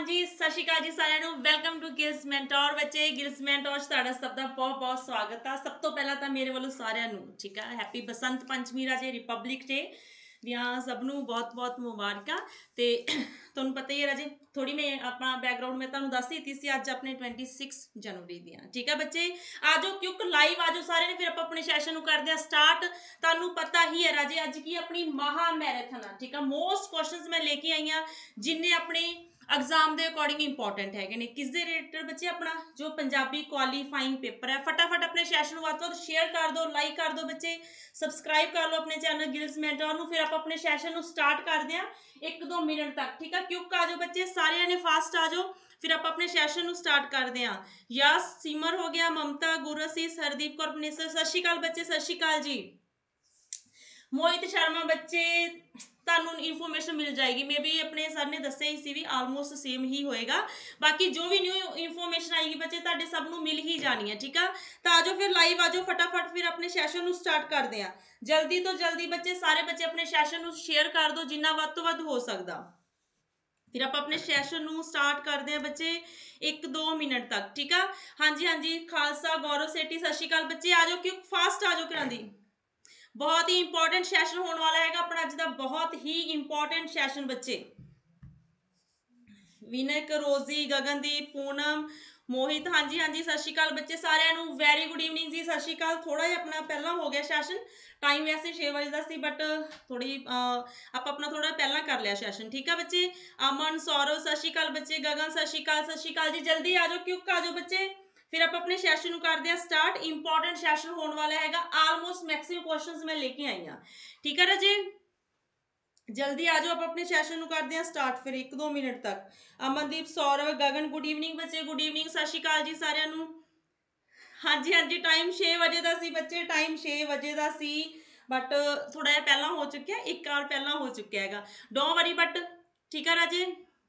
जी सत श्री अकाल जी साਰਿਆਂ ਨੂੰ welcome to Giles mentor ਬੱਚੇ ਗਿਲਸ ਮੈਂਟੋਰ ਚ ਤੁਹਾਡਾ ਸਭ ਦਾ ਬਹੁਤ ਬਹੁਤ ਸਵਾਗਤ ਆ। ਸਭ ਤੋਂ ਪਹਿਲਾਂ ਤਾਂ ਮੇਰੇ ਵੱਲੋਂ ਸਾਰਿਆਂ ਨੂੰ ਠੀਕ ਆ ਹੈਪੀ ਬਸੰਤ ਪੰਚਮੀ ਰਾਜੇ ਰਿਪਬਲਿਕ ਡੇ ਦੀਆਂ ਸਭ ਨੂੰ ਬਹੁਤ ਬਹੁਤ ਮੁਬਾਰਕਾਂ। ਤੇ ਤੁਹਾਨੂੰ ਪਤਾ ਹੀ ਹੈ ਰਾਜੇ ਥੋੜੀ ਮੈਂ ਆਪਣਾ ਬੈਕਗਰਾਉਂਡ ਮੈਂ ਤੁਹਾਨੂੰ ਦੱਸ ਦਿੱਤੀ ਸੀ ਅੱਜ ਆਪਣੇ 26 ਜਨਵਰੀ ਦੀਆਂ। ਠੀਕ ਆ ਬੱਚੇ ਆ ਜਾਓ ਕਿਉਂਕਿ ਲਾਈਵ ਆ ਜਾਓ ਸਾਰੇ ਨੇ, ਫਿਰ ਆਪਾਂ ਆਪਣੇ ਸੈਸ਼ਨ ਨੂੰ ਕਰਦੇ ਆ ਸਟਾਰਟ। ਤੁਹਾਨੂੰ ਪਤਾ ਹੀ ਹੈ ਰਾਜੇ ਅੱਜ ਕੀ ਆਪਣੀ ਮਹਾ ਮੈਰਾਥਨ ਆ। ਠੀਕ ਆ ਮੋਸਟ ਕੁਐਸਚਨਸ ਮੈਂ ਲੈ ਕੇ ਆਈ ਹਾਂ ਜਿੰਨੇ ਆਪਣੇ एग्जाम के अकॉर्डिंग इंपॉर्टेंट है किस दे रिलेटेड बच्चे अपना जो पंजाबी क्वालीफाइंग पेपर है। फटाफट अपने सैशन को वध शेयर कर दो, लाइक कर दो बच्चे, सबसक्राइब कर लो अपने चैनल गिल्स मैंटोर। फिर आप अपने सैशन को स्टार्ट करते हैं 1-2 मिनट तक। ठीक है क्योंकि आ जाओ बच्चे सारे ने फास्ट आ जाओ, फिर आप अपने सैशन को स्टार्ट करते हैं। यस सिमर हो गया, ममता, गुरसीस, हरदीप कौर पनेसर, सत श्री अकाल बच्चे, सत श्री अकाल जी। मोहित शर्मा बच्चे ਤੁਹਾਨੂੰ ਇਨਫੋਰਮੇਸ਼ਨ ਮਿਲ ਜਾਏਗੀ, मे भी अपने सर ने दस्सिया ही सी भी आलमोस्ट सेम ही होएगा। बाकी जो भी न्यू इनफॉर्मेशन आएगी बच्चे ਤੁਹਾਡੇ ਸਭ ਨੂੰ ਮਿਲ ਹੀ ਜਾਣੀ ਹੈ। ठीक है तो आ जाओ फिर लाइव आ जाओ फटाफट, फिर अपने सैशन ਨੂੰ स्टार्ट करते हैं जल्दी तो जल्दी बच्चे। सारे बच्चे अपने सैशन ਨੂੰ शेयर कर दो जिन्ना ਵੱਧ ਤੋਂ ਵੱਧ हो सकता। फिर आप अपने सैशन ਨੂੰ स्टार्ट करते हैं बच्चे 1-2 मिनट तक। ठीक है हाँ जी हाँ जी। खालसा गौरव सेठी सत श्री अकाल बच्चे, आ जाओ क्यों फास्ट आ जाओ करांदी। बहुत ही इंपॉर्टेंट सैशन होने वाला है अपना अज का, बहुत ही इंपॉर्टेंट सैशन बच्चे। विनक, रोजी, गगनदीप, पूनम, मोहित हाँ जी सत श्री अकाल बच्चे सारिਆਂ ਨੂੰ वैरी गुड ईवनिंग जी सत श्री अकाल। थोड़ा जिहा अपना पहला हो गया सैशन, टाइम वैसे 6 बजे का सी बट थोड़ी आप अपना थोड़ा पहला कर लिया सैशन। ठीक है बच्चे। अमन, सौरव सत श्री अकाल बच्चे, गगन सत श्री अकाल जी। जल्दी आ जाओ क्योंकि आ जाओ बच्चे, फिर आप अपने सैशन को करते हैं स्टार्ट। इंपॉर्टेंट सैशन होने वाला है, आलमोस्ट मैक्सिमम क्वेश्चंस मैं लेके आई हाँ। ठीक है राजे जल्दी आ जाओ, आप अपने सैशन को करते हैं स्टार्ट फिर 1-2 मिनट तक। अमनदीप, सौरव, गगन गुड ईवनिंग बच्चे, गुड ईवनिंग सत श्री अकाल जी सारिਆਂ ਨੂੰ। हाँ जी टाइम 6 बजे का सी बच्चे, टाइम 6 बजे का सी बट थोड़ा जिहा पहला हो चुका है, एक आवर पहला हो चुका है, डोंट वरी बट। ठीक है राजे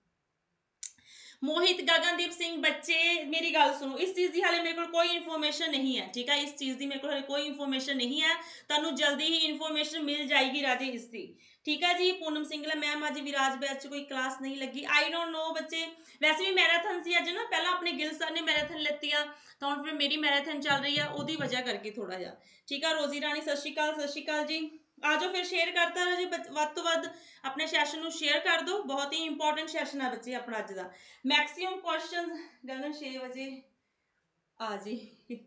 मोहित, गगनदीप सिंह बच्चे मेरी गल सुनो, इस चीज़ की हाले मेरे को कोई इन्फॉर्मेशन नहीं है। ठीक है इस चीज़ की मेरे को हाले कोई इन्फॉर्मेशन नहीं है, तुहानू जल्दी ही इन्फॉर्मेशन मिल जाएगी राजे इसकी। ठीक है जी। पूनम सिंगला मैम अज विराज बैच कोई क्लास नहीं लगी, आई डोंट नो बच्चे। वैसे भी मैराथन सी अज ना, पहला अपने गिल सर ने मैराथन लेती आ तो हुण फिर मेरी मैराथन चल रही है उहदी वजह करके थोड़ा जिहा। ठीक है रोजी रानी सत श्री अकाल जी। आ जाओ फिर शेयर करता राजे वध तो वध अपने सैशन को शेयर कर दो, बहुत ही इंपॉर्टेंट सैशन है बच्चे अपना अज का। मैक्सिमम क्वेश्चन गगन 6 बजे आ जी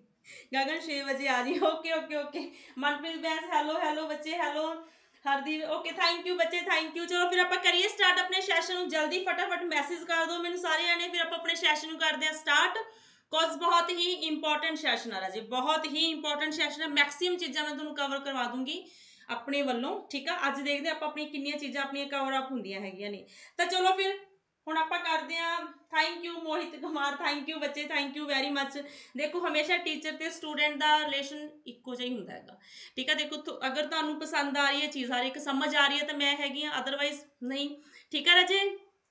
गगन 6 बजे आ जी। ओके ओके ओके मनप्रीत बैस हैलो बच्चे, hello Hardeep okay thank you बच्चे, थैंक यू। चलो फिर आप करिए स्टार्ट अपने सैशन को, जल्दी फटाफट मैसेज कर दो मैंने सारे ने, फिर आप अपने सैशन को करते हैं स्टार्ट। कुछ बहुत ही इंपॉर्टेंट सैशन है राजे, बहुत ही इंपॉर्टेंट सैशन है। मैक्सिमम चीज़ां मैं तुहानूं कवर करवा दूंगी अपने वालों। ठीक है अज देखते आप अपनी कितनी चीज़ां अपनी कवर अप होंदियां हैगियां ने। तो चलो फिर हुण आपां करदे हां। Thank you Mohit Kumar, thank you बच्चे, थैंक यू वेरी मच। देखो हमेशा टीचर ते स्टूडेंट का रिलेशन इक्को जिहा ही हुंदा हैगा। ठीक है देखो अगर तुहानूं पसंद आ रही है चीज़, हर एक समझ आ रही है तो मैं हैगी हां, अदरवाइज नहीं। ठीक है राजे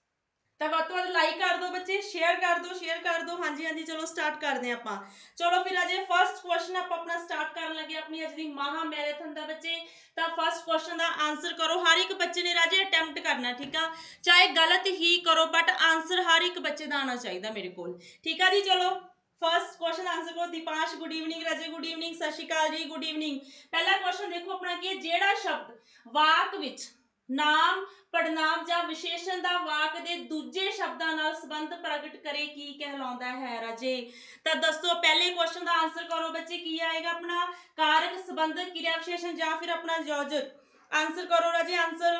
तो वध तो वध लाइक कर दो बच्चे, शेयर कर दो। हाँ जी चलो स्टार्ट करते हैं आप। चलो फिर अजे फर्स्ट क्वेश्चन आप अपना स्टार्ट कर लगे अपनी अज की महा मैराथन का बच्चे। तो फर्स्ट क्वेश्चन का आंसर करो, हर एक बच्चे ने राजे अटैम्प्ट करना। ठीक है चाहे गलत ही करो बट आंसर हर एक बच्चे का आना चाहिए मेरे को। ठीक है जी चलो फर्स्ट क्वेश्चन आंसर करो। दीपांश गुड ईवनिंग राजे, good evening Sat Shri Akal ji, good evening. पहला क्वेश्चन देखो अपना की है, जेड़ा शब्द वाक विच नाम पड़नाम या विशेषण का वाक के दूजे शब्दों नाल संबंध प्रगट करे की कहलाउंदा है राजे। तो दसो पहले क्वेश्चन का आंसर करो बच्चे, की आएगा अपना कारक संबंधक क्रिया विशेषण या फिर अपना योजक। आंसर करो राजे आंसर।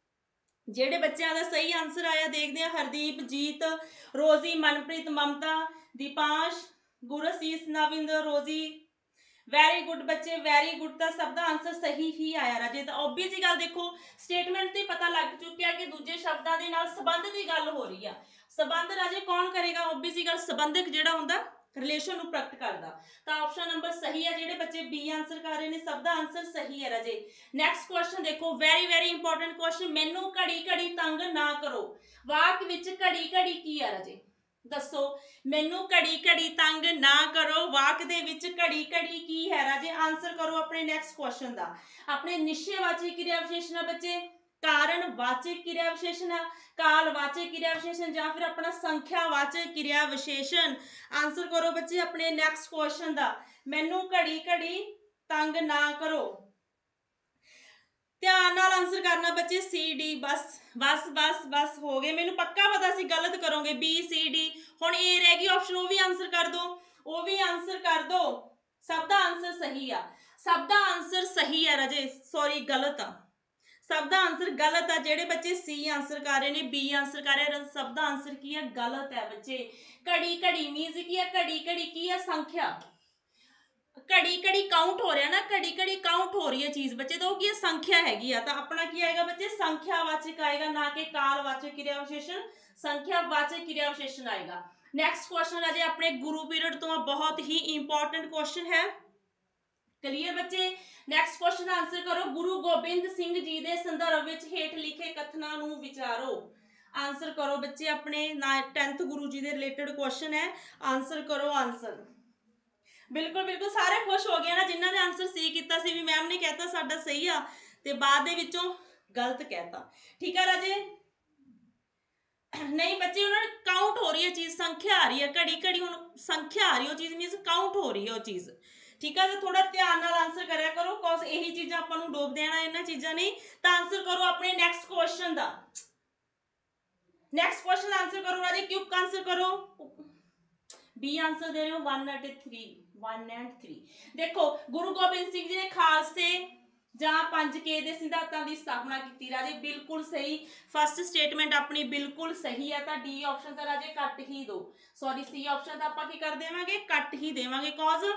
जेडे बच्चों का सही आंसर आया देखते हैं, हरदीप, जीत, रोजी, मनप्रीत, ममता, दीपांश, गुरसीस, नविंद्र, रोजी वैरी गुड बच्चे वैरी गुड। तो सब का आंसर सही ही आया राजे। तो ओबवियस ही गल देखो स्टेटमेंट तो पता लग चुका है कि दूजे शब्दों के नाल संबंध की गल हो रही है। संबंध राजे कौन करेगा, ओबवियस ही गल संबंधक जिहड़ा हुंदा रिलेशन नूं प्रगट करदा। तो ऑप्शन नंबर सही है, जिहड़े बच्चे बी आंसर कर रहे हैं सब का आंसर सही है राजे। नैक्सट क्वेश्चन देखो वेरी वेरी इंपॉर्टेंट क्वेश्चन, मैनू घड़ी घड़ी तंग ना करो वाक विच घड़ी घड़ी की है राजे। दसो मैनू घड़ी घड़ी तंग ना करो वाक दे विच घड़ी घड़ी की है राजे। आंसर करो अपने नैक्सट क्वेश्चन का। अपने निश्चयवाची क्रिया विशेषण बच्चे ਕਾਰਨਵਾਚਕ ਕਿਰਿਆ ਵਿਸ਼ੇਸ਼ਣ ਆ, ਕਾਲਵਾਚਕ ਕਿਰਿਆ ਵਿਸ਼ੇਸ਼ਣ ਜਾਂ ਫਿਰ ਆਪਣਾ ਸੰਖਿਆਵਾਚਕ ਕਿਰਿਆ ਵਿਸ਼ੇਸ਼ਣ। ਆਨਸਰ ਕਰੋ ਬੱਚੇ ਆਪਣੇ ਨੈਕਸਟ ਕੁਐਸਚਨ ਦਾ। ਮੈਨੂੰ ਘੜੀ ਘੜੀ ਤੰਗ ਨਾ ਕਰੋ। ਧਿਆਨ ਨਾਲ ਆਨਸਰ ਕਰਨਾ ਬੱਚੇ, ਸੀ ਡੀ। ਬਸ ਬਸ ਬਸ ਬਸ ਹੋ ਗਏ, ਮੈਨੂੰ ਪੱਕਾ ਪਤਾ ਸੀ ਗਲਤ ਕਰੋਗੇ। ਬੀ ਸੀ ਡੀ, ਹੁਣ ਏ ਰਹਿ ਗਈ ਆਪਸ਼ਨ, ਉਹ ਵੀ ਆਨਸਰ ਕਰ ਦੋ, ਉਹ ਵੀ ਆਨਸਰ ਕਰ ਦੋ। ਸਭ ਦਾ ਆਨਸਰ ਸਹੀ ਆ, ਸਭ ਦਾ ਆਨਸਰ ਸਹੀ ਆ ਰਾਜੇ, ਸੌਰੀ ਗਲਤ ਆ, ਸਭ ਦਾ ਆਨਸਰ ਗਲਤ ਆ। ਜਿਹੜੇ ਬੱਚੇ ਸੀ ਆਨਸਰ ਕਰ ਰਹੇ ਨੇ, ਬੀ ਆਨਸਰ ਕਰ ਰਹੇ, ਸਭ ਦਾ ਆਨਸਰ ਕੀ ਹੈ? ਗਲਤ ਹੈ ਬੱਚੇ। ਘੜੀ ਘੜੀ ਮੀਨਸ ਕੀ ਹੈ? ਘੜੀ ਘੜੀ ਕੀ ਹੈ? ਸੰਖਿਆ। ਘੜੀ ਘੜੀ ਕਾਊਂਟ ਹੋ ਰਿਹਾ ਨਾ, ਘੜੀ ਘੜੀ ਕਾਊਂਟ ਹੋ ਰਹੀ ਹੈ ਚੀਜ਼ ਬੱਚੇ, ਤਾਂ ਉਹ ਕੀ ਹੈ? ਸੰਖਿਆ ਹੈਗੀ ਆ। ਤਾਂ ਆਪਣਾ ਕੀ ਆਏਗਾ ਬੱਚੇ? ਸੰਖਿਆਵਾਚਕ ਆਏਗਾ, ਨਾ ਕਿ ਕਾਲਵਾਚਕ ਕਿਰਿਆ ਵਿਸ਼ੇਸ਼ਣ, ਸੰਖਿਆਵਾਚਕ ਕਿਰਿਆ ਵਿਸ਼ੇਸ਼ਣ ਆਏਗਾ। ਨੈਕਸਟ ਕੁਐਸਚਨ ਰਾਜੇ ਆਪਣੇ ਗੁਰੂ ਪੀਰੀਅਡ ਤੋਂ, ਬਹੁਤ ਹੀ ਇੰਪॉर्टेंट ਕੁਐਸਚਨ ਹੈ। ਕਲੀਅਰ ਬੱਚੇ? ਨੈਕਸਟ ਕੁਐਸਚਨ ਦਾ ਆਨਸਰ ਕਰੋ। ਗੁਰੂ ਗੋਬਿੰਦ ਸਿੰਘ ਜੀ ਦੇ ਸੰਦਰਭ ਵਿੱਚ ਹੇਠ ਲਿਖੇ ਕਥਨਾਂ ਨੂੰ ਵਿਚਾਰੋ। ਆਨਸਰ ਕਰੋ ਬੱਚੇ ਆਪਣੇ 10th ਗੁਰੂ ਜੀ ਦੇ ਰਿਲੇਟਡ ਕੁਐਸਚਨ ਹੈ। ਆਨਸਰ ਕਰੋ ਆਨਸਰ। ਬਿਲਕੁਲ ਬਿਲकुल ਸਾਰੇ ਖੁਸ਼ ਹੋ ਗਏ ਨਾ ਜਿਨ੍ਹਾਂ ਨੇ ਆਨਸਰ ਸੀ ਕੀਤਾ ਸੀ, ਵੀ ਮੈਮ ਨੇ ਕਹਿਤਾ ਸਾਡਾ ਸਹੀ ਆ ਤੇ ਬਾਅਦ ਦੇ ਵਿੱਚੋਂ ਗਲਤ ਕਹਿਤਾ। ਠੀਕ ਆ ਰਾਜੇ? ਨਹੀਂ ਬੱਚੇ, ਉਹਨਾਂ ਨੇ ਕਾਊਂਟ ਹੋ ਰਹੀ ਹੈ ਚੀਜ਼, ਸੰਖਿਆ ਆ ਰਹੀ ਹੈ, ਘੜੀ ਘੜੀ ਹੁਣ ਸੰਖਿਆ ਆ ਰਹੀ, ਉਹ ਚੀਜ਼ ਮੀਨਸ ਕਾਊਂਟ ਹੋ ਰਹੀ ਹੈ ਉਹ ਚੀਜ਼। ਠੀਕ ਆ, ਤਾਂ ਥੋੜਾ ਧਿਆਨ ਨਾਲ ਆਨਸਰ ਕਰਿਆ ਕਰੋ, ਕੋਸ ਇਹੀ ਚੀਜ਼ਾਂ ਆਪਾਂ ਨੂੰ ਡੋਬ ਦੇਣਾ, ਇਹਨਾਂ ਚੀਜ਼ਾਂ ਨਹੀਂ। ਤਾਂ ਆਨਸਰ ਕਰੋ ਆਪਣੇ ਨੈਕਸਟ ਕੁਐਸਚਨ ਦਾ। ਨੈਕਸਟ ਕੁਐਸਚਨ ਦਾ ਆਨਸਰ ਕਰੋ ਰਾਜੇ, ਕਿਉਂ ਆਨਸਰ ਕਰੋ। ਬੀ ਆਨਸਰ ਦੇ ਰਹੇ ਹੋ 1 ਅਤੇ 3, 1 and 3। ਦੇਖੋ ਗੁਰੂ ਗੋਬਿੰਦ ਸਿੰਘ ਜੀ ਨੇ ਖਾਲਸੇ ਜਾਂ 5K ਦੇ ਸਿਧਾਂਤਾਂ ਦੀ ਸਥਾਪਨਾ ਕੀਤੀ ਰਾਜੇ, ਬਿਲਕੁਲ ਸਹੀ। ਫਸਟ ਸਟੇਟਮੈਂਟ ਆਪਣੀ ਬਿਲਕੁਲ ਸਹੀ ਹੈ, ਤਾਂ ਡੀ ਆਪਸ਼ਨ ਤਾਂ ਰਾਜੇ ਕੱਟ ਹੀ ਦੋ, ਸੌਰੀ ਸੀ ਆਪਸ਼ਨ ਤਾਂ ਆਪਾਂ ਕੀ ਕਰ ਦੇਵਾਂਗੇ? ਕੱਟ ਹੀ ਦੇਵਾਂਗੇ, ਕੌਜ਼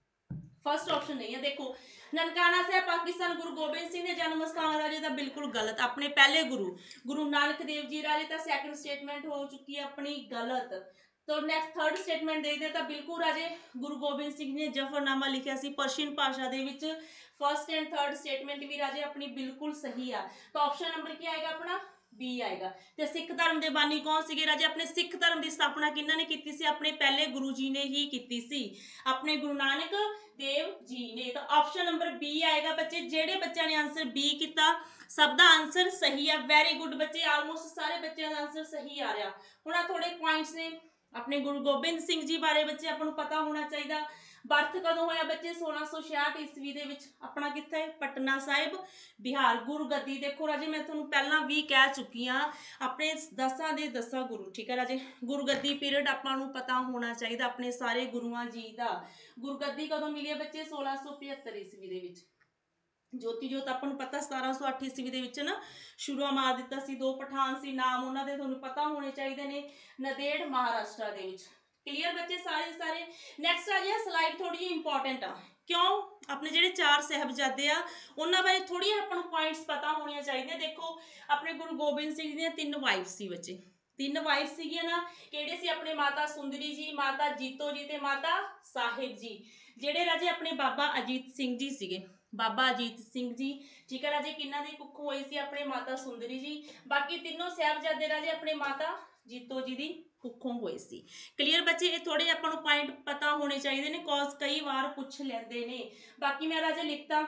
ਫਸਟ ਆਪਸ਼ਨ ਨਹੀਂ ਹੈ। ਦੇਖੋ ਨਨਕਾਣਾ ਸਾਹਿਬ ਪਾਕਿਸਤਾਨ ਗੁਰੂ ਗੋਬਿੰਦ ਸਿੰਘ ਦੇ ਜਨਮ ਸਥਾਨ ਰਾਜੇ, ਤਾਂ ਬਿਲਕੁਲ ਗਲਤ। ਆਪਣੇ ਪਹਿਲੇ ਗੁਰੂ ਨਾਨਕ ਦੇਵ ਜੀ ਰਾਜੇ, ਤਾਂ ਸੈਕੰਡ ਸਟੇਟਮੈਂਟ ਹੋ ਚੁੱਕੀ ਹੈ ਆਪਣੀ ਗਲਤ। तो ਨੈਕਸਟ ਥਰਡ ਸਟੇਟਮੈਂਟ ਦੇਖਦੇ ਤਾਂ ਬਿਲਕੁਲ ਰਾਜੇ ਗੁਰੂ ਗੋਬਿੰਦ ਸਿੰਘ ਜੀ ਨੇ ਜਫਰਨਾਮਾ ਲਿਖਿਆ ਸੀ ਪਰਸ਼ੀਅਨ ਭਾਸ਼ਾ ਦੇ ਵਿੱਚ। ਫਸਟ ਐਂਡ ਥਰਡ ਸਟੇਟਮੈਂਟ ਵੀ ਰਾਜੇ ਆਪਣੀ ਬਿਲਕੁਲ ਸਹੀ ਆ, ਤਾਂ ਆਪਸ਼ਨ ਨੰਬਰ ਕੀ ਆਏਗਾ ਆਪਣਾ? ਬੀ ਆਏਗਾ। ਤੇ ਸਿੱਖ ਧਰਮ ਦੇ ਬਾਨੀ ਕੌਣ ਸੀਗੇ ਰਾਜੇ? ਆਪਣੇ ਸਿੱਖ ਧਰਮ ਦੀ ਸਥਾਪਨਾ ਕਿਹਨਾਂ ਨੇ ਕੀਤੀ ਸੀ? ਆਪਣੇ ਪਹਿਲੇ ਗੁਰੂ ਜੀ ਨੇ ਹੀ ਕੀਤੀ ਸੀ, ਆਪਣੇ ਗੁਰੂ ਨਾਨਕ ਦੇਵ ਜੀ ਨੇ। ਤਾਂ ਆਪਸ਼ਨ ਨੰਬਰ ਬੀ ਆਏਗਾ ਬੱਚੇ। ਜਿਹੜੇ ਬੱਚਿਆਂ ਨੇ ਆਨਸਰ ਬੀ ਕੀਤਾ ਸਭ ਦਾ ਆਨਸਰ ਸਹੀ ਆ, ਵੈਰੀ ਗੁੱਡ ਬੱਚੇ, ਆਲਮੋਸਟ ਸਾਰੇ ਬੱਚਿਆਂ ਦਾ ਆਨਸਰ ਸਹੀ ਆ ਰਿਹਾ। ਹੁਣ ਆ ਥੋੜੇ ਪੁਆਇੰਟਸ ਨੇ ਆਪਣੇ ਗੁਰੂ ਗੋਬਿੰਦ ਸਿੰਘ ਜੀ ਬਾਰੇ ਬੱਚੇ ਆਪਾਂ ਨੂੰ ਪਤਾ ਹੋਣਾ ਚਾਹੀਦਾ। ਬਰਥ ਕਦੋਂ ਹੋਇਆ ਬੱਚੇ? 1666 ਈਸਵੀ ਦੇ ਵਿੱਚ, ਆਪਣਾ ਕਿੱਥੇ? ਪਟਨਾ ਸਾਹਿਬ, ਬਿਹਾਰ। ਗੁਰਗੱਦੀ ਦੇਖੋ ਰਾਜੇ, ਮੈਂ ਤੁਹਾਨੂੰ ਪਹਿਲਾਂ ਵੀ ਕਹਿ ਚੁੱਕੀ ਹਾਂ, ਆਪਣੇ 10 ਦੇ 10 ਗੁਰੂ। ਠੀਕ ਹੈ ਰਾਜੇ, ਗੁਰਗੱਦੀ ਪੀਰੀਅਡ ਆਪਾਂ ਨੂੰ ਪਤਾ ਹੋਣਾ ਚਾਹੀਦਾ ਆਪਣੇ ਸਾਰੇ ਗੁਰੂਆਂ ਜੀ ਦਾ। ਗੁਰਗੱਦੀ ਕਦੋਂ ਮਿਲੀ ਹੈ ਬੱਚੇ? 1675 ਈਸਵੀ ਦੇ ਵਿੱਚ। ਜੋਤੀ ਜੋਤ ਆਪਾਂ ਨੂੰ ਪਤਾ 1708 ਈਸਵੀ ਦੇ ਵਿੱਚ ਨਾ ਸ਼ੁਰੂ ਮਾਰ ਦਿੱਤਾ ਸੀ। 2 ਪਠਾਨ ਸੀ, ਨਾਮ ਉਹਨਾਂ ਦੇ ਤੁਹਾਨੂੰ ਪਤਾ ਹੋਣੇ ਚਾਹੀਦੇ ਨੇ, ਨੰਦੇੜ ਮਹਾਰਾਸ਼ਟਰ ਦੇ ਵਿੱਚ। ਕਲੀਅਰ ਬੱਚੇ ਸਾਰੇ। ਨੈਕਸਟ ਆ ਗਿਆ ਸਲਾਈਡ, ਥੋੜੀ ਜਿਹੀ ਇੰਪॉर्टेंट ਆ। ਕਿਉਂ? ਆਪਣੇ ਜਿਹੜੇ 4 ਸਾਹਿਬਜ਼ਾਦੇ ਆ ਉਹਨਾਂ ਬਾਰੇ ਥੋੜੀਆਂ ਆਪਾਂ ਨੂੰ ਪੁਆਇੰਟਸ ਪਤਾ ਹੋਣੀਆਂ ਚਾਹੀਦੀਆਂ। ਦੇਖੋ ਆਪਣੇ ਗੁਰੂ ਗੋਬਿੰਦ ਸਿੰਘ ਜੀ ਦੀਆਂ 3 ਵਾਈਫ ਸੀ ਬੱਚੇ, 3 ਵਾਈਫ ਸੀਗੀਆਂ ਨਾ, ਕਿਹੜੇ ਸੀ? ਆਪਣੇ ਮਾਤਾ ਸੁੰਦਰੀ ਜੀ, ਮਾਤਾ ਜੀਤੋ ਜੀ ਤੇ ਮਾਤਾ ਸਾਹਿਬ ਜੀ। ਜਿਹੜੇ ਰਾਜੇ ਆਪਣੇ ਬਾਬਾ ਅਜੀਤ ਸਿੰਘ ਜੀ ਸੀਗੇ, ਬਾਬਾ ਅਜੀਤ ਸਿੰਘ ਜੀ। ਠੀਕ ਹੈ ਰਾਜੇ, ਕਿਹਨਾਂ ਦੀ ਕੁੱਖ ਹੋਈ ਸੀ? ਆਪਣੇ ਮਾਤਾ ਸੁੰਦਰੀ ਜੀ। ਬਾਕੀ ਤਿੰਨੋਂ ਸਾਹਿਬਜ਼ਾਦੇ ਰਾਜੇ ਆਪਣੇ ਮਾਤਾ ਜੀਤੋ ਜੀ ਦੀ ਕੁੱਖੋਂ ਹੋਏ ਸੀ। ਕਲੀਅਰ ਬੱਚੇ? ਇਹ ਥੋੜੇ ਆਪਾਂ ਨੂੰ ਪੁਆਇੰਟ ਪਤਾ ਹੋਣੇ ਚਾਹੀਦੇ ਨੇ, ਕੌਜ਼ ਕਈ ਵਾਰ ਪੁੱਛ ਲੈਂਦੇ ਨੇ। ਬਾਕੀ ਮੈਂ ਰਾਜੇ ਲਿਖਤਾ।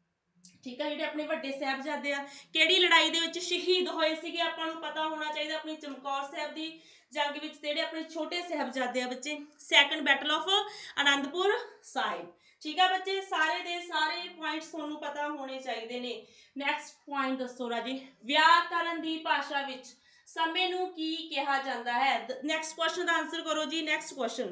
ਠੀਕ ਹੈ, ਜਿਹੜੇ ਆਪਣੇ ਵੱਡੇ ਸਾਹਿਬਜ਼ਾਦੇ ਆ ਕਿਹੜੀ ਲੜਾਈ ਦੇ ਵਿੱਚ ਸ਼ਹੀਦ ਹੋਏ ਸੀਗੇ ਆਪਾਂ ਨੂੰ ਪਤਾ ਹੋਣਾ ਚਾਹੀਦਾ। ਆਪਣੀ ਚਮਕੌਰ ਸਾਹਿਬ ਦੀ ਜੰਗ ਵਿੱਚ। ਜਿਹੜੇ ਆਪਣੇ ਛੋਟੇ ਸਾਹਿਬਜ਼ਾਦੇ ਆ ਬੱਚੇ, second battle of Anandpur Sahib. ਠੀਕ ਆ ਬੱਚੇ, ਸਾਰੇ ਦੇ ਸਾਰੇ ਪੁਆਇੰਟਸ ਤੁਹਾਨੂੰ ਪਤਾ ਹੋਣੇ ਚਾਹੀਦੇ ਨੇ। ਨੈਕਸਟ ਪੁਆਇੰਟ ਦੱਸੋ ਰਾਜੇ, ਵਿਆਕਰਨ ਦੀ ਭਾਸ਼ਾ ਵਿੱਚ ਸਮੇਂ ਨੂੰ ਕੀ ਕਿਹਾ ਜਾਂਦਾ ਹੈ? ਨੈਕਸਟ ਕੁਐਸਚਨ ਦਾ ਆਨਸਰ ਕਰੋ ਜੀ। ਨੈਕਸਟ ਕੁਐਸਚਨ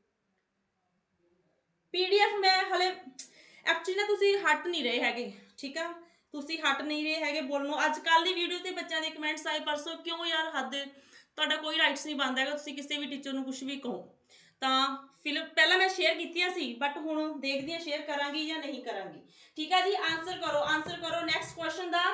ਪੀਡੀਐਫ ਮੈਂ ਹਲੇ ਐਕਚੁਅਲੀ ਨਾ ਤੁਸੀਂ ਹਟ ਨਹੀਂ ਰਹੇ ਹੈਗੇ। ਠੀਕ ਆ, ਤੁਸੀਂ ਹਟ ਨਹੀਂ ਰਹੇ ਹੈਗੇ ਬੋਲਣੋਂ। ਅੱਜ ਕੱਲ ਦੀ ਵੀਡੀਓ ਤੇ ਬੱਚਿਆਂ ਦੇ ਕਮੈਂਟਸ ਆਏ ਪਰਸੋਂ, ਕਿਉਂ ਯਾਰ ਹੱਦ, ਤੁਹਾਡਾ ਕੋਈ ਰਾਈਟਸ ਨਹੀਂ ਬਣਦਾ ਹੈਗਾ, ਤੁਸੀਂ ਕਿਸੇ ਵੀ ਟੀਚਰ ਨੂੰ ਕੁਝ ਵੀ ਕਹੋ। ਤਾਂ ਪਹਿਲਾਂ ਮੈਂ ਸ਼ੇਅਰ ਕੀਤੀਆਂ ਸੀ, ਬਟ ਹੁਣ ਦੇਖਦੀ ਹਾਂ ਸ਼ੇਅਰ ਕਰਾਂਗੀ ਜਾਂ ਨਹੀਂ ਕਰਾਂਗੀ। ਠੀਕ ਆ ਜੀ, ਆਨਸਰ ਕਰੋ ਨੈਕਸਟ ਕੁਐਸਚਨ ਦਾ।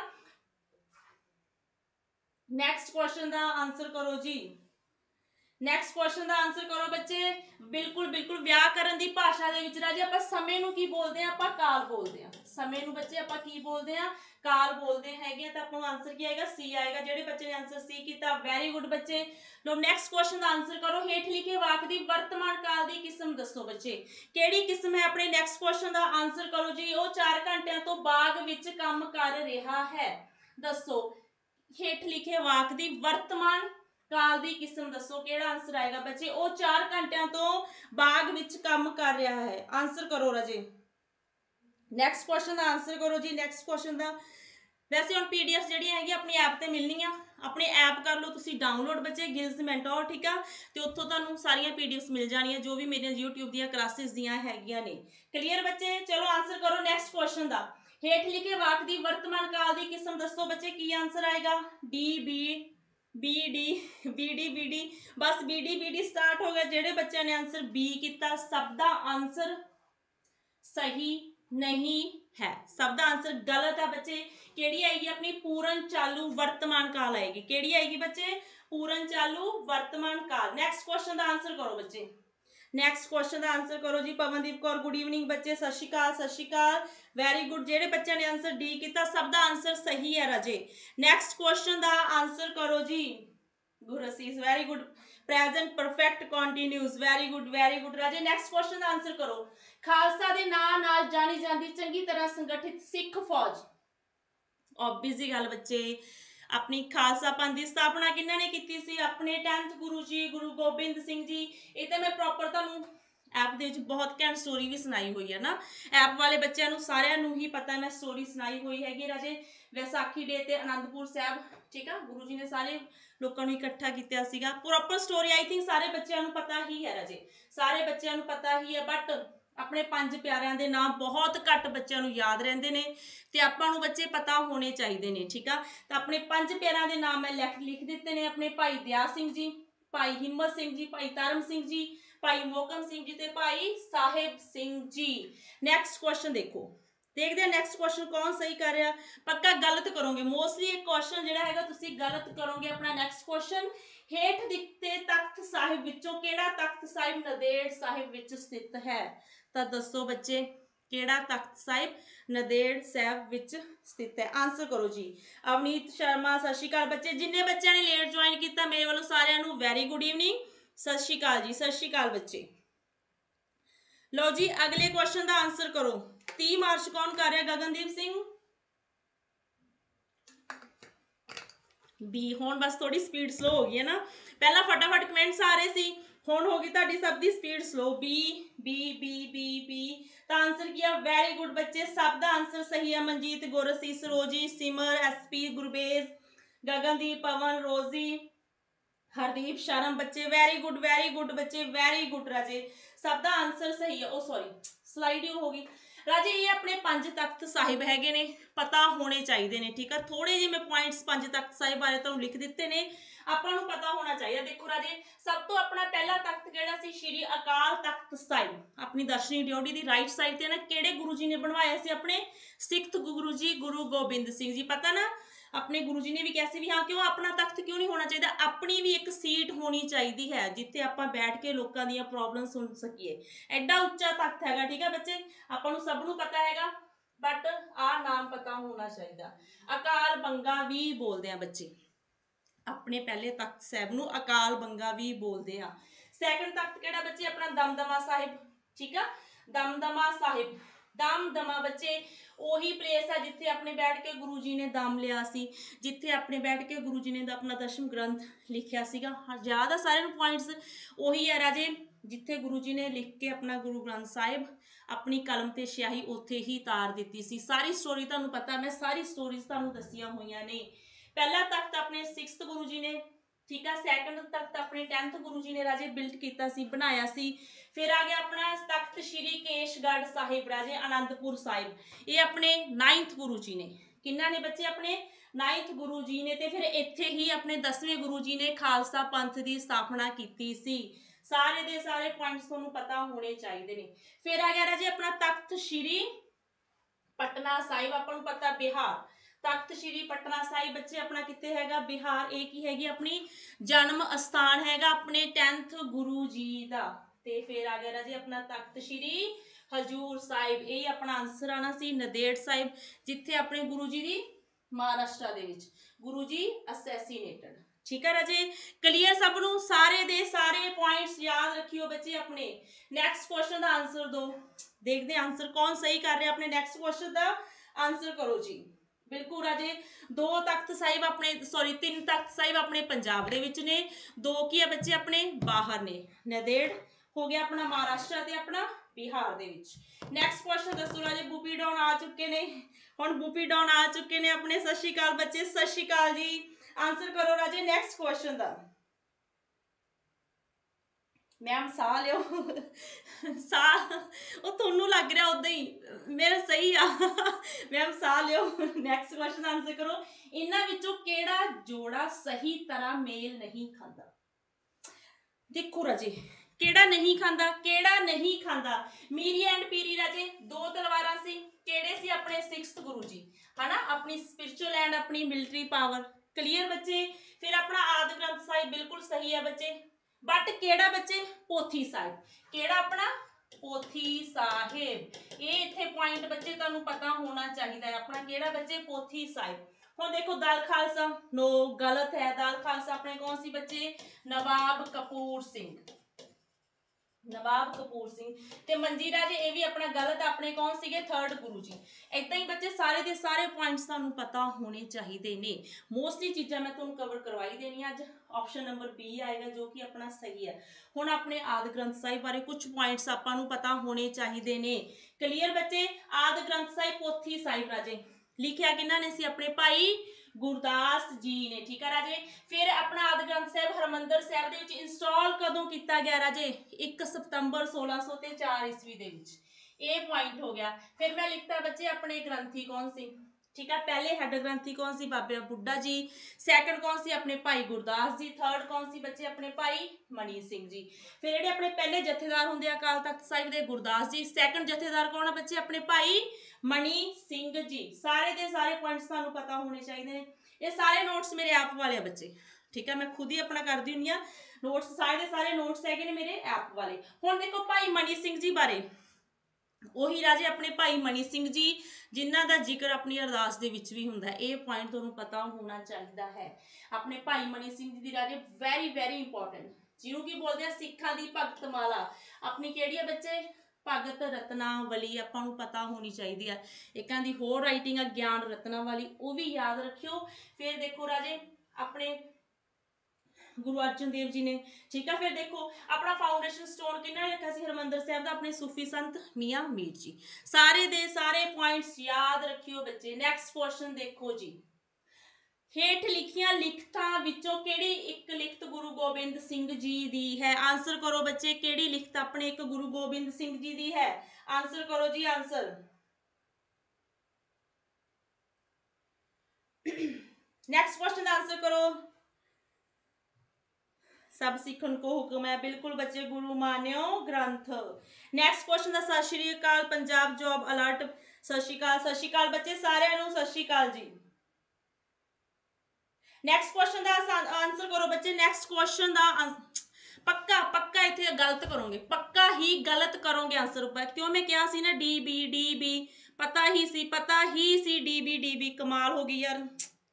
ਨੈਕਸਟ ਕੁਐਸਚਨ ਦਾ ਆਨਸਰ ਕਰੋ ਜੀ। ਨੈਕਸਟ ਕੁਐਸਚਨ ਦਾ ਆਨਸਰ ਕਰੋ ਬੱਚੇ। ਬਿਲਕੁਲ ਵਿਆਕਰਨ ਦੀ ਭਾਸ਼ਾ ਦੇ ਵਿੱਚ ਰਾਜੇ ਆਪਾਂ ਸਮੇਂ ਨੂੰ ਕੀ ਬੋਲਦੇ ਆ? ਆਪਾਂ ਕਾਲ ਬੋਲਦੇ ਆ। ਸਮੇਂ ਨੂੰ ਬੱਚੇ ਆਪਾਂ ਕੀ ਬੋਲਦੇ ਆ? ਕਾਲ ਬੋਲਦੇ ਹੈਗੇ ਆ। ਤਾਂ ਆਪਾਂ ਨੂੰ ਆਨਸਰ ਕੀ ਆਏਗਾ? ਸੀ ਆਏਗਾ। ਜਿਹੜੇ ਬੱਚੇ ਨੇ ਆਨਸਰ ਸੀ ਕੀਤਾ, ਵੈਰੀ ਗੁੱਡ ਬੱਚੇ। ਲੋ ਨੈਕਸਟ ਕੁਐਸਚਨ ਦਾ ਆਨਸਰ ਕਰੋ। ਹੇਠ ਲਿਖੇ ਵਾਕ ਦੀ ਵਰਤਮਾਨ ਕਾਲ ਦੀ ਕਿਸਮ ਦੱਸੋ ਬੱਚੇ। ਕਿਹੜੀ ਕਿਸਮ ਹੈ? ਆਪਣੇ ਨੈਕਸਟ ਕੁਐਸਚਨ ਦਾ ਆਨਸਰ ਕਰੋ ਜੀ। ਉਹ 4 ਘੰਟਿਆਂ ਤੋਂ ਬਾਗ ਵਿੱਚ ਕੰਮ ਕਰ ਰਿਹਾ ਹੈ। दसो हेठ लिखे वाक दी वर्तमान काल दी किस्म दसो केड़ा आंसर आएगा बच्चे। वो 4 घंटिया तो बाग विच काम कर रहा है। आंसर करो राजे। नैक्सट क्वेश्चन का आंसर करो जी। नैक्सट क्वेश्चन का वैसे हम PDF ਜਿਹੜੀਆਂ ਹੈਗੀ ਆਪਣੀ ऐप ਤੇ ਮਿਲਣੀਆਂ। अपने ऐप कर लो तुसी डाउनलोड बच्चे गिल्स मैंटोर ठीक है। तो उत्थों तुहानूं सारियां PDFs मिल जानियां जो भी मेरे YouTube ਦੀਆਂ क्लासेस ਦੀਆਂ ਹੈਗੀਆਂ ने। क्लीयर बच्चे। चलो आंसर करो नैक्सट क्वेश्चन का। हेठ लिखे वाक की वर्तमान काल की किस्म दसो बच्चे की आंसर आएगा। डी बी BD बस BD स्टार्ट हो गया। जेडे बच्चों ने आंसर बी किया सब का आंसर सही नहीं है। सब का आंसर गलत है बच्चे। केड़ी आएगी अपनी पूर्ण चालू वर्तमान काल आएगी। केड़ी आएगी बच्चे पूर्ण चालू वर्तमान काल। नैक्सट क्वेश्चन का आंसर करो बच्चे। नैक्सट क्वेश्चन का आंसर करो जी। पवनदीप कौर गुड इवनिंग बच्चे सत श्री अकाल वैरी गुड। जेडे बच्चों ने आंसर डी किया सब का आंसर सही है राजे। नैक्सट क्वेश्चन का आंसर करो जी। Gursees very good. Present perfect continuous very good राजे। नैक्सट क्वेश्चन का आंसर करो। खालसा दे नाम नाल जानी जाती चंगी तरह संगठित सिख फौज। ऑब्वियस जी गल बच्चे अपनी खालसा पंथ की स्थापना किन्ना ने की सी अपने 10th गुरु जी गुरु गोबिंद सिंह जी। ये तो मैं प्रॉपर तुहानूं ऐप दे विच बहुत घैंट स्टोरी भी सुनाई हुई है ना। ऐप वाले बच्चों सारिਆਂ ही पता मैं स्टोरी सुनाई हुई हैगी राजे। वैसाखी डे ते आनंदपुर साहब ठीक है गुरु जी ने सारे लोगों को इकट्ठा किया सीगा। प्रॉपर स्टोरी आई थिंक सारे बच्चों को पता ही है राजे। सारे बच्चों को पता ही है बट अपने 5 प्यारिਆਂ ਦੇ नाम बहुत घट बच्चों को याद रहते हैं तो आपां नूं बच्चे पता होने चाहिए ने ठीक है। तो अपने 5 प्यारिਆਂ ਦੇ नाम मैं लिख दिते हैं। अपने भाई दया सिंह जी भाई हिम्मत सिंह जी भाई तरम सिंह जी भाई मोहकम सिंह जी ते भाई साहिब सिंह जी। नैक्सट क्वेश्चन देखो देखते हैं नैक्सट क्वेश्चन कौन सही कर रहा। पक्का गलत करोगे मोस्टली एक क्वेश्चन जिहड़ा हैगा तुसीं गलत करोगे। अपना नैक्सट क्वेश्चन हेठ दिते तख्त साहिब विचों किहड़ा तख्त साहिब नंदेड़ साहिब विच स्थित है। तो दसो बच्चे किहड़ा तख्त साहिब नंदेड़ साहिब विच स्थित है। आंसर करो जी। अवनीत शर्मा सत श्री अकाल बच्चे। जिन्ने बच्चों ने लेट ज्वाइन किया मेरे वालों सारिਆਂ ਨੂੰ वैरी गुड इवनिंग सत श्री अकाल जी सत श्री अकाल बच्चे। लो जी अगले क्वेश्चन का आंसर करो। 30 मार्च कौन कर रहा गगनदीप सिंह बी। हुण बस थोड़ी स्पीड स्लो हो गई है ना। पहला फटाफट कमेंट्स आ रहे सी हुण हो गई तुहाडी सब दी speed slow. B B B B B तो आंसर किया वेरी गुड बच्चे। सब का आंसर सही है। मनजीत गुरसीस रोजी सिमर SP गुरबेज गगनदीप पवन रोजी हरदीप शर्म बच्चे वेरी गुड बच्चे वेरी गुड राजे। सब का आंसर सही है। ओ सॉरी स्लाइड हो गई राजे। ये अपने 5 तख्त साहिब हैगे ने पता होने चाहिए ने ठीक है। थोड़े जे मैं पॉइंट्स 5 तख्त साहिब बारे तुहानूं लिख दिते ने आपां नूं पता होना चाहिए। देखो राजे सब तो अपना पहला तख्त किहड़ा सी श्री अकाल तख्त साहिब अपनी दर्शनी ड्योढ़ी दी राइट साइड ते ना किहड़े गुरु जी ने बनवाया सी अपने 6th गुरु जी गुरु गोबिंद सिंह जी। पता ना अपने गुरु जी ने भी कैसे भी हाँ क्यों अपना तख्त क्यों नहीं होना चाहिए। अपनी भी एक सीट होनी चाहिए है जिथे आप बैठ के लोगों दी प्रॉब्लम सुन सकीए। एडा उच्चा तख्त है ठीक है बच्चे आपको सबनों पता है बट आ नाम पता होना चाहिए। अकाल बंगा भी बोलते हैं बच्चे अपने पहले तख्त साहब नूं अकाल बंगा भी बोलते हैं। सैकंड तख्त किहड़ा बच्चे अपना दमदमा साहिब ठीक है। दमदमा साहिब दमदमा बच्चे ਉਹੀ प्लेस है जिथे अपने बैठ के गुरु जी ने दम लिया सी जिथे अपने बैठ के गुरु जी ने अपना दशम ग्रंथ लिखिया सीगा। याद है सारे पॉइंट्स ਉਹੀ है राजे जिथे गुरु जी ने लिख के अपना गुरु ग्रंथ साहिब अपनी कलम ते स्याही उत्थे ही तार दी सी। सारी स्टोरी तुहानूं पता मैं सारी स्टोरीज तुहानूं दसियां होईयां ने। पहला तख्त अपने 6th गुरु जी ने ठीक है। सैकंड तख्त अपने 10th गुरु जी ने राजे बिल्ट किया सी बनाया सी। फिर आ गया अपना तख्त श्री केशगढ़ साहिब राजे आनंदपुर साहिब ये अपने 9th गुरु जी ने किन्ना ने बच्चे अपने 9th गुरु जी ने ते फिर इत्थे ही अपने 10वें गुरु जी ने खालसा पंथ की स्थापना की सी। सारे दे सारे पॉइंट्स तुहानूं पता होने चाहिए ने। फिर आ गया राजे अपना तख्त श्री पटना साहिब आपको पता बिहार तख्त श्री पटना साहिब बच्चे अपना कितने हैगा बिहार एक ही हैगी अपनी जन्म स्थान हैगा अपने 10th गुरु जी का। ते फिर आ गया राजे अपना तख्त श्री हजूर साहिब यही अपना आंसर आना सी नंदेड़ साहिब जिथे अपने गुरु जी की महाराष्ट्र दे विच गुरु जी असैसीनेटेड ठीक है राजे। क्लीयर सबनों सारे दे सारे पॉइंट्स याद रखियो बच्चे अपने। नैक्सट क्वेश्चन का आंसर दो देखते आंसर कौन सही कर रहे अपने नैक्सट क्वेश्चन का आंसर करो जी। ਬਿਲਕੁਲ ਰਾਜੇ, 2 ਤਖਤ ਸਾਹਿਬ ਆਪਣੇ 3 ਤਖਤ ਸਾਹਿਬ ਆਪਣੇ ਪੰਜਾਬ ਦੇ ਵਿੱਚ ਨੇ, 2 ਕੀ ਆ ਬੱਚੇ ਆਪਣੇ ਬਾਹਰ ਨੇ। ਨੰਦੇੜ ਹੋ ਗਿਆ ਆਪਣਾ ਮਹਾਰਾਸ਼ਟਰ ਤੇ ਆਪਣਾ ਬਿਹਾਰ ਦੇ ਵਿੱਚ। ਨੈਕਸਟ ਕੁਐਸਚਨ ਦੱਸੋ ਰਾਜੇ, ਬੂਪੀ ਡਾਊਨ ਆ ਚੁੱਕੇ ਨੇ, ਹੁਣ ਬੂਪੀ ਡਾਊਨ ਆ ਚੁੱਕੇ ਨੇ ਆਪਣੇ। ਸਤਿ ਸ਼੍ਰੀ ਅਕਾਲ ਬੱਚੇ, ਸਤਿ ਸ਼੍ਰੀ ਅਕਾਲ ਜੀ। ਆंसर करो राजे नैक्सट क्वेश्चन का। मैम साह लियो साह वो थोनू लग रहा उदा ही मेरा सही आ मैम साह लियो। नैक्सट क्वेश्चन आंसर करो, इन्हां विचों केड़ा जोड़ा सही तरह मेल नहीं खाता। देखो राजे केड़ा नहीं खांदा, केड़ा नहीं खांदा। मीरी एंड पीरी राजे 2 तलवारां सी, केड़े सी अपने 6th गुरु जी है ना, अपनी स्पिरिचुअल एंड अपनी मिलिटरी पावर। क्लीयर बच्चे। फिर अपना आदि ग्रंथ साहिब बिल्कुल सही है बच्चे, बट केड़ा बच्चे पोथी साहिब, केड़ा अपना पोथी साहिब। ये इत्थे पॉइंट बच्चे तुहानू पता होना चाहिए है अपना केड़ा बच्चे पोथी साहिब। हुण देखो दल खालसा नो गलत है, दल खालसा अपने कौन सी बच्चे नवाब कपूर सिंह, नवाब कपूर सिंह ते मंजी राजे ये भी अपना गलत, अपने कौन सीगे 3rd गुरु जी। इदां ही बच्चे सारे दे सारे पॉइंट्स तुहानू पता होने चाहिए ने। मोस्टली चीज़ां मैं तुहानू कवर करवाई देनी अज। ऑप्शन नंबर बी आएगा जो कि अपना सही है। हुण अपने आदि ग्रंथ साहिब बारे कुछ पॉइंट्स आपां नू पता होने चाहिए ने। क्लीयर बच्चे। आदि ग्रंथ साहिब पोथी साहिब राजे लिखिया किन्हां ने सी, अपने भाई गुरदास जी ने, ठीक है राजे। फिर अपना आदि ग्रंथ साहिब हरमंदर साहिब दे विच इंस्टॉल कदों किया गया राजे 1 सितंबर 1604 ईस्वी दे विच। ये पॉइंट हो गया। फिर मैं लिखता बच्चे अपने ग्रंथी कौन सी, ठीक है। पहले हैड ग्रंथी कौन सी बाबा बुड्ढा जी, सैकंड कौन सी अपने भाई गुरदास जी, 3rd कौन सी बच्चे अपने भाई मनी सिंह जी। फिर जेडे अपने पहले जथेदार होंगे अकाल तख्त साहिब दे गुरदास जी, सैकंड जथेदार कौन है बच्चे अपने भाई मनी सिंह जी। सारे दे सारे पॉइंट्स तुहानू पता होने चाहिए। ये सारे नोट्स मेरे ऐप वाले बच्चे, ठीक है, मैं खुद ही अपना करती हुई हाँ नोट्स, सारे दे सारे नोट्स है मेरे ऐप वाले। हुण देखो भाई मनी सिंह जी बारे, ਉਹੀ राजे अपने भाई मनी सिंह जी जिन्हां दा जिक्र अपनी अरदास दे विच भी हुंदा है। ये पॉइंट तुहानू पता होना चाहिए है। अपने भाई मनी सिंह जी दी राजे वेरी वेरी इंपॉर्टेंट, जिन्हों की बोलते हैं सिखां दी भगत माला, अपनी किहड़ी है बच्चे भगत रत्नावली आपां नू पता होनी चाहिए है। एक दी होर राइटिंग है ज्ञान रत्नावली, वो भी याद रखियो। फिर देखो राजे अपने गुरु अर्जन देव जी ने, ठीक है। फिर देखो अपना फाउंडेशन स्टोन किन्ना रखा सी हरमंदर साहिब दा, अपने सूफी संत मियां मीर जी। सारे दे सारे पॉइंट्स याद रखियो बच्चे। नैक्सट क्वेश्चन देखो जी, हेठ लिखियां लिखतां विचों केड़ी एक लिखत गुरु गोबिंद सिंह जी दी है। आंसर करो बच्चे, केड़ी लिखत अपने एक गुरु गोबिंद सिंह जी दी है। आंसर करो जी, आंसर। नेक्स्ट क्वेश्चन का आंसर करो। सब सीखन को हुक्म है, बिल्कुल बच्चे, गुरु मान्यो ग्रंथ। नैक्सट क्वेश्चन का सत श्री अकाल पंजाब जॉब अलर्ट। सत श्री अकाल बच्चे सारिਆਂ ਨੂੰ सत श्री अकाल जी। नैक्सट क्वेश्चन का आंसर करो बच्चे। नैक्सट क्वेश्चन का पक्का पक्का इतने गलत करोगे, पक्का ही गलत करोगे आंसर ऊपर, क्यों मैं क्या सी ना डी बी पता ही सी डी बी कमाल हो गई यार।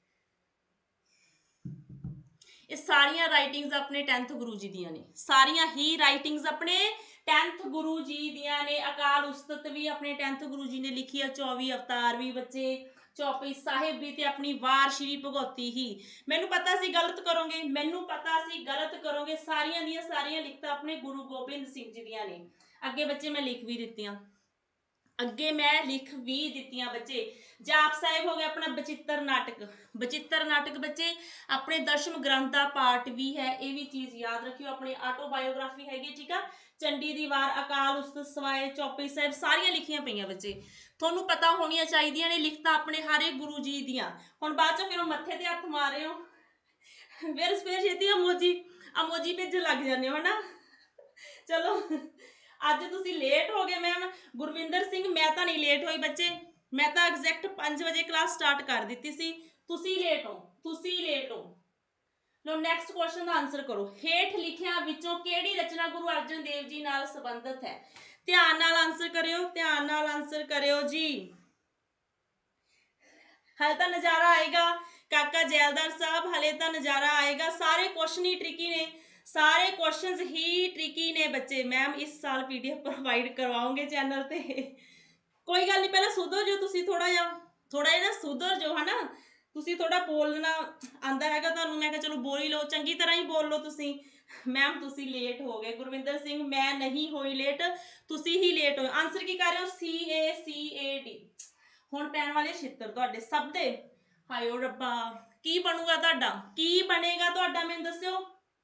ये सारिया राइटिंग्स अपने 10th गुरु जी दियां ने, सारिया ही राइटिंग्स अपने 10th गुरु जी दियां ने। अकाल उस्तत भी अपने 10th गुरु जी ने लिखी है, 24 अवतार भी बच्चे, चौपाई साहिब भी, ते अपनी वार श्री भगवती ही। मैनू पता सी गलत करोगे, मैनू पता सी गलत करोगे। सारिया दियां सारिया लिखता अपने गुरु गोबिंद सिंह जी दियां ने। अगे बच्चे मैं लिख भी दित्तियां, अगे मैं लिख भी दित्तियां बच्चे। जाप साहिब हो गया अपना बचित्र नाटक बच्चे अपने दशम ग्रंथ का पार्ट भी है, ये भी चीज़ याद रखियो। अपनी ऑटोबायोग्राफी हैगी, ठीक है। चंडी दी वार, अकाल उस्तत, सवाए, चौपाई साहिब सारियां लिखियां पईयां बच्चे, थोनू पता होनिया चाहिए ने लिखता अपने हर एक गुरु जी दियां। हुण बाद चों फिर मत्थे ते हत्थ मार रहे हो, फिर छेती अमोजी भेजन लग जाने हो ना। चलो अज तुसी लेट हो गए मैम गुरविंदर सिंह, मैं तो नहीं लेट हुई बच्चे, मैं तो एग्जैक्ट 5 बजे क्लास स्टार्ट कर दी सी। तुसी लेट हो। लो नैक्सट क्वेश्चन का आंसर करो। हेठ लिखिया विचों केड़ी रचना गुरु अर्जन देव जी नाल संबंधित है। ध्यान नाल आंसर करियो जी। हले तो नज़ारा आएगा काका जैलदार साहब, हले तो नज़ारा आएगा। सारे क्वेश्चन ही ट्रिकी ने, सारे क्वेश्चंस ही ट्रिकी ने बच्चे। मैम इस साल PDF प्रोवाइड करवाओगे चैनल पे, कोई गल नहीं, पहले सुधो जो तुसी थोड़ा जा। थोड़ा जिहा ना सुधर जो है ना, तुसी थोड़ा बोलना आंदा हैगा तुहानूं, मैं कहा चलो बोल ही लो, चंगी तरह ही बोल लो तुसी। मैम तुसी लेट हो गए। गुरविंदर सिंह मैं नहीं होई लेट, तुसी ही लेट हो। आंसर की कर रहे हो CACAD। हुण पैण वाले छित्तर तुहाडे सब दे। हाय ओ रब्बा, की बनूगा तुहाडा, की बनेगा तुहाडा, मैनूं दस्सिओ।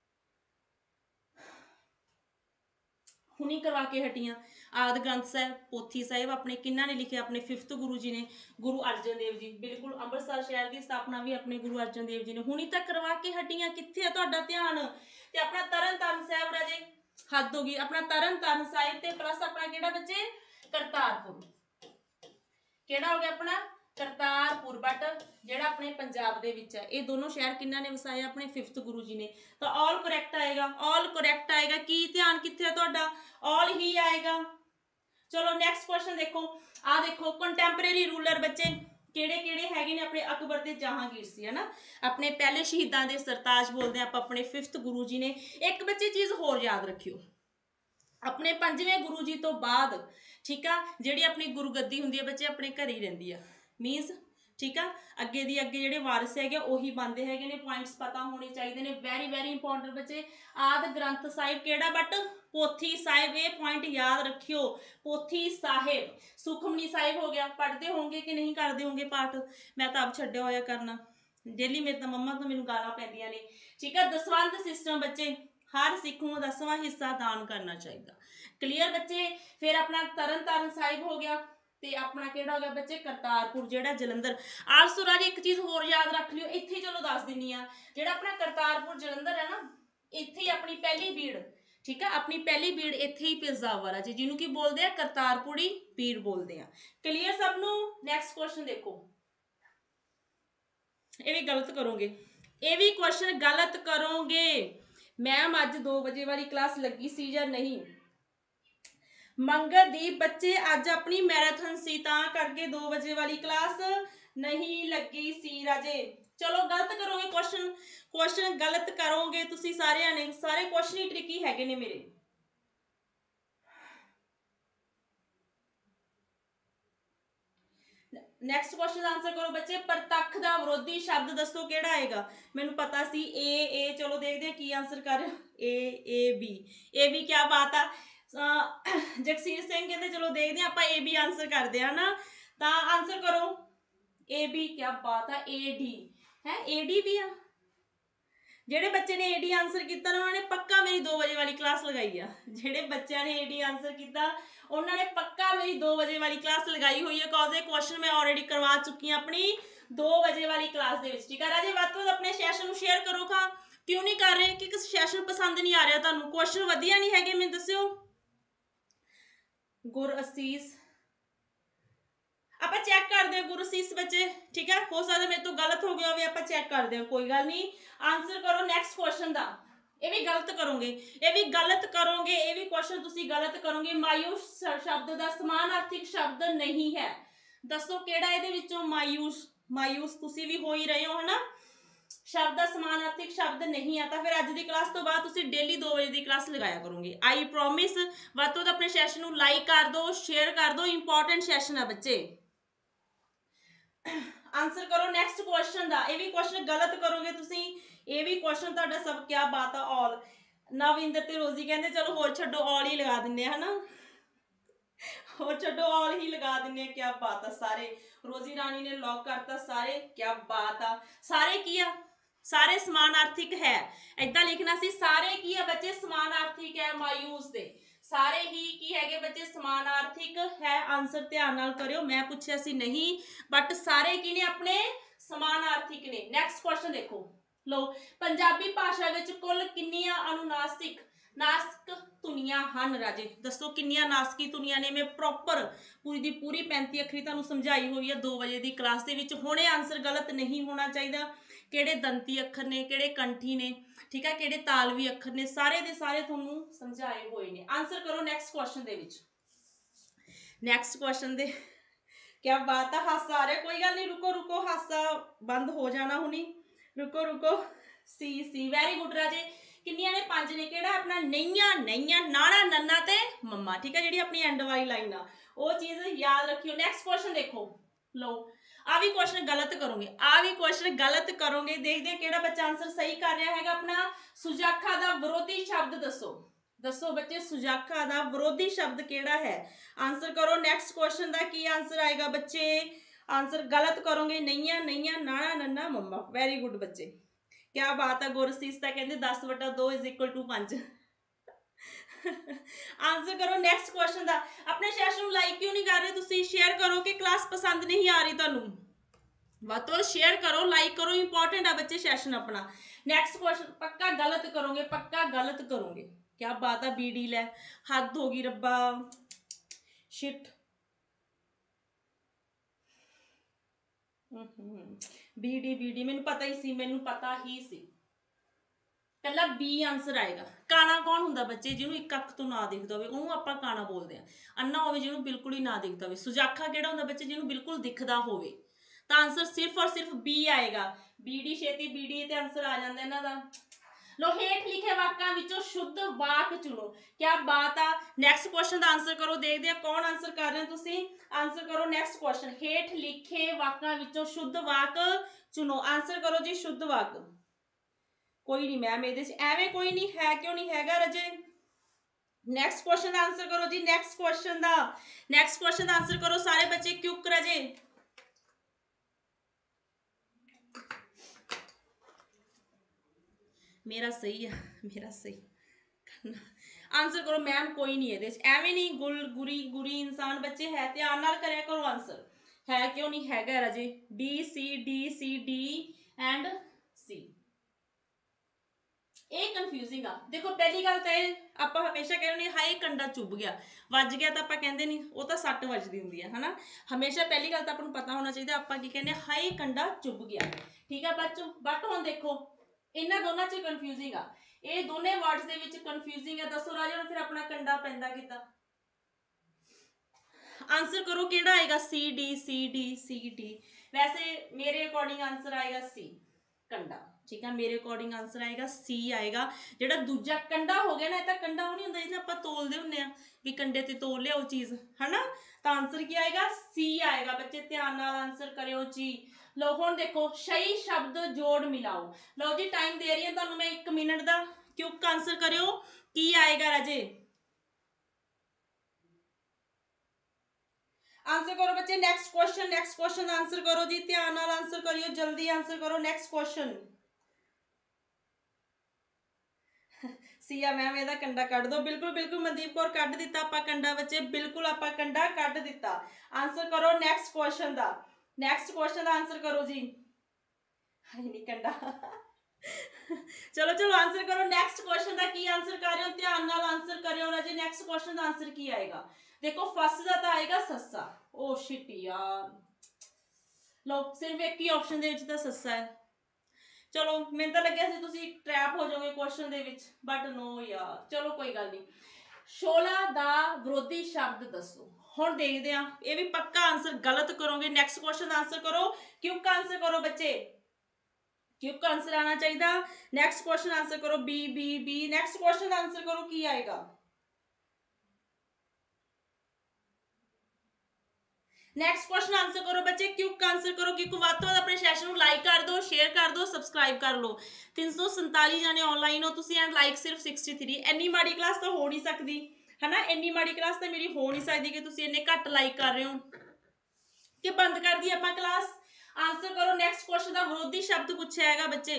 हुणी करवा के हटियां। आदि ग्रंथ साहिब, पोथी साहिब अपने किन्ना ने लिखे, अपने 5th गुरु जी ने, गुरु अर्जन देव जी। बिल्कुल अंमृतसर शहर की स्थापना भी अपने गुरु अर्जन देव जी ने। हुणी तक करवा के हटियां, कित्थे है तुहाडा ध्यान? ते अपना तरन तारण साहिब राजे, हद हो गई। अपना तरन तारण साहिब ते प्लस अपना किहड़ा बच्चे, करतारपुर। किहड़ा हो गया अपना करतारपुर। बट ਜਿਹੜਾ ਆਪਣੇ ਪੰਜਾਬ ਦੇ ਵਿੱਚ ਹੈ, ਇਹ ਦੋਨੋਂ ਸ਼ਹਿਰ ਕਿੰਨਾ ਨੇ ਵਸਾਏ? ਆਪਣੇ 5th ਗੁਰੂ ਜੀ ਨੇ। ਤਾਂ ਆਲ ਕਰੈਕਟ ਆਏਗਾ, ਆਲ ਕਰੈਕਟ ਆਏਗਾ। ਕੀ ਧਿਆਨ ਕਿੱਥੇ ਹੈ ਤੁਹਾਡਾ? ਆਲ ਹੀ ਆਏਗਾ। ਚਲੋ ਨੈਕਸਟ ਕੁਐਸਚਨ ਦੇਖੋ। ਆ ਦੇਖੋ ਕੰਟੈਂਪਰੇਰੀ ਰੂਲਰ ਬੱਚੇ ਕਿਹੜੇ ਕਿਹੜੇ ਹੈਗੇ ਨੇ? ਆਪਣੇ ਅਕਬਰ ਤੇ ਜਹਾਂਗੀਰ ਸੀ, ਹੈ ਨਾ। ਆਪਣੇ ਪਹਿਲੇ ਸ਼ਹੀਦਾਂ ਦੇ ਸਰਤਾਜ ਬੋਲਦੇ ਆਪਾਂ ਆਪਣੇ 5th ਗੁਰੂ ਜੀ ਨੇ। ਇੱਕ ਬੱਚੇ ਚੀਜ਼ ਹੋਰ ਯਾਦ ਰੱਖਿਓ, ਆਪਣੇ 5ਵੇਂ ਗੁਰੂ ਜੀ ਤੋਂ ਬਾਅਦ, ਠੀਕ ਆ, ਜਿਹੜੀ ਆਪਣੀ ਗੁਰਗੱਦੀ ਹੁੰਦੀ ਹੈ ਬੱਚੇ ਆਪਣੇ ਘਰੇ ਹੀ ਰਹਿੰਦੀ ਆ। ਮੀਨਸ ਠੀਕ ਆ, ਅੱਗੇ ਦੀ ਅੱਗੇ ਜਿਹੜੇ ਵਾਰਿਸ ਹੈਗੇ ਉਹੀ ਬਣਦੇ ਹੈਗੇ ਨੇ। ਪੁਆਇੰਟਸ ਪਤਾ ਹੋਣੇ ਚਾਹੀਦੇ ਨੇ, ਵੈਰੀ ਵੈਰੀ ਇੰਪੋਰਟੈਂਟ ਬੱਚੇ। ਆਦਿ ਗ੍ਰੰਥ ਸਾਹਿਬ ਕਿਹੜਾ? ਬਟ ਪੋਥੀ ਸਾਹਿਬ। ਇਹ ਪੁਆਇੰਟ ਯਾਦ ਰੱਖਿਓ, ਪੋਥੀ ਸਾਹਿਬ। ਸੁਖਮਨੀ ਸਾਹਿਬ ਹੋ ਗਿਆ, ਪੜ੍ਹਦੇ ਹੋਣਗੇ ਕਿ ਨਹੀਂ ਕਰਦੇ ਹੋਣਗੇ ਪਾਠ? ਮੈਂ ਤਾਂ ਆਪ ਛੱਡਿਆ ਹੋਇਆ ਕਰਨਾ ਡੇਲੀ, ਮੇਰੇ ਤਾਂ ਮੰਮਾ ਤੋਂ ਮੈਨੂੰ ਗਾਲਾਂ ਪੈਂਦੀਆਂ ਨੇ। ਠੀਕ ਆ, ਦਸਵੰਧ ਸਿਸਟਮ ਬੱਚੇ, ਹਰ ਸਿੱਖ ਨੂੰ 10ਵਾਂ ਹਿੱਸਾ ਦਾਨ ਕਰਨਾ ਚਾਹੀਦਾ। ਕਲੀਅਰ ਬੱਚੇ। ਫਿਰ ਆਪਣਾ ਤਰਨ ਤਾਰਨ ਸਾਹਿਬ ਹੋ ਗਿਆ, ਤੇ ਆਪਣਾ ਕਿਹੜਾ ਹੋ ਗਿਆ ਬੱਚੇ? ਕਰਤਾਰਪੁਰ, ਜਿਹੜਾ ਜਲੰਧਰ। ਆਲਸੋ ਰਾਜੇ ਇੱਕ ਚੀਜ਼ ਹੋਰ ਯਾਦ ਰੱਖ ਲਿਓ, ਇੱਥੇ ਚਲੋ ਦੱਸ ਦਿੰਨੀ ਆ। ਜਿਹੜਾ ਆਪਣਾ ਕਰਤਾਰਪੁਰ ਜਲੰਧਰ ਹੈ ਨਾ, ਇੱਥੇ ਹੀ ਆਪਣੀ ਪਹਿਲੀ ਬੀੜ, ਠੀਕ ਆ, ਆਪਣੀ ਪਹਿਲੀ ਬੀੜ ਇੱਥੇ ਹੀ ਪਿਰਜ਼ਾਵਰ ਆ ਜੀ, ਜਿਹਨੂੰ ਕੀ ਬੋਲਦੇ ਆ? ਕਰਤਾਰਪੁਰੀ ਬੀੜ ਬੋਲਦੇ ਆ। ਕਲੀਅਰ ਸਭ ਨੂੰ? ਨੈਕਸਟ ਕੁਐਸਚਨ ਦੇਖੋ। ਇਹ ਵੀ ਗਲਤ ਕਰੋਗੇ, ਇਹ ਵੀ ਕੁਐਸਚਨ ਗਲਤ ਕਰੋਗੇ। ਮੈਮ ਅੱਜ 2 ਵਜੇ ਵਾਲੀ ਕਲਾਸ ਲੱਗੀ ਸੀ ਜਾਂ ਨਹੀਂ? ਮੰਗਲਦੀਪ ਬੱਚੇ ਅੱਜ ਆਪਣੀ ਮੈਰਾਥਨ ਸੀ, ਤਾਂ ਕਰਕੇ 2 ਵਜੇ ਵਾਲੀ ਕਲਾਸ ਨਹੀਂ ਲੱਗੀ ਸੀ ਰਾਜੇ। ਚਲੋ ਗਲਤ ਕਰੋਗੇ ਕੁਐਸਚਨ, ਕੁਐਸਚਨ ਗਲਤ ਕਰੋਗੇ ਤੁਸੀਂ ਸਾਰਿਆਂ ਨੇ। ਸਾਰੇ ਕੁਐਸਚਨ ਹੀ ਟ੍ਰਿਕੀ ਹੈਗੇ ਨੇ ਮੇਰੇ। ਨੈਕਸਟ ਕੁਐਸਚਨ ਆਨਸਰ ਕਰੋ ਬੱਚੇ। ਪ੍ਰਤੱਖ ਦਾ ਵਿਰੋਧੀ ਸ਼ਬਦ ਦੱਸੋ ਕਿਹੜਾ ਆਏਗਾ? ਮੈਨੂੰ ਪਤਾ ਸੀ ਏ। ਚਲੋ ਦੇਖਦੇ ਹਾਂ ਕੀ ਆਨਸਰ ਕਰ ਰਹੇ ਹੋ। ਏ ਬੀ ਕੀ ਬਾਤ ਆ। ਜਗਸੀਰ ਸਿੰਘ ਕਹਿੰਦੇ ਚਲੋ ਦੇਖਦੇ ਹਾਂ ਆਪਾਂ AB ਆਨਸਰ ਕਰਦੇ ਹਾਂ ਨਾ। ਤਾਂ ਆਨਸਰ ਕਰੋ AB। ਕੀ ਬਾਤ ਆ। AD ਹੈ, AD ਵੀ ਆ। ਜਿਹੜੇ ਬੱਚੇ ਨੇ AD ਆਨਸਰ ਕੀਤਾ ਨਾ, ਉਹਨਾਂ ਨੇ ਪੱਕਾ ਮੇਰੀ 2 ਵਜੇ ਵਾਲੀ ਕਲਾਸ ਲਗਾਈ ਆ। ਜਿਹੜੇ ਬੱਚਿਆਂ ਨੇ AD ਆਨਸਰ ਕੀਤਾ ਉਹਨਾਂ ਨੇ ਪੱਕਾ ਮੇਰੀ 2 ਵਜੇ ਵਾਲੀ ਕਲਾਸ ਲਗਾਈ ਹੋਈ ਹੈ। ਕਾਜ਼ ਇਹ ਕੁਐਸਚਨ ਮੈਂ ਆਲਰੇਡੀ ਕਰਵਾ ਚੁੱਕੀ ਹਾਂ ਆਪਣੀ 2 ਵਜੇ ਵਾਲੀ ਕਲਾਸ ਦੇ ਵਿੱਚ। ਠੀਕ ਆ ਰਾਜੇ, ਵੱਧ ਤੋਂ ਵੱਧ ਆਪਣੇ ਸੈਸ਼ਨ ਨੂੰ ਸ਼ੇਅਰ ਕਰੋ। ਖਾਂ ਕਿਉਂ ਨਹੀਂ ਕਰ ਰਹੇ? ਕਿ ਸੈਸ਼ਨ ਪਸੰਦ ਨਹੀਂ ਆ ਰਿਹਾ ਤੁਹਾਨੂੰ? ਕੁਐਸਚਨ ਵਧੀਆ ਨਹੀਂ ਹੈਗੇ? ਮੈਨੂੰ ਦੱਸਿਓ। ਗੁਰਅਸੀਸ ਆਪਾਂ ਚੈੱਕ ਕਰਦੇ ਹਾਂ। ਗੁਰਅਸੀਸ ਬੱਚੇ ਠੀਕ ਹੈ, ਹੋ ਸਕਦਾ ਮੇਰੇ ਤੋਂ ਗਲਤ ਹੋ ਗਿਆ ਹੋਵੇ, ਆਪਾਂ ਚੈੱਕ ਕਰਦੇ ਹਾਂ, ਕੋਈ ਗੱਲ ਨਹੀਂ। ਆਨਸਰ ਕਰੋ ਨੈਕਸਟ ਕੁਐਸਚਨ ਦਾ। ਇਹ ਵੀ ਗਲਤ ਕਰੋਗੇ, ਇਹ ਵੀ ਗਲਤ ਕਰੋਗੇ, ਇਹ ਵੀ ਕੁਐਸਚਨ ਤੁਸੀਂ ਗਲਤ ਕਰੋਗੇ। ਮਾਯੂਸ ਸ਼ਬਦ ਦਾ ਸਮਾਨਾਰਥਿਕ ਸ਼ਬਦ ਨਹੀਂ ਹੈ। ਦੱਸੋ ਕਿਹੜਾ ਇਹਦੇ ਵਿੱਚੋਂ? ਮਾਯੂਸ। ਮਾਯੂਸ ਤੁਸੀਂ ਵੀ ਹੋ ਹੀ ਰਹੇ ਹੋ, ਹਨਾ। ਸ਼ਬਦ ਦਾ ਸਮਾਨਾਰਥਿਕ ਸ਼ਬਦ ਨਹੀਂ ਆ। ਤਾਂ ਫਿਰ ਅੱਜ ਦੀ ਕਲਾਸ ਤੋਂ ਬਾਅਦ ਤੁਸੀਂ ਡੇਲੀ 2 ਵਜੇ ਦੀ ਕਲਾਸ ਲਗਾਇਆ ਕਰੋਗੇ। I promise. ਵੱਧ ਤੋਂ ਵੱਧ ਆਪਣੇ ਸੈਸ਼ਨ ਨੂੰ ਲਾਈਕ ਕਰ ਦਿਓ, ਸ਼ੇਅਰ ਕਰ ਦਿਓ। ਇੰਪੋਰਟੈਂਟ ਸੈਸ਼ਨ ਆ ਬੱਚੇ। ਆਨਸਰ ਕਰੋ ਨੈਕਸਟ ਕੁਐਸਚਨ ਦਾ। ਇਹ ਵੀ ਕੁਐਸਚਨ ਗਲਤ ਕਰੋਗੇ ਤੁਸੀਂ। ਇਹ ਵੀ ਕੁਐਸਚਨ ਤੁਹਾਡਾ ਸਭ ਕੀ ਬਾਤ ਆ। ਆਲ। ਨਵਿੰਦਰ ਤੇ ਰੋਜ਼ੀ ਕਹਿੰਦੇ ਚਲੋ ਹੋਰ ਛੱਡੋ, ਆਲ ਹੀ ਲਗਾ ਦਿੰਦੇ ਆ, ਹਨਾ। ਹੋਰ ਛੱਡੋ, ਆਲ ਹੀ ਲਗਾ ਦਿੰਦੇ ਆ। ਕੀ ਬਾਤ ਆ। ਸਾਰੇ ਰੋਜ਼ੀ ਰਾਣੀ ਨੇ ਲੌਕ ਕਰਤਾ। ਸਾਰੇ ਕੀ ਬਾਤ ਆ। ਸਾਰੇ ਕੀ ਆ? ਸਾਰੇ ਸਮਾਨਾਰਥਿਕ ਹੈ। ਏਦਾਂ ਲਿਖਣਾ ਸੀ, ਸਾਰੇ ਕੀ ਆ ਬੱਚੇ? ਸਮਾਨਾਰਥਿਕ ਹੈ ਮਾਯੂਸ ਦੇ। ਸਾਰੇ ਹੀ ਕੀ ਹੈਗੇ ਬੱਚੇ? ਸਮਾਨਾਰਥਿਕ ਹੈ। ਆਨਸਰ ਧਿਆਨ ਨਾਲ ਕਰਿਓ, ਮੈਂ ਪੁੱਛਿਆ ਸੀ ਨਹੀਂ, ਬਟ ਸਾਰੇ ਕੀ ਨੇ? ਆਪਣੇ ਸਮਾਨਾਰਥਿਕ ਨੇ। ਨੈਕਸਟ ਕੁਐਸਚਨ ਦੇਖੋ। ਲੋ, ਪੰਜਾਬੀ ਭਾਸ਼ਾ ਵਿੱਚ ਕੁੱਲ ਕਿੰਨੀਆਂ ਅਨੁਨਾਸਿਕ ਨਾਸਕ ਧੁਨੀਆਂ ਹਨ ਰਾਜੇ? ਦੱਸੋ ਕਿੰਨੀਆਂ ਨਾਸਕੀ ਧੁਨੀਆਂ ਨੇ? ਮੈਂ ਪ੍ਰੋਪਰ ਪੂਰੀ ਦੀ ਪੂਰੀ 35 ਅੱਖਰੀ ਤੁਹਾਨੂੰ ਸਮਝਾਈ ਹੋਈ ਹੈ 2 ਵਜੇ ਦੀ ਕਲਾਸ ਦੇ ਵਿੱਚ। ਹੁਣੇ ਆਨਸਰ ਗਲਤ ਨਹੀਂ ਹੋਣਾ ਚਾਹੀਦਾ। ਕਿਹੜੇ ਦੰਤੀ ਅੱਖਰ ਨੇ, ਕਿਹੜੇ ਕੰਠੀ ਨੇ, ਠੀਕ ਹੈ, ਕਿਹੜੇ ਤਾਲਵੀ ਅੱਖਰ ਨੇ, ਸਾਰੇ ਦੇ ਸਾਰੇ ਤੁਹਾਨੂੰ ਸਮਝਾਏ ਹੋਏ ਨੇ। ਆਨਸਰ ਕਰੋ ਨੈਕਸਟ ਕੁਐਸਚਨ ਦੇ ਵਿੱਚ। ਨੈਕਸਟ ਕੁਐਸਚਨ ਦੇ ਕੀ ਬਾਤ ਆ। ਹਾਸਾ ਆ ਰਿਹਾ, ਕੋਈ ਗੱਲ ਨਹੀਂ, ਰੁਕੋ ਹਾਸਾ ਬੰਦ ਹੋ ਜਾਣਾ ਹੁਣੀ। ਰੁਕੋ। ਸੀ ਵੈਰੀ ਗੁੱਡ ਰਾਜੇ। ਕਿੰਨੀਆਂ ਨੇ? 5 ਨੇ। ਕਿਹੜਾ ਆਪਣਾ? ਨਈਆਂ, ਨਾਣਾ, ਨੰਨਾ ਤੇ ਮੰਮਾ। ਠੀਕ ਹੈ, ਜਿਹੜੀ ਆਪਣੀ ਐਂਡ ਵਾਲੀ ਲਾਈਨ ਆ ਉਹ ਚੀਜ਼ ਯਾਦ ਰੱਖਿਓ। ਨੈਕਸਟ ਕੁਐਸਚਨ ਦੇਖੋ। लो आ भी क्वेश्चन गलत करोगे, आ भी क्वेश्चन गलत करोगे। देखते हैं किहड़ा बच्चा आंसर सही कर रहा है अपना। सुजाखा दा विरोधी शब्द दसो, दसो बच्चे सुजाखा दा विरोधी शब्द किहड़ा है, आंसर करो। नेक्स्ट क्वेश्चन दा की आंसर आएगा बच्चे, आंसर गलत करोगे। नैया नैया नाना नन्ना मम्मा, वेरी गुड बच्चे, क्या बात है। गुरसीस ता कहंदे 10/2 = 5। आंसर करो नेक्स्ट क्वेश्चन दा। अपने सैशन ਨੂੰ ਲਾਈਕ ਕਿਉਂ ਨਹੀਂ ਕਰ ਰਹੇ ਤੁਸੀਂ? ਸ਼ੇਅਰ ਕਰੋ ਕਿ ਕਲਾਸ ਪਸੰਦ ਨਹੀਂ ਆ ਰਹੀ ਤੁਹਾਨੂੰ। ਵੱਧ ਤੋਂ ਵੱਧ ਸ਼ੇਅਰ ਕਰੋ, ਲਾਈਕ ਕਰੋ, ਇੰਪॉर्टेंट है बच्चे सैशन अपना। नेक्स्ट क्वेश्चन पक्का गलत करोगे, पक्का गलत करोगे। क्या बात है बीडी लै, हद हो गई रब्बा, शिट। बीडी बीडी मैनू पता ही सी, मैनू पता ही सी। कला बी आंसर आएगा। काना कौन हुंदा बच्चे? जिन्होंने एक अख तो ना दिखता हो उन्होंने आपां काना बोलते हैं। अन्ना होवे जिन्होंने बिल्कुल ही ना दिखता हो। सुजाखा किहड़ा हुंदा बच्चे? जिन्होंने बिल्कुल दिखदा होवे। तो आंसर सिर्फ और सिर्फ बी आएगा। बीडी छेती बीडी ते आंसर आ जांदा इन्हां दा। लो हेठ लिखे वाकां विचों शुद्ध वाक चुनो। क्या बात आ। नैक्सट क्वेश्चन का आंसर करो, देखते हैं कौन आंसर कर रहे हो तुसीं। आंसर करो नेक्स्ट क्वेश्चन। हेठ लिखे वाकां विचों शुद्ध वाक चुनो। आंसर करो जी शुद्ध वाक। कोई नहीं मैम ये एवें कोई नहीं है, क्यों नहीं हैगा रजे। नैक्सट क्वेश्चन का आंसर करो जी। नैक्सट क्वेश्चन का, नैक्सट क्वेश्चन का आंसर करो सारे बच्चे क्यूक रजे। मेरा सही है, मेरा सही। आंसर करो मैम कोई नहीं है एवें नहीं गुल गुरी गुरी इंसान बच्चे है, ध्यान नाल करया करो आंसर। है क्यों नहीं हैगा रजे। D C D and C. ਇਹ ਕਨਫਿਊਜ਼ਿੰਗ ਆ। ਦੇਖੋ ਪਹਿਲੀ ਗੱਲ ਤਾਂ ਇਹ ਆਪਾਂ ਹਮੇਸ਼ਾ ਕਹਿੰਦੇ ਹਾਏ ਕੰਡਾ ਚੁੱਭ ਗਿਆ, ਵੱਜ ਗਿਆ ਤਾਂ ਆਪਾਂ ਕਹਿੰਦੇ ਨਹੀਂ, ਉਹ ਤਾਂ ਸੱਟ ਵੱਜਦੀ ਹੁੰਦੀ ਹੈ ਹਨਾ। ਹਮੇਸ਼ਾ ਪਹਿਲੀ ਗੱਲ ਤਾਂ ਆਪਾਂ ਨੂੰ ਪਤਾ ਹੋਣਾ ਚਾਹੀਦਾ ਆਪਾਂ ਕੀ ਕਹਿੰਦੇ ਹਾਏ ਕੰਡਾ ਚੁੱਭ ਗਿਆ, ਠੀਕ ਆ ਬੱਚੋ। ਬਟ ਹੁਣ ਦੇਖੋ ਇਹਨਾਂ ਦੋਨਾਂ 'ਚ ਕਨਫਿਊਜ਼ਿੰਗ ਆ, ਇਹ ਦੋਨੇ ਵਰਡਸ ਦੇ ਵਿੱਚ ਕਨਫਿਊਜ਼ਿੰਗ ਹੈ। ਦੱਸੋ ਰਾਜੇ ਹੁਣ ਫਿਰ ਆਪਣਾ ਕੰਡਾ ਪੈਂਦਾ ਕਿੱਦਾਂ? आंसर करो केड़ा आएगा? C D. वैसे मेरे अकॉर्डिंग आंसर आएगा सी कंडा, ठीक है। मेरे अकॉर्डिंग आंसर आएगा सी आएगा। जेड़ा दूजा कंडा हो गया ना, ये कंडा वो नहीं होंदा जिहदा आपां तोलदे हुंदे आ भी कंडे ते तोल लियाओ चीज़, है ना। तो आंसर की आएगा? सी आएगा। बच्चे ध्यान नाल आंसर करियो जी। लो हुण देखो सही शब्द जोड़ मिलाओ। लो जी टाइम दे रही है तुहानूं मैं 1 मिनट का, क्विक आंसर करियो की आएगा राजे। आंसर करो बच्चे नेक्स्ट क्वेश्चन आंसर करो जी, ध्यान नाल आंसर करियो, जल्दी आंसर करो नेक्स्ट क्वेश्चन। सिया मैम ਇਹਦਾ ਕੰਡਾ ਕੱਢ ਦੋ। बिल्कुल बिल्कुल मनदीप कौर ਕੱਢ ਦਿੱਤਾ ਆਪਾਂ ਕੰਡਾ ਬੱਚੇ, बिल्कुल ਆਪਾਂ ਕੰਡਾ ਕੱਢ ਦਿੱਤਾ। आंसर करो नेक्स्ट क्वेश्चन ਦਾ, नेक्स्ट क्वेश्चन ਦਾ आंसर करो जी। हाय नहीं कंडा। चलो चलो आंसर करो नेक्स्ट क्वेश्चन का की आंसर कर रहे हो, ध्यान नाल आंसर करियो राजे। नेक्स्ट क्वेश्चन का आंसर की आएगा? देखो फर्स्ट का तो आएगा सस्सा। ओ शिट यार, लो सिर्फ एक ही ऑप्शन दे विच तां सस्सा है। चलो मैंने तो लग्या सी तुसीं ट्रैप हो जाओगे क्वेश्चन दे विच, बट नो यार। चलो कोई गल नहीं। 16 दा विरोधी शब्द दसो। हुण देखदे हां, ये भी पक्का आंसर गलत करोगे। नेक्स्ट क्वेश्चन आंसर करो, क्विक आंसर करो बच्चे, क्विक आंसर आना चाहिए। नेक्स्ट क्वेश्चन आंसर करो बी। नेक्स्ट क्वेश्चन आंसर करो की आएगा? नेक्स्ट क्वेश्चन आंसर करो बच्चे, क्विक आंसर करो। क्योंकि ਵੱਧ ਤੋਂ ਵੱਧ ਆਪਣੇ ਸੈਸ਼ਨ ਨੂੰ ਲਾਈਕ ਕਰ ਦਿਓ, ਸ਼ੇਅਰ ਕਰ ਦਿਓ, ਸਬਸਕ੍ਰਾਈਬ ਕਰ ਲਓ। 347 ਜਾਣੇ ਆਨਲਾਈਨ ਹੋ ਤੁਸੀਂ ਐਂਡ ਲਾਈਕ ਸਿਰਫ 63। ਇੰਨੀ ਮਾੜੀ ਕਲਾਸ ਤਾਂ ਹੋ ਨਹੀਂ ਸਕਦੀ ਹੈ ਨਾ, ਇੰਨੀ ਮਾੜੀ ਕਲਾਸ ਤਾਂ ਮੇਰੀ ਹੋ ਨਹੀਂ ਸਕਦੀ ਕਿ ਤੁਸੀਂ ਇੰਨੇ ਘੱਟ ਲਾਈਕ ਕਰ ਰਹੇ ਹੋ। ਕਿ ਬੰਦ ਕਰ ਦਈਏ ਆਪਾਂ ਕਲਾਸ? ਆਂਸਰ ਕਰੋ नेक्स्ट क्वेश्चन ਦਾ ਵਿਰੋਧੀ ਸ਼ਬਦ ਪੁੱਛਿਆ ਹੈਗਾ ਬੱਚੇ।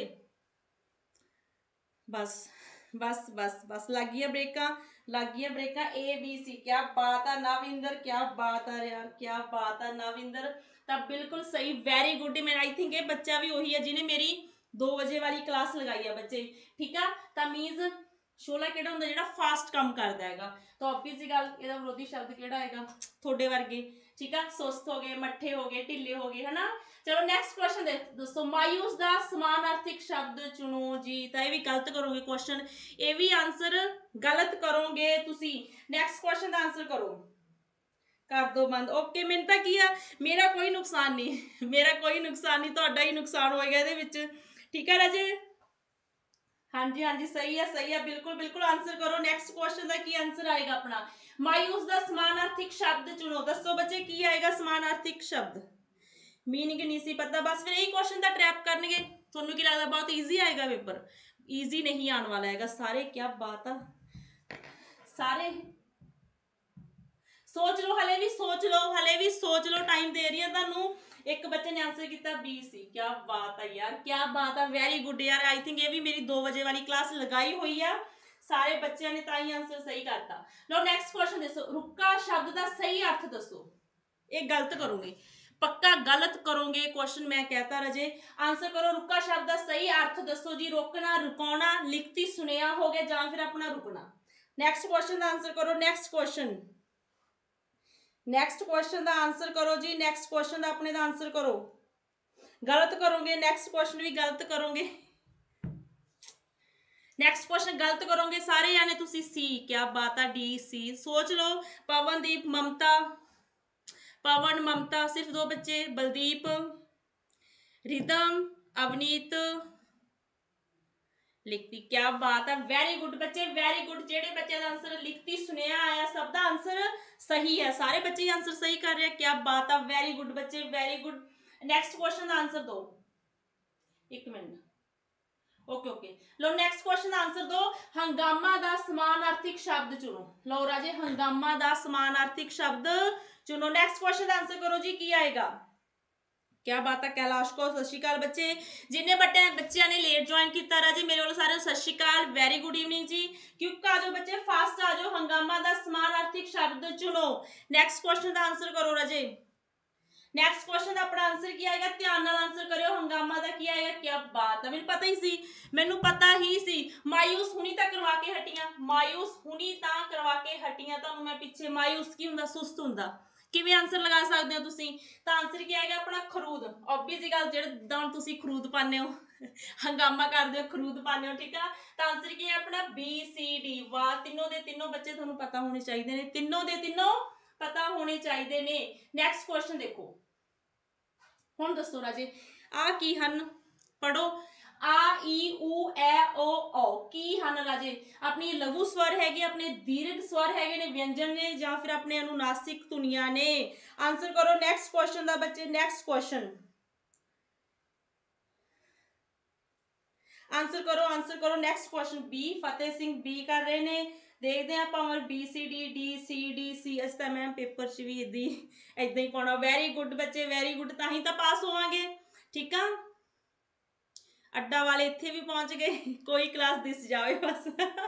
बस बस बस बस लग गई ब्रेक, लग गई ब्रेक। ए बी सी। क्या बात है नाविंदर, क्या बात है यार, क्या बात है नाविंदर। तब बिल्कुल सही, वेरी गुड। मैं आई थिंक ये बच्चा भी वही है जिन्हें मेरी 2 बजे वाली क्लास लगाई है बच्चे, ठीक है। तो मीनस 16 ਕਿਹੜਾ ਹੁੰਦਾ ਜਿਹੜਾ ਫਾਸਟ ਕੰਮ ਕਰਦਾ ਹੈਗਾ। ਤਾਂ ਆਬਵੀਅਸ ਜੀ ਗੱਲ ਇਹਦਾ ਵਿਰੋਧੀ ਸ਼ਬਦ ਕਿਹੜਾ ਆਏਗਾ? ਤੁਹਾਡੇ ਵਰਗੇ, ਠੀਕ ਆ। ਸੁਸਤ ਹੋ ਗਏ, ਮੱਠੇ ਹੋ ਗਏ, ਢਿੱਲੇ ਹੋ ਗਏ, ਹਨਾ। चलो नेक्स्ट क्वेश्चन दोस्तों, मायूस का समानार्थिक शब्द चुनो जी। तो ये भी गलत करोगे क्वेश्चन, ये भी आंसर गलत करोगे तुसी। नेक्स्ट क्वेश्चन का आंसर करो, कर दो बंद। ओके मैंने तो किया, मेरा कोई नुकसान नहीं, मेरा कोई नुकसान नहीं, तुहाडा ही नुकसान होएगा इहदे विच, ठीक है राजे। हाँ जी हाँ जी, सही है बिल्कुल बिल्कुल। आंसर करो नेक्स्ट क्वेश्चन का की आंसर आएगा अपना? मायूस का समानार्थिक शब्द चुनो। दसो बच्चे की आएगा समानार्थिक शब्द? मीनिंग नहीं सी पता, बस फिर यही क्वेश्चन का ट्रैप करनगे। ਤੁਹਾਨੂੰ ਕੀ ਲੱਗਦਾ बहुत ईजी आएगा पेपर? ईजी नहीं आने वाला है सारे। क्या बात है, सारे सोच लो, हले भी सोच लो, हले भी सोच लो, टाइम दे रही है तुहानू। एक बच्चे ने आंसर किया बी सी। क्या बात है यार, क्या बात है, वेरी गुड यार। आई थिंक ये भी मेरी 2 बजे वाली क्लास लगाई हुई है, सारे बच्चों ने ताई आंसर सही करता। लो नेक्स्ट क्वेश्चन दसो, रुका शब्द का सही अर्थ दसो। ये गलत करोगे, पक्का गलत करोगे क्वेश्चन, मैं कहता रजे। आंसर करो, रुका शब्द का सही अर्थ दसो जी। रोकना, रुकाना, लिखती सुनेया हो गया, जां फिर अपना रुकना। नेक्स्ट क्वेश्चन का आंसर करो। नेक्स्ट क्वेश्चन, नेक्स्ट क्वेश्चन का आंसर करो जी। नेक्स्ट क्वेश्चन का अपने का आंसर करो। गलत करोगे, नेक्स्ट क्वेश्चन भी गलत करोगे, नेक्स्ट क्वेश्चन गलत करोगे सारे जाने तुसी। सी, क्या बात है, डी सी। सोच लो। पवनदीप, ममता, पवन, ममता, सिर्फ 2 बच्चे, बलदीप, रिदम, अवनीत, लिखती। क्या बात है, वेरी गुड बच्चे, वेरी गुड। जेडे बच्चे का आंसर लिखती सुनेया आया, सब का आंसर सही है, सारे बच्चे आंसर सही कर रहे हैं। क्या बात है, वेरी गुड बच्चे, वेरी गुड। नेक्स्ट क्वेश्चन का आंसर दो, एक मिनट। ओके ओके, लो नेक्स्ट क्वेश्चन का आंसर दो। हंगामा का समानार्थिक शब्द चुनो। लो राजे, हंगामा का समानार्थिक शब्द चुनो। नेक्स्ट क्वेश्चन का आंसर करो जी, की आएगा? क्या बात है, कैलाश को सत श्री अकाल बच्चे। जिन्हें बच्चों ने लेट ज्वाइन किया राजे, मेरे वालों सारे Sat Shri Akal, very good evening ji. Quick आ जाओ बच्चे, फास्ट आ जाओ। हंगामा का समानार्थिक शब्द चुनो। नेक्स्ट क्वेश्चन का आंसर करो राजे। नेक्स्ट क्वेश्चन अपना आंसर की आएगा, ध्यान नाल आंसर करियो। हंगामा का की आएगा? क्या बात है, मैनू पता ही सी, मैनू पता ही सी। मायूस हुनी तां करवा के हटियां, मायूस हुनी तां करवा के हटियां। तुहानू मैं पिछे मायूस की हुंदा, सुस्त हुंदा, किवें आंसर लगा सकते हो तुसीं? तां आंसर की आएगा अपना खरूद। ऑब्वियस जी गल, जिहड़े हुण तुसीं खरूद पाने हो, हंगामा करदे हो, खरूद पाने हो, ठीक है। तां आंसर की है अपना बी सी डी। वाह, तीनों दे तीनों बच्चे तुहानू पता होने चाहिए ने, तीनों दे तीनों पता होने चाहिए ने। नैक्सट क्वेश्चन देखो, हुण दसो राजे, आ की हन? पढ़ो। आ ई ऊ ए ओ औ की हन राजे? अपनी लघु स्वर है, अपने दीर्घ स्वर है ने, व्यंजन ने, या फिर अपने अनुनासिक धुनियां ने? आंसर करो नेक्स्ट क्वेश्चन का बच्चे। नेक्स्ट क्वेश्चन आंसर करो, आंसर करो। Next question B, Fateh Singh B कर रहे ने। देखते हैं power B C D, D C D C. अस तो मैम पेपर च भी इदा ही पाना। वेरी गुड बच्चे, वेरी गुड, तां ही तो पास होवांगे, ठीक है। अड्डा वाले इत्थे भी पहुंच गए, कोई क्लास दिस जाए बस।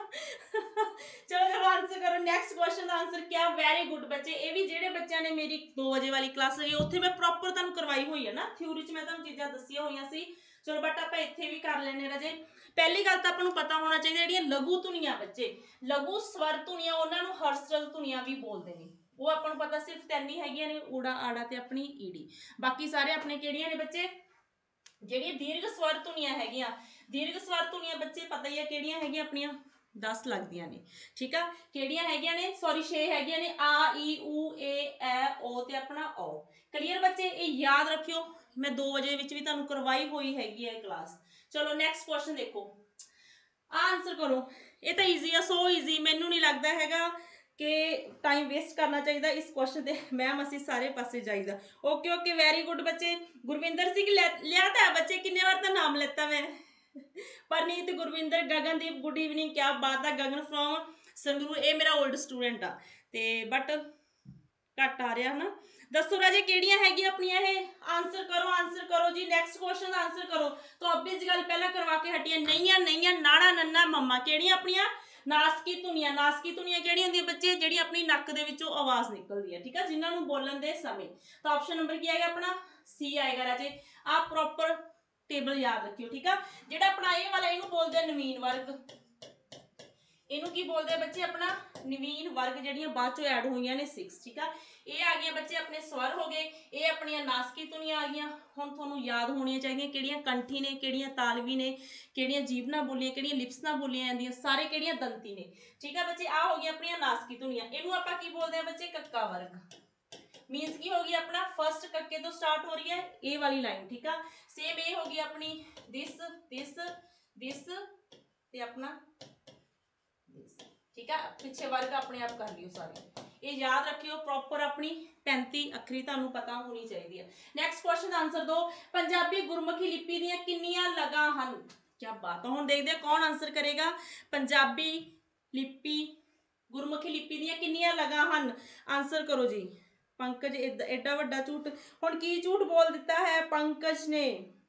चलो चलो आंसर करो। नेक्स्ट क्वेश्चन का आंसर क्या? वेरी गुड बच्चे। ये भी जेडे बच्चों ने मेरी 2 बजे वाली क्लास लगी, उत्थे मैं प्रॉपर तुहानू करवाई हुई है ना, थ्योरी च मैं तुहानू चीज़ां दसिया हुई सी। चलो बट आप इत्थे भी कर लेने राजे। पहली गल तो आपको पता होना चाहिए, जिहड़ियां लघु धुनियां बच्चे, लघु स्वर धुनियां, उन्होंने हर्षल धुनियां भी बोलते हैं। वो आपको पता सिर्फ 3 ही हैगियां ने, ऊड़ा आड़ा ते अपनी ईड़ी। बाकी सारे अपने किहड़ियां ने बच्चे? ਜਿਹੜੀਆਂ दीर्घ स्वर ਧੁਨੀਆਂ ਹੈਗੀਆਂ, दीर्घ स्वर ਧੁਨੀਆਂ ਬੱਚੇ पता ही है ਕਿਹੜੀਆਂ ਹੈਗੀਆਂ ਆਪਣੀਆਂ 10 ਲੱਗਦੀਆਂ ਨੇ, ਠੀਕ ਆ। ਕਿਹੜੀਆਂ ਹੈਗੀਆਂ ਨੇ? ਸੌਰੀ 6 ਹੈਗੀਆਂ ਨੇ। ਆ ਈ ਊ ਏ ਐ ਓ ਤੇ ਆਪਣਾ ਔ। ਕਲੀਅਰ ਬੱਚੇ? ਇਹ ਯਾਦ ਰੱਖਿਓ, ਮੈਂ 2 ਵਜੇ ਵਿੱਚ ਵੀ ਤੁਹਾਨੂੰ ਕਰਵਾਈ ਹੋਈ ਹੈਗੀ ਹੈ ਕਲਾਸ। ਚਲੋ ਨੈਕਸਟ ਕੁਐਸਚਨ ਦੇਖੋ, ਆਨਸਰ ਕਰੋ। ਇਹ ਤਾਂ ਈਜ਼ੀ ਆ, ਸੋ ਈਜ਼ੀ, ਮੈਨੂੰ ਨਹੀਂ ਲੱਗਦਾ ਹੈਗਾ कि टाइम वेस्ट करना चाहिए इस क्वेश्चन से। मैम असी सारे पासे जाइदा। ओके ओके, वेरी गुड बच्चे। गुरविंदर सिंह लिया था बच्चे, किन्ने बार तो नाम लेता मैं। Parneet, Gurvinder, Gagandeep, good evening. क्या बात है, गगन फ्रॉम संगरूर। ये मेरा ओल्ड स्टूडेंट आ ते बट घट आ रहा ना। दसो राजे किहड़ियां हैगियां अपनियां ये? आंसर करो, आंसर करो जी। नैक्सट क्वेश्चन आंसर करो। तो ऑब्वियस गल पहला करवा के हटिया, नहीं नहीं, नाना नन्ना मम्मा। किहड़ियां अपनियां? नासकी धुनियां। नासकी धुनियां किहड़ियां हुंदियां बच्चे? जिहड़ी अपनी नक दे विचों आवाज़ निकलदी है, ठीक है, जिन्हां नूं बोलण दे समय। तो ऑप्शन नंबर की आएगा अपना? सी आएगा राजे। आप प्रॉपर टेबल याद रखियो, ठीक है। जिहड़ा अपना ये वाला इहनूं बोलदे नवीन वर्ग, इहनूं की बोलदे बच्चे? अपना नवीन वर्ग, जिहड़ियां बाद चों ऐड होईयां ने 6, ठीक है। ये आ गया बच्चे अपने स्वर हो गए, ये अपनियां नासकी धुनियां आ गईयां। हुण तुहानूं याद होणियां चाहिए किहड़ियां कंठी ने, किहड़ियां तालवी ने, किहड़ियां जीभनां बोलियां, किहड़ियां लिप्स नाल बोलियां जांदियां, सारे किहड़ियां दंती ने, ठीक है बच्चे। आ हो गई अपनियां नासकी धुनियां। इहनूं आपां की बोलदे आ बच्चे? कक्का वर्ग। मीनस की हो गई अपना फर्स्ट कक्के तो स्टार्ट हो रही है ए वाली लाइन, ठीक है। सेम ए हो गई अपनी दिस दिस दिस ते अपना, ठीक है। पिछे वर्ग अपने आप कर लियो सारे। ये याद रखियो प्रॉपर अपनी 35 अखरी तुहानू पता होनी चाहिए है। नैक्सट क्वेश्चन का आंसर दो, पंजाबी गुरमुखी लिपि दी कितनियां लगा हन। क्या बात है, हुण देखते हैं कौन आंसर करेगा। पंजाबी लिपि गुरमुखी लिपि दी कितनियां लगा हन, आंसर करो जी। पंकज एडा वड्डा झूठ, हुण की झूठ बोल दिता है पंकज ने।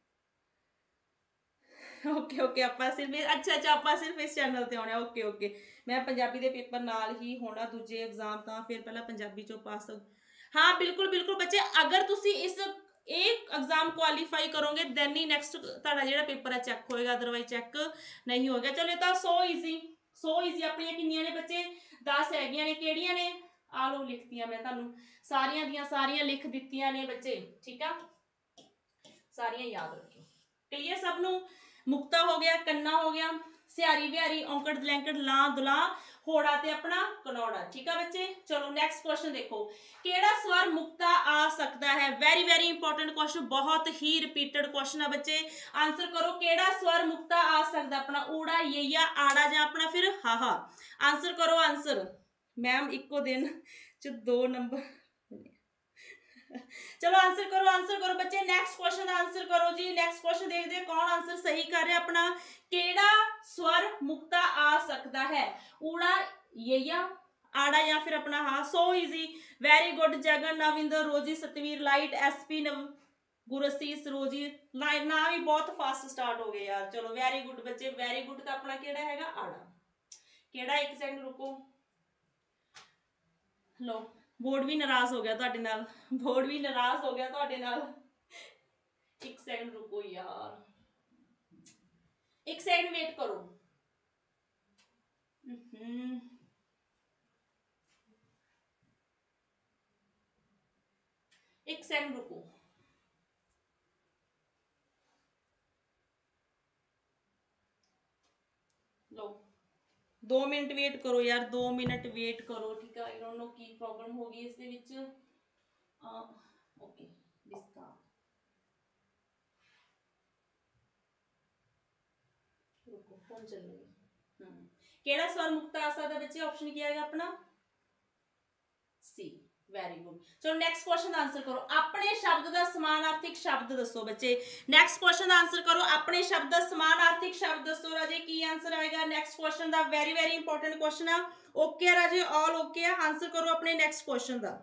ओके ओके ਆਪਾਂ सिर्फ अच्छा ਆਪਾਂ सिर्फ इस चैनल ਤੇ ਆਉਣਾ। ओके ओके मैं पंजाबी ਦੇ पेपर ਨਾਲ ਹੀ ਹੋਣਾ ਦੂਜੇ एग्जाम ਤਾਂ ਫਿਰ ਪਹਿਲਾਂ ਪੰਜਾਬੀ ਚੋਂ ਪਾਸ। हाँ बिल्कुल बिल्कुल बच्चे, अगर ਤੁਸੀਂ ਇਸ एक एग्जाम क्वालीफाई करोगे दैन ही नैक्सट ਤੁਹਾਡਾ ਜਿਹੜਾ पेपर है चैक होएगा, अदरवाइज चैक नहीं होगा। चलो ये तो सो ईजी अपनी किन्नियां ने बच्चे 10 हैगियां ने, किहड़ियां ने आ लो लिखतियां मैं ਤੁਹਾਨੂੰ सारियां दियां सारियां लिख दित्तियां ने बच्चे, ठीक है सारियां याद रखियो। क्लियर सबनू। मुक्ता हो गया, कन्ना हो गया, सियारी बिहारी, औंकड़ दलैंकड़, लां दुलां, होड़ा ते अपना कनौड़ा, ठीक है बच्चे। चलो नेक्स्ट क्वेश्चन देखो, केड़ा स्वर मुक्ता आ सकता है। वेरी वेरी इंपॉर्टेंट क्वेश्चन, बहुत ही रिपीटेड क्वेश्चन है बच्चे। आंसर करो, केड़ा स्वर मुक्ता आ सकता, अपना ऊड़ा, येया, आड़ा या अपना फिर हाहा। आंसर करो आंसर। मैम इको दिन च 2 नंबर। चलो आंसर करो बच्चे। नेक्स्ट क्वेश्चन का आंसर करो जी। नेक्स्ट क्वेश्चन देखते हैं कौन आंसर सही कर रहा है अपना। केड़ा स्वर मुक्ता आ सकता है, ऊड़ा, येया, आड़ा या फिर अपना हा। So easy, very good Jagan, Navinder, Rosy, Satveer, light, SP, Gursees, रोजी, लाइट ना भी बहुत फास्ट स्टार्ट हो गए यार। चलो वेरी गुड बच्चे, वेरी गुड। तो अपना केड़ा हैगा आड़ा। केड़ा, एक सेकंड रुको, लो बोर्ड भी नाराज हो गया तुहाडे नाल, बोर्ड भी नाराज हो गया तुहाडे नाल। एक सेकंड रुको यार, एक सेकंड वेट करो। एक सेकंड रुको। लो 2 मिनट वेट करो यार, 2 मिनट वेट करो, ठीक है। आई डोंट नो की प्रॉब्लम होगी इसके विच। ओके डिस्का रुको, फोन चल रही है। केड़ा स्वर मुक्त आ सकता बच्चे, ऑप्शन क्या है अपना सी। Very good. चलो नेक्स्ट क्वेश्चन का आंसर करो, अपने शब्द का समानार्थिक शब्द दसो बच्चे। नेक्स्ट क्वेश्चन का आंसर करो, अपने शब्द का समानार्थिक शब्द दसो राजे। की आंसर आएगा नेक्स्ट क्वेश्चन का। वेरी वेरी इंपॉर्टेंट क्वेश्चन है। ओके राजे, ऑल ओके है। आंसर करो अपने नेक्स्ट क्वेश्चन का।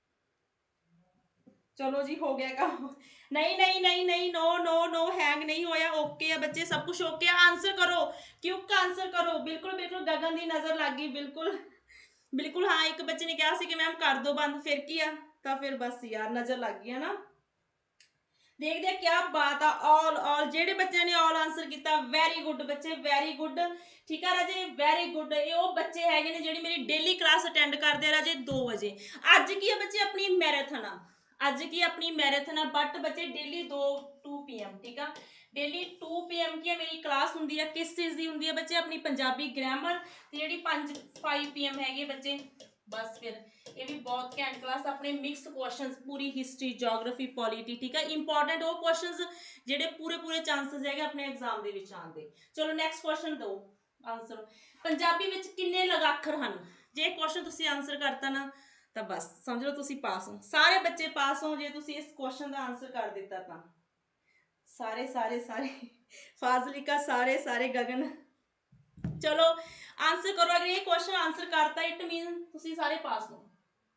चलो जी हो गया काम। नहीं नहीं नहीं नहीं, नो नो नो, हैंग नहीं होया। ओके है बच्चे, सब कुछ ओके है। आंसर करो, क्यों आंसर करो। बिल्कुल बिल्कुल गगन की नजर लग गई, बिल्कुल बिल्कुल। हाँ एक बच्चे ने कहा कि मैम कर दो बंद, फिर की आ तो फिर बस यार नजर लग गई है ना। देखते हैं क्या बात है। ऑल ऑल जेडे बच्चे ने ऑल आंसर किया, वेरी गुड बच्चे, वेरी गुड, ठीक है राजे, वेरी गुड। ये वो बच्चे है जिहड़े मेरी डेली क्लास अटेंड करते राजे 2 बजे। अज की है बच्चे अपनी मैराथन, अज की अपनी मैराथन है, बट बच्चे डेली 2 PM, ठीक है। डेली 2 PM की मेरी क्लास होंगी है। किस चीज़ की होंगी है बच्चे, अपनी पंजाबी ग्रामर, जी 5 PM है बच्चे। बस फिर ये भी बहुत घैंट क्लास, अपने मिक्स क्वेश्चंस, पूरी हिस्ट्री, जोग्राफी, पॉलिटी, ठीक है। इंपॉर्टेंट वो क्वेश्चंस जेडे पूरे पूरे चांसेस है अपने एग्जाम के विच आने दे। चलो नेक्स्ट क्वेश्चन दो आंसर। पंजाबी विच किन्ने लगाखर हैं, जे क्वेश्चन तुसीं आंसर करता ना तो बस समझ लो तुसीं पास हो, सारे बच्चे पास हो जे तुसीं इस क्वेश्चन का आंसर कर दिता तो। सारे सारे सारे फाजलिका, सारे सारे गगन। चलो आंसर करो, अगर ये क्वेश्चन आंसर करता इट मीन तुसीं सारे पास हो।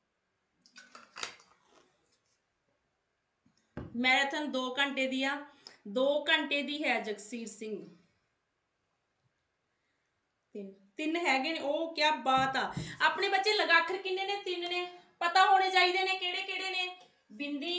मैराथन 2 घंटे दी आ, 2 घंटे दी है जगसीर सिंह। 3 हैगे ने, ओ क्या बात आ। अपने बच्चे लगाखर किन्ने ने, 3 ने, पता होने चाहिए ने केड़े केड़े ने। बिंदी,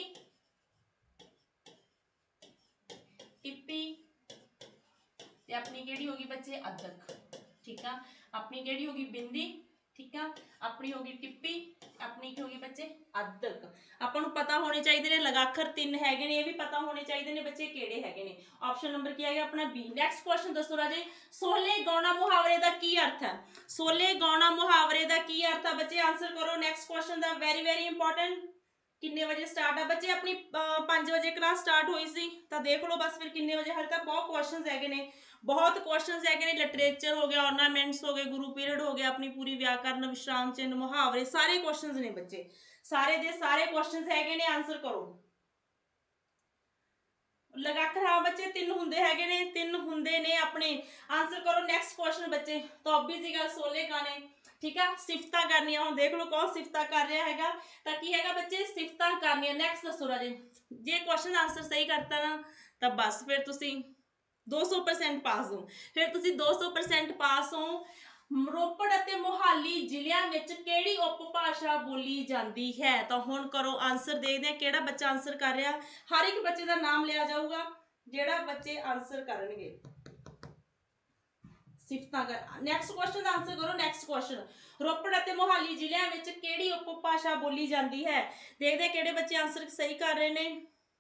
टिप्पी ते अपनी केड़ी होगी बच्चे अदक, ठीक है। अपनी केड़ी होगी बिंदी, ठीक है। अपनी होगी टिप्पी, अपनी की होगी बच्चे अदक। अपन नूं पता होने चाहिए ने लगाखर 3 हैगे ने, ये भी पता होने चाहिए ने बच्चे केड़े हैगे ने। ऑप्शन नंबर क्या है अपना बी। नेक्स्ट क्वेश्चन दसो राजे, सोले गौना मुहावरे का की अर्थ है। सोले गौना मुहावरे का की अर्थ है बच्चे, आंसर करो नेक्स्ट क्वेश्चन का। वेरी वेरी इंपॉर्टेंट, ਕਿੰਨੇ ਵਜੇ ਸਟਾਰਟ ਆ ਬੱਚੇ? ਆਪਣੀ 5 ਵਜੇ ਕਲਾਸ ਸਟਾਰਟ ਹੋਈ ਸੀ, ਤਾਂ ਦੇਖ ਲਓ ਬਸ ਫਿਰ ਕਿੰਨੇ ਵਜੇ। ਹਾਲੇ ਤਾਂ ਬਹੁਤ ਕੁਐਸਚਨਸ ਹੈਗੇ ਨੇ, ਬਹੁਤ ਕੁਐਸਚਨਸ ਹੈਗੇ ਨੇ। ਲਿਟਰੇਚਰ ਹੋ ਗਿਆ, ornaments ਹੋ ਗਏ, ਗੁਰੂ ਪੀਰੀਅਡ ਹੋ ਗਿਆ, ਆਪਣੀ ਪੂਰੀ ਵਿਆਕਰਨ, ਵਿਸ਼ਰਾਮ ਚਿੰਨ੍ਹ, ਮੁਹਾਵਰੇ, ਸਾਰੇ ਕੁਐਸਚਨਸ ਨੇ ਬੱਚੇ, ਸਾਰੇ ਦੇ ਸਾਰੇ ਕੁਐਸਚਨਸ ਹੈਗੇ ਨੇ। ਆਂਸਰ ਕਰੋ। ਲਗਾਖਰ ਹਾਂ ਬੱਚੇ 3 ਹੁੰਦੇ ਹੈਗੇ ਨੇ, 3 ਹੁੰਦੇ ਨੇ ਆਪਣੇ। ਆਂਸਰ ਕਰੋ। ਨੈਕਸਟ ਕੁਐਸਚਨ ਬੱਚੇ, ਧੋਬੀ ਦੀ ਗੱਲ ਸੋਲੇ ਗਾਣੇ, ਠੀਕ ਆ। ਸਿਫਤਾਂ ਕਰਨੀਆਂ, ਹੁਣ ਦੇਖ ਲਓ ਕੌਣ ਸਿਫਤਾਂ ਕਰ ਰਿਹਾ ਹੈਗਾ, ਤਾਂ ਕੀ ਹੈਗਾ ਬੱਚੇ? ਸਿਫਤਾਂ ਕਰਨੀਆਂ। ਨੈਕਸਟ ਦੱਸੋ ਰਾਜੇ। ਜੇ ਕੁਐਸਚਨ ਆਂਸਰ ਸਹੀ ਕਰਤਾ ਨਾ ਤਾਂ ਬਸ ਫਿਰ ਤੁਸੀਂ 200% ਪਾਸ ਹੋ, ਫਿਰ ਤੁਸੀਂ 200% ਪਾਸ ਹੋ। ਰੋਪੜ ਅਤੇ ਮੋਹਾਲੀ ਜ਼ਿਲ੍ਹਿਆਂ ਵਿੱਚ ਕਿਹੜੀ ਉਪਭਾਸ਼ਾ ਬੋਲੀ ਜਾਂਦੀ ਹੈ? ਤਾਂ ਹੁਣ ਕਰੋ ਆਂਸਰ। ਦੇਖਦੇ ਹਾਂ ਕਿਹੜਾ ਬੱਚਾ ਆਂਸਰ ਕਰ ਰਿਹਾ। ਹਰ ਇੱਕ ਬੱਚੇ ਦਾ ਨਾਮ ਲਿਆ ਜਾਊਗਾ, ਜਿਹੜਾ ਬੱਚੇ ਆਂਸਰ ਕਰਨਗੇ। ਸਿਫਤਾਂ ਕਰ। ਨੈਕਸਟ ਕੁਐਸਚਨ ਦਾ ਆਂਸਰ ਕਰੋ। ਨੈਕਸਟ ਕੁਐਸਚਨ, ਰੋਪੜ ਅਤੇ ਮੋਹਾਲੀ ਜ਼ਿਲ੍ਹਿਆਂ ਵਿੱਚ ਕਿਹੜੀ ਉਪਭਾਸ਼ਾ ਬੋਲੀ ਜਾਂਦੀ ਹੈ? ਦੇਖਦੇ ਹਾਂ ਕਿਹੜੇ ਬੱਚੇ ਆਂਸਰ ਸਹੀ ਕਰ ਰਹੇ ਨੇ।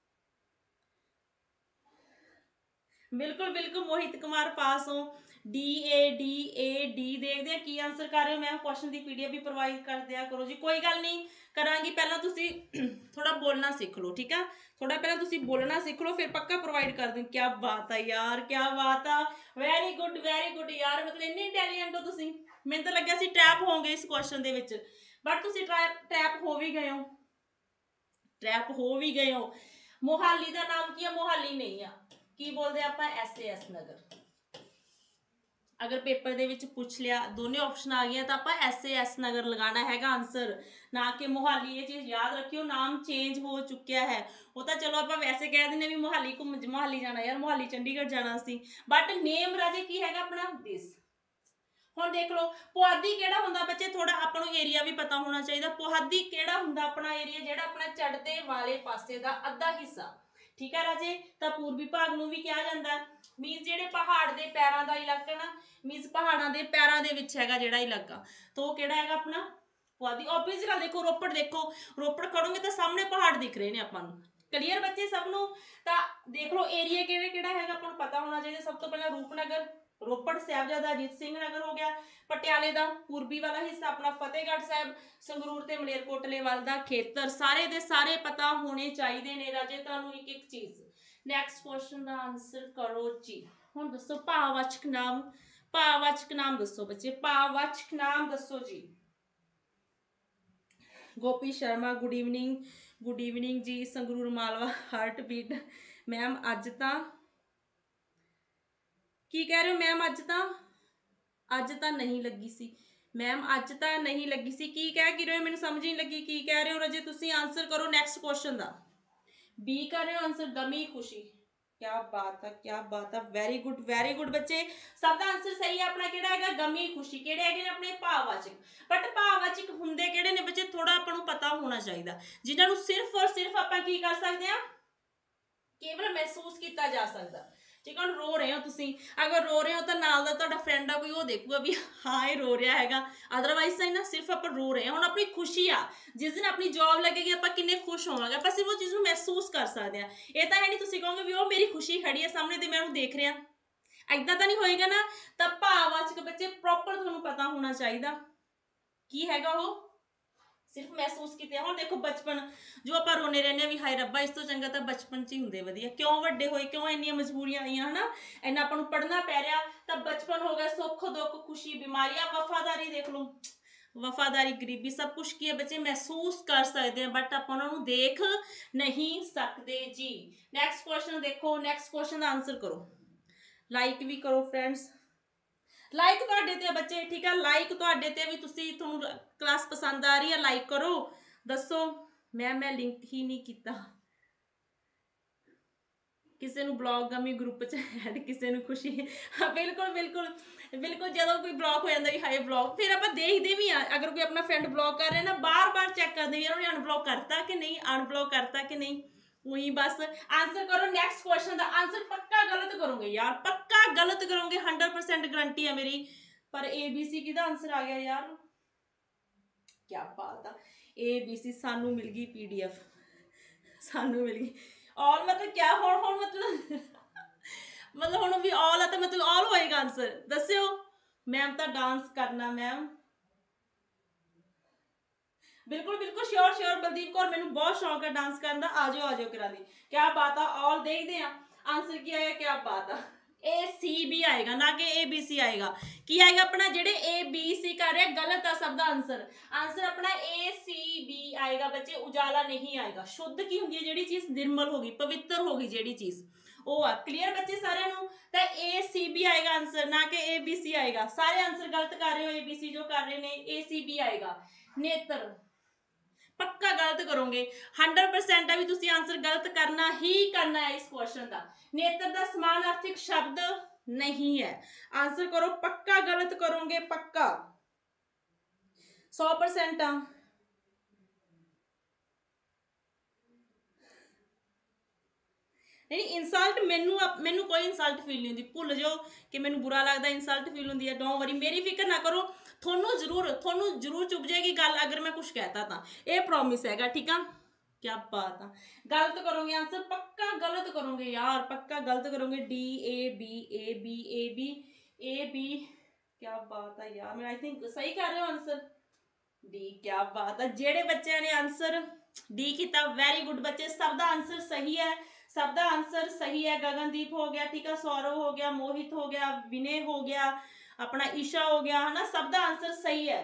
ਬਿਲਕੁਲ ਬਿਲਕੁਲ ਮੋਹਿਤ ਕੁਮਾਰ ਪਾਸ ਹੋ। ਡੀ ਦੇਖਦੇ ਆ ਕੀ ਆਂਸਰ ਕਰ ਰਹੇ ਹੋ। ਮੈਂ ਕੁਐਸਚਨ ਦੀ ਪੀਡੀਐਫ ਵੀ ਪ੍ਰੋਵਾਈਡ ਕਰ ਦਿਆ ਕਰੋ ਜੀ। ਕੋਈ ਗੱਲ ਨਹੀਂ ਕਰਾਂਗੀ, ਪਹਿਲਾਂ ਤੁਸੀਂ ਥੋੜਾ ਬੋਲਣਾ ਸਿੱਖ ਲਓ, ਠੀਕ ਆ। ਥੋੜਾ ਪਹਿਲਾਂ ਤੁਸੀਂ ਬੋਲਣਾ ਸਿੱਖ ਲਓ, ਫਿਰ ਪੱਕਾ ਪ੍ਰੋਵਾਈਡ ਕਰ ਦੂੰ। ਕੀ ਬਾਤ ਆ ਯਾਰ, ਕੀ ਬਾਤ ਆ। ਵੈਰੀ ਗੁੱਡ ਯਾਰ, ਮਤਲਬ ਇੰਨੇ ਇੰਟੈਲੀਜੈਂਟ ਹੋ ਤੁਸੀਂ। ਮੈਨੂੰ ਤਾਂ ਲੱਗਿਆ ਸੀ ਟ੍ਰੈਪ ਹੋਵੋਗੇ ਇਸ ਕੁਐਸਚਨ ਦੇ ਵਿੱਚ, ਬਟ ਤੁਸੀਂ ਟ੍ਰੈਪ ਹੋ ਵੀ ਗਏ ਹੋ, ਟ੍ਰੈਪ ਹੋ ਵੀ ਗਏ ਹੋ। ਮੋਹਾਲੀ ਦਾ ਨਾਮ ਕੀ ਆ? ਮੋਹਾਲੀ ਨਹੀਂ ਆ, ਕੀ ਬੋਲਦੇ ਆਪਾਂ? SAS ਨਗਰ। ਅਗਰ ਪੇਪਰ ਦੇ ਵਿੱਚ ਪੁੱਛ ਲਿਆ, ਦੋਨੇ ਆਪਸ਼ਨ ਆ ਗਈਆਂ, ਤਾਂ ਆਪਾਂ SAS ਨਗਰ ਲਗਾਉਣਾ ਹੈਗਾ ਆਂਸਰ, ਨਾ ਕਿ ਮੋਹਾਲੀ। ਇਹ ਚੀਜ਼ ਯਾਦ ਰੱਖਿਓ, ਨਾਮ ਚੇਂਜ ਹੋ ਚੁੱਕਿਆ ਹੈ। ਉਹ ਤਾਂ ਚਲੋ ਆਪਾਂ ਵੈਸੇ ਕਹਿ ਦਿੰਦੇ ਵੀ ਮੋਹਾਲੀ ਜਾਣਾ ਯਾਰ, ਮੋਹਾਲੀ ਚੰਡੀਗੜ੍ਹ ਜਾਣਾ ਸੀ, ਬਟ ਨੇਮ ਰਾਜੇ ਕੀ ਹੈਗਾ ਆਪਣਾ? ਦਿਸ। ਹੁਣ ਦੇਖ ਲਓ ਪੁਆਧੀ ਕਿਹੜਾ ਹੁੰਦਾ ਬੱਚੇ? ਥੋੜਾ ਆਪਾਂ ਨੂੰ ਏਰੀਆ ਵੀ ਪਤਾ ਹੋਣਾ ਚਾਹੀਦਾ। ਪੁਆਧੀ ਕਿਹੜਾ ਹੁੰਦਾ ਆਪਣਾ ਏਰੀਆ? ਜਿਹੜਾ ਆਪਣਾ ਚੜ੍ਹਦੇ ਵਾਲੇ ਪਾਸੇ ਦਾ ਅੱਧਾ ਹਿੱਸਾ, ਠੀਕ ਹੈ ਰਾਜੇ। ਤਾਂ ਪੂਰਬੀ ਭਾਗ ਨੂੰ ਵੀ ਕਿਹਾ ਜਾਂਦਾ, ਮੀਨਸ ਜਿਹੜੇ ਪਹਾੜ ਦੇ ਪੈਰਾਂ ਦਾ ਇਲਾਕਾ ਨਾ, ਮੀਨਸ ਪਹਾੜਾਂ ਦੇ ਪੈਰਾਂ ਦੇ ਵਿੱਚ ਹੈਗਾ ਜਿਹੜਾ ਇਲਾਕਾ, ਤਾਂ ਉਹ ਕਿਹੜਾ ਹੈਗਾ ਆਪਣਾ? ਪੁਆਧੀ। ਓਬਵੀਅਸ ਗੱਲ, ਦੇਖੋ ਰੋਪੜ, ਦੇਖੋ ਰੋਪੜ ਖੜੋਗੇ ਤਾਂ ਸਾਹਮਣੇ ਪਹਾੜ ਦਿਖ ਰਹੇ ਨੇ ਆਪਾਂ ਨੂੰ। ਕਲੀਅਰ ਬੱਚੇ ਸਭ ਨੂੰ? ਤਾਂ ਦੇਖ ਲਓ ਏਰੀਆ ਕਿਹੜਾ ਹੈਗਾ ਆਪਾਂ ਨੂੰ ਪਤਾ ਹੋਣਾ ਚਾਹੀਦਾ। ਸਭ ਤੋਂ ਪਹਿਲਾਂ ਰੂਪਨਗਰ, ਰੋਪੜ, ਸਾਹਿਬਜ਼ਾਦਾ ਅਜੀਤ ਸਿੰਘ ਨਗਰ ਹੋ ਗਿਆ। ਪਟਿਆਲੇ ਦਾ ਪੂਰਬੀ ਵਾਲਾ ਹਿੱਸਾ ਆਪਣਾ ਫਤਿਹਗੜ੍ਹ ਸਾਹਿਬ, ਸੰਗਰੂਰ ਤੇ ਮਲੇਰਕੋਟਲੇ ਵੱਲ ਦਾ ਖੇਤਰ। ਸਾਰੇ ਦੇ ਸਾਰੇ ਪਤਾ ਹੋਣੇ ਚਾਹੀਦੇ ਨੇ ਰਾਜੇ ਤੁਹਾਨੂੰ ਇੱਕ ਇੱਕ ਚੀਜ਼। ਨੈਕਸਟ ਕੁਐਸਚਨ ਦਾ ਆਂਸਰ ਕਰੋ ਜੀ। ਹੁਣ ਦੱਸੋ ਭਾਵਵਾਚਕ ਨਾਮ, ਭਾਵਵਾਚਕ ਨਾਮ ਦੱਸੋ ਬੱਚੇ, ਭਾਵਵਾਚਕ ਨਾਮ ਦੱਸੋ ਜੀ। ਗੋਪੀ ਸ਼ਰਮਾ, ਗੁੱਡ ਈਵਨਿੰਗ ਜੀ। Sangrur Malwa, heart beat. Ma'am ਅੱਜ ਤਾਂ ਕੀ ਕਹਿ ਰਹੇ ਹੋ? ਮੈਮ ਅੱਜ ਤਾਂ ਨਹੀਂ ਲੱਗੀ ਸੀ। ਮੈਮ ਅੱਜ ਤਾਂ ਨਹੀਂ ਲੱਗੀ ਸੀ, ਕੀ ਕਹਿ ਰਹੇ ਹੋ? ਮੈਨੂੰ ਸਮਝ ਨਹੀਂ ਲੱਗੀ ਕੀ ਕਹਿ ਰਹੇ ਹੋ ਰਾਜੇ ਤੁਸੀਂ। ਆਂਸਰ ਕਰੋ ਨੈਕਸਟ ਕੁਐਸਚਨ ਦਾ। ਬੀ ਕਰ ਰਹੇ ਹੋ ਆਂਸਰ, ਗਮੀ ਖੁਸ਼ੀ। ਕਿਆ ਬਾਤ ਆ, ਕਿਆ ਬਾਤ ਆ। ਵੈਰੀ ਗੁੱਡ ਬੱਚੇ, ਸਭ ਦਾ ਆਂਸਰ ਸਹੀ ਹੈ। ਆਪਣਾ ਕਿਹੜਾ ਹੈਗਾ? ਗਮੀ ਖੁਸ਼ੀ। ਕਿਹੜੇ ਹੈਗੇ ਨੇ ਆਪਣੇ? ਭਾਵਵਾਚਕ। ਬਟ ਭਾਵਵਾਚਕ ਹੁੰਦੇ ਕਿਹੜੇ ਨੇ ਬੱਚੇ? ਥੋੜਾ ਆਪਾਂ ਨੂੰ ਪਤਾ ਹੋਣਾ ਚਾਹੀਦਾ, ਜਿਨ੍ਹਾਂ ਨੂੰ ਸਿਰਫ ਔਰ ਸਿਰਫ ਆਪਾਂ ਕੀ ਕਰ ਸਕਦੇ ਹਾਂ? ਕੇਵਲ ਮਹਿਸੂਸ ਕੀਤਾ ਜਾ ਸਕਦਾ। ਠੀਕ ਹੈ। ਹੁਣ ਰੋ ਰਹੇ ਹੋ ਤੁਸੀਂ, ਅਗਰ ਰੋ ਰਹੇ ਹੋ ਤਾਂ ਨਾਲ ਦਾ ਤੁਹਾਡਾ ਫਰੈਂਡ ਆ ਕੋਈ, ਉਹ ਦੇਖੂਗਾ ਵੀ ਹਾਂ ਇਹ ਰੋ ਰਿਹਾ ਹੈਗਾ। ਅਦਰਵਾਈਜ਼ ਤਾਂ ਨਾ ਸਿਰਫ ਆਪਾਂ ਰੋ ਰਹੇ ਹਾਂ। ਹੁਣ ਆਪਣੀ ਖੁਸ਼ੀ ਆ, ਜਿਸ ਦਿਨ ਆਪਣੀ ਜੌਬ ਲੱਗੇਗੀ ਆਪਾਂ ਕਿੰਨੇ ਖੁਸ਼ ਹੋਵਾਂਗੇ, ਆਪਾਂ ਸਿਰਫ ਉਹ ਚੀਜ਼ ਨੂੰ ਮਹਿਸੂਸ ਕਰ ਸਕਦੇ ਹਾਂ। ਇਹ ਤਾਂ ਹੈ ਨਹੀਂ ਤੁਸੀਂ ਕਹੋਗੇ ਵੀ ਉਹ ਮੇਰੀ ਖੁਸ਼ੀ ਖੜੀ ਹੈ ਸਾਹਮਣੇ ਤੇ ਮੈਂ ਉਹਨੂੰ ਦੇਖ ਰਿਹਾ, ਏਦਾਂ ਤਾਂ ਨਹੀਂ ਹੋਏਗਾ ਨਾ। ਤਾਂ ਭਾਵਵਾਚਕ ਬੱਚੇ ਪ੍ਰੋਪਰ ਤੁਹਾਨੂੰ ਪਤਾ ਹੋਣਾ ਚਾਹੀਦਾ ਕੀ ਹੈਗਾ ਉਹ, ਸਿਰਫ ਮਹਿਸੂਸ ਕੀਤੇ। ਹੁਣ ਦੇਖੋ ਬਚਪਨ, ਜੋ ਆਪਾਂ ਰੋਣੇ ਰਹਿੰਦੇ ਹਾਂ ਵੀ ਹਾਏ ਰੱਬਾ ਇਸ ਤੋਂ ਚੰਗਾ ਤਾਂ ਬਚਪਨ 'ਚ ਹੀ ਹੁੰਦੇ ਵਧੀਆ, ਕਿਉਂ ਵੱਡੇ ਹੋਏ, ਕਿਉਂ ਇੰਨੀਆਂ ਮਜਬੂਰੀਆਂ ਆਈਆਂ ਹਨਾ, ਇੰਨਾ ਆਪਾਂ ਨੂੰ ਪੜ੍ਹਨਾ ਪੈ ਰਿਹਾ। ਤਾਂ ਬਚਪਨ ਹੋ ਗਿਆ, ਸੁੱਖ ਦੁੱਖ ਖੁਸ਼ੀ ਬਿਮਾਰੀਆਂ, ਵਫਾਦਾਰੀ ਦੇਖ ਲਓ, ਵਫਾਦਾਰੀ ਗਰੀਬੀ, ਸਭ ਕੁਛ ਕੀ ਹੈ ਬੱਚੇ ਮਹਿਸੂਸ ਕਰ ਸਕਦੇ ਆ, ਬਟ ਆਪਾਂ ਉਹਨਾਂ ਨੂੰ ਦੇਖ ਨਹੀਂ ਸਕਦੇ ਜੀ। ਨੈਕਸਟ ਕੁਐਸਚਨ ਦੇਖੋ, ਨੈਕਸਟ ਕੁਐਸਚਨ ਦਾ ਆਂਸਰ ਕਰੋ। ਲਾਈਕ ਵੀ ਕਰੋ ਫਰੈਂਡਸ, ਲਾਈਕ ਤੁਹਾਡੇ ਤੇ ਬੱਚੇ, ਠੀਕ ਆ। ਲਾਈਕ ਤੁਹਾਡੇ ਤੇ ਵੀ, ਤੁਸੀਂ ਤੁਹਾਨੂੰ ਕਲਾਸ ਪਸੰਦ ਆ ਰਹੀ ਹੈ, ਲਾਈਕ ਕਰੋ। ਦੱਸੋ ਮੈਂ ਲਿੰਕ ਹੀ ਨਹੀਂ ਕੀਤਾ। ਕਿਸੇ ਨੂੰ ਬਲੌਗ ਗਮੀ ਗਰੁੱਪ 'ਚ ਐਡ, ਕਿਸੇ ਨੂੰ ਖੁਸ਼ੀ। ਬਿਲਕੁਲ ਜਦੋਂ ਕੋਈ ਬਲੌਕ ਹੋ ਜਾਂਦਾ ਵੀ ਹਾਏ ਬਲੌਕ, ਫਿਰ ਆਪਾਂ ਦੇਖਦੇ ਵੀ ਆ। ਅਗਰ ਕੋਈ ਆਪਣਾ ਫਰੈਂਡ ਬਲੌਕ ਕਰ ਰਿਹਾ ਨਾ, ਬਾਰ ਚੈੱਕ ਕਰਦੇ ਵੀ ਉਹਨੇ ਅਨਬਲੌਕ ਕਰਤਾ ਕਿ ਨਹੀਂ, ਅਨਬਲੌਕ ਕਰਤਾ ਕਿ ਨਹੀਂ। ਉਹੀ ਬਸ ਆਂਸਰ ਕਰੋ। ਨੈਕਸਟ ਕੁਐਸਚਨ ਦਾ ਆਂਸਰ ਪੱਕਾ ਗਲਤ ਕਰੋਗੇ ਯਾਰ, ਪੱਕਾ ਗਲਤ ਕਰੋਗੇ, 100% ਗਰੰਟੀ ਹੈ ਮੇਰੀ। ਪਰ ABC ਕਿਹਦਾ ਆਂਸਰ ਆ ਗਿਆ ਯਾਰ? ਕਿਆ ਬਾਤ ਆ, ABC ਸਾਨੂੰ ਮਿਲ ਗਈ PDF, ਸਾਨੂੰ ਮਿਲ ਗਈ ਆਲ। ਮਤਲਬ ਕਿਆ ਹੁਣ ਮਤਲਬ ਹੁਣ ਵੀ ਆਲ ਆ ਤਾਂ ਮਤਲਬ ਆਲ ਹੋਏਗਾ ਆਂਸਰ। ਦੱਸਿਓ ਮੈਮ ਤਾਂ ਡਾਂਸ ਕਰਨਾ ਮੈਮ, बिल्कुल बिल्कुल श्योर श्योर बलदीप कौर, मैनू बहुत शौक है डांस करने का, आ जाओ करा दी। क्या बात है, और देखते हैं आंसर की आएगा, क्या बात है। ए सी बी आएगा ना कि ए बी सी आएगा। की आएगा अपना, जेडे ए बी सी कर रहे गलत है सब दा आंसर। आंसर अपना ए सी बी आएगा बच्चे, उजाला नहीं आएगा। शुद्ध की होंगी जेडी चीज, निर्मल होगी, पवित्र होगी जेडी चीज, ਉਹ ਆ। क्लीयर बच्चे सारे ਨੂੰ? ਤਾਂ ए सी बी आएगा आंसर, ना कि ए बी सी आएगा। सारे आंसर गलत कर रहे हो, ए बी सी जो कर रहे ने, ए सी बी आएगा। नेत्र पक्का गलत करोगे, 100% है भी तुसी आंसर गलत करना ही करना है इस क्वेश्चन का। नेत्र का समानार्थिक शब्द नहीं है, आंसर करो पक्का गलत करोगे, पक्का 100%। नहीं इंसल्ट, मैनू कोई इंसल्ट फील नहीं होती, भुल जाओ कि मैनू बुरा लगता, इंसल्ट फील होती है, डोंट वरी, मेरी फिक्र ना करो। थोनू जरूर चुभ जाएगी गल अगर मैं कुछ कहता था, ये प्रॉमिस है, ठीक है। क्या बात है, गलत करोगे आंसर, पक्का गलत करोगे यार, पक्का गलत करोगे। D A B A B A B A B, क्या बात है यार, मैं आई थिंक सही कर रहे हो आंसर डी। क्या बात है, जेड़े बच्चे ने आंसर डी किया वेरी गुड बच्चे, सब का आंसर सही है, सब का आंसर सही है। गगनदीप हो गया, ठीक है, सौरव हो गया, मोहित हो गया, विनय हो गया, अपना ईशा हो गया, है ना, सब का आंसर सही है।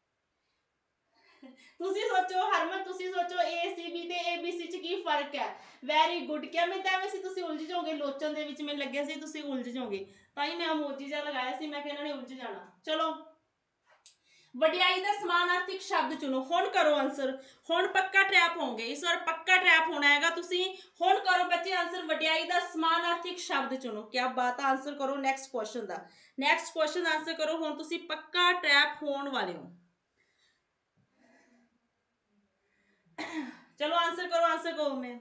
तुसी सोचो हरमन, तुसी सोचो ए सी बी ते ए बी सी च की फर्क है। वेरी गुड, क्या मैं एवें सी तुसी उलझ जाओगे, लोचन दे विच मैनूं लग्गिया सी तुसी उलझ जाओगे, तां ही मैं इमोजी जिहा लगाया सी, मैं कि इन्हां ने उलझ जाना। चलो वडियाई का समानार्थिक शब्द चुनो, हुण करो आंसर, हुण पक्का ट्रैप होंगे, इस बार पक्का ट्रैप होना हैगा। तुसी हुण करो बच्चे आंसर, वडियाई का समानार्थिक शब्द चुनो। क्या बात है, आंसर करो नैक्सट क्वेश्चन का, नैक्सट क्वेश्चन आंसर करो, हुण तुसी पक्का ट्रैप होने वाले हो। चलो आंसर करो, आंसर करो। मैं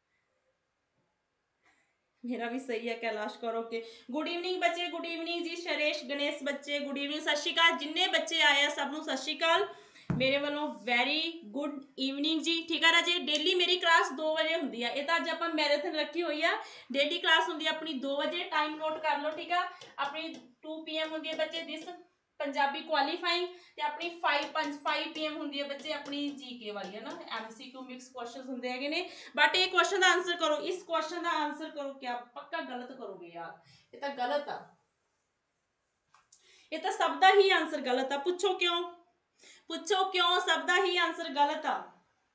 मेरा भी सही है, कैलाश करो के। गुड इवनिंग बच्चे, गुड इवनिंग जी, शरेश गणेश बच्चे गुड इवनिंग, सत श्री अकाल जिन्ने बच्चे आए हैं सब सत श्री अकाल मेरे वालों, वेरी गुड इवनिंग जी। ठीक है राजे, डेली मेरी क्लास 2 बजे होंगी है, ये तो अज आप मैराथन रखी हुई है, डेली क्लास होंगी अपनी 2 बजे, टाइम नोट कर लो, ठीक है। अपनी 2 PM होंगी है बच्चे दिस पंजाबी क्वालीफाइंग, ते अपनी 5 PM होंगी है बच्चे अपनी जीके वाली, है ना, MCQ मिक्स क्वेश्चन होंगे है। बट ये क्वेश्चन का आंसर करो, इस क्वेश्चन का आंसर करो, क्या पक्का गलत करोगे यार, ये तो गलत है, ये तो सब का ही आंसर गलत है। पूछो क्यों, पूछो क्यों, सब का ही आंसर गलत आ,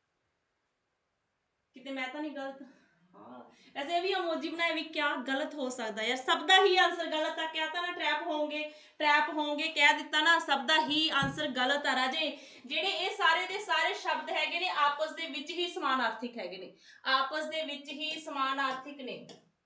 किते मैं तो नहीं गलत। हाँ ऐसे भी इमोजी बनाए भी, क्या गलत हो सकता है यार, सब का ही आंसर गलत है। क्या था ना, ट्रैप होंगे, ट्रैप होंगे कह दिता ना, सब का ही आंसर गलत आ राजे। ਜਿਹੜੇ ਇਹ ਸਾਰੇ ਦੇ ਸਾਰੇ शब्द हैगे ने आपस ਦੇ ਵਿੱਚ ਹੀ ਸਮਾਨਾਰਥਿਕ हैगे ने, आपस ਦੇ ਵਿੱਚ ਹੀ ਸਮਾਨਾਰਥਿਕ ਨੇ,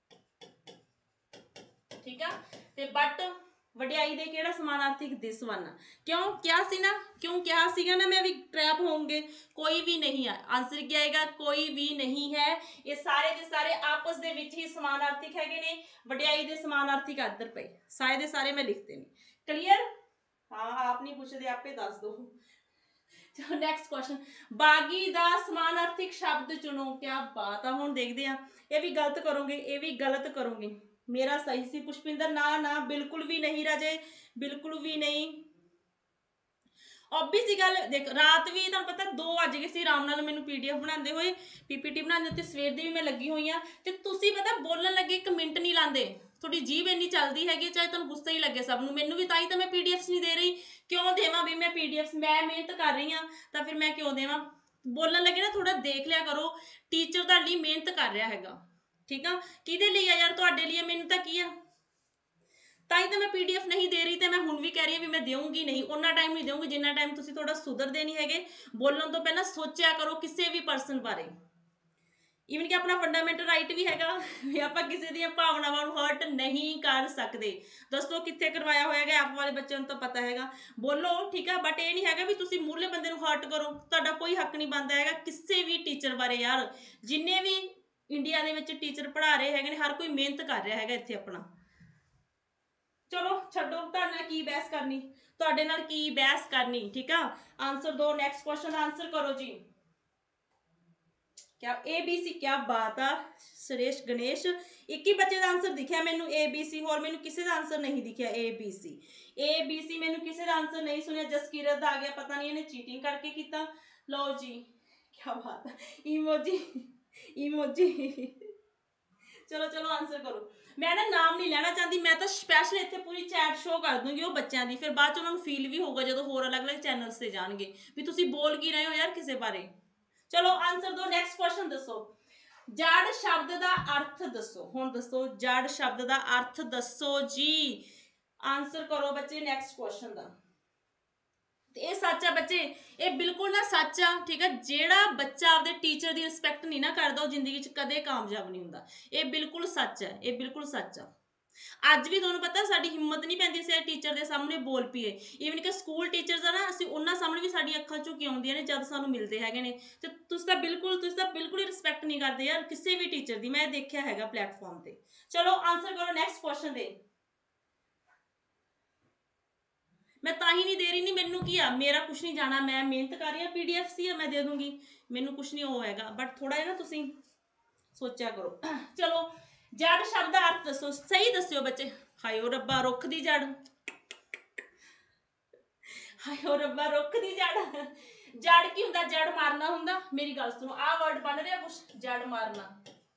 ठीक है। ਤੇ बट ਵਡਿਆਈ ਦੇ ਕਿਹੜਾ ਸਮਾਨਾਰਥਿਕ ਦਿਸ ਵਨ, क्यों क्या सी ना, क्यों क्या सीगा ना मैं भी ट्रैप होंगे, कोई भी नहीं है, आंसर क्या आएगा, कोई भी नहीं है। ये सारे के सारे आपस दे विच ही समानार्थिक हैगे ने, वडियाई दे समानार्थिक इधर पे सारे दे सारे मैं लिखते नहीं। क्लियर, हाँ आप नहीं पूछते, आपे दस दो। चलो नैक्सट क्वेश्चन, बागी दा समानार्थिक शब्द चुनो। क्या बात है, हुण देखते हैं, ये भी गलत करोगे, ये भी गलत करोगे। मेरा सही सी पुष्पिंदर, ना ना बिल्कुल भी नहीं राजे, बिल्कुल भी नहीं। ऑब्वियस ही गल देख, रात भी तुहानूं पता 2 बज गए सी आराम नाल मैनूं PDF बनाते हुए, PPT बनाते उत्ते सवेर दी भी मैं लगी हुई हाँ, ते तुसीं पता बोलण लगे 1 मिनट नहीं लांदे, थोड़ी जीभ इन्नी चलती हैगी, चाहे तुहानूं गुस्सा ही लगे सब नूं, मैनूं भी तां ही तो मैं PDFs नहीं दे रही, क्यों देवां भी मैं PDFs, मैं मेहनत कर रही हाँ तो फिर मैं क्यों देवां। बोलण लगे ना थोड़ा देख लिया करो, टीचर तुहाडे लई मेहनत कर रहा हैगा, ठीक है। किहदे लई आ यार, तुहाडे लई, मैनूं तां की आ, ताई तो मैं PDF नहीं दे रही, तो मैं हुण भी कह रही हूँ मैं देऊँगी नहीं, उन्ना टाइम नहीं देऊँगी जिन्ना टाइम तुसीं थोड़ा सुधरदे नहीं हैगे। बोलण तो पहलां सोचिया करो किसी भी परसन बारे, ईवन कि अपना फंडामेंटल राइट भी हैगा भी आपां किसी दी भावनावां नूं हर्ट नहीं कर सकते। दोस्तों कित्थे करवाया होया है, आप वाले बच्चों नूं तो पता हैगा, बोलो ठीक है, बट ये नहीं हैगा भी तुसीं मूहरले बंदे नूं हर्ट करो, तुहाडा कोई हक नहीं बनदा हैगा किसी भी टीचर बारे यार। जिन्ने भी इंडिया दे विच टीचर पढ़ा रहे हैगे ने, हर कोई मेहनत कर रहा हैगा इत्थे अपना। चलो छड्डो, तुहाडे नाल की बहस करनी, तुहाडे नाल की बहस करनी, ठीक है। आंसर दो, नैक्सट क्वेश्चन आंसर करो जी। क्या ABC, क्या बात है सुरेश गणेश, एक ही बच्चे का आंसर दिखा मैनू ABC, होर मैनू किसी का आंसर नहीं दिखा ABC मैनू किसी का आंसर नहीं सुनिया। जसकीरत आ गया, पता नहीं इन्हें चीटिंग करके किया, लो जी, क्या बात है, इमोजी इमोजी चलो चलो आंसर करो। मैं ना नाम नहीं लेना चाहती, मैं तो स्पैशल इतने पूरी चैट शो कर दूंगी वो बच्चों की, फिर बाद च उन्होंने फील भी होगा जो होर अलग अलग चैनल्स से जाएंगे भी तुसी बोल की रहे हो यार किसी बारे। चलो आंसर दो, नेक्स्ट क्वेश्चन दसो। जड़ शब्द का अर्थ दसो, हुण दसो जड़ शब्द का अर्थ दसो जी, आंसर करो बच्चे नेक्स्ट क्वेश्चन का। ये सच है बच्चे, ये बिल्कुल ना सच आ, ठीक है। जेड़ा बच्चा आपदे टीचर की रिस्पैक्ट नहीं ना करता वो जिंदगी च कदे कामयाब नहीं होंदा, ये बिल्कुल सच है, ये बिल्कुल सच आ। ਅੱਜ ਵੀ ਤੁਹਾਨੂੰ पता ਸਾਡੀ ਹਿੰਮਤ ਨਹੀਂ ਪੈਂਦੀ ਸੀ ਟੀਚਰ ਦੇ ਸਾਹਮਣੇ ਬੋਲ ਪਈਏ, ਈਵਨ ਕਿ ਸਕੂਲ ਟੀਚਰਸ ਆ ਨਾ ਅਸੀਂ ਉਹਨਾਂ ਸਾਹਮਣੇ ਵੀ ਸਾਡੀ ਅੱਖਾਂ ਝੁਕੀ ਆਉਂਦੀਆਂ ਨੇ ਜਦ ਸਾਨੂੰ ਮਿਲਦੇ ਹੈਗੇ ਨੇ, ਤੇ ਤੁਸੀਂ ਤਾਂ ਬਿਲਕੁਲ ਹੀ ਰਿਸਪੈਕਟ ਨਹੀਂ ਕਰਦੇ ਯਾਰ ਕਿਸੇ ਵੀ ਟੀਚਰ ਦੀ, ਮੈਂ ਦੇਖਿਆ ਹੈਗਾ ਪਲੇਟਫਾਰਮ ਤੇ। ਚਲੋ ਆਨਸਰ ਕਰੋ ਨੈਕਸਟ ਕੁਐਸਚਨ ਦੇ। मैं ताही नहीं दे रही, नहीं मैनू की आ, मेरा कुछ नहीं जाना, मैं मेहनत कर रही हाँ, PDF सी है मैं दे दूंगी, मैनू कुछ नहीं वो हैगा, बट थोड़ा जिहा ना तुसीं सोचा करो। चलो जड़ शब्द का अर्थ दसो, सही दस्यो बच्चे। हाय ओ रब्बा रुख दी जड़, हाय ओ रब्बा रुख दी जड़, जड़ की हुंदा, जड़ मारना हुंदा, मेरी गल सुनो आ वर्ड बन रहा कुछ, जड़ मारना,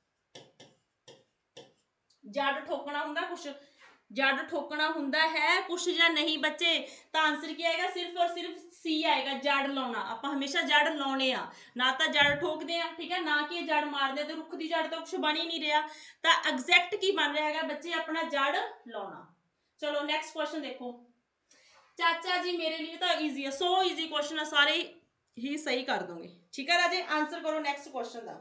जड़ ठोकना हुंदा कुछ, जड़ ठोकना हुंदा है कुछ या नहीं बच्चे, तो आंसर क्या आएगा, सिर्फ और सिर्फ सी आएगा, जड़ लाना। आप हमेशा जड़ लाने आ, ना तो जड़ ठोकते हैं, ठीक है, ना कि जड़ मारते, तो रुख की जड़ तो कुछ बन ही नहीं रहा, तो एग्जैक्ट की बन रहा है बच्चे अपना जड़ लाना। चलो नेक्स्ट क्वेश्चन देखो। चाचा जी मेरे लिए तो ईजी है, सो ईजी क्वेश्चन है, सारे ही सही कर दूंगे, ठीक है राजे। आंसर करो नेक्स्ट क्वेश्चन का।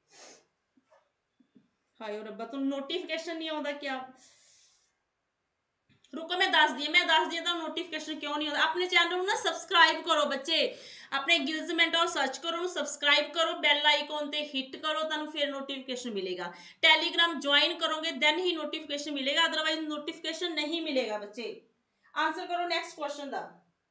हाय रब्बा तुम नोटिफिकेशन नहीं आता क्या, रुको मैं दस दी तो नोटिफिकेशन क्यों नहीं होता। अपने चैनल ना सबसक्राइब करो बच्चे, अपने गिल्स मेंटोर सर्च करो, सबसक्राइब करो, बेल आइकॉन ते हिट करो, तुहानू फिर नोटिफिकेशन मिलेगा। टेलीग्राम ज्वाइन करोगे देन ही नोटिफिकेशन मिलेगा, अदरवाइज नोटिफिकेशन नहीं मिलेगा बच्चे। आंसर करो नेक्स्ट क्वेश्चन का।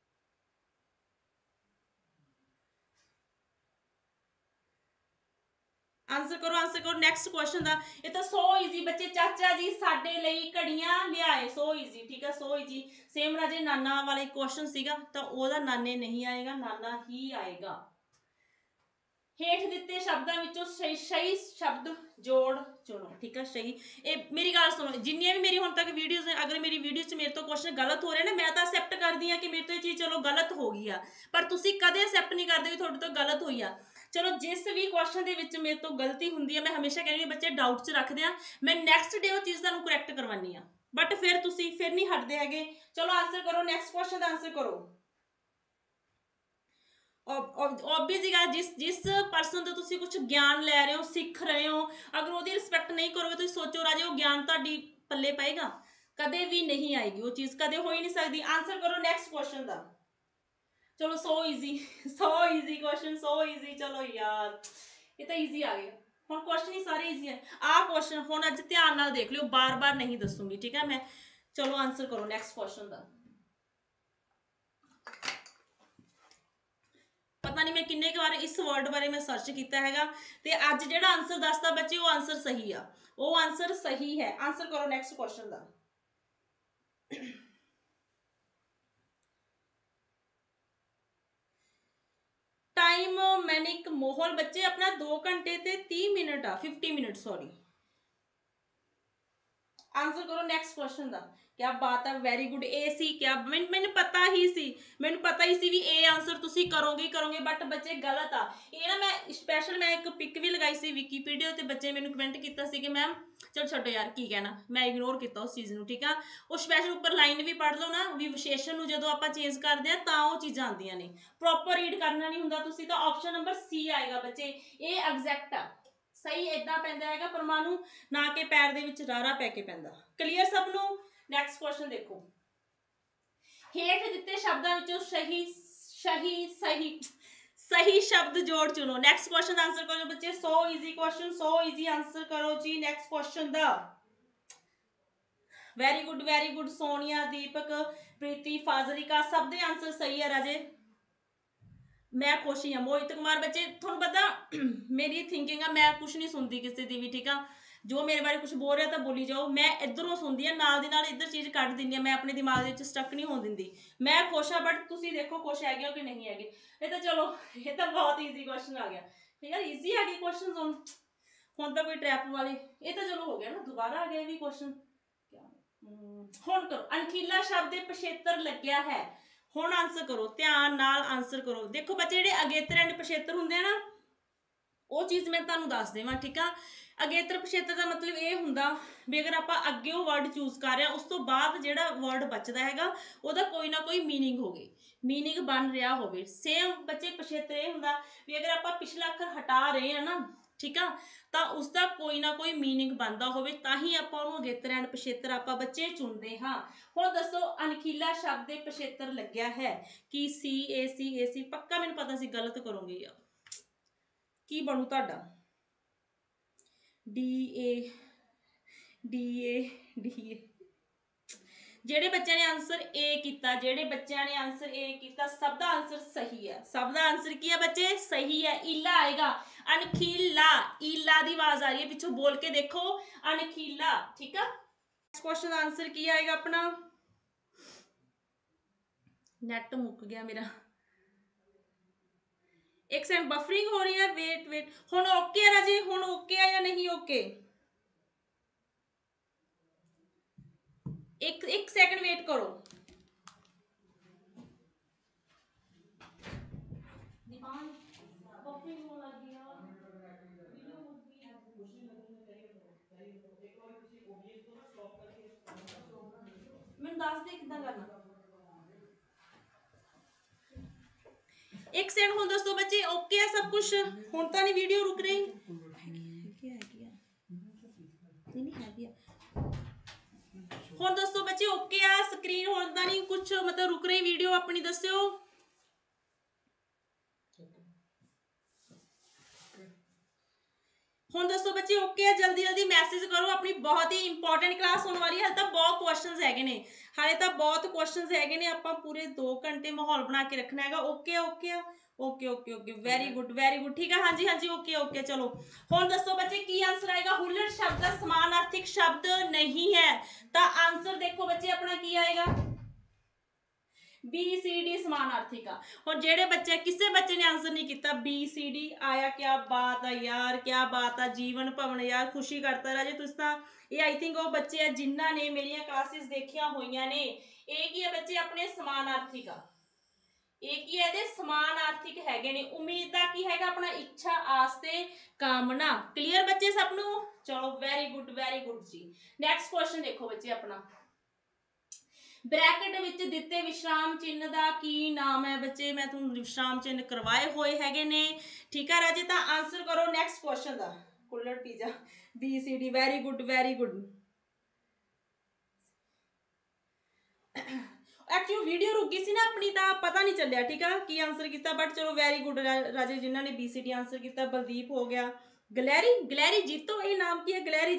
आंसर करो नेक्स्ट क्वेश्चन का। ये तो सो ईजी बच्चे, चाचा जी साडे लई घड़ियां लियाए, सो ईजी, ठीक है, सो ईजी। सेम राजे नाना वाला क्वेश्चन सीगा, तो ओदा नाने नहीं आएगा, नाना ही आएगा। हेठ दिते शब्दों विचों सही सही शब्द जोड़ चुनो, ठीक है, सही। ये मेरी गल सुनो, जिन्नियां भी मेरी हुण तक वीडियोज़ ने, अगर मेरी वीडियो च मेरे तो क्वेश्चन गलत हो रहे हैं, मैं तो एक्सेप्ट करती हाँ कि मेरे तो ये चीज़ चलो गलत हो गई आ, पर तुसीं कदे एक्सेप्ट नहीं करते भी तुहाडे तो गलत हुई आ। चलो जिस भी क्वेश्चन दे विच मेरे तो गलती हुंदी है, मैं हमेशा कहनी बच्चे डाउट च रखते हैं, मैं नैक्सट डे वो चीज़ तुहानूं करैक्ट करवानी आ, बट फिर तुसीं फिर नहीं हटदे हैगे। चलो आंसर करो नेक्स्ट क्वेश्चन का, आंसर करो। ऑब्वियस ही गल, जिस जिस परसन तो तुसीं कुछ ज्ञान लै रहे हो, सीख रहे हो, अगर वो रिस्पैक्ट नहीं करोगे तो सोचो राजे वो ज्ञान तुहाडी पल्ले पाएगा, कदे भी नहीं आएगी वो चीज़, कदे हो ही नहीं सकती। आंसर करो नेक्स्ट क्वेश्चन का। चलो so easy, so easy question, so easy, चलो यार ये तो ईजी आ गया। हुण क्वेश्चन ही सारे ईजी है, आ क्वेश्चन हुण अज ध्यान नाल देख लियो, बार बार नहीं दसूंगी, ठीक है मैं। चलो आंसर करो नेक्स्ट क्वेश्चन का। पता नहीं मैं किन्ने बार इस वर्ड बारे मैं सर्च किया हैगा, ते अज जिहड़ा आंसर दसदा बच्चे वो आंसर सही आ, वो आंसर सही है। आंसर करो नेक्स्ट क्वेश्चन का। टाइम मैनिक मोहल बच्चे अपना 2 घंटे ते 30 मिनट आ, 50 मिनट सॉरी। आंसर करो नेक्स्ट क्वेश्चन का। क्या बात है, वेरी गुड। ए सी, क्या मैंने पता ही सी, मैंने पता ही सी भी ए आंसर तुसी करोगे करोगे, बट बच्चे गलत आ। ये ना मैं स्पैशल मैं एक पिक भी लगाई सी विकीपीडिया ते, बच्चे मैंने कमेंट किया कि मैम चल छड्डो यार की कहना, मैं इग्नोर किया उस चीज़ को, ठीक है। वो स्पैशल उपर लाइन भी पढ़ लो ना, भी विशेषण को जो आप चेंज करते हैं तो वो चीज़ां आंदियां ने, प्रॉपर रीड करना नहीं हुंदा तुसी, तो ऑप्शन नंबर सी आएगा बच्चे, ये एग्जैक्ट आ। सही इदां पैंदा हैगा परमाणु, ना कि पैर दे विच रारा पै के पैंदा। क्लीयर सब नूं। नैक्सट क्वेश्चन देखो। हेठ दिते शब्दों विचों सही सही सही सही शब्द जोड़ चुनो। नैक्सट क्वेश्चन का आंसर करो बच्चे, so easy question, so easy answer करो जी नैक्सट क्वेश्चन दा। वेरी गुड सोनिया, दीपक, प्रीति, फाजलिका, सब दे आंसर सही है राजे, मैं खुश ही हाँ। मोहित कुमार बच्चे थोड़ा पता मेरी थिंकिंग है, मैं कुछ नहीं सुनती किसी की भी, ठीक है, ਜੋ ਮੇਰੇ ਬਾਰੇ ਕੁਝ ਬੋਲ ਰਿਹਾ ਤਾਂ ਬੋਲੀ ਜਾਓ, ਮੈਂ ਇੱਧਰੋਂ ਸੁਣਦੀ ਹਾਂ, ਨਾਲ ਦੀ ਨਾਲ ਇੱਧਰ ਚੀਜ਼ ਕੱਢ ਦਿੰਦੀ ਹਾਂ, ਮੈਂ ਆਪਣੇ ਦਿਮਾਗ ਦੇ ਵਿੱਚ ਸਟਕ ਨਹੀਂ ਹੋਣ ਦਿੰਦੀ। ਮੈਂ ਖੁਸ਼ ਹਾਂ, ਬਟ ਤੁਸੀਂ ਦੇਖੋ ਖੁਸ਼ ਹੈਗੇ ਹੋ ਕਿ ਨਹੀਂ ਹੈਗੇ। ਇਹ ਤਾਂ ਚਲੋ, ਇਹ ਤਾਂ ਬਹੁਤ ਈਜ਼ੀ ਕੁਐਸਚਨ ਆ ਗਿਆ ਯਾਰ, ਈਜ਼ੀ ਆ ਗਏ ਕੁਐਸਚਨ ਹੁਣ ਤਾਂ ਕੋਈ ਟ੍ਰੈਪ ਵਾਲੇ, ਇਹ ਤਾਂ ਚਲੋ ਹੋ ਗਿਆ ਨਾ, ਦੁਬਾਰਾ ਆ ਗਿਆ ਵੀ ਕੁਐਸਚਨ। ਹੁਣ ਕਰੋ, ਅਣਖੀਲਾ ਸ਼ਬਦ ਦੇ ਪਿਛੇਤਰ ਲੱਗਿਆ ਹੈ। ਹੁਣ ਆਂਸਰ ਕਰੋ, ਧਿਆਨ ਨਾਲ ਆਂਸਰ ਕਰੋ। ਦੇਖੋ ਬੱਚੇ, ਜਿਹੜੇ ਅਗੇਤਰ ਐਂਡ ਪਿਛੇਤਰ ਹੁੰਦੇ ਆ ਨਾ, ਉਹ ਚੀਜ਼ ਮੈਂ ਤੁਹਾਨੂੰ ਦੱਸ ਦੇਵਾਂ, ਠੀਕ ਆ। ਅਗੇਤਰ ਪਿਛੇਤਰ ਦਾ ਮਤਲਬ ਇਹ ਹੁੰਦਾ ਵੀ ਅਗਰ ਆਪਾਂ ਅੱਗੇ ਉਹ ਵਰਡ ਚੂਜ਼ ਕਰ ਰਹੇ ਹਾਂ, ਉਸ ਤੋਂ ਬਾਅਦ ਜਿਹੜਾ ਵਰਡ ਬਚਦਾ ਹੈਗਾ ਉਹਦਾ ਕੋਈ ਨਾ ਕੋਈ ਮੀਨਿੰਗ ਹੋਵੇ, ਮੀਨਿੰਗ ਬਣ ਰਿਹਾ ਹੋਵੇ। ਸੇਮ ਬੱਚੇ ਪਿਛੇਤਰ ਇਹ ਹੁੰਦਾ ਵੀ ਅਗਰ ਆਪਾਂ ਪਿਛਲਾ ਅੱਖਰ ਹਟਾ ਰਹੇ ਹਾਂ ਨਾ, ਠੀਕ ਆ, ਤਾਂ ਉਸਦਾ ਕੋਈ ਨਾ ਕੋਈ ਮੀਨਿੰਗ ਬਣਦਾ ਹੋਵੇ, ਤਾਂ ਹੀ ਆਪਾਂ ਉਹਨੂੰ ਅਗੇਤਰ ਐਂਡ ਪਿਛੇਤਰ ਆਪਾਂ ਬੱਚੇ ਚੁਣਦੇ ਹਾਂ। ਹੁਣ ਦੱਸੋ, ਅਣਖੀਲਾ ਸ਼ਬਦ ਦੇ ਪਿਛੇਤਰ ਲੱਗਿਆ ਹੈ ਕਿ ਸੀ ਪੱਕਾ ਮੈਨੂੰ ਪਤਾ ਸੀ ਗਲਤ ਕਰੋਗੇ ਯਾਰ। ਕੀ ਬਣੂ ਤੁਹਾਡਾ? D A. ਜਿਹੜੇ ਬੱਚਿਆਂ ਨੇ ਆਂਸਰ ਏ ਕੀਤਾ, ਸਭ ਦਾ ਆਂਸਰ ਸਹੀ ਹੈ। ਸਭ ਦਾ ਆਂਸਰ ਕੀ ਹੈ ਬੱਚੇ? ਸਹੀ ਹੈ। ਈਲਾ ਆਏਗਾ, ਅਣਖੀਲਾ। ਈਲਾ ਦੀ ਆਵਾਜ਼ ਆ ਰਹੀ ਹੈ ਪਿੱਛੋਂ, ਬੋਲ ਕੇ ਦੇਖੋ, ਅਣਖੀਲਾ, ਠੀਕ ਆ। ਨੈਕਸਟ ਕੁਐਸਚਨ ਦਾ ਆਂਸਰ ਕੀ ਆਏਗਾ ਆਪਣਾ? ਨੈਟ ਮੁੱਕ ਗਿਆ ਮੇਰਾ, ਇੱਕ ਸੈਕਿੰਡ, ਬਫਰਿੰਗ ਹੋ ਰਹੀ ਹੈ, ਵੇਟ। ਹੁਣ ਓਕੇ ਹੈ ਰਾਜੇ? ਹੁਣ ਓਕੇ ਹੈ ਜਾਂ ਨਹੀਂ ਓਕੇ? ਇੱਕ ਸੈਕਿੰਡ ਵੇਟ ਕਰੋ। ਬਫਰਿੰਗ ਹੋਣ ਲੱਗ ਗਈ ਯਾਰ, ਵੀਡੀਓ ਮੁੱਕ ਗਈ। ਮੈਨੂੰ ਦੱਸ ਦੇ ਕਿੱਦਾਂ ਕਰਨਾ। ਇੱਕ ਸੈਕਿੰਡ, ਹੁਣ ਦੱਸੋ ਬੱਚੇ ਓਕੇ ਹੈ ਸਭ ਕੁਝ? ਹੁਣ ਤਾਂ ਨਹੀਂ ਵੀਡੀਓ ਰੁਕ ਰਹੀ? ਹੁਣ ਦੱਸੋ ਬੱਚੇ ਓਕੇ ਆ? ਸਕਰੀਨ ਹੁਣ ਤਾਂ ਨਹੀਂ ਕੁਝ ਮਤਲਬ ਰੁਕ ਰਹੀ ਵੀਡੀਓ ਆਪਣੀ? ਦੱਸਿਓ। ਹੁਣ ਦੱਸੋ ਬੱਚੇ ਓਕੇ ਆ? ਜਲਦੀ ਜਲਦੀ ਮੈਸੇਜ ਕਰੋ। ਆਪਣੀ ਬਹੁਤ ਹੀ ਇੰਪੋਰਟੈਂਟ ਕਲਾਸ ਹੋਣ ਵਾਲੀ ਹੈ। ਹਾਲੇ ਤਾਂ ਬਹੁਤ ਕੁਐਸਚਨਸ ਹੈਗੇ ਨੇ, ਆਪਾਂ ਪੂਰੇ 2 ਘੰਟੇ ਮਾਹੌਲ ਬਣਾ ਕੇ ਰੱਖਣਾ ਹੈਗਾ। ਓਕੇ ਆ? ਓਕੇ, ਵੈਰੀ ਗੁੱਡ, ਠੀਕ ਆ। ਹਾਂਜੀ, ਓਕੇ। ਚਲੋ ਹੁਣ ਦੱਸੋ ਬੱਚੇ ਕੀ ਆਂਸਰ ਆਏਗਾ? ਹੁੱਲੜ ਸ਼ਬਦ ਦਾ ਸਮਾਨਾਰਥਿਕ ਸ਼ਬਦ ਨਹੀਂ ਹੈ, ਤਾਂ ਆਂਸਰ ਦੇਖੋ ਬੱਚੇ ਆਪਣਾ ਕੀ ਆਏਗਾ? BCD ਸਮਾਨਾਰਥੀ का। और जेड़े बच्चे, किसी बच्चे ने आंसर नहीं किया BCD आया, क्या बात है यार, क्या बात है। जीवन भवन यार, खुशी करता राजे तुस तां। ये आई थिंक वो बच्चे है जिन्हां ने मेरियां क्लासेस देखियां होईयां ने। ये की है बच्चे अपने समानार्थी का, ये की है दे समानार्थिक हैगे ने। उम्मीद दा की हैगा अपना इच्छा, आस ते कामना। क्लियर बच्चे सब नूं? चलो वेरी गुड जी। नैक्सट क्वेश्चन देखो बच्चे अपना, ब्रैकेट विच दिते विश्राम चिन्ह दा की नाम है? बच्चे मैं तुहानूं विश्राम चिन्ह करवाए होए हैगे ने, ठीक है राजे। तां आंसर करो नैक्सट क्वेश्चन दा। कुल्लड़ pizza, BCD, very good. Actually video रुक गई सी ना अपनी, तां पता नहीं चलिया, ठीक है, की आंसर किया। बट चलो वेरी गुड राजे, जिन्हां ने BCD आंसर किया। बलदीप हो गया, गलैरी जीतो, ये नाम की है? गलैरी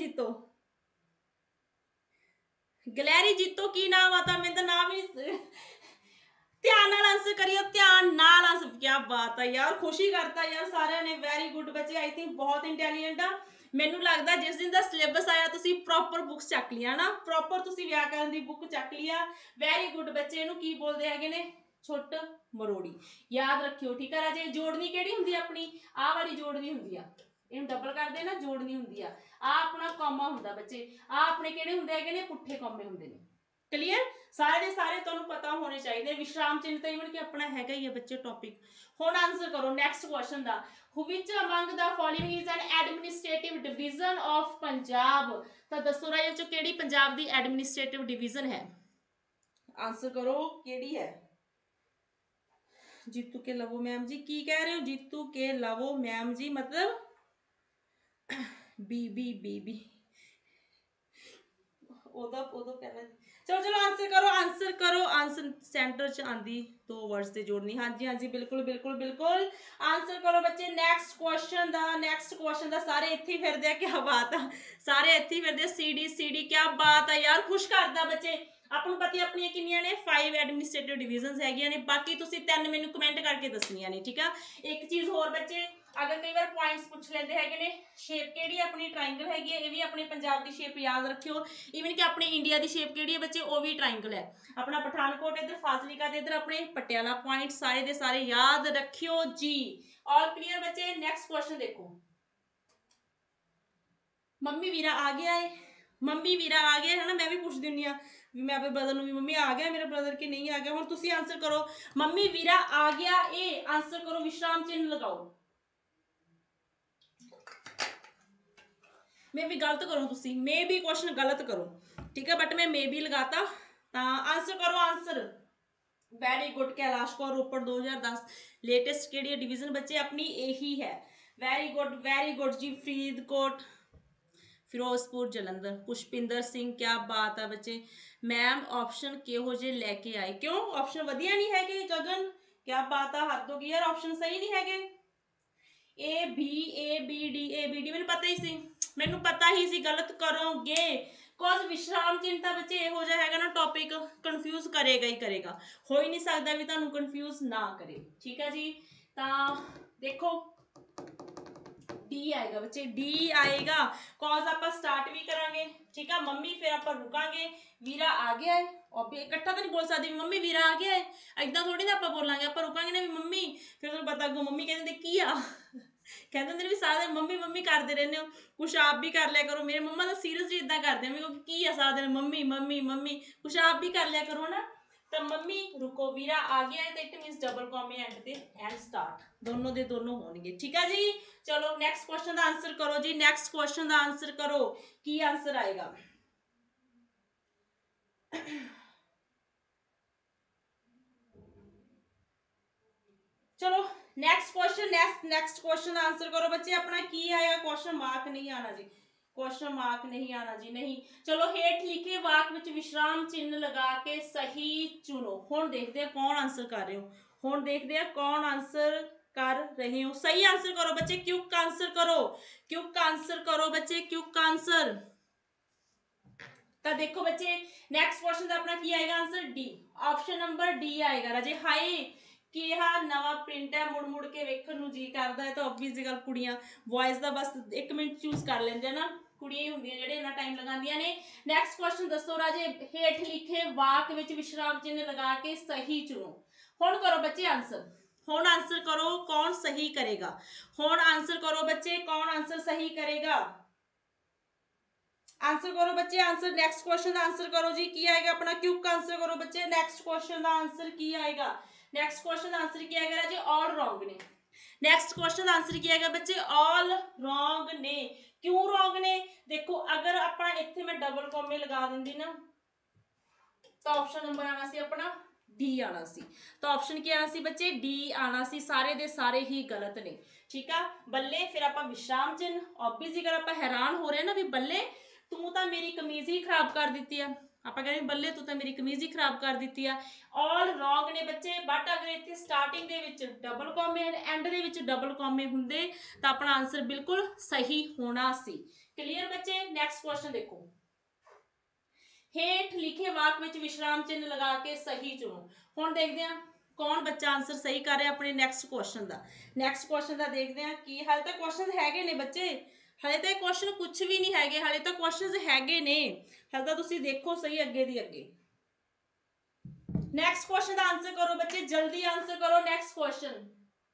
जीतो की नाम आता? मैं तो नाम ही ध्यान नाल आंसर करियो, ध्यान नाल आंसर। क्या बात है यार, खुशी करता यार सारे ने। वेरी गुड बच्चे, आई थिंक बहुत इंटैलीजेंट आ। मैनू लगता जिस दिन का सिलेबस आया तुसी प्रॉपर बुक्स चक लिया ना, प्रॉपर तुसी व्याकरण की बुक चक लिया। वेरी गुड बच्चे, इहनूं की बोलते हैगे ने? छुट मरोड़ी। याद रखियो, ठीक है राजे। जोड़नी किहड़ी हुंदी अपनी? आ वाली जोड़नी हुंदी आ, इहनूं डबल कर दे ना, जोड़नी हुंदी आ अपना कॉमा हुंदा बच्चे। आ अपने किहड़े हुंदे हैगे ने? पुट्ठे कॉमे हुंदे ने। क्लीयर? सारे दे सारे तुहानूं पता होने चाहिए। विश्राम चिन्ह तो इवन कि अपना हैगा ही है बच्चे टॉपिक। हुण आंसर करो नैक्सट क्वेश्चन दा। Which among the following is an administrative division of Punjab? तो दसो राजे चो केड़ी पंजाब दी एडमिनिस्ट्रेटिव डिवीजन है? आंसर करो केड़ी है? जीतू के लवो मैम जी, की कह रहे हो? जीतू के लवो मैम जी मतलब बी ओदो पहले। चलो आंसर करो। आंसर सेंटर च आंदी 2 वर्ड्स ते जोड़नी। हाँ जी बिल्कुल आंसर करो बच्चे। नैक्सट क्वेश्चन दा सारे इत्थे फिरदे आ। क्या बात है, सारे इत्थे फिरदे। CD, क्या बात है यार, खुश करदा बच्चे। आपनूं पता अपनी किन्नियां ने? 5 एडमिनिस्ट्रेटिव डिवीजनस हैगियां ने। बाकी तुसीं 3 मैनूं कमेंट करके दसनियां ने, ठीक है। एक चीज़ होर बच्चे, अगर कई बार पॉइंट्स पूछ लेते हैं ने शेप केड़ी अपनी ट्राइंगल हैगी है, ये भी अपने पंजाब की शेप याद रखियो। इवन कि अपनी इंडिया की शेप केड़ी है बच्चे, वो भी ट्राइंगल है। अपना पठानकोट इधर, फाजिलिका दे इधर अपने पटियाला, पॉइंट सारे दे सारे याद रखियो जी। ऑल क्लियर बच्चे। नेक्स्ट क्वेश्चन देखो, मम्मी वीरा आ गया है, मम्मी वीरा आ गया है ना, मैं भी पूछती हुंदी हां मैं अपने ब्रदर ਨੂੰ ਵੀ मम्मी आ गया मेरे ब्रदर की नहीं आ गया। ਹੁਣ ਤੁਸੀਂ आंसर करो, मम्मी वीरा आ गया ए आंसर करो, विश्राम चिन्ह लगाओ। मैं भी गलत करूं तुसी, मे भी क्वेश्चन गलत करो, ठीक है, बट मैं मे भी लगाता। आंसर करो answer. Very good Kailash Kaur Ropar 2010 latest केड़ी डिवीजन बच्चे अपनी यही है। वेरी गुड जी। फरीदकोट, फिरोजपुर, जलंधर। पुष्पिंदर सिंह क्या बात है बच्चे। मैम ऑप्शन किहो जे लेके आए, क्यों ऑप्शन वधिया नहीं है? गगन क्या बात है, हद होगी यार, ऑप्शन सही नहीं है। ए बी डी मैंने पता ही सी, मैनू पता ही सी गलत करोगे। कोज विश्राम चिन्ह तां बच्चे इहो जिहा हैगा ना टॉपिक कन्फ्यूज करेगा ही करेगा, हो ही नहीं सकता भी तुहानू कन्फ्यूज ना करे, ठीक है जी। तां देखो डी आएगा बच्चे, डी आएगा। कॉज आप स्टार्ट भी करांगे, ठीक है, मम्मी फिर आप रुकांगे, वीरा आ गया है, और भी इकट्ठा तो नहीं बोल सकते मम्मी वीरा आ गया है, इदा थोड़ी ना आप बोलांगे, आप रुकांगे ना भी मम्मी, फिर तुम पता अगों मम्मी कहते की आ कहते ਹੁੰਦੇ ਵੀ ਸਾਰਾ ਦਿਨ ਮੰਮੀ ਮੰਮੀ ਕਰਦੇ ਰਹਿੰਦੇ ਹੋ, ਕੁਛ ਆਪ ਵੀ ਕਰ ਲਿਆ ਕਰੋ। ਮੇਰੇ ਮੰਮਾ ਤਾਂ ਸੀਰੀਅਸਲੀ ਇਦਾਂ ਕਰਦੇ ਆ, ਕਿਉਂਕਿ ਕੀ ਆ ਸਾਰਾ ਦਿਨ ਮੰਮੀ ਮੰਮੀ ਮੰਮੀ, ਕੁਛ ਆਪ ਵੀ ਕਰ ਲਿਆ ਕਰੋ ਨਾ। ਤਾਂ ਮੰਮੀ ਰੁਕੋ, ਵੀਰਾ ਆ ਗਿਆ ਹੈ ਤਾਂ it means double commas end ਤੇ ਐਂਡ ਸਟਾਰਟ ਦੋਨੋਂ ਦੇ ਦੋਨੋਂ ਹੋਣਗੇ, ਠੀਕ ਹੈ ਜੀ। ਚਲੋ ਨੈਕਸਟ ਕੁਐਸਚਨ ਦਾ ਆਨਸਰ ਕਰੋ ਜੀ, ਨੈਕਸਟ ਕੁਐਸਚਨ ਦਾ ਆਨਸਰ ਕਰੋ, ਕੀ ਆਨਸਰ ਆਏਗਾ। चलो next question, next question answer करो बच्चे। अपना की आएगा, क्वेश्चन मार्क नहीं आना जी, क्वेश्चन मार्क नहीं आना जी, नहीं। चलो हेठ लिखे वाक विच विश्राम चिन्ह लगा के सही चुनो। हुण देखते हैं कौन आंसर कर रहे हो, हुण देखते हैं कौन आंसर कर रहे हो। सही आंसर करो बच्चे, क्विक आंसर करो, क्विक आंसर करो बच्चे, क्विक आंसर। तो देखो बच्चे नेक्स्ट क्वेश्चन का अपना की आएगा answer, D, option number D आएगा राजे। हाय किहा नवा प्रिंट है, मुड़ मुड़ के वेखण नूं जी करदा है, तो ऑब्वियस गल कुड़ियां वॉइस दा बस 1 मिनट चूज कर लेंदे ना, कुड़ियां ही हुंदियां जेहड़े इन्ना टाइम लगांदियां ने। नेक्स्ट क्वेश्चन दसो राजे, हेठ लिखे वाक विच विश्राम चिन्ह लगा के सही चुनो। हुण करो बच्चे आंसर, हुण आंसर करो कौन सही करेगा, हुण आंसर करो बच्चे कौन आंसर सही करेगा। आंसर करो बच्चे, आंसर नेक्स्ट क्वेश्चन का आंसर करो जी, की आएगा अपना, क्विक आंसर करो बच्चे। नेक्स्ट क्वेश्चन का आंसर की आएगा, नेक्स्ट क्वेश्चन का आंसर की आएगा जी, ऑल रॉन्ग ने। नेक्स्ट क्वेश्चन का आंसर की आएगा बच्चे, ऑल रॉन्ग ने। क्यों रॉन्ग ने, देखो अगर अपना इत्थे मैं डबल कॉमे लगा दिंदी ना, तो ऑप्शन नंबर आना सी अपना डी आना सी, तो ऑप्शन क्या आना सी बच्चे, डी आना सी। सारे दे सारे ही गलत ने, ठीक है। बल्ले फिर आप विश्राम चिन्ह, ऑब्वियस अगर आप हैरान हो रहे हैं ना भी बल्ले तू तो मेरी कमीज ही खराब कर दी है, आप कहते बल्ले तू तो मेरी कमीज ही खराब कर दी है। ऑल रॉन्ग ने बच्चे, बट अगर इतने स्टार्टिंग दे विच डबल कॉमे एंड दे विच डबल कॉमे हुंदे तो अपना आंसर बिल्कुल सही होना सी। क्लीयर बच्चे। नेक्स्ट क्वेश्चन देखो, हेठ लिखे वाक विच विश्राम चिन्ह लगा के सही चुनो। हुण देखते हैं कौन बच्चा आंसर सही कर रहा है अपने नेक्स्ट क्वेश्चन का। नेक्स्ट क्वेश्चन का देखते हैं कि हाले तक क्वेश्चन हैगे ने बच्चे, हाले तक क्वेश्चन कुछ भी नहीं है, हाले तक क्वेश्चन हैगे ने, हाले तक तुसीं देखो सही अगे दी अगे। नेक्स्ट क्वेश्चन का आंसर करो बच्चे, जल्दी आंसर करो नेक्स्ट क्वेश्चन।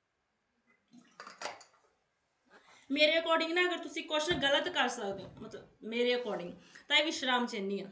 मेरे अकॉर्डिंग ना अगर तुसीं क्वेश्चन गलत कर सकते हो, मतलब मेरे अकॉर्डिंग तो यह विश्राम चिन्ह ही है,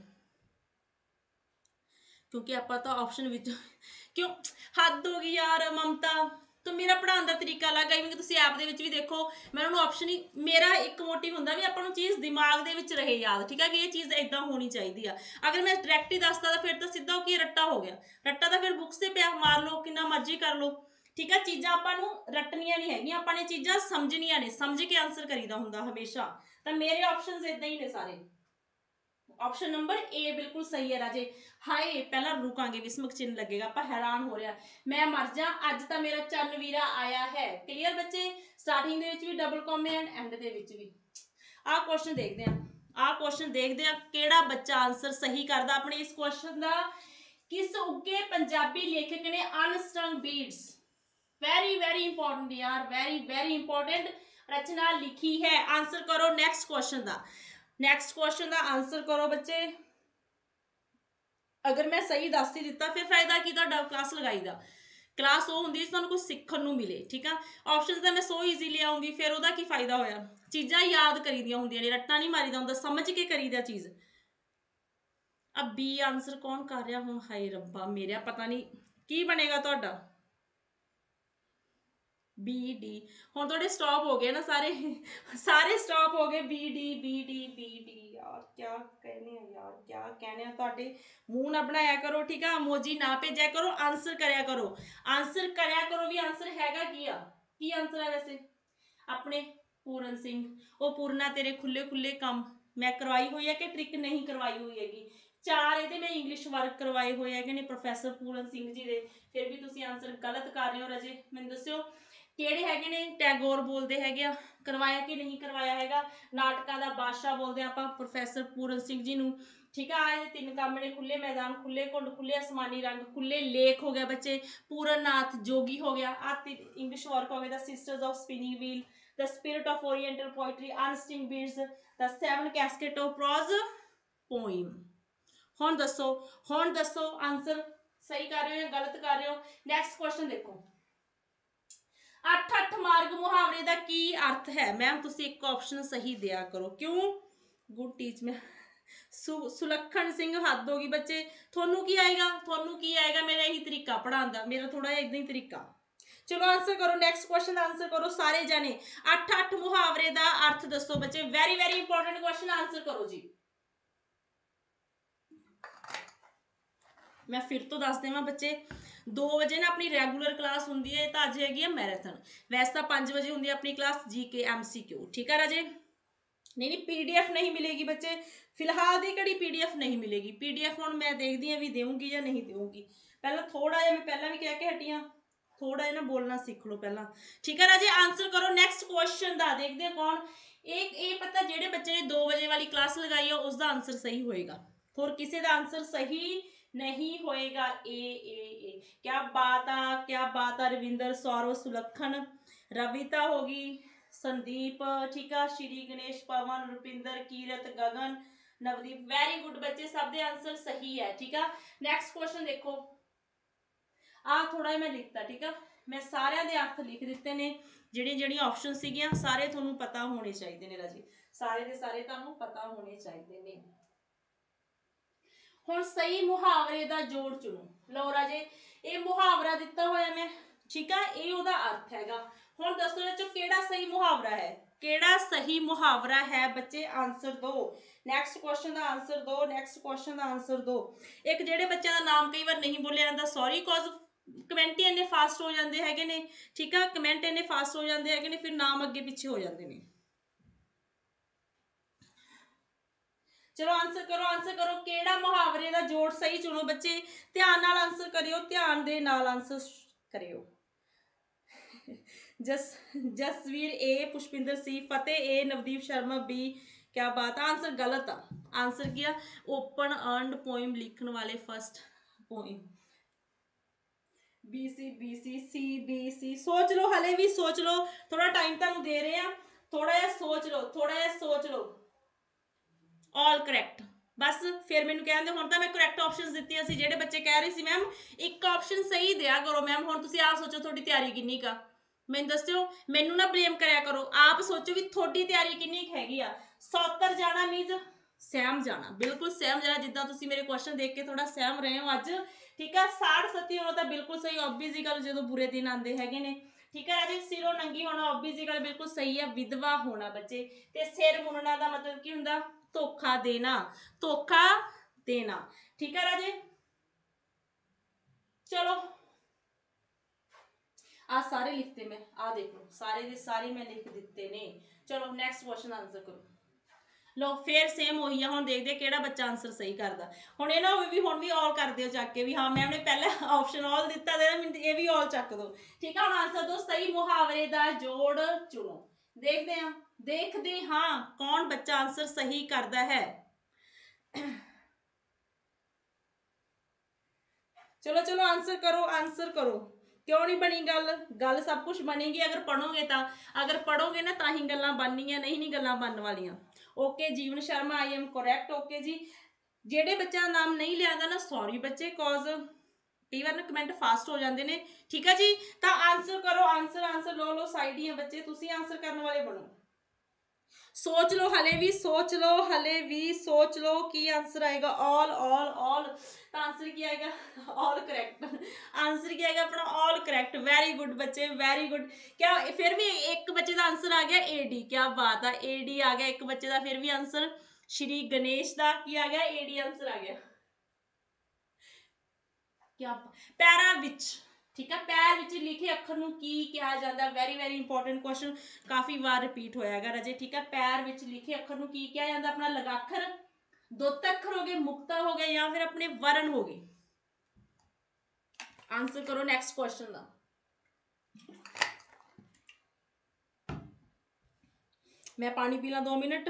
क्योंकि आप तो ऑप्शन विच क्यों हद हो गई यार ममता। तो मेरा पढ़ाने का तरीका अलग है, इवन कि ऐप भी देखो मैं उन्होंने ऑप्शन ही, मेरा एक मोटिव होंगे भी आपको चीज़ दिमाग दे विच रहे याद, ठीक है, कि ये चीज़ इदा होनी चाहिए है। अगर मैं डायरैक्ट ही दसता तो फिर तो सीधा कि रट्टा हो गया, रट्टा तो फिर बुक्स से पिया मार लो कि मर्जी कर लो, ठीक है। चीज़ा आपू रटनिया नहीं है, अपने चीज़ा समझनिया ने, समझ के आंसर करीदा होंगे हमेशा। तो मेरे ऑप्शन इदा ही ने सारे। ऑप्शन नंबर ए बिल्कुल सही है राजे। हाय पहला रुकांगे, विस्मक चिन्ह लगेगा, आप हैरान हो रहा मैं मर जा, अज तो मेरा चन्न वीरा आया है। क्लीयर बच्चे। स्टार्टिंग दे विच भी डबल कॉमे एंड दे विच भी। आ क्वेश्चन देखते हैं, आ क्वेश्चन देखते हैं केड़ा बच्चा आंसर सही करदा अपने इस क्वेश्चन का। किस उगे पंजाबी लेखक ने अनस्टंग बीट्स, वेरी इंपॉर्टेंट यार, वेरी इंपॉर्टेंट रचना लिखी है। आंसर करो नेक्स्ट क्वेश्चन का, नेक्स्ट क्वेश्चन का आंसर करो बच्चे। अगर मैं सही दस ही दिता फिर फायदा की तुहाडा क्लास लगाई दा। क्लास वो होंदी तुहानूं कुछ सीखण नूं मिले, ठीक है। ऑप्शन तो मैं सो ईजीली आऊँगी, फिर ਉਹਦਾ की फायदा होया। चीज़ां याद करी दियां हुंदियां ने, रट्टा नहीं मारी दा हुंदा, समझ के करी दा चीज़। अब बी आंसर कौन कर रहा हुण? हाय रब्बा मेरा पता नहीं की बनेगा तुहाडा। बी डी हुण तुहाडे स्टॉप हो गए ना सारे, सारे स्टॉप हो गए। B D B D B D यार क्या कहने हैं यार, क्या कहने हैं। तुहाडे मूँह ना बनाया करो, ठीक है। इमोजी ना भेजा करो, आंसर करया करो, आंसर करया करो भी। आंसर हैगा की आंसर है वैसे अपने? पूरन सिंह, वो पूरना तेरे खुले खुले काम मैं करवाई हुई है कि ट्रिक नहीं करवाई हुई हैगी? 4 ये मैं इंग्लिश वर्क करवाए हुए है ने प्रोफैसर पूरन सिंह जी दे, फिर भी तुसीं आंसर गलत कर रहे हो रजे। मैनूं दस्सिओ किहड़े हैगे ने? टैगोर बोलते हैगे आ, करवाया कि नहीं करवाया हैगा? नाटकां दा बादशाह बोलते हैं आपां प्रोफैसर पूरन सिंह जी नूं, ठीक है। आए 3 काम ने, खुले मैदान, खुले घुंड, खुले आसमानी रंग, खुले लेख हो गया बच्चे, पूरन नाथ जोगी हो गया, इंग्लिश वर्क हो गया the sisters of spinning wheel, the spirit of oriental poetry, unstrung beads, the 7 casket of prose poem. हुण दसो आंसर सही कर रहे हो या गलत कर रहे हो? नैक्सट क्वेश्चन देखो, 8 मार्ग मुहावरे का की अर्थ है? मैम तुसी एक ऑप्शन सही दिया करो, क्यों? गुड टीच में सुलखन सिंह हद होगी बच्चे। थोनू की आएगा, थोनू की आएगा? मेरा यही तरीका पढ़ाने का, मेरा थोड़ा जिहा इदां ही तरीका। चलो आंसर करो, नैक्सट क्वेश्चन आंसर करो सारे जने। 8 मुहावरे का अर्थ दसो बच्चे, वेरी इंपॉर्टेंट क्वेश्चन, आंसर करो जी। मैं फिर तो दस देवां बच्चे, 2 बजे ना अपनी रैगूलर क्लास होंगी है, तो अज हैगी है मैराथन। वैसे तो 5 बजे होंगी अपनी क्लास GK MCQ, ठीक है राजे। नहीं PDF नहीं मिलेगी बच्चे, फिलहाल की घड़ी PDF नहीं मिलेगी। PDF हम मैं देखती हाँ भी दूँगी या नहीं दूँगी। पहला थोड़ा जिहा मैं पहला भी कह के हटी हाँ, थोड़ा जिहा ना बोलना सीख लो पहला, ठीक है राजे। आंसर करो नेक्स्ट क्वेश्चन का, देखते हैं कौन एक पता जेडे बच्चे ने 2 बजे वाली क्लास लगाई है उसका आंसर सही होएगा, होर किसी का आंसर सही नहीं होएगा। ए क्या बात आ, क्या बात आ। रविंदर, सौरव, सुलखन, रविता होगी, संदीप, ठीक है, श्री गणेश, पवन, रुपिंदर, कीरत, गगन, नवदीप, वेरी गुड बच्चे, सब दे आंसर सही है, ठीक है। नैक्सट क्वेश्चन देखो, आ थोड़ा मैं लिखता, ठीक है। मैं सारे दे अर्थ लिख दिते ने, जिहड़ी ऑप्शन सीगियां सारे तुहानूं पता होने चाहिए ने राजी, सारे दे सारे तुहानूं पता होने चाहिए ने। हुण सही मुहावरे का जोड़ चुनो। लो राजे ये मुहावरा दिता होया मैं, ठीक है, ये उहदा अर्थ हैगा। हुण दसो इह चों किहड़ा सही मुहावरा है, किहड़ा सही मुहावरा है बच्चे? आंसर दो। नैक्सट क्वेश्चन का आंसर दो, नैक्सट क्वेश्चन का आंसर दो। एक जिहड़े बच्चों का नाम कई बार नहीं बोलिया जाता, सॉरी कॉज कमेंट ही इन्ने फास्ट हो जाते हैं, ठीक है, कमेंट इन्ने फास्ट हो जाते हैं, फिर नाम अगे पिछे हो जाते हैं। चलो आंसर करो किहड़ा मुहावरे का जोड़ सही चुनो बच्चे, ध्यान नाल आंसर करियो, ध्यान दे नाल आंसर करियो। Jasveer A, Pushpinder C, Fateh A, Navdeep Sharma B, क्या बात। आंसर गलत आ, आंसर क्या? ओपन अर्नड पोइम लिखने वाले फर्स्ट पोइम। BC सोच लो, हले भी सोच लो, थोड़ा टाइम तुहानूं दे रहे हैं, थोड़ा जिहा सोच लो, थोड़ा जिहा सोच लो। ऑल करैक्ट, बस फिर मैनूं कहंदे हुण तां मैं करैक्ट ऑप्शनस दित्तियां सी, जिहड़े बच्चे कह रहे सी मैम एक ऑप्शन सही दिया करो मैम। हुण तुसीं आप सोचो तुहाडी तैयारी किन्नी का, मैनूं दस्सिओ, मैनूं ना ब्लेम करया करो, आप सोचो भी तुहाडी तैयारी किन्नी हैगी आ। 70 जाना मीनस सहम जाना, बिल्कुल सहम जाना, जिद्दां तुसीं मेरे क्वेश्चन देख के थोड़ा सहम रहे हो अज, ठीक है। 60-37 होना तो बिल्कुल सही, ऑब्वियस गल जो बुरे दिन आते हैं ने, ठीक है राजे। सिरों नंगी होना ऑब्वियस गल बिल्कुल सही है। विधवा होना बच्चे, ते सिर मुनना का मतलब की हुंदा? धोखा देना, धोखा देना, ठीक है राजे। चलो आ सारे लिखते मैं, आ देखो सारे दे सारे मैं लिख दिते ने। चलो नैक्सट क्वेश्चन आंसर करो। लो फिर सेम हो है, हुण देखते किहड़ा बच्चा आंसर सही करदा। हुण ये ना होवे भी हुण भी ऑल कर दिओ चक के भी हाँ मैम ने पहले ऑप्शन ऑल दिता दे, ये भी ऑल चक दो, ठीक है। हुण आंसर दो, सही मुहावरे का जोड़ चुनो। देखते हाँ कौन बच्चा आंसर सही करता है। चलो आंसर करो, आंसर करो। क्यों नहीं बनी गल? गल सब कुछ बनेगी अगर पढ़ोगे तो, अगर पढ़ोगे ना तो ही गल्लां बननियां, नहीं गल्लां बनन वालियां। Okay Jeevan Sharma I am correct. Okay जी, जेडे बच्चे का नाम नहीं लिया ना सॉरी बच्चे, कॉज कई बार ना कमेंट फास्ट हो जाते हैं। ठीक है जी, तो आंसर करो, आंसर आंसर लो लो साइड ही बच्चे, तुसी आंसर करने वाले बनो। सोच लो, हले भी सोच लो, हले भी सोच लो की आंसर आएगा। ऑल ऑल ऑल, तो आंसर क्या आएगा? All correct. आंसर क्या आएगा अपना? All correct. वेरी गुड बच्चे, वेरी गुड। क्या फिर भी एक बच्चे का आंसर आ गया एडी, क्या बात है, एडी आ गया एक बच्चे का फिर भी आंसर। श्री गणेश का की आ गया? एडी आंसर आ गया। क्या पैरा विच, ठीक है, पैर विच लिखे अखर नूं की कहा जाता? वेरी वेरी इंपॉर्टेंट क्वेश्चन, काफी बार रिपीट होया है राजे। ठीक है, पैर विच लिखे अखर नूं की कहा जाता? अपना लगाखर, दुत्त अखर हो गए, मुक्ता हो गए, या फिर अपने वर्ण हो गए। आंसर करो नेक्स्ट क्वेश्चन का। मैं पानी पी ला 2 मिनट।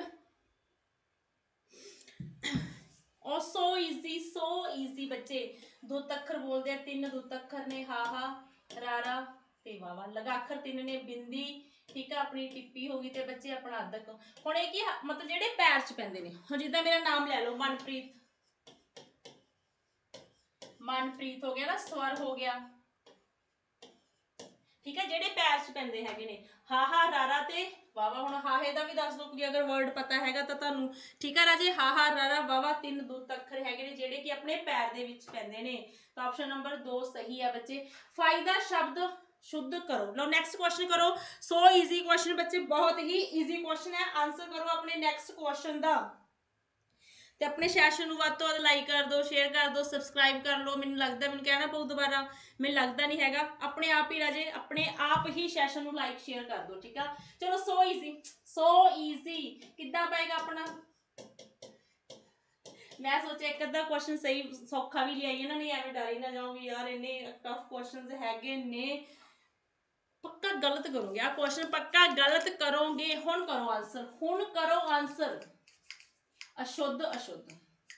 और सो इजी बच्चे, दुत्त अखर बोलते हैं, 3 दुत्त अखर ने, हा हा रारा ते वावा। लगाखर 3 ने, बिंदी, ठीक है, अपनी टिप्पी हो गई ते बच्चे अपना अदक। हुण ये कि मतलब जेडे पैर च पैंदे ने, हुण जिद्दां मेरा नाम लै लो मनप्रीत, मनप्रीत हो गया ना, स्वर हो गया, ठीक है, जेडे पैर च पैंदे हैगे ने, हाहा रारा ते वावा। हुण हाहे दा भी दस दो कि अगर वर्ड पता हैगा तां तुहानूं, ठीक है राजे, हाहा रारा वावा 3 दुत्त अखर हैगे ने जेडे कि अपने पैर दे विच पैंदे ने। तो ऑप्शन नंबर 2 सही है बच्चे। फायदा शब्द शुद्ध करो। लो नेक्स्ट क्वेश्चन करो। सो इजी क्वेश्चन बच्चे, बहुत ही इजी क्वेश्चन है। आंसर करो अपने नेक्स्ट क्वेश्चन दा। ਤੇ ਆਪਣੇ ਸੈਸ਼ਨ ਨੂੰ ਵੱਧ ਤੋਂ ਵੱਧ ਲਾਈਕ ਕਰ ਦਿਓ, ਸ਼ੇਅਰ ਕਰ ਦਿਓ, ਸਬਸਕ੍ਰਾਈਬ ਕਰ ਲਓ। ਮੈਨੂੰ ਲੱਗਦਾ ਮੈਨੂੰ ਕਹਿਣਾ ਪਊ ਦੁਬਾਰਾ, ਮੈਨੂੰ ਲੱਗਦਾ ਨਹੀਂ ਹੈਗਾ। ਆਪਣੇ ਆਪ ਹੀ ਰਾਜੇ, ਆਪਣੇ ਆਪ ਹੀ ਸੈਸ਼ਨ ਨੂੰ ਲਾਈਕ ਸ਼ੇਅਰ ਕਰ ਦਿਓ, ਠੀਕ ਆ। ਚਲੋ ਸੋ ਈਜ਼ੀ ਕਿੱਦਾਂ ਪਏਗਾ ਆਪਣਾ? ਮੈਂ ਸੋਚਿਆ ਇੱਕ ਅੱਧਾ ਕੁਐਸਚਨ ਸਹੀ ਸੌਖਾ ਵੀ ਲਿਆਈਏ ਨਾ, ਨਹੀਂ ਐਵੇਂ ਡਰ ਹੀ ਨਾ ਜਾਓ ਵੀ ਯਾਰ ਇੰਨੇ ਟਫ ਕੁਐਸਚਨਸ ਹੈਗੇ ਨੇ। ਪੱਕਾ ਗਲਤ ਕਰੋਗੇ ਆ ਕੁਐਸਚਨ, ਪੱਕਾ ਗਲਤ ਕਰੋਗੇ। ਹੁਣ ਕਰੋ ਆਂਸਰ, ਹੁਣ ਕਰੋ ਆਂਸਰ। अशुद्ध अशुद्ध,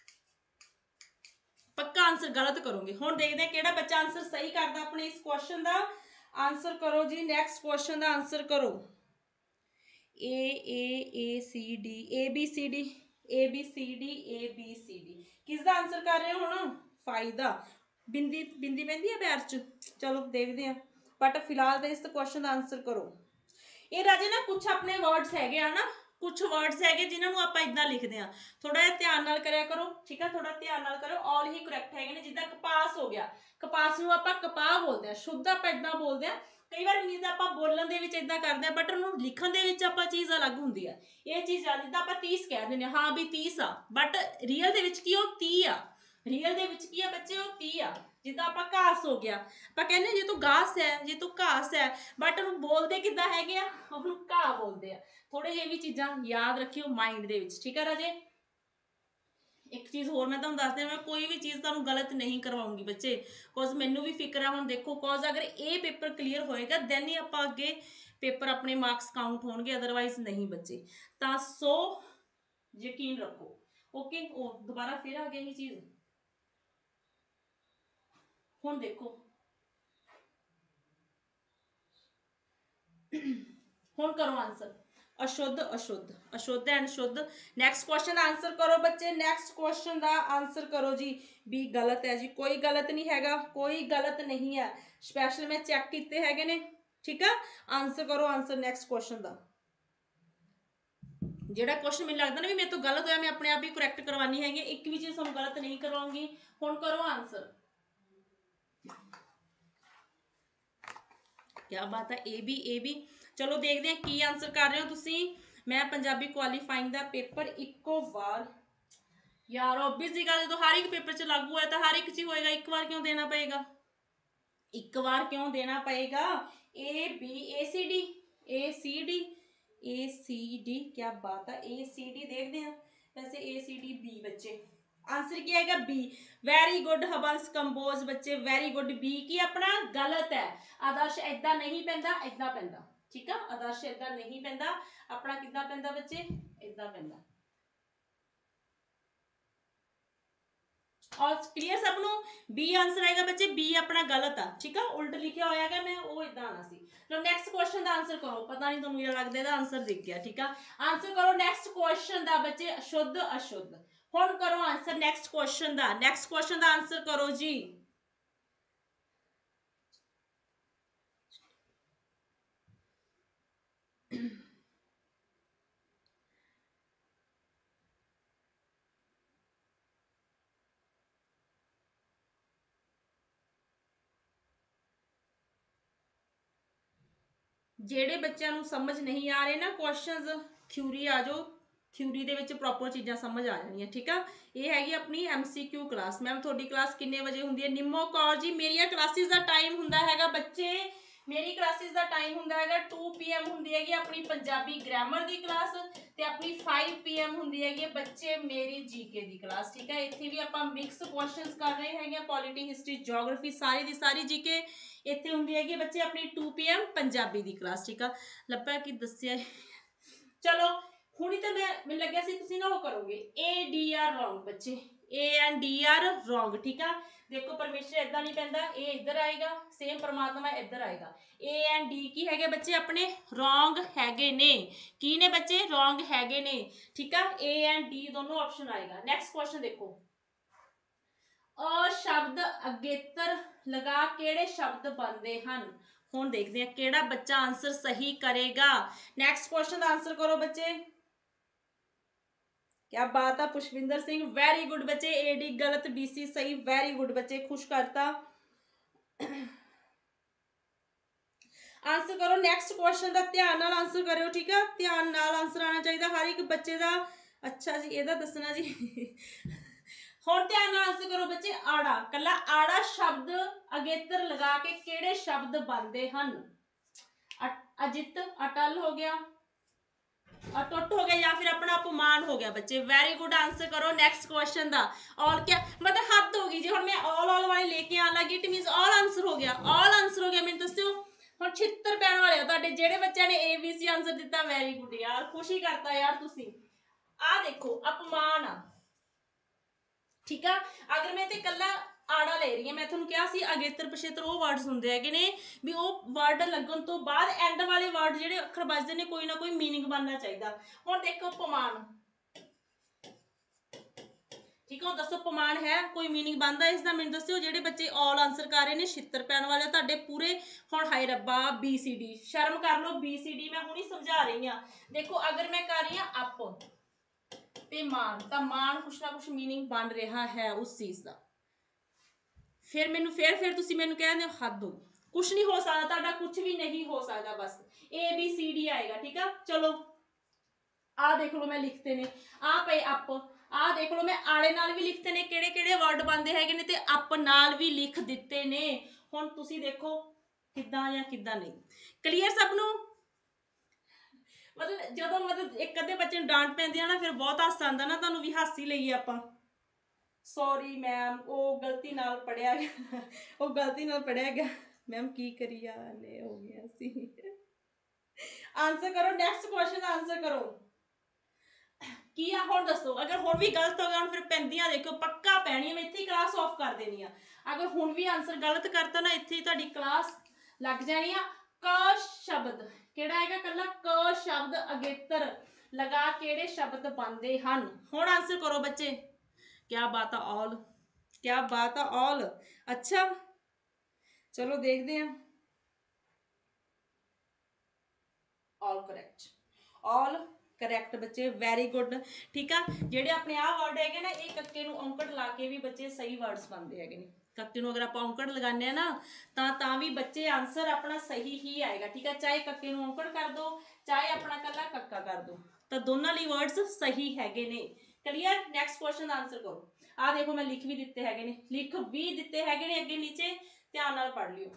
पक्का आंसर गलत करोगे। हुण देखते हैं किहड़ा बच्चा आंसर सही करदा अपने इस क्वेश्चन का। आंसर करो जी, नेक्स्ट क्वेश्चन का आंसर करो। A C D, A B C D, A B C D, A B C D, किसका आंसर कर रहे हो हुण? फायदा। बिंदी बिंदी पैंदी है पैर च, चलो देखते हैं। बट फिलहाल तो इस क्वेश्चन का आंसर करो। ये राजे ना कुछ अपने वर्ड्स हैगे आ ना, कुछ वर्ड्स है जिन्होंने आप इदा लिखते हैं, थोड़ा जिहा ध्यान नाल करिया करो, ठीक है, थोड़ा ध्यान नाल करो। ऑल ही करैक्ट है ने, जिद्दां कपास हो गया, कपास नूं आपां कपाह बोलते हैं, शुद्ध आपां इदां बोलते हैं। कई बार मीनस आपां बोलण दे विच इदां करदे हैं, बट उहनूं लिखण दे विच आपां चीज़ अलग हुंदी है। ये चीज़ आ जिद्दां आपां 30 कह दिंदे हाँ भी 30 आ, बट रियल दे विच की ओह 30 आ, रियल दे विच की आ बच्चे ओह 30 आ। जिद्दां आपां घास हो गया, आपां कहने जे तू घास है, जे तू घास है, बट उहनूं बोलदे किद्दां हैगे आ, उहनूं घाह बोलदे आ। थोड़े ये भी चीज़ां याद रखियो माइंड दे विच, ठीक है राजे। एक चीज़ होर मैं तुहानूं दस दियां, मैं कोई भी चीज़ तुहानूं गलत नहीं करवाऊंगी बच्चे, बिकॉज मैनूं भी फिक्र है। हुण देखो बिकॉज अगर ये पेपर क्लीयर होएगा दैन ही आपां अगे पेपर अपने मार्क्स काउंट होणगे, अदरवाइज नहीं बच्चे। तां सो यकीन रखो। ओके, ओ दोबारा फिर आ गई ये चीज़। हुण देखो, हुण करो आंसर। अशुद्ध अशुद्ध, अशुद्ध एंड शुद्ध। नेक्स्ट क्वेश्चन आंसर करो बच्चे, नेक्स्ट क्वेश्चन का आंसर करो जी। भी गलत है जी, कोई गलत नहीं हैगा, कोई गलत नहीं है। स्पैशल मैं चेक किए हैगे ने, ठीक है। आंसर करो आंसर नेक्स्ट क्वेश्चन का। ਜਿਹੜਾ क्वेश्चन मैंने लगता ना भी मेरे तो गलत होया, मैं अपने आप ही करैक्ट करवानी हैगी, एक भी चीज़ तुहानूं गलत नहीं करवाऊंगी। हुण करो आंसर। क्या बात है, ए बी। चलो देखते हैं की आंसर कर रहे हो तुसी। मैं पंजाबी क्वालीफाइंग का पेपर इक्को बार, यार ऑब्वियस दी गल, जो हर एक पेपर च लागू है तो हर एक च होएगा, एक बार क्यों देना पएगा, एक बार क्यों देना पएगा। A B, A C D, A C D, A C D, क्या बात है, ए सी डी देखते हैं। वैसे ए सी डी बी बच्चे, आंसर क्या आएगा? B. Very good Harbans Kamboj बच्चे, वेरी गुड। बी की अपना गलत है। आदर्श इदा नहीं पैंदा, इदा पैंदा, ठीक है, आदर्श इदा नहीं पैंदा, अपना किदा पैंदा बच्चे, इदा पैंदा। और क्लियर सब नूं? बी आंसर आएगा बच्चे, बी अपना गलत आ, ठीक है, उल्ट लिखिया होया है मैं, वो इदां आना सी। लो नेक्स्ट क्वेश्चन दा आंसर करो, पता नहीं तुहानूं जेड़ा लगदा इहदा आंसर दिख गया, ठीक है, आंसर करो नेक्स्ट क्वेश्चन दा बच्चे, शुद्ध अशुद्ध। हुण करो आंसर नेक्स्ट क्वेश्चन दा आंसर करो जी। ਜਿਹੜੇ ਬੱਚਿਆਂ ਨੂੰ ਸਮਝ ਨਹੀਂ ਆ ਰਹੇ ਨਾ ਕੁਐਸਚਨਸ, ਥਿਊਰੀ ਆ ਜਾਓ, ਥਿਊਰੀ ਦੇ ਵਿੱਚ ਪ੍ਰੋਪਰ ਚੀਜ਼ਾਂ ਸਮਝ ਆ ਜਾਣੀਆਂ, ਠੀਕ ਆ। ਇਹ ਹੈਗੀ ਆਪਣੀ MCQ ਕਲਾਸ। ਮੈਮ ਤੁਹਾਡੀ ਕਲਾਸ ਕਿੰਨੇ ਵਜੇ ਹੁੰਦੀ ਹੈ? ਨਿੰਮੋ ਕੌਰ ਜੀ, ਮੇਰੀਆਂ ਕਲਾਸਿਸ ਦਾ ਟਾਈਮ ਹੁੰਦਾ ਹੈਗਾ ਬੱਚੇ, ਮੇਰੀ ਕਲਾਸਿਸ ਦਾ ਟਾਈਮ ਹੁੰਦਾ ਹੈਗਾ 2 PM ਹੁੰਦੀ ਹੈਗੀ ਆਪਣੀ ਪੰਜਾਬੀ ਗ੍ਰਾਮਰ ਦੀ ਕਲਾਸ, ਤੇ ਆਪਣੀ 5 PM ਹੁੰਦੀ ਹੈਗੀ ਬੱਚੇ ਮੇਰੀ ਜੀਕੇ ਦੀ ਕਲਾਸ, ਠੀਕ ਹੈ। ਇੱਥੇ ਵੀ ਆਪਾਂ ਮਿਕਸ ਕੁਐਸਚਨਸ ਕਰ ਰਹੇ ਹੈਗੇ, ਪੋਲਿਟੀ, ਹਿਸਟਰੀ, ਜਿਓਗ੍ਰਾਫੀ, ਸਾਰੀ ਦੀ ਸਾਰੀ ਜੀਕੇ। ਇੱਥੇ ਹੁੰਦੀ ਹੈਗੀ ਬੱਚੇ ਆਪਣੀ 2 PM ਪੰਜਾਬੀ ਦੀ ਕਲਾਸ, ਠੀਕ ਆ। ਲੱਭਾ ਕੀ ਦੱਸਿਆ, ਚਲੋ ਹੁਣੀ ਤਾਂ ਮੈਨੂੰ ਲੱਗਿਆ ਸੀ ਤੁਸੀਂ ਨਾ ਉਹ ਕਰੋਗੇ। ADR ਰੋਂਗ ਬੱਚੇ, ANDR ਰੋਂਗ, ਠੀਕ ਆ। ਦੇਖੋ ਪਰਮੇਸ਼ਰ ਇਦਾਂ ਨਹੀਂ ਪੈਂਦਾ, ਇਹ ਇੱਧਰ ਆਏਗਾ, ਸੇਮ ਪਰਮਾਤਮਾ ਇੱਧਰ ਆਏਗਾ। AND ਕੀ ਹੈਗੇ ਬੱਚੇ ਆਪਣੇ? ਰੋਂਗ ਹੈਗੇ ਨੇ। ਕੀ ਨੇ ਬੱਚੇ? ਰੋਂਗ ਹੈਗੇ ਨੇ, ਠੀਕ ਆ। AND ਦੋਨੋਂ ਆਪਸ਼ਨ ਆਏਗਾ। ਨੈਕਸਟ ਕੁਐਸਚਨ ਦੇਖੋ, ਸ਼ਬਦ ਅਗੇਤਰ ਲਗਾ ਕਿਹੜੇ ਸ਼ਬਦ ਬਣਦੇ ਹਨ? ਹੁਣ ਦੇਖਦੇ ਹਾਂ ਕਿਹੜਾ ਬੱਚਾ ਆਂਸਰ ਸਹੀ ਕਰੇਗਾ। ਨੈਕਸਟ ਕੁਐਸਚਨ ਦਾ ਆਂਸਰ ਕਰੋ ਬੱਚੇ। क्या बात है पुष्पिंदर सिंह, वेरी गुड बच्चे। AD गलत, BC सही, वेरी गुड बच्चे, खुश करता। आंसर करो नैक्सट क्वेश्चन का, ध्यान नाल आंसर करो, ठीक है, ध्यान नाल आंसर आना चाहिए हर एक बच्चे का। अच्छा जी, ਇਹਦਾ दसना जी। ਹੁਣ ध्यान नाल आंसर करो बच्चे। आड़ा, कला आड़ा शब्द अगेतर लगा के किहड़े शब्द बनते हैं? अजित, अटल हो गया, अटुट हो गया, या फिर अपना अपमान हो गया बच्चे। वेरी गुड, आंसर करो नैक्सट क्वेश्चन का। ऑल क्या मतलब हद होगी जी, हम मैं ऑल वाली लेके आन लगी, इट मीनस ऑल आंसर हो गया, ऑल आंसर हो गया। मैंने दस्यो ਹੁਣ 76 ਪੈਣ ਵਾਲੇ ਆ ਤੁਹਾਡੇ, ਜਿਹੜੇ ਬੱਚਿਆਂ ਨੇ ABC ਆਨਸਰ ਦਿੱਤਾ, ਵੈਰੀ ਗੁੱਡ ਯਾਰ, ਖੁਸ਼ੀ ਕਰਤਾ ਯਾਰ ਤੁਸੀਂ। ਆ ਦੇਖੋ ਅਪਮਾਨ ਆ, ਠੀਕ ਆ। ਅਗਰ ਮੈਂ ਤੇ ਕੱਲਾ ਆੜਾ ਲੈ ਰਹੀ ਹਾਂ, ਮੈਂ ਤੁਹਾਨੂੰ ਕਿਹਾ ਸੀ ਅਗੇਤਰ ਪਛੇਤਰ ਉਹ ਵਰਡਸ ਹੁੰਦੇ ਹੈਗੇ ਨੇ ਵੀ ਉਹ ਵਰਡ ਲੱਗਣ ਤੋਂ ਬਾਅਦ ਐਂਡ ਵਾਲੇ ਵਰਡ ਜਿਹੜੇ ਅੱਖਰ ਵੱਜਦੇ ਨੇ ਕੋਈ ਨਾ ਕੋਈ ਮੀਨਿੰਗ ਬਣਨਾ ਚਾਹੀਦਾ। ਹੁਣ ਦੇਖੋ ਅਪਮਾਨ, ठीक है, दसो पमान है कोई मीनिंग बनता इसका? मैंने दस्यो। ਜਿਹੜੇ ਬੱਚੇ ऑल आंसर कर रहे हैं 76 पैन वाले ਤੁਹਾਡੇ पूरे। ਹੁਣ हाय रब्बा BCD, शर्म कर लो, BCD मैं हुणी समझा रही हाँ। देखो अगर मैं कर रही हाँ अप ते मान, तो मान कुछ ना कुछ मीनिंग बन रहा है उस चीज़ का। फिर मैनू फिर तुसी मैनू कह दो हद हो, कुछ नहीं हो सकता ਤੁਹਾਡਾ, कुछ भी नहीं हो सकता, बस ABCD आएगा, ठीक है। चलो आ देख लो मैं लिखते ने आ पे अप, आ देख लो मैं आड़े नाल भी लिखते ने किहड़े किहड़े वर्ड बनते हैं ने, ते अप नाल भी लिख दिते ने। हुण तुसी देखो किदां या किदां नहीं। क्लीयर सब नूं? मतलब जदों मतलब एक अद्धे बच्चे नूं डांट पैंदी है ना, फिर बहुत हासा आंदा ना, तुहानूं भी हास ही लईए आपां। सॉरी मैम, वो गलती नाल पढ़िया गया, वो गलती नाल पढ़िया गया मैम, की करी जाने, हो गया सी। आंसर करो नैक्सट क्वेश्चन का, आंसर करो की आ। हुण दसो अगर हुण भी गलत हो गया, फिर पैंदियां देखो पक्का पैनी, मैं इत्थे क्लास ऑफ कर देनी आ। अगर हुण भी आंसर गलत करता ना, इत्थे तुहाडी क्लास लग जानी आ। क शब्द किहड़ा हैगा? कल्ला क शब्द अगेतर लगा किहड़े शब्द बनते हैं? हुण आंसर करो बच्चे। क्या बात है ऑल, क्या बात है ऑल। अच्छा चलो देखते हैं। ऑल करेक्ट, ऑल करैक्ट बच्चे, वेरी गुड, ठीक है। जेडे अपने आ वर्ड है ना, ये कक्के नूं औंकड़ ला के भी बच्चे सही वर्ड्स बनते हैं। कक्के नूं अगर आप औंकड़ लगाने ना, तो भी बच्चे आंसर अपना सही ही आएगा, ठीक है। चाहे कक्के नूं औंकड़ कर दो, चाहे अपना कल्ला कक्का कर दो, तो दोनों लिए वर्ड्स सही हैगे ने। क्लीयर? नैक्सट क्वेश्चन आंसर करो। आ देखो मैं लिख भी दिते हैगे ने, लिख भी दिते हैगे ने अगे नीचे, ध्यान नाल पढ़ लियो।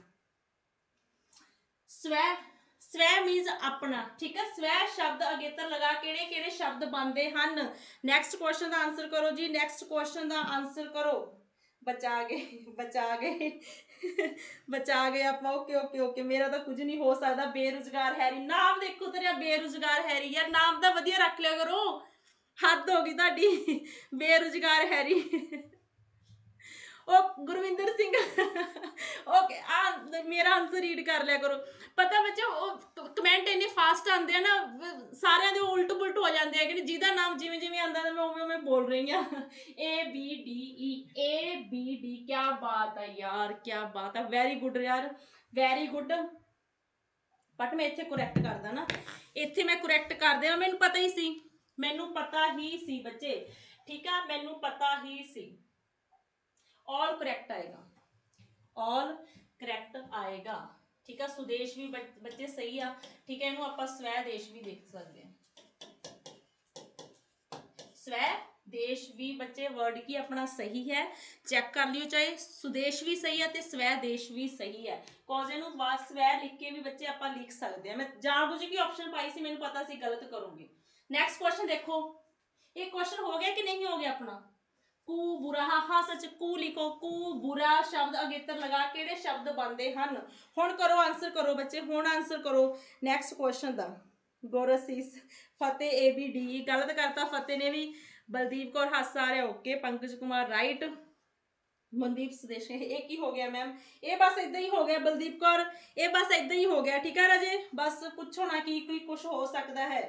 स्व, स्व मीनस अपना, ठीक है। स्व शब्द अगेतर लगा किहड़े किहड़े शब्द बनते हैं? नैक्सट क्वेश्चन का आंसर करो जी, नैक्सट क्वेश्चन का आंसर करो। बचा गए, बचा गए, बचा गए आप। ओके ओके ओके, मेरा तो कुछ नहीं हो सकता। बेरोजगार हैरी, नाम देखो तेरा बेरोजगार हैरी, यार नाम तो वधिया रख लिया करो, हद हो गई तुहाडी। बेरोजगार हैरी ओ गुरविंदर सिंह ओके मेरा आंसर रीड कर लिया करो। पता बच्चों कमेंट इन्ने फास्ट आते हैं ना, सारे दे उल्ट पुलट हो जाते हैं कि जिहदा नाम जिवें जिवें आंदा मैं उवें उवें बोल रही हाँ। ABD क्या बात है यार, क्या बात है, वेरी गुड यार, वेरी गुड। बट मैं इत्थे करैक्ट करदा ना, इत्थे मैं करैक्ट कर दिया, मैनू पता ही सी, मैनू पता ही सी बच्चे, ठीक है, मैनू पता ही सी। ऑल करैक्ट आएगा, ऑल करैक्ट आएगा, ठीक है। सुदेश भी बच्चे सही आ, ठीक है, इनू आपां स्वदेश भी देख सकते हैं, स्वदेश भी बच्चे वर्ड की अपना सही है, चेक कर लियो, चाहे सुदेश भी सही है ते स्वदेश भी सही है। कॉज इनू स्व लिख के भी बच्चे आप लिख सकते हैं, मैं जानबूझ के ऑप्शन पाई सी, मैनू पता सी गलत करूंगी। नैक्सट क्वेश्चन देखो, ये क्वेश्चन हो गया कि नहीं हो गया अपना, कू बुरा, हाँ हाँ सच, कू लिखो, कू बुरा शब्द अगेतर लगा किहड़े शब्द बनते हैं। हुण करो आंसर करो बच्चे, हुण आंसर करो नैक्सट क्वेश्चन का। गोरसीस फतेह ABD गलत करता फतेह ने भी। बलदीप कौर हासा आ रहा, ओके। पंकज कुमार राइट। मनदीप सुदेश एक ही हो गया मैम, ये बस इदा ही हो गया। बलदीप कौर ये बस इदा ही हो गया, ठीक है राजे, बस पूछो ना कि कुछ हो सकता है।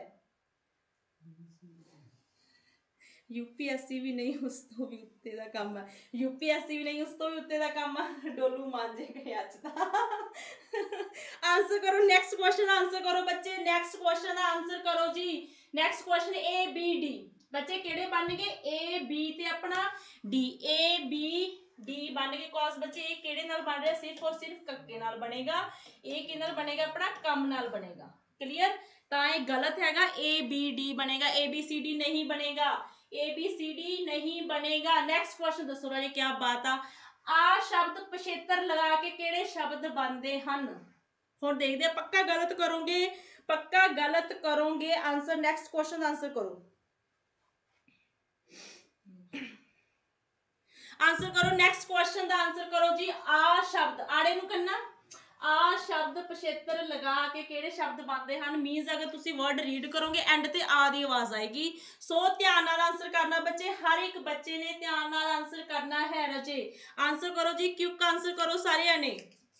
UPSC भी नहीं, उस तो भी उत्ते दा काम है, UPSC भी नहीं, उस तो भी उत्ते दा काम है। डोलू मांजे गए अज दा। आंसर करो नेक्स्ट क्वेश्चन, आंसर करो बच्चे, नेक्स्ट क्वेश्चन का आंसर करो जी। नेक्स्ट क्वेश्चन ABD बच्चे केड़े बन गए, AB ते अपना D, ABD बन गए। कॉस बच्चे ये केड़े नाल बन रहा, सिर्फ और सिर्फ कक्के नाल बनेगा, ये किहदे नाल बनेगा, अपना कम नाल बनेगा, क्लियर। तो ये गलत हैगा, ABD बनेगा, ABCD नहीं बनेगा, ABCD नहीं बनेगा। नेक्स्ट क्वेश्चन दसो राजे, क्या बात आ शब्द पछेतर लगा के केड़े शब्द बनते हैं। हुण देखते हैं, पक्का गलत करोगे, पक्का गलत करोगे आंसर। नेक्स्ट क्वेश्चन आंसर करो, आंसर करो नेक्स्ट क्वेश्चन का आंसर करो जी। आ शब्द आड़े नूं करना, आ शब्द पछेतर लगा के केड़े शब्द बनते हैं। मीनस अगर तुसी वर्ड रीड करोगे एंड ते आ दी आवाज आएगी, सो ध्यान नाल आंसर करना बच्चे, हर एक बच्चे ने ध्यान नाल आंसर करना है रजे। आंसर करो जी, क्विक आंसर करो सारे ने।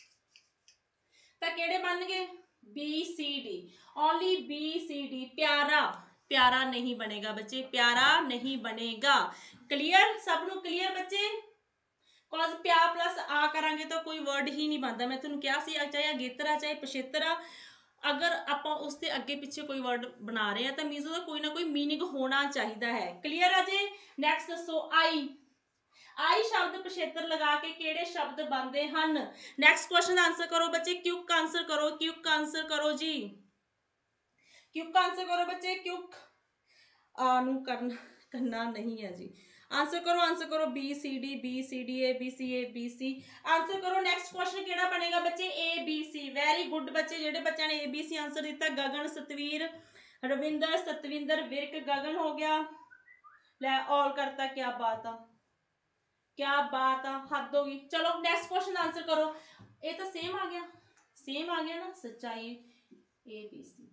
तो केड़े बन गए, BCD, ओनली BCD। प्यारा, प्यारा नहीं बनेगा बच्चे, प्यारा नहीं बनेगा, क्लियर, सबनों क्लियर बच्चे। कॉज प्या प्लस आ करांगे तो कोई वर्ड ही नहीं बनता, मैं तुहानूं कहा सी, चाहे अगेतरा चाहे पछेतरा, अगर आप उसके अगे पिछे कोई वर्ड बना रहे हैं तो मीनस उसका कोई ना कोई मीनिंग होना चाहिए है, क्लियर है जी। नैक्सट दसो आई, आई शब्द पछेतर लगा के केड़े शब्द बनते हैं। नैक्सट क्वेश्चन आंसर करो बच्चे, क्विक आंसर करो, क्विक आंसर करो जी, क्विक आंसर करो बच्चे, क्विक आनू करना नहीं है जी। आंसर करो, आंसर करो, BCD BCD ABC ABC answer करो। नेक्स्ट क्वेश्चन केड़ा बनेगा बच्चे, ABC। वेरी गुड बच्चे, जेडे बच्चों ने ABC आंसर दिता, गगन सतवीर रविंदर सतविंदर विरक गगन हो गया, लै ऑल करता, क्या बात है, क्या बात है, हद होगी। चलो नेक्स्ट क्वेश्चन आंसर करो, ये तो सेम आ गया, सेम आ गया ना, सच्चाई ABC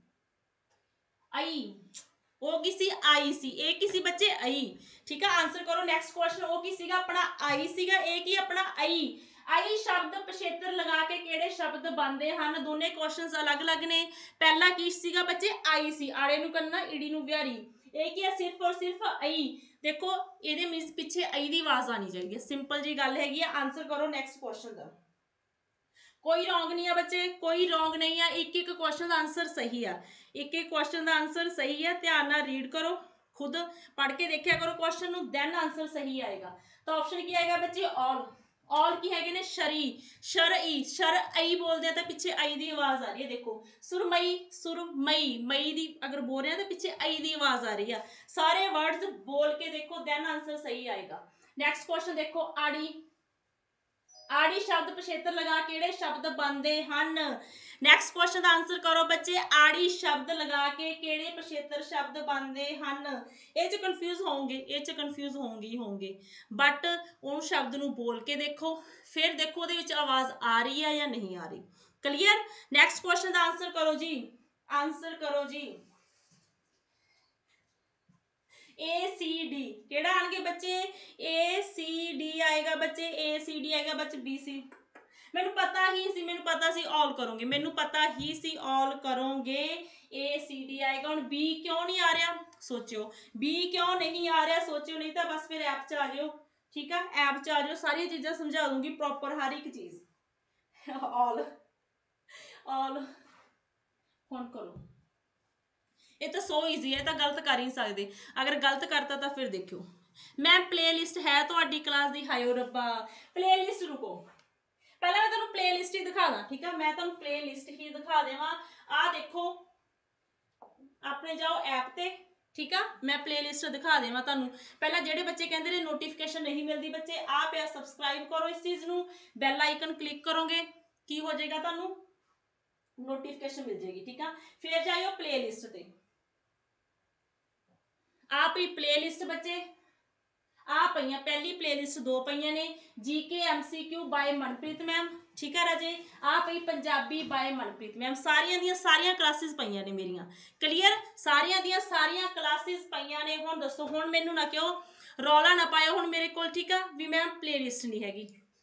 आई, ओ किसी आई सी, ए किसी बच्चे आई, ठीक है। आंसर करो नेक्स्ट क्वेश्चन, ओ किसी का अपना आई सीगा, ए की अपना आई। आई शब्द पछेतर लगा के केड़े शब्द बनते हैं, दोने क्वेश्चंस अलग अलग ने। पहला की सीगा बच्चे, आई सी, आड़े नूं करना, ईडी नूं बिहारी, ए की है सिर्फ और सिर्फ आई। देखो ये मीनस पिछे आई की आवाज आनी चाहिए, सिंपल जी गल हैगी। आंसर करो नेक्स्ट क्वेश्चन का, कोई रॉन्ग नहीं है बच्चे, कोई रॉन्ग नहीं है, एक एक क्वेश्चन आंसर सही है, एक एक क्वेश्चन का आंसर सही है। ध्यान नाल रीड करो, खुद पढ़ के देखा करो क्वेश्चन नूं, दैन आंसर सही आएगा। तो ऑप्शन की आएगा बच्चे, ऑल, ऑल की है ने शरी, शर ई, शर आई बोलते हैं तो पिछे आई की आवाज आ रही है, देखो सुरमई, सुरमई, मई दी अगर बोल रहे हैं तो पिछे आई की आवाज आ रही है। सारे वर्ड्स बोल के देखो, दैन आंसर सही आएगा। नैक्सट क्वेश्चन देखो, आड़ी, आड़ी शब्द पछेतर लगा केड़े शब्द बनते हैं। नैक्सट क्वेश्चन का आंसर करो बच्चे, आड़ी शब्द लगा के केड़े पछेतर शब्द बनते हैं। ये कन्फ्यूज होंगे, ये कन्फ्यूज होंगे, बट उस शब्द नूं बोल के देखो, फिर देखो उहदे विच आवाज आ रही है या नहीं आ रही, क्लियर। नैक्सट क्वेश्चन का आंसर करो जी, आंसर करो जी। ACD ਕਿਹੜਾ ਆਣਗੇ ਬੱਚੇ ACD ਆਏਗਾ ਬੱਚੇ ACD ਆਏਗਾ ਬੱਚੇ BC ਮੈਨੂੰ ਪਤਾ ਸੀ ऑल करोगे ਮੈਨੂੰ पता ही सी ऑल करोगे ACD आएगा ਹੁਣ B क्यों नहीं आ रहा सोचो B क्यों नहीं आ रहा सोचो नहीं तो बस फिर ऐप च आ जाओ ठीक है ऐप च आ जाओ सारी चीज़ां समझा दूंगी प्रॉपर हर एक चीज़ ऑल ਹੁਣ करो ये तो सो ईजी है तो गलत कर ही नहीं सकते अगर गलत करता तो फिर देखो मैम प्लेलिस्ट है तो क्लास की हायो रब्बा प्लेलिस्ट रुको पहले मैं तुहानू प्लेलिस्ट ही दिखा दा ठीक है मैं तुहानू प्लेलिस्ट ही दिखा देवां आ देखो अपने जाओ ऐप ते ठीक है मैं प्लेलिस्ट दिखा देवां तुहानू पहला जेडे बच्चे कहंदे ने नोटिफिकेशन नहीं मिलती बच्चे आ पे सबसक्राइब करो इस चीज़ नू बैल आइकन क्लिक करोगे की हो जाएगा तुहानू नोटिफिकेशन मिल जाएगी ठीक है फिर जाइयो प्लेलिस्ट ते आप ही प्लेलिस्ट बच्चे आ पई पहली प्लेलिस्ट दो पई ने GK MCQ by Manpreet ma'am ठीक है राजे आ पई पंजाबी बाय मनप्रीत मैम सारियां क्लासेस पई ने मेरियां क्लीयर सारियां क्लासेस पई ने हुण दसो हुण मैनू ना क्यों रौला ना पाओ हुण मेरे कोल ठीक है भी मैम प्लेलिस्ट नहीं हैगी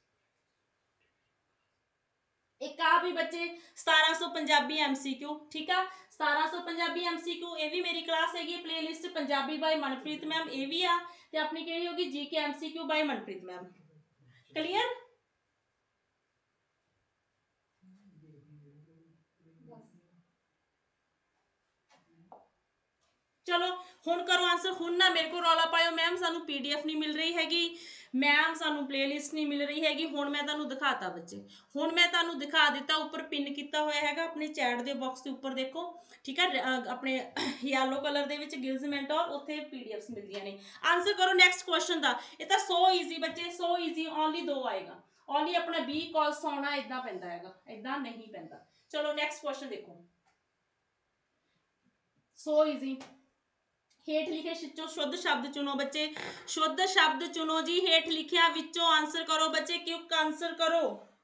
एक आ भी बच्चे 1700 पंजाबी MCQ ठीक है 1700 पंजाबी MCQ ये भी मेरी क्लास हैगी playlist Punjabi by Manpreet ma'am ये भी आ ते अपनी केड़ी होगी GK MCQ by Manpreet ma'am clear चलो हुण करो आंसर हुण ना मेरे को रौला पाओ मैम सानू PDF नहीं मिल रही हैगी मैम सानू प्लेलिस्ट नहीं मिल रही हैगी हुण मैं तुहानू दिखाता बच्चे हुण मैं तुहानू दिखा दिता उपर पिन किया होया हैगा अपने चैट दे बॉक्स के उपर देखो ठीक है अपने येलो कलर दे विच गिल्स मेंटोर उत्थे PDFs मिलदियां ने आंसर करो नैक्सट क्वेश्चन दा ये तां सो ईजी बच्चे सो ईजी ओनली 2 आएगा ओनली अपना 20 कॉल्स आउणा इदां पैंदा हैगा इदां नहीं पैंदा चलो नैक्सट क्वेश्चन देखो सो ईजी हेठ लिखे विचों शुद्ध शब्द चुनो बच्चे शुद्ध शब्द चुनो जी हेठ लिखिया विचों आंसर करो बच्चे क्विक आंसर करो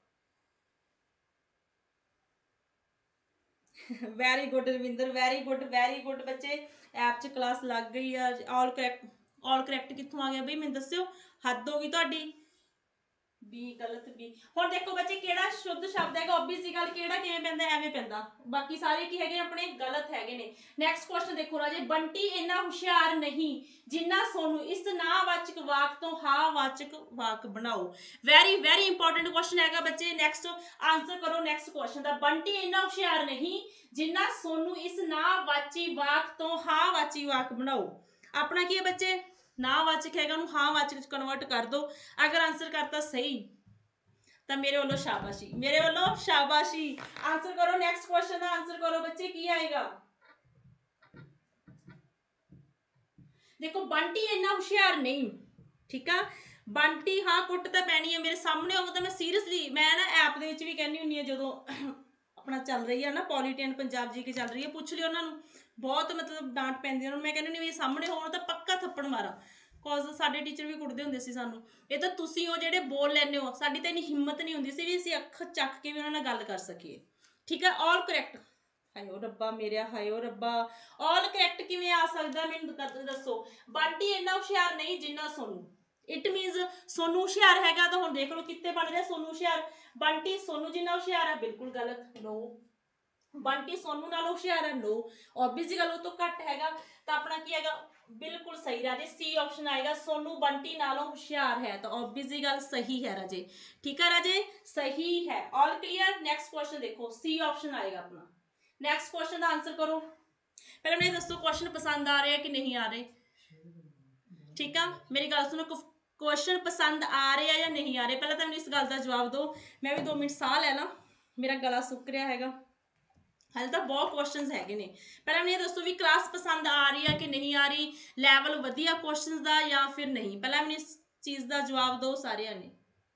very good Ravinder very good बच्चे ऐप च क्लास लग गई है ऑल करैक्ट कित्थों आ गया बई मैनूं दस्सिओ हद हो गई तुहाडी बी गलत बी हुण देखो बच्चे केड़ा शुद्ध शब्द है ऑब्वियस गल केड़ा किवें पैंदा एवें पैंदा बाकी सारे की हैगे अपने गलत हैगे ने नैक्सट क्वेश्चन देखो राजे बंटी इन्ना हुशियार नहीं जिन्ना सोनू इस नावाचक वाक तो हावाचक वाक बनाओ वेरी इंपॉर्टेंट क्वेश्चन हैगा बच्चे नैक्सट आंसर करो नैक्सट क्वेश्चन दा बंटी इन्ना हुशियार नहीं जिन्ना सोनू इस नावाची वाक तो हावाची वाक बनाओ अपना की है बच्चे नावाचक हैगा उन्होंने हाँ वाचक कन्वर्ट कर दो अगर आंसर करता सही तो मेरे वालों शाबाशी आंसर करो नैक्सट क्वेश्चन का आंसर करो बच्चे की आएगा देखो बंटी इन्ना हुशियार नहीं ठीक है बंटी हाँ कुट तो पैनी है मेरे सामने होगा तो मैं सीरियसली मैं ना ऐप दे विच भी कहनी हुंदी है जो अपना चल रही है ना पॉलीटेन पंजाब जी की चल रही है पूछ लियो उन्होंने बहुत मतलब डांट पैंदी है मैं कहनी हुंदी सामने होण तो पक्का थप्पड़ मारा कॉज साडे टीचर भी कुटदे हुंदे सी सानू ये तो तुसीं हो जिहड़े बोल लैंदे हो साडी तो इन्नी हिम्मत नहीं हुंदी सी भी असीं अख चक के भी उन्हां नाल गल कर सकीए ठीक है ऑल करैक्ट हायो रब्बा मेरे हायो रब्बा ऑल करैक्ट किवें आ सकदा मैनूं दसो बंटी इन्ना हुशियार नहीं जिन्ना सोनू इट मीनस सोनू हुशियार हैगा तो हुण देख लो कित्ते बन रहा सोनू हुशियार बंटी सोनू जिन्ना हुशियार है बिल्कुल गलत नो बंटी सोनू नाल हुशियार है नो ऑब्वियस गल तो घट हैगा तो अपना की हैगा बिल्कुल सही राजे सी ऑप्शन आएगा सोनू बंटी नालों हुशियार है तो ऑब्वियसली गल सही है राजे ठीक है राजे सही है ऑल क्लियर नैक्सट क्वेश्चन देखो सी ऑप्शन आएगा अपना नैक्सट क्वेश्चन का आंसर करो पहले मैंने दसो क्वेश्चन पसंद आ रहे हैं कि नहीं आ रहे ठीक है मेरी गल सुनो क्वेश्चन पसंद आ रहे हैं या नहीं आ रहे पहले तो मैंने इस गल का जवाब दो मैं भी 2 मिनट साह लै ला मेरा गला सुक रहा हैगा हाले तो बहुत क्वेश्चन है ने पहले मैंने दसो भी क्लास पसंद आ रही है कि नहीं आ रही लैवल वधिया क्वेश्चन का या फिर नहीं पहले मैंने इस चीज़ का जवाब दो सारिਆਂ ने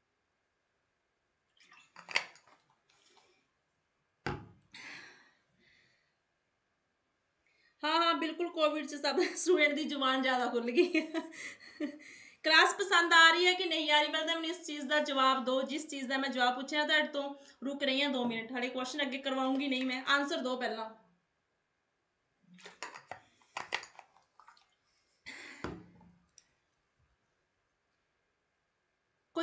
हाँ बिल्कुल कोविड से सब स्टूडेंट की जुबान ज़्यादा खुल गई क्लास पसंद आ रही है कि नहीं आ रही पहले मैंने इस चीज़ का जवाब दो जिस चीज़ का मैं जवाब पूछा तुहाडे तो रुक रही हूँ 2 मिनट हाले क्वेश्चन अगे करवाऊंगी नहीं मैं आंसर दो पहला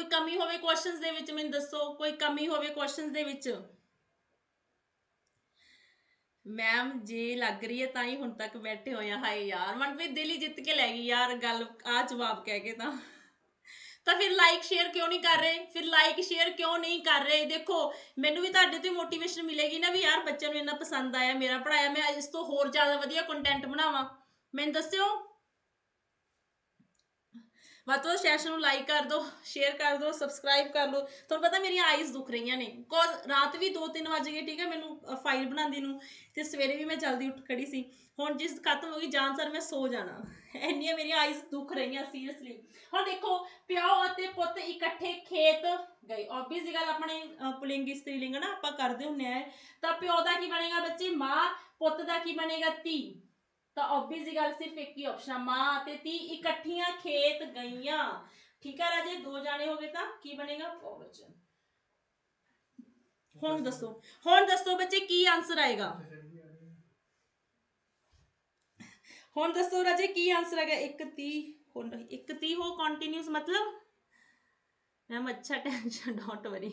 ਕੋਈ ਕਮੀ ਹੋਵੇ ਕੁਐਸਚਨਸ ਦੇ ਵਿੱਚ ਮੈਨੂੰ ਦੱਸੋ, ਕੋਈ ਕਮੀ ਹੋਵੇ ਕੁਐਸਚਨਸ ਦੇ ਵਿੱਚ। ਮੈਮ ਜੇ ਲੱਗ ਰਹੀ ਹੈ ਤਾਂ ਹੀ ਹੁਣ ਤੱਕ ਬੈਠੇ ਹੋਏ ਆ। ਹਾਏ ਯਾਰ ਮਨਪ੍ਰੀਤ ਦਿਲ ਹੀ ਜਿੱਤ ਕੇ ਲੈ ਗਈ ਯਾਰ ਗੱਲ, ਆ ਜਵਾਬ ਕਹਿ ਕੇ ਤਾਂ ਫਿਰ ਲਾਈਕ ਸ਼ੇਅਰ ਕਿਉਂ ਨਹੀਂ ਕਰ ਰਹੇ, ਫਿਰ ਲਾਈਕ ਸ਼ੇਅਰ ਕਿਉਂ ਨਹੀਂ ਕਰ ਰਹੇ। ਦੇਖੋ ਮੈਨੂੰ ਵੀ ਤੁਹਾਡੇ ਤੋਂ ਮੋਟੀਵੇਸ਼ਨ ਮਿਲੇਗੀ ਨਾ ਵੀ ਯਾਰ ਬੱਚਿਆਂ ਨੂੰ ਇੰਨਾ ਪਸੰਦ ਆਇਆ ਮੇਰਾ ਪੜਾਇਆ, ਮੈਂ ਇਸ ਤੋਂ ਹੋਰ ਜ਼ਿਆਦਾ ਵਧੀਆ ਕੰਟੈਂਟ ਬਣਾਵਾਂ। ਮੈਨੂੰ ਦੱਸਿਓ, ਵੱਧ ਤੋਂ ਵੱਧ ਸੈਸ਼ਨ ਨੂੰ ਲਾਈਕ ਕਰ ਦਿਓ, ਸ਼ੇਅਰ ਕਰ ਦਿਓ, ਸਬਸਕ੍ਰਾਈਬ ਕਰ ਲਓ। ਤੁਹਾਨੂੰ ਪਤਾ ਮੇਰੀਆਂ ਆਈਜ਼ ਦੁਖ ਰਹੀਆਂ ਨੇ, ਕੋਜ਼ ਰਾਤ ਵੀ 2-3 ਵਜ ਗਏ, ਠੀਕ ਹੈ ਮੈਨੂੰ ਫਾਈਲ ਬਣਾਉਂਦੀ ਨੂੰ, ਤੇ ਸਵੇਰੇ ਵੀ ਮੈਂ ਜਲਦੀ ਉੱਠ ਖੜੀ ਸੀ। ਹੁਣ ਜਿਸ ਖਤਮ ਹੋ ਗਈ ਜਾਨ ਸਰ ਮੈਂ ਸੋ ਜਾਣਾ, ਇੰਨੀਆਂ ਮੇਰੀਆਂ ਆਈਜ਼ ਦੁਖ ਰਹੀਆਂ ਸੀਰੀਅਸਲੀ। ਹੁਣ ਦੇਖੋ ਪਿਓ ਅਤੇ ਪੁੱਤ ਇਕੱਠੇ ਖੇਤ ਗਏ, ਓਬਵੀਅਸ ਦੀ ਗੱਲ ਆਪਣੇ ਪੁਲਿੰਗ ਸਤਰੀਲਿੰਗ ਨਾ ਆਪਾਂ ਕਰਦੇ ਹੁੰਦੇ ਆ, ਤਾਂ ਪਿਓ ਦਾ ਕੀ ਬਣੇਗਾ ਬੱਚੇ ਮਾਂ, ਪੁੱਤ ਦਾ ਕੀ ਬਣੇਗਾ ਧੀ। ਤਾਂ ਓਬਵੀਅਸ ਦੀ ਗੱਲ ਸਿਰਫ ਇੱਕ ਹੀ ਆਪਸ਼ਨ ਆ, ਮਾਂ ਅਤੇ ਧੀ ਇਕੱਠੀਆਂ ਖੇਤ ਗਈਆਂ। ਠੀਕ ਆ ਰਾਜੇ, 2 ਜਾਣੇ ਹੋ ਗਏ ਤਾਂ ਕੀ ਬਣੇਗਾ ਬਹੁਵਚਨ। ਹੁਣ ਦੱਸੋ ਬੱਚੇ ਕੀ ਆਂਸਰ ਆਏਗਾ, ਹੁਣ ਦੱਸੋ ਰਾਜੇ ਕੀ ਆਂਸਰ ਆਏਗਾ। 1 30 ਹੋ ਕੰਟੀਨਿਊਸ मतलब मैम अच्छा tension don't worry.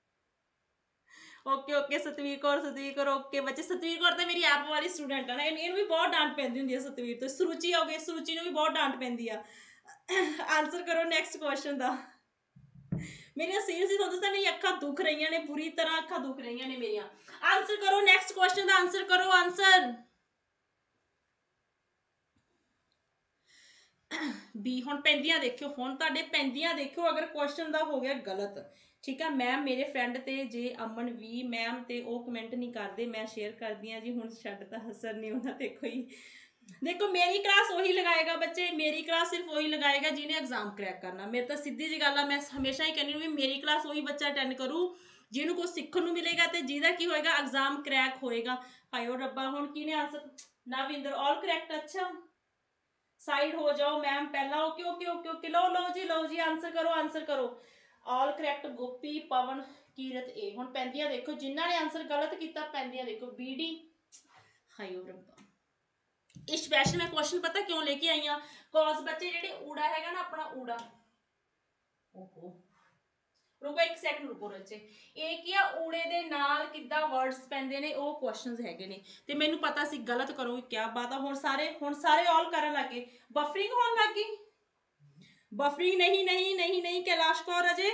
Okay Satveer Kaur okay ਬੱਚੇ। ਸਤਵੀਰ ਕੌਰ ਤਾਂ ਮੇਰੀ ਐਪ ਵਾਲੀ ਸਟੂਡੈਂਟ ਆ ਨਾ, ਇਹਨੂੰ ਵੀ ਬਹੁਤ ਡਾਂਟ ਪੈਂਦੀ ਹੁੰਦੀ ਹੈ ਸਤਵੀਰ ਤੋਂ। ਸਰੂਚੀ ਹੋ ਗਈ, ਸਰੂਚੀ ਨੂੰ ਵੀ ਬਹੁਤ ਡਾਂਟ ਪੈਂਦੀ ਆ। ਆਂਸਰ ਕਰੋ ਨੈਕਸਟ ਕੁਐਸਚਨ ਦਾ। ਮੇਰੀਆਂ ਸੀਰੀਅਸਲੀ ਤੁਹਾਨੂੰ ਦੱਸਾਂ ਮੇਰੀ ਅੱਖਾਂ ਦੁਖ ਰਹੀਆਂ ਨੇ, ਬੁਰੀ ਤਰ੍ਹਾਂ ਅੱਖਾਂ ਦੁਖ ਰਹੀਆਂ ਨੇ ਮੇਰੀਆਂ। ਆਂਸਰ ਕਰੋ ਨੈਕਸਟ ਕੁਐਸਚਨ ਦਾ, ਆਂਸਰ ਕਰੋ ਆਂਸਰ। ਬੀ। ਹੁਣ ਪੈਂਦੀਆਂ ਦੇਖਿਓ, ਹੁਣ ਤੁਹਾਡੇ ਪੈਂਦੀਆਂ ਦੇਖਿਓ ਅਗਰ ਕੁਐਸਚਨ ਦਾ ਹੋ ਗਿਆ ਗਲਤ, ਠੀਕ ਆ ਮੈਮ ਮੇਰੇ ਫਰੈਂਡ ਤੇ ਜੇ ਅਮਨ ਵੀ ਮੈਮ ਤੇ ਉਹ ਕਮੈਂਟ ਨਹੀਂ ਕਰਦੇ, ਮੈਂ ਸ਼ੇਅਰ ਕਰਦੀ ਹਾਂ ਜੀ। ਹੁਣ ਛੱਡ ਤਾਂ ਅਸਰ ਨਹੀਂ ਉਹਨਾਂ ਤੇ ਕੋਈ। ਦੇਖੋ ਮੇਰੀ ਕਲਾਸ ਉਹੀ ਲਗਾਏਗਾ ਬੱਚੇ, ਮੇਰੀ ਕਲਾਸ ਸਿਰਫ ਉਹੀ ਲਗਾਏਗਾ ਜਿਹਨੇ ਐਗਜ਼ਾਮ ਕਰੈਕ ਕਰਨਾ। ਮੇਰੇ ਤਾਂ ਸਿੱਧੀ ਜੀ ਗੱਲ ਆ, ਮੈਂ ਹਮੇਸ਼ਾ ਹੀ ਕਹਿੰਦੀ ਵੀ ਮੇਰੀ ਕਲਾਸ ਉਹੀ ਬੱਚਾ ਅਟੈਂਡ ਕਰੂ ਜਿਹਨੂੰ ਕੁਝ ਸਿੱਖਣ ਨੂੰ ਮਿਲੇਗਾ ਤੇ ਜਿਹਦਾ ਕੀ ਹੋਏਗਾ ਐਗਜ਼ਾਮ ਕਰੈਕ ਹੋਏਗਾ। ਹਾਏ ਓ ਰੱਬਾ, ਹੁਣ ਕਿਹਨੇ ਆਂਸਰ, ਨਵਿੰਦਰ ਆਲ ਕਰੈਕਟ। ਅੱਛਾ ਸਾਈਡ ਹੋ ਜਾਓ ਮੈਮ ਪਹਿਲਾਂ। ਓਕੇ ਲਓ ਜੀ ਆਂਸਰ ਕਰੋ ਆਲ ਕਰੈਕਟ। ਗੋਪੀ ਪਵਨ ਕੀਰਤ ਏ। ਹੁਣ ਪੈਂਦੀਆਂ ਦੇਖੋ ਜਿਨ੍ਹਾਂ ਨੇ ਆਂਸਰ ਗਲਤ ਕੀਤਾ, ਪੈਂਦੀਆਂ ਦੇਖੋ BD। ਹਾਏ ਓ ਰੱਬਾ, ਇਹ ਸਪੈਸ਼ਲ ਮੈਂ ਕੁਐਸਚਨ ਪਤਾ ਕਿਉਂ ਲੈ ਕੇ ਆਈ ਆ, ਕੋਜ਼ ਬੱਚੇ ਜਿਹੜੇ ਊੜਾ ਹੈਗਾ ਨਾ ਆਪਣਾ ਊੜਾ, ਓਹੋ ਰੁਕੋ 1 ਸੈਕਿੰਡ ਰੁਕੋ ਬੱਚੇ। ਇਹ ਕੀ ਆ ਊੜੇ ਦੇ ਨਾਲ ਕਿੱਦਾਂ ਵਰਡਸ ਪੈਂਦੇ ਨੇ, ਉਹ ਕੁਐਸਚਨਸ ਹੈਗੇ ਨੇ ਤੇ ਮੈਨੂੰ ਪਤਾ ਸੀ ਗਲਤ ਕਰੋਗੇ, ਕਿਆ ਬਾਤ ਆ। ਹੁਣ ਸਾਰੇ ਆਲ ਕਰਨ ਲੱਗੇ, ਬਫਰਿੰਗ ਹੋਣ ਲੱਗ ਗਈ। ਬਫਰਿੰਗ ਨਹੀਂ ਕੈਲਾਸ਼ ਕੌਰ ਅਜੇ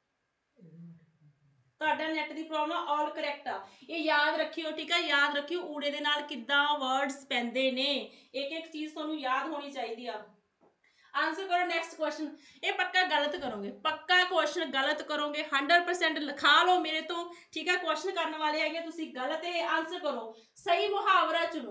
ਤੁਹਾਡਾ ਨੈਟ ਦੀ ਪ੍ਰੋਬਲਮ। ਆਲ ਕਰੈਕਟ ਆ, ਇਹ ਯਾਦ ਰੱਖਿਓ ਠੀਕ ਆ, ਯਾਦ ਰੱਖਿਓ ਊੜੇ ਦੇ ਨਾਲ ਕਿੱਦਾਂ ਵਰਡਸ ਪੈਂਦੇ ਨੇ, ਇੱਕ ਚੀਜ਼ ਤੁਹਾਨੂੰ ਯਾਦ ਹੋਣੀ ਚਾਹੀਦੀ ਆ। ਆਂਸਰ ਕਰੋ ਨੈਕਸਟ ਕੁਐਸਚਨ। ਇਹ ਪੱਕਾ ਗਲਤ ਕਰੋਗੇ, ਪੱਕਾ ਕੁਐਸਚਨ ਗਲਤ ਕਰੋਗੇ 100%। ਲਿਖਾ ਲਓ ਮੇਰੇ ਤੋਂ, ਠੀਕ ਹੈ ਕੁਐਸਚਨ ਕਰਨ ਵਾਲੇ ਹੈਗੇ ਤੁਸੀਂ ਗਲਤ। ਇਹ ਆਂਸਰ ਕਰੋ ਸਹੀ ਮੁਹਾਵਰਾ ਚੁਣੋ,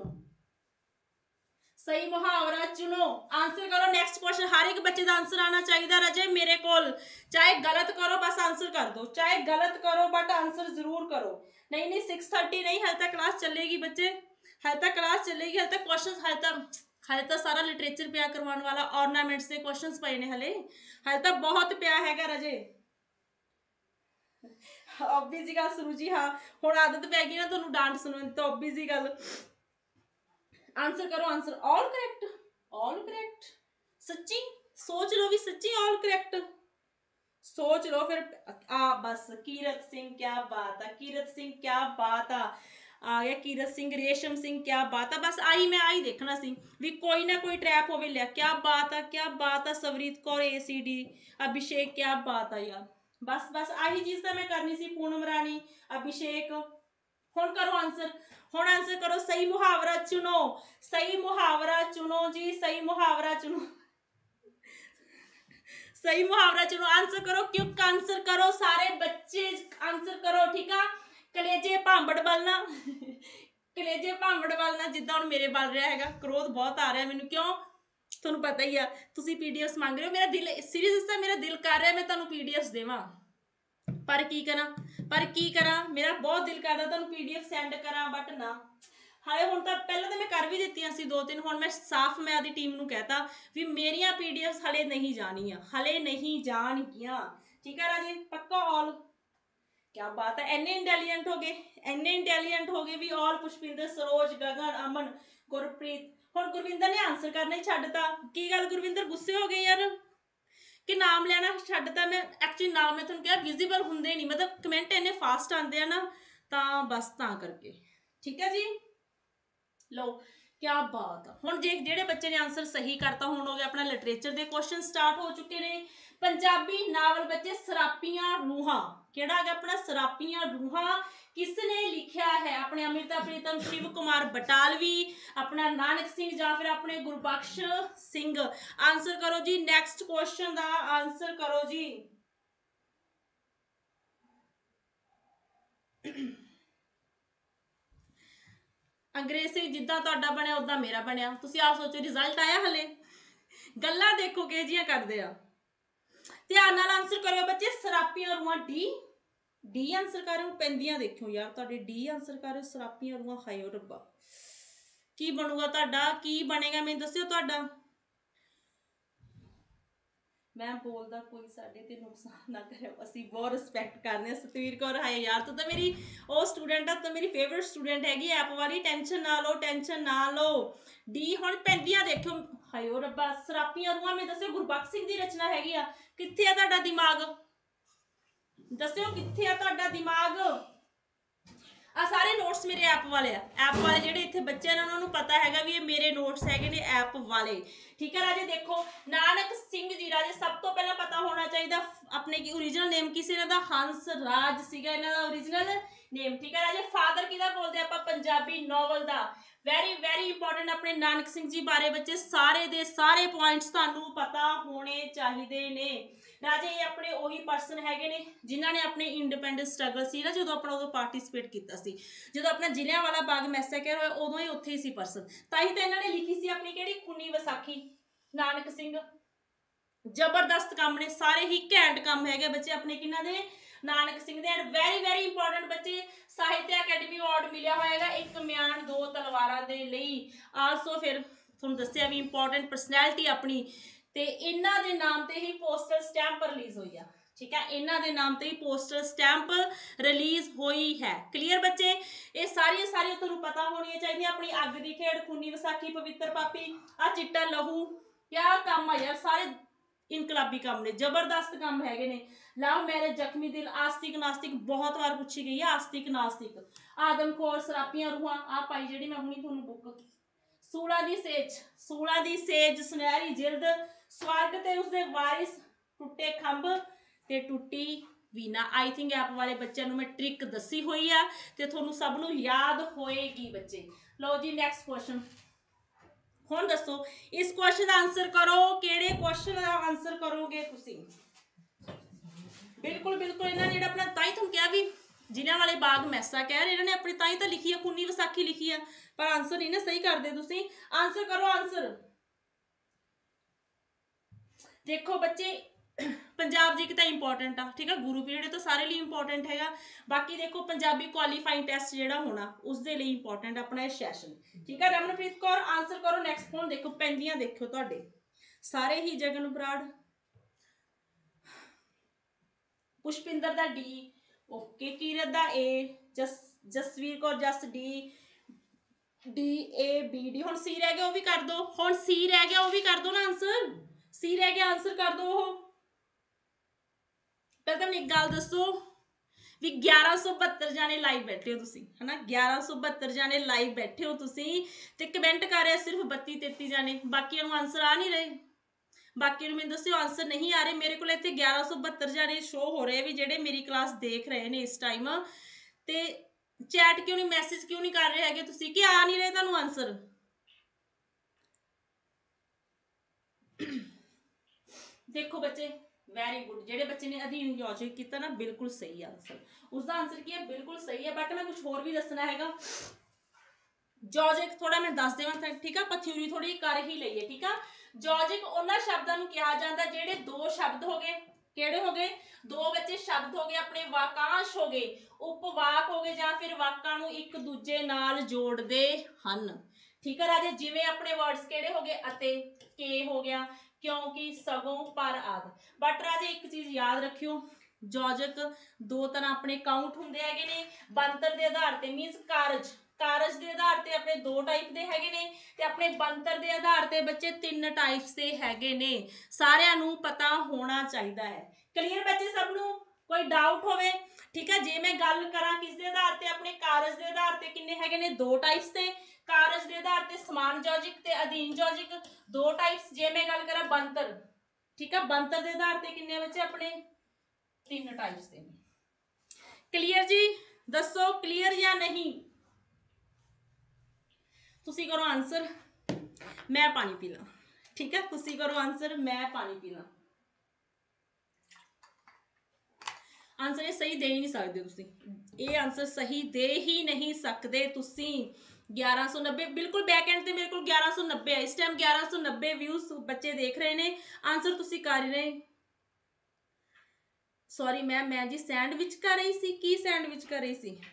ਸਹੀ ਮੁਹਾਵਰਾ ਚੁਣੋ। ਆਂਸਰ ਕਰੋ ਨੈਕਸਟ ਕੁਐਸਚਨ। ਹਰ ਇੱਕ ਬੱਚੇ ਦਾ ਆਂਸਰ ਆਣਾ ਚਾਹੀਦਾ ਰਾਜੇ ਮੇਰੇ ਕੋਲ, ਚਾਹੇ ਗਲਤ ਕਰੋ ਬਸ ਆਂਸਰ ਕਰ ਦੋ, ਚਾਹੇ ਗਲਤ ਕਰੋ ਬਟ ਆਂਸਰ ਜ਼ਰੂਰ ਕਰੋ। ਨਹੀਂ 6:30 ਨਹੀਂ, ਹਾਲੇ ਤੱਕ ਕਲਾਸ ਚੱਲੇਗੀ ਬੱਚੇ, ਹਾਲੇ ਤੱਕ ਕਲਾਸ ਚੱਲੇਗੀ, ਹਾਲੇ ਤੱਕ ਕੁਐਸਚਨ, ਹਾਲੇ ਤਾਂ ਸਾਰਾ ਲਿਟਰੇਚਰ ਪਿਆ ਕਰਵਾਉਣ ਵਾਲਾ, ਔਰਨਾਮੈਂਟਸ ਦੇ ਕੁਐਸਚਨਸ ਪਏ ਨੇ, ਹਾਲੇ ਤਾਂ ਬਹੁਤ ਪਿਆ ਹੈਗਾ ਰਾਜੇ। ਓਬਵੀਅਸ ਜੀ ਗੱਲ ਸਰੂਜੀ, ਹਾਂ ਹੁਣ ਆਦਤ ਪੈ ਗਈ ਨਾ ਤੁਹਾਨੂੰ ਡਾਂਟ ਸੁਣਨ ਤਾਂ ਓਬਵੀਅਸ ਜੀ ਗੱਲ। ਆਂਸਰ ਕਰੋ ਆਂਸਰ। ਆਲ ਕਰੈਕਟ ਸੱਚੀ ਸੋਚ ਲਓ ਵੀ ਸੱਚੀ ਆਲ ਕਰੈਕਟ ਸੋਚ ਲਓ ਫਿਰ। ਆ ਬਸ ਕੀਰਤ ਸਿੰਘ ਕਿਆ ਬਾਤ ਆ, ਕੀਰਤ ਸਿੰਘ ਕਿਆ ਬਾਤ ਆ ਗਿਆ ਕੀਰਤ ਸਿੰਘ, ਰੇਸ਼ਮ ਸਿੰਘ ਕਿਆ ਬਾਤ ਆ। ਬਸ ਮੈਂ ਆਹੀ ਦੇਖਣਾ ਸੀ ਵੀ ਕੋਈ ਨਾ ਕੋਈ ਟਰੈਪ ਹੋਵੇ। ਲਿਆ ਕਿਆ ਬਾਤ ਆ। ਸਵਰੀਤ ਕੌਰ ACD ਅਭਿਸ਼ੇਕ ਕਿਆ ਬਾਤ ਆ ਯਾਰ, ਬਸ ਆਹੀ ਚੀਜ਼ ਤਾਂ ਮੈਂ ਕਰਨੀ ਸੀ। ਪੂਨਮ ਰਾਣੀ ਅਭਿਸ਼ੇਕ। ਹੁਣ ਕਰੋ ਆਂਸਰ, ਹੁਣ ਆਂਸਰ ਕਰੋ। ਸਹੀ ਮੁਹਾਵਰਾ ਚੁਣੋ, ਸਹੀ ਮੁਹਾਵਰਾ ਚੁਣੋ ਜੀ, ਸਹੀ ਮੁਹਾਵਰਾ ਚੁਣੋ, ਸਹੀ ਮੁਹਾਵਰਾ ਚੁਣੋ। ਆਂਸਰ ਕਰੋ, ਕਿਉਂ ਆਂਸਰ ਕਰੋ ਸਾਰੇ ਬੱਚੇ ਆਂਸਰ ਕਰੋ ਠੀਕ ਆ। ਕਲੇਜੇ ਭਾਂਬੜ ਬਲਣਾ ਕਲੇਜੇ ਭਾਂਬੜ ਬਲਣਾ ਜਿੱਦਾਂ ਹੁਣ ਮੇਰੇ ਬਲ ਰਿਹਾ ਹੈਗਾ। ਕ੍ਰੋਧ ਬਹੁਤ ਆ ਰਿਹਾ ਮੈਨੂੰ, ਕਿਉਂ ਤੁਹਾਨੂੰ ਪਤਾ ਹੀ ਆ, ਤੁਸੀਂ PDFs ਮੰਗ ਰਹੇ ਹੋ। ਮੇਰਾ ਦਿਲ ਸੀਰੀਅਸ ਤਾਂ ਮੇਰਾ ਦਿਲ ਕਰ ਰਿਹਾ ਮੈਂ ਤੁਹਾਨੂੰ PDFs ਦੇਵਾਂ, ਪਰ ਕੀ ਕਰਾਂ ਮੇਰਾ ਬਹੁਤ ਦਿਲ ਕਰਦਾ ਤੁਹਾਨੂੰ PDF ਸੈਂਡ ਕਰਾਂ ਬਟ ਨਾ ਹਾਲੇ। ਹੁਣ ਤਾਂ ਪਹਿਲਾਂ ਤਾਂ ਮੈਂ ਕਰ ਵੀ ਦਿੱਤੀਆਂ ਸੀ 2-3, ਹੁਣ ਮੈਂ ਸਾਫ਼ ਮੈਂ ਆਪਦੀ ਟੀਮ ਨੂੰ ਕਹਿਤਾ ਵੀ ਮੇਰੀਆਂ PDFs ਹਲੇ ਨਹੀਂ ਜਾਣੀਆਂ, ਹਲੇ ਨਹੀਂ ਜਾਣਗੀਆਂ ਠੀਕ ਹੈ ਰਾਜੇ ਪੱਕਾ। ਆਲ ਕਿਆ ਬਾਤ ਹੈ, ਇੰਨੇ ਇੰਟੈਲੀਜੈਂਟ ਹੋ ਗਏ ਵੀ ਆਲ। ਪੁਸ਼ਪਿੰਦਰ, ਸਰੋਜ, ਗਗਨ, ਅਮਨ, ਗੁਰਪ੍ਰੀਤ। ਹੁਣ ਗੁਰਵਿੰਦਰ ਨੇ ਆਂਸਰ ਕਰਨਾ ਹੀ ਛੱਡਤਾ। ਕੀ ਗੱਲ ਗੁਰਵਿੰਦਰ ਗੁੱਸੇ ਹੋ ਗਏ ਯਾਰ, कि नाम लेना छड्डता। मैं एक्चुअली नाम मैं तुहानूं कहा विजिबल हुंदे नहीं, मतलब कमेंट इन्ने फास्ट आते हैं ना, तां बस तां करके। ठीक है जी, लो क्या बात है। हुण जे जिहड़े बच्चे ने आंसर सही करता, हुण हो गया अपना लिटरेचर के क्वेश्चन स्टार्ट हो चुके ने। पंजाबी नावल बच्चे सरापियां रूहां, केड़ा आ गया अपना सरापियां रूहां, किसने लिखिया है? अपने अमृता प्रीतम, शिव कुमार बटालवी, अपना नानक सिंह या फिर अपने गुरबख्श सिंह? आंसर करो जी, नैक्सट क्वेश्चन का आंसर करो जी। अंग्रेज सिंह जिद्दां तुहाडा बनिया उदां मेरा बनिया। तुसीं आप सोचो रिजल्ट आया हले, गल्लां देखो किहो जिहियां करदे आ। ध्यान नाल आंसर करो बच्चे, सरापियां रूहां डी, डी आंसर कर रहे हो। पैंदियां देखो यार तुहाडे डी आंसर कर रहे हो, सरापियां रूहां। हाय ओ रब्बा, की बनूगा तुहाडा, की बनेगा मैनूं दस्सिओ तुहाडा। मैं बोलदा कोई साडे ते नुकसान ना करे, असीं बहुत रिस्पैक्ट करने हैं। सतवीर कौर हाय यार, तू तो मेरी वो स्टूडेंट आ, तो मेरी फेवरेट स्टूडेंट हैगी ऐप वाली। टेंशन ना लो, टेंशन ना लो। डी हुण पैंदियां देखो, हाय ओ रब्बा, सरापियां रूहां में दस्सिओ गुरबख्श सिंह दी रचना हैगी आ। कित्थे आ तुहाडा दिमाग, दस्सिओ कित्थे आ तुहाडा दिमाग। आ सारे नोट्स मेरे ऐप वाले आ, ऐप वाले ਜਿਹੜੇ ਇੱਥੇ ਬੱਚੇ ਨੇ ਉਹਨਾਂ ਨੂੰ ਪਤਾ ਹੈਗਾ ਵੀ ਇਹ ਮੇਰੇ ਨੋਟਸ ਹੈਗੇ ਨੇ ऐप ਵਾਲੇ। ਠੀਕ ਹੈ ਰਾਜੇ, ਦੇਖੋ ਨਾਨਕ ਸਿੰਘ ਜੀ ਰਾਜੇ ਸਭ ਤੋਂ ਪਹਿਲਾਂ ਪਤਾ ਹੋਣਾ ਚਾਹੀਦਾ ਆਪਣੇ ਕੀ ਓਰੀਜਨਲ ਨੇਮ ਕੀ ਸੀ ਇਹਨਾਂ ਦਾ, ਹੰਸ ਰਾਜ ਸੀਗਾ ਇਹਨਾਂ ਦਾ ਓਰੀਜਨਲ ਨੇਮ। ਠੀਕ ਹੈ ਰਾਜੇ, ਫਾਦਰ ਕਿਹਦਾ ਬੋਲਦੇ ਆਪਾਂ, ਪੰਜਾਬੀ ਨੋਵਲ ਦਾ। ਵੈਰੀ ਵੈਰੀ ਇੰਪੋਰਟੈਂਟ ਆਪਣੇ ਨਾਨਕ ਸਿੰਘ ਜੀ ਬਾਰੇ ਬੱਚੇ ਸਾਰੇ ਦੇ ਸਾਰੇ ਪੁਆਇੰਟਸ ਤੁਹਾਨੂੰ ਪਤਾ ਹੋਣੇ ਚਾਹੀਦੇ ਨੇ ਰਾਜੇ। ਇਹ ਆਪਣੇ ਉਹੀ ਪਰਸਨ ਹੈਗੇ ਨੇ ਜਿਨ੍ਹਾਂ ਨੇ ਆਪਣੇ ਇੰਡੀਪੈਂਡੈਂਸ ਸਟਰਗਲ ਸੀ ਨਾ, ਜਦੋਂ ਆਪਣਾ ਉਦੋਂ ਪਾਰਟਿਸਿਪੇਟ ਕੀਤਾ ਸੀ, ਜਦੋਂ ਆਪਣਾ ਜ਼ਿਲ੍ਹਿਆਂਵਾਲਾ ਬਾਗ ਮੈਸੇਕਰ ਹੋਇਆ ਉਦੋਂ ਹੀ ਉੱਥੇ ਹੀ ਸੀ ਪਰਸਨ। ਤਾਂ ਹੀ ਤਾਂ ਇਹਨਾਂ ਨੇ ਲਿਖੀ ਸੀ ਆਪਣੀ ਕਿਹੜੀ, 19 ਵਿਸਾਖੀ। ਨਾਨਕ ਸਿੰਘ ਜ਼ਬਰਦਸਤ ਕੰਮ ਨੇ, ਸਾਰੇ ਹੀ ਘੈਂਟ ਕੰਮ ਹੈਗੇ ਬੱਚੇ ਆਪਣੇ ਕਿਹਨਾਂ ਦੇ, ਨਾਨਕ ਸਿੰਘ ਦੇ। ਐਂਡ ਵੈਰੀ ਵੈਰੀ ਇੰਪੋਰਟੈਂਟ ਬੱਚੇ, ਸਾਹਿਤਿਆ ਅਕੈਡਮੀ ਅਵਾਰਡ ਮਿਲਿਆ ਹੋਏਗਾ ਇੱਕ ਮਿਆਨ ਦੋ ਤਲਵਾਰਾਂ ਦੇ ਲਈ। ਆਲਸੋ ਫਿਰ ਤੁਹਾਨੂੰ ਦੱਸਿਆ ਵੀ ਇੰਪੋਰਟੈਂਟ ਪਰਸਨੈਲਿਟੀ ਆਪਣੀ, ਤੇ ਇਹਨਾਂ ਦੇ ਨਾਮ ਤੇ ਹੀ ਪੋਸਟਲ ਸਟੈਂਪ ਰਿਲੀਜ਼ ਹੋਈ ਆ। ਠੀਕ ਹੈ, ਇਹਨਾਂ ਦੇ ਨਾਮ ਤੇ ਹੀ ਪੋਸਟਲ ਸਟੈਂਪ ਰਿਲੀਜ਼ ਹੋਈ ਹੈ। ਕਲੀਅਰ ਬੱਚੇ, ਇਹ ਸਾਰੀਆਂ ਸਾਰੀਆਂ ਤੁਹਾਨੂੰ ਪਤਾ ਹੋਣੀਆਂ ਚਾਹੀਦੀਆਂ। ਆਪਣੀ ਅੱਗ ਦੀ ਖੇਡ, 19 ਵਿਸਾਖੀ, ਪਵਿੱਤਰ ਪਾਪੀ, ਆ ਚਿੱਟਾ ਲਹੂ, ਕਿਆ ਕੰਮ ਆ ਯਾਰ, ਸਾਰੇ ਇਨਕਲਾਬੀ ਕੰਮ ਨੇ, ਜ਼ਬਰਦਸਤ ਕੰਮ ਹੈਗੇ ਨੇ। ਲਵ ਮੈਰਿਜ, ਜ਼ਖਮੀ ਦਿਲ, ਆਸਤਿਕ ਨਾਸਤਿਕ ਬਹੁਤ ਵਾਰ ਪੁੱਛੀ ਗਈ ਹੈ, ਆਸਤਿਕ ਨਾਸਤਿਕ, ਆਦਮਖੋਰ, ਸਰਾਪੀਆਂ ਰੂਹਾਂ, ਆ ਪਾਈ ਜਿਹੜੀ ਮੈਂ ਹੁਣੀ ਤੁਹਾਨੂੰ ਬੁੱਕ, ਸੂਲਾਂ ਦੀ ਸੇਜ, ਸੂਲਾਂ ਦੀ ਸੇਜ, ਸੁਨਹਿਰੀ ਜਿਲਦ, ਸਵਰਗ ਤੇ ਉਸਦੇ ਵਾਰਿਸ, ਟੁੱਟੇ ਖੰਭ ਤੇ ਟੁੱਟੀ ਵੀਨਾ। आई थिंक ऐप वाले बच्चों ਨੂੰ मैं ट्रिक दसी हुई है ਤੇ ਤੁਹਾਨੂੰ ਸਭ ਨੂੰ याद होएगी बच्चे। लो जी नैक्सट क्वेश्चन, ਹੁਣ ਦੱਸੋ ਇਸ क्वेश्चन का आंसर करो, ਕਿਹੜੇ क्वेश्चन का आंसर करोगे ਤੁਸੀਂ। बिल्कुल बिल्कुल, ਇਹਨਾਂ ਜਿਹੜਾ ਆਪਣਾ ਤਾਂ ਹੀ ਤੁਹਾਨੂੰ ਕਿਹਾ ਵੀ ਜ਼ਿਲ੍ਹਿਆਂ ਵਾਲੇ ਬਾਗ ਮੈਸਾ ਕਹਿ ਰਹੇ, ਇਹਨਾਂ ਨੇ ਆਪਣੀ ਤਾਂ ਹੀ ਤਾਂ ਲਿਖੀ ਆ 19 ਵਿਸਾਖੀ ਲਿਖੀ ਆ, ਪਰ ਆਂਸਰ ਨਹੀਂ ਨਾ ਸਹੀ ਕਰਦੇ ਤੁਸੀਂ। ਆਂਸਰ ਕਰੋ, ਆਂਸਰ देखो बच्चे, पंजाब जी की तो इंपॉर्टेंट आ। ठीक है, गुरु पीरियड तो सारे लिए इंपॉर्टेंट हैगा। बाकी देखो पंजाबी क्वालीफाइंग टेस्ट जो होना उसके लिए इंपॉर्टेंट अपना सैशन। ठीक है, रमनप्रीत कौर आंसर करो नैक्सट। फोन देखो पैंदियां देखो तुहाडे सारे ही, जगन बराड़, पुष्पिंदर दा डी, ओके, कीरत दा ए, जसवीर कौर जस D, D A B D. हुण सी रह गया, वो भी कर दो। हुण सी रह गया, वो भी कर दो ना आंसर, सी रह गया, आंसर कर दो। पहले तो एक गल दसो भी 1172 जाने लाइव बैठे हो तुसी, है ना, 1172 जाने लाइव बैठे हो तुसी, ते कमेंट कर रहे सिर्फ 32-33 जाने, बाकी आंसर आ नहीं रहे। बाकी मैं दस्यो आंसर नहीं आ रहे। मेरे को इतने 1172 जाने शो हो रहे भी जेडे मेरी क्लास देख रहे हैं इस टाइम, ते चैट क्यों नहीं, मैसेज क्यों नहीं कर रहे हैं तुसी कि आ नहीं रहे तुहानू आंसर। देखो बच्चे वैरी गुड, जेडे बच्चे ने अधीन योजिक किया ना, बिल्कुल सही आंसर, उसका आंसर की है बिल्कुल सही है। बट मैं कुछ होर भी दसना है, जॉजिक थोड़ा मैं दस देवां। ठीक है, आप थ्योरी थोड़ी कर ही लईए। ठीक है, जॉजिक उन्होंने शब्दों को कहा जाता जेडे दो शब्द हो गए, केड़े हो गए, दो बच्चे शब्द हो गए अपने, वाकांश हो गए, उपवाक हो गए, या फिर वाकां नूं एक दूजे नाल जोड़दे हन। ठीक है राजे, जिवें अपने वर्ड्स केड़े हो गए, अते, के हो गया, क्योंकि, सगों, पर आदि। बट राजे एक चीज याद रखियो, जॉजिक दो तरह अपने काउंट हुंदे हैगे ने, बनतर दे आधार ते मीनस कारज, ਕਾਰਜ ਦੇ ਆਧਾਰ ਤੇ ਆਪਣੇ 2 ਟਾਈਪ ਦੇ ਹੈਗੇ ਨੇ ਤੇ ਆਪਣੇ ਬਣਤਰ ਦੇ ਆਧਾਰ ਤੇ ਬੱਚੇ 3 ਟਾਈਪਸ ਦੇ ਹੈਗੇ ਨੇ। ਸਾਰਿਆਂ ਨੂੰ ਪਤਾ ਹੋਣਾ ਚਾਹੀਦਾ ਹੈ। ਕਲੀਅਰ ਬੱਚੇ ਸਭ ਨੂੰ? ਕੋਈ ਡਾਊਟ ਹੋਵੇ? ਠੀਕ ਹੈ। ਜੇ ਮੈਂ ਗੱਲ ਕਰਾਂ ਕਿਸ ਦੇ ਆਧਾਰ ਤੇ, ਆਪਣੇ ਕਾਰਜ ਦੇ ਆਧਾਰ ਤੇ ਕਿੰਨੇ ਹੈਗੇ ਨੇ? 2 ਟਾਈਪਸ ਤੇ। ਕਾਰਜ ਦੇ ਆਧਾਰ ਤੇ ਸਮਾਨ ਯੋਜਕ ਤੇ ਅਧੀਨ ਯੋਜਕ 2 ਟਾਈਪਸ। ਜੇ ਮੈਂ ਗੱਲ ਕਰਾਂ ਬਣਤਰ, ਠੀਕ ਹੈ, ਬਣਤਰ ਦੇ ਆਧਾਰ ਤੇ ਕਿੰਨੇ ਬੱਚੇ ਆਪਣੇ? 3 ਟਾਈਪਸ ਦੇ। ਕਲੀਅਰ ਜੀ? ਦੱਸੋ ਕਲੀਅਰ ਜਾਂ ਨਹੀਂ? ਤੁਸੀਂ ਕਰੋ ਆਂਸਰ, ਮੈਂ ਪਾਣੀ ਪੀ ਲਾਂ। ਠੀਕ ਹੈ, ਤੁਸੀਂ ਕਰੋ ਆਂਸਰ, ਮੈਂ ਪਾਣੀ ਪੀ ਲਾਂ। ਆਂਸਰ ਇਹ ਸਹੀ ਦੇ ਹੀ ਨਹੀਂ ਸਕਦੇ ਤੁਸੀਂ, ਇਹ ਆਂਸਰ ਸਹੀ ਦੇ ਹੀ ਨਹੀਂ ਸਕਦੇ ਤੁਸੀਂ। 1190 ਬਿਲਕੁਲ ਬੈਕ ਐਂਡ ਤੇ ਮੇਰੇ ਕੋਲ 1190 ਹੈ ਇਸ ਟਾਈਮ। 1190 ਵਿਊਜ਼ ਬੱਚੇ ਦੇਖ ਰਹੇ ਨੇ। ਆਂਸਰ ਤੁਸੀਂ ਕਰ ਰਹੇ। ਸੌਰੀ ਮੈਮ, ਮੈਂ ਜੀ ਸੈਂਡਵਿਚ ਕਰ ਰਹੀ ਸੀ। ਕੀ ਸੈਂਡਵਿਚ ਕਰ ਰਹੀ ਸੀ?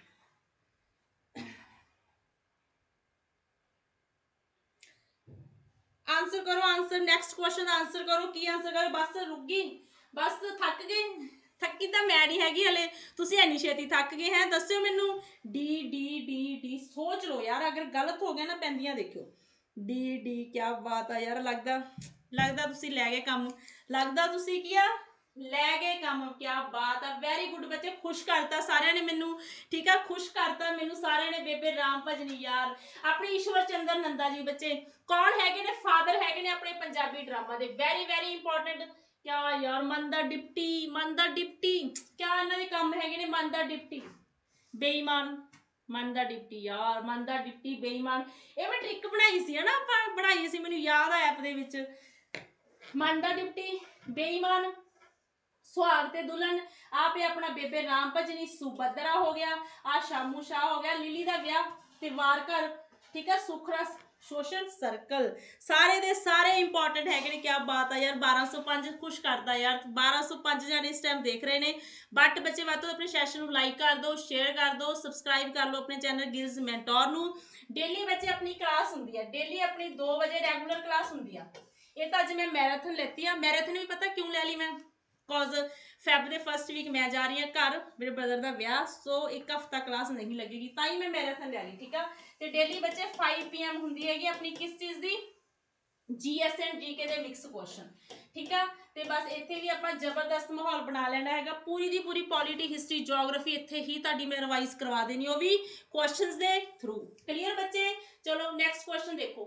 ਆਂਸਰ ਕਰੋ ਆਂਸਰ, ਨੈਕਸਟ ਕੁਐਸਚਨ ਦਾ ਆਂਸਰ ਕਰੋ। ਕੀ ਆਂਸਰ ਕਰੋ? ਬਸ ਰੁਕ ਗਈ, ਬਸ ਥੱਕ ਗਏ? ਥੱਕੀ ਤਾਂ ਮੈਂ ਨਹੀਂ ਹੈਗੀ ਹਲੇ, ਤੁਸੀਂ ਇੰਨੀ ਛੇਤੀ ਥੱਕ ਗਏ ਹੈ? ਦੱਸਿਓ ਮੈਨੂੰ। ਡੀ ਡੀ ਡੀ ਡੀ ਸੋਚ ਲਓ ਯਾਰ, ਅਗਰ ਗਲਤ ਹੋ ਗਿਆ ਨਾ ਪੈਂਦੀਆਂ ਦੇਖਿਓ। ਡੀ ਡੀ ਕਿਆ ਬਾਤ ਆ ਯਾਰ, ਲੱਗਦਾ ਤੁਸੀਂ ਲੈ ਗਏ ਕੰਮ, ਲੱਗਦਾ ਤੁਸੀਂ ਕੀ ਆ ਲੈ ਗਏ ਕੰਮ। ਕਿਆ ਬਾਤ ਆ, ਵੈਰੀ ਗੁੱਡ ਬੱਚੇ, ਖੁਸ਼ ਕਰਤਾ ਸਾਰਿਆਂ ਨੇ ਮੈਨੂੰ। ਠੀਕ ਆ, ਖੁਸ਼ ਕਰਤਾ ਮੈਨੂੰ ਸਾਰਿਆਂ ਨੇ। ਬੇਬੇ ਰਾਮ ਭਜਨੀ ਯਾਰ, ਆਪਣੇ ਈਸ਼ਵਰ ਚੰਦਰ ਨੰਦਾ ਜੀ ਬੱਚੇ ਕੌਣ ਹੈਗੇ ਨੇ? ਫਾਦਰ ਹੈਗੇ ਨੇ ਆਪਣੇ ਪੰਜਾਬੀ ਡਰਾਮਾ ਦੇ, ਵੈਰੀ ਵੈਰੀ ਇੰਪੋਰਟੈਂਟ। ਕਿਆ ਯਾਰ, ਮਨ ਦਾ ਡਿਪਟੀ, ਮਨ ਦਾ ਡਿਪਟੀ, ਕਿਆ ਇਹਨਾਂ ਦੇ ਕੰਮ ਹੈਗੇ ਨੇ? ਮਨ ਦਾ ਡਿਪਟੀ, ਬੇਈਮਾਨ, ਮਨ ਦਾ ਡਿਪਟੀ ਯਾਰ, ਮਨ ਦਾ ਡਿਪਟੀ, ਬੇਈਮਾਨ। ਇਹ ਮੈਂ ਟ੍ਰਿਕ ਬਣਾਈ ਸੀ ਹਨਾ, ਆਪਾਂ ਬਣਾਈ ਸੀ, ਮੈਨੂੰ ਯਾਦ ਆ ਐਪ ਦੇ ਵਿੱਚ। ਮਨ ਦਾ ਡਿਪਟੀ, ਬੇਈਮਾਨ, ਸੁਹਾਗ ਤੇ ਦੁਲਹਨ, ਆਪ ਇਹ ਆਪਣਾ ਬੇਬੇ ਰਾਮ ਭਜਨੀ, ਸੁਭਦਰਾ ਹੋ ਗਿਆ, ਆ ਸ਼ਾਮੂ ਸ਼ਾਹ ਹੋ ਗਿਆ, ਲਿਲੀ ਦਾ ਵਿਆਹ ਤੇ ਵਾਰ ਘਰ, ਠੀਕ ਹੈ, ਸੁਖਰਸ, ਸੋਸ਼ਲ ਸਰਕਲ, ਸਾਰੇ ਦੇ ਸਾਰੇ ਇੰਪੋਰਟੈਂਟ ਹੈਗੇ ਨੇ। ਕਿਆ ਬਾਤ ਆ ਯਾਰ, 1205 ਖੁਸ਼ ਕਰਦਾ ਯਾਰ। 1205 ਜਾਣੇ ਇਸ ਟਾਈਮ ਦੇਖ ਰਹੇ ਨੇ। ਬਟ ਬੱਚੇ ਵੱਧ ਤੋਂ ਆਪਣੇ ਸੈਸ਼ਨ ਨੂੰ ਲਾਈਕ ਕਰ ਦਿਓ, ਸ਼ੇਅਰ ਕਰ ਦਿਓ, ਸਬਸਕ੍ਰਾਈਬ ਕਰ ਲਓ ਆਪਣੇ ਚੈਨਲ ਗਿਲਜ਼ ਮੈਂਟੋਰ ਨੂੰ। ਡੇਲੀ ਬੱਚੇ ਆਪਣੀ ਕਲਾਸ ਹੁੰਦੀ ਹੈ, ਡੇਲੀ ਆਪਣੀ 2 ਵਜੇ ਰੈਗੂਲਰ ਕਲਾਸ ਹੁੰਦੀ ਆ। ਇਹ ਤਾਂ ਅੱਜ ਮੈਂ ਮੈਰਾਥਨ ਲੈਤੀ ਆ। ਮੈਰਾਥਨ ਵੀ ਪਤਾ ਕਿਉਂ ਲੈ ਲਈ ਮੈਂ? ਬਿਕੋਜ਼ ਫੈਬ ਦੇ ਫਸਟ ਵੀਕ ਮੈਂ ਜਾ ਰਹੀ ਹਾਂ ਘਰ, ਮੇਰੇ ਬ੍ਰਦਰ ਦਾ ਵਿਆਹ, ਸੋ 1 ਹਫਤਾ ਕਲਾਸ ਨਹੀਂ ਲੱਗੇਗੀ, ਤਾਂ ਹੀ ਮੈਂ ਮੈਰਾਥਨ ਲੈ ਲਈ। ਠੀਕ ਆ, ਤੇ ਡੇਲੀ ਬੱਚੇ 5 PM ਹੁੰਦੀ ਹੈਗੀ ਆਪਣੀ ਕਿਸ ਚੀਜ਼ ਦੀ? GS ਐਂਡ GK ਦੇ ਮਿਕਸ ਕੁਐਸਚਨ। ਠੀਕ ਆ, ਤੇ ਬਸ ਇੱਥੇ ਵੀ ਆਪਾਂ ਜ਼ਬਰਦਸਤ ਮਾਹੌਲ ਬਣਾ ਲੈਣਾ ਹੈਗਾ। ਪੂਰੀ ਦੀ ਪੂਰੀ ਪੋਲਿਟੀ, ਹਿਸਟਰੀ, ਜਿਓਗ੍ਰਾਫੀ ਇੱਥੇ ਹੀ ਤੁਹਾਡੀ ਮੈਂ ਰਿਵਾਈਜ਼ ਕਰਵਾ ਦੇਣੀ, ਉਹ ਵੀ ਕੁਐਸਚਨਸ ਦੇ ਥਰੂ। ਕਲੀਅਰ ਬੱਚੇ? ਚਲੋ ਨੈਕਸਟ ਕੁਐਸਚਨ ਦੇਖੋ।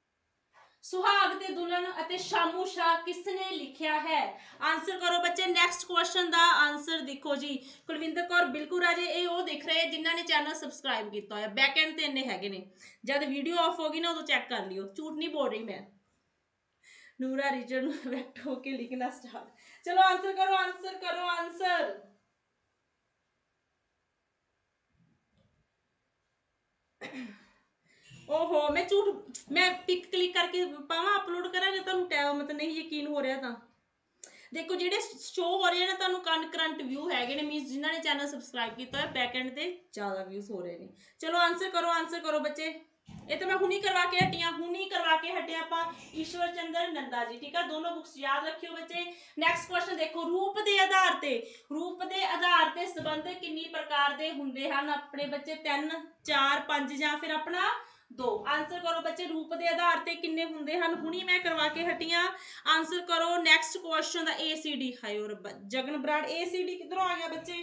ਸੁਹਾਗ ਤੇ ਦੁਲਹਨ ਅਤੇ ਸ਼ਾਮੂ ਸ਼ਾਹ ਕਿਸਨੇ ਲਿਖਿਆ ਹੈ? ਆਂਸਰ ਕਰੋ ਬੱਚੇ। ਨੈਕਸਟ ਕੁਐਸਚਨ ਦਾ ਆਂਸਰ ਦੇਖੋ ਜੀ। ਕੁਲਵਿੰਦਰ ਕੌਰ ਬਿਲਕੁਲ ਰਾਜੇ, ਇਹ ਉਹ ਦੇਖ ਰਹੇ ਜਿਨ੍ਹਾਂ ਨੇ ਚੈਨਲ ਸਬਸਕ੍ਰਾਈਬ ਕੀਤਾ ਹੋਇਆ। ਬੈਕ ਐਂਡ ਤੇ ਇੰਨੇ ਹੈਗੇ ਨੇ, ਜਦ ਵੀਡੀਓ ਆਫ ਹੋ ਗਈ ਨਾ ਉਦੋਂ ਚੈੱਕ ਕਰ ਲਿਓ, ਝੂਠ ਨਹੀਂ ਬੋਲ ਰਹੀ ਮੈਂ। ਨੂਰਾ ਰੀਜਨ ਨੂੰ ਵੈਕਟ ਹੋ ਕੇ ਲਿਖਣਾ ਸਟਾਰਟ। ਚਲੋ ਆਂਸਰ ਕਰੋ, ਆਂਸਰ ਕਰੋ, ਆਂਸਰ। ਓਹੋ, ਮੈਂ ਝੂਠ, ਮੈਂ ਪਿਕ ਕਲਿੱਕ ਕਰਕੇ ਪਾਵਾਂ, ਅਪਲੋਡ ਕਰਾਂ, ਜੇ ਤੁਹਾਨੂੰ ਮਤਲਬ ਨਹੀਂ ਯਕੀਨ ਹੋ ਰਿਹਾ ਤਾਂ ਦੇਖੋ, ਜਿਹੜੇ ਸ਼ੋ ਹੋ ਰਹੇ ਨੇ ਤੁਹਾਨੂੰ ਕਰੰਟ ਵਿਊ ਹੈਗੇ ਨੇ, ਮੀਨਸ ਜਿਨ੍ਹਾਂ ਨੇ ਚੈਨਲ ਸਬਸਕ੍ਰਾਈਬ ਕੀਤਾ ਹੋਇਆ, ਬੈਕ ਐਂਡ ਤੇ ਜ਼ਿਆਦਾ ਵਿਊਜ਼ ਹੋ ਰਹੇ ਨੇ। ਚਲੋ ਆਂਸਰ ਕਰੋ, ਆਂਸਰ ਕਰੋ ਬੱਚੇ। ਇਹ ਤਾਂ ਮੈਂ ਹੁਣੀ ਕਰਵਾ ਕੇ ਹਟੀਆਂ, ਹੁਣੀ ਕਰਵਾ ਕੇ ਹਟੇ ਆਪਾਂ, ਈਸ਼ਵਰ ਚੰਦਰ ਨੰਦਾ ਜੀ। ਠੀਕ ਆ, ਦੋਨੋਂ ਬੁੱਕਸ ਯਾਦ ਰੱਖਿਓ ਬੱਚੇ। ਨੈਕਸਟ ਕੁਐਸਚਨ ਦੇਖੋ। ਰੂਪ ਦੇ ਆਧਾਰ ਤੇ, ਰੂਪ ਦੇ ਆਧਾਰ ਤੇ ਸੰਬੰਧ ਕਿੰਨੀ ਪ੍ਰਕਾਰ ਦੇ ਹੁੰਦੇ ਹਨ ਆਪਣੇ ਬੱਚੇ? 3, 4, 5 ਜਾਂ ਫਿਰ ਆਪਣਾ 2। ਆਂਸਰ ਕਰੋ ਬੱਚੇ, ਰੂਪ ਦੇ ਆਧਾਰ ਤੇ ਕਿੰਨੇ ਹੁੰਦੇ ਹਨ? ਹੁਣੀ ਮੈਂ ਕਰਵਾ ਕੇ ਹਟੀਆਂ। ਆਂਸਰ ਕਰੋ ਨੈਕਸਟ ਕੁਐਸਚਨ ਦਾ। ACD, ਹਾਏ ਰੱਬਾ, ਜਗਨ ਬਰਾੜ, ACD ਕਿੱਧਰੋਂ ਆ ਗਿਆ ਬੱਚੇ?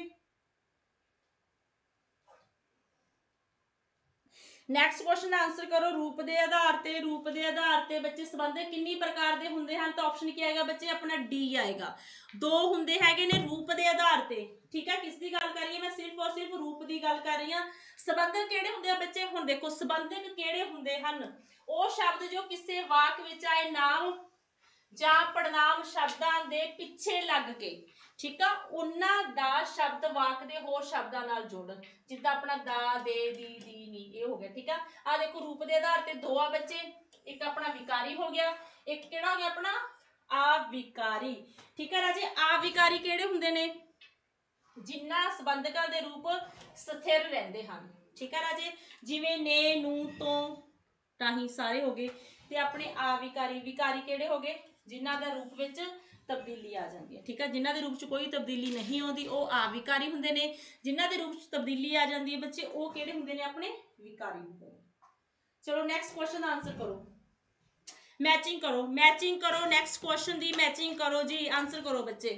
ਨੈਕਸਟ ਕੁਐਸਚਨ ਦਾ ਆਂਸਰ ਕਰੋ। ਰੂਪ ਦੇ ਆਧਾਰ ਤੇ, ਰੂਪ ਦੇ ਆਧਾਰ ਤੇ ਬੱਚੇ ਸੰਬੰਧ ਕਿੰਨੀ ਪ੍ਰਕਾਰ ਦੇ ਹੁੰਦੇ ਹਨ? ਤਾਂ ਆਪਸ਼ਨ ਕੀ ਆਏਗਾ ਬੱਚੇ? ਆਪਣਾ D ਆਏਗਾ। 2 ਹੁੰਦੇ ਹੈਗੇ ਨੇ ਰੂਪ ਦੇ ਆਧਾਰ ਤੇ। ਠੀਕ ਹੈ, ਕਿਸ ਦੀ ਗੱਲ ਕਰ ਰਹੀ ਹਾਂ ਮੈਂ? ਸਿਰਫ ਔਰ ਸਿਰਫ ਰੂਪ ਦੀ ਗੱਲ ਕਰ ਰਹੀ ਹਾਂ। ਸੰਬੰਧਕ ਕਿਹੜੇ ਹੁੰਦੇ ਆ ਬੱਚੇ? ਹੁਣ ਦੇਖੋ, ਸੰਬੰਧਕ ਕਿਹੜੇ ਹੁੰਦੇ ਹਨ? ਉਹ ਸ਼ਬਦ ਜੋ ਕਿਸੇ ਵਾਕ ਵਿੱਚ ਆਏ ਨਾਮ ਜਾਂ ਪੜਨਾਮ ਸ਼ਬਦਾਂ ਦੇ ਪਿੱਛੇ ਲੱਗ ਕੇ, ਠੀਕ ਆ, ਉਹਨਾਂ ਦਾ ਸ਼ਬਦ ਵਾਕ ਦੇ ਹੋਰ ਸ਼ਬਦਾਂ ਨਾਲ ਜੋੜਨ। ਜਿੱਦਾਂ ਆਪਣਾ ਦਾ, ਦੇ, ਦੀ, ਨੀ, ਇਹ ਹੋ ਗਿਆ। ਠੀਕ ਆ, ਆ ਦੇਖੋ, ਰੂਪ ਦੇ ਆਧਾਰ ਤੇ 2 ਆ ਬੱਚੇ। ਇੱਕ ਆਪਣਾ ਵਿਕਾਰੀ ਹੋ ਗਿਆ, ਇੱਕ ਕਿਹੜਾ ਹੋ ਗਿਆ ਆਪਣਾ? ਅਵਿਕਾਰੀ। ਠੀਕ ਆ ਰਾਜੇ, ਅਵਿਕਾਰੀ ਕਿਹੜੇ ਹੁੰਦੇ ਨੇ? ਜਿਨ੍ਹਾਂ ਸੰਬੰਧਕਾਂ ਦੇ ਰੂਪ ਸਥਿਰ ਰਹਿੰਦੇ ਹਨ। ਠੀਕ ਆ ਰਾਜੇ, ਜਿਵੇਂ ਨੇ, ਨੂੰ, ਤੋਂ, ਰਾਹੀਂ ਸਾਰੇ ਹੋ ਗਏ। ਤੇ ਆਪਣੇ ਅਵਿਕਾਰੀ, ਵਿਕਾਰੀ ਕਿਹੜੇ ਹੋ ਗਏ? ਜਿਨ੍ਹਾਂ ਦਾ ਰੂਪ ਵਿੱਚ ਤਬਦੀਲੀ ਆ ਜਾਂਦੀ ਹੈ। ਠੀਕ ਹੈ, ਜਿਨ੍ਹਾਂ ਦੇ ਰੂਪ 'ਚ ਕੋਈ ਤਬਦੀਲੀ ਨਹੀਂ ਆਉਂਦੀ ਉਹ ਅਵਿਕਾਰੀ ਹੁੰਦੇ ਨੇ। ਜਿਨ੍ਹਾਂ ਦੇ ਰੂਪ 'ਚ ਤਬਦੀਲੀ ਆ ਜਾਂਦੀ ਹੈ ਬੱਚੇ ਉਹ ਕਿਹੜੇ ਹੁੰਦੇ ਨੇ? ਆਪਣੇ ਵਿਕਾਰੀ ਹੁੰਦੇ ਨੇ। ਚਲੋ ਨੈਕਸਟ ਕੁਐਸਚਨ ਦਾ ਆंसर करो, मैचिंग करो, मैचिंग करो, नेक्स्ट क्वेश्चन दी मैचिंग करो जी, आंसर करो बच्चे।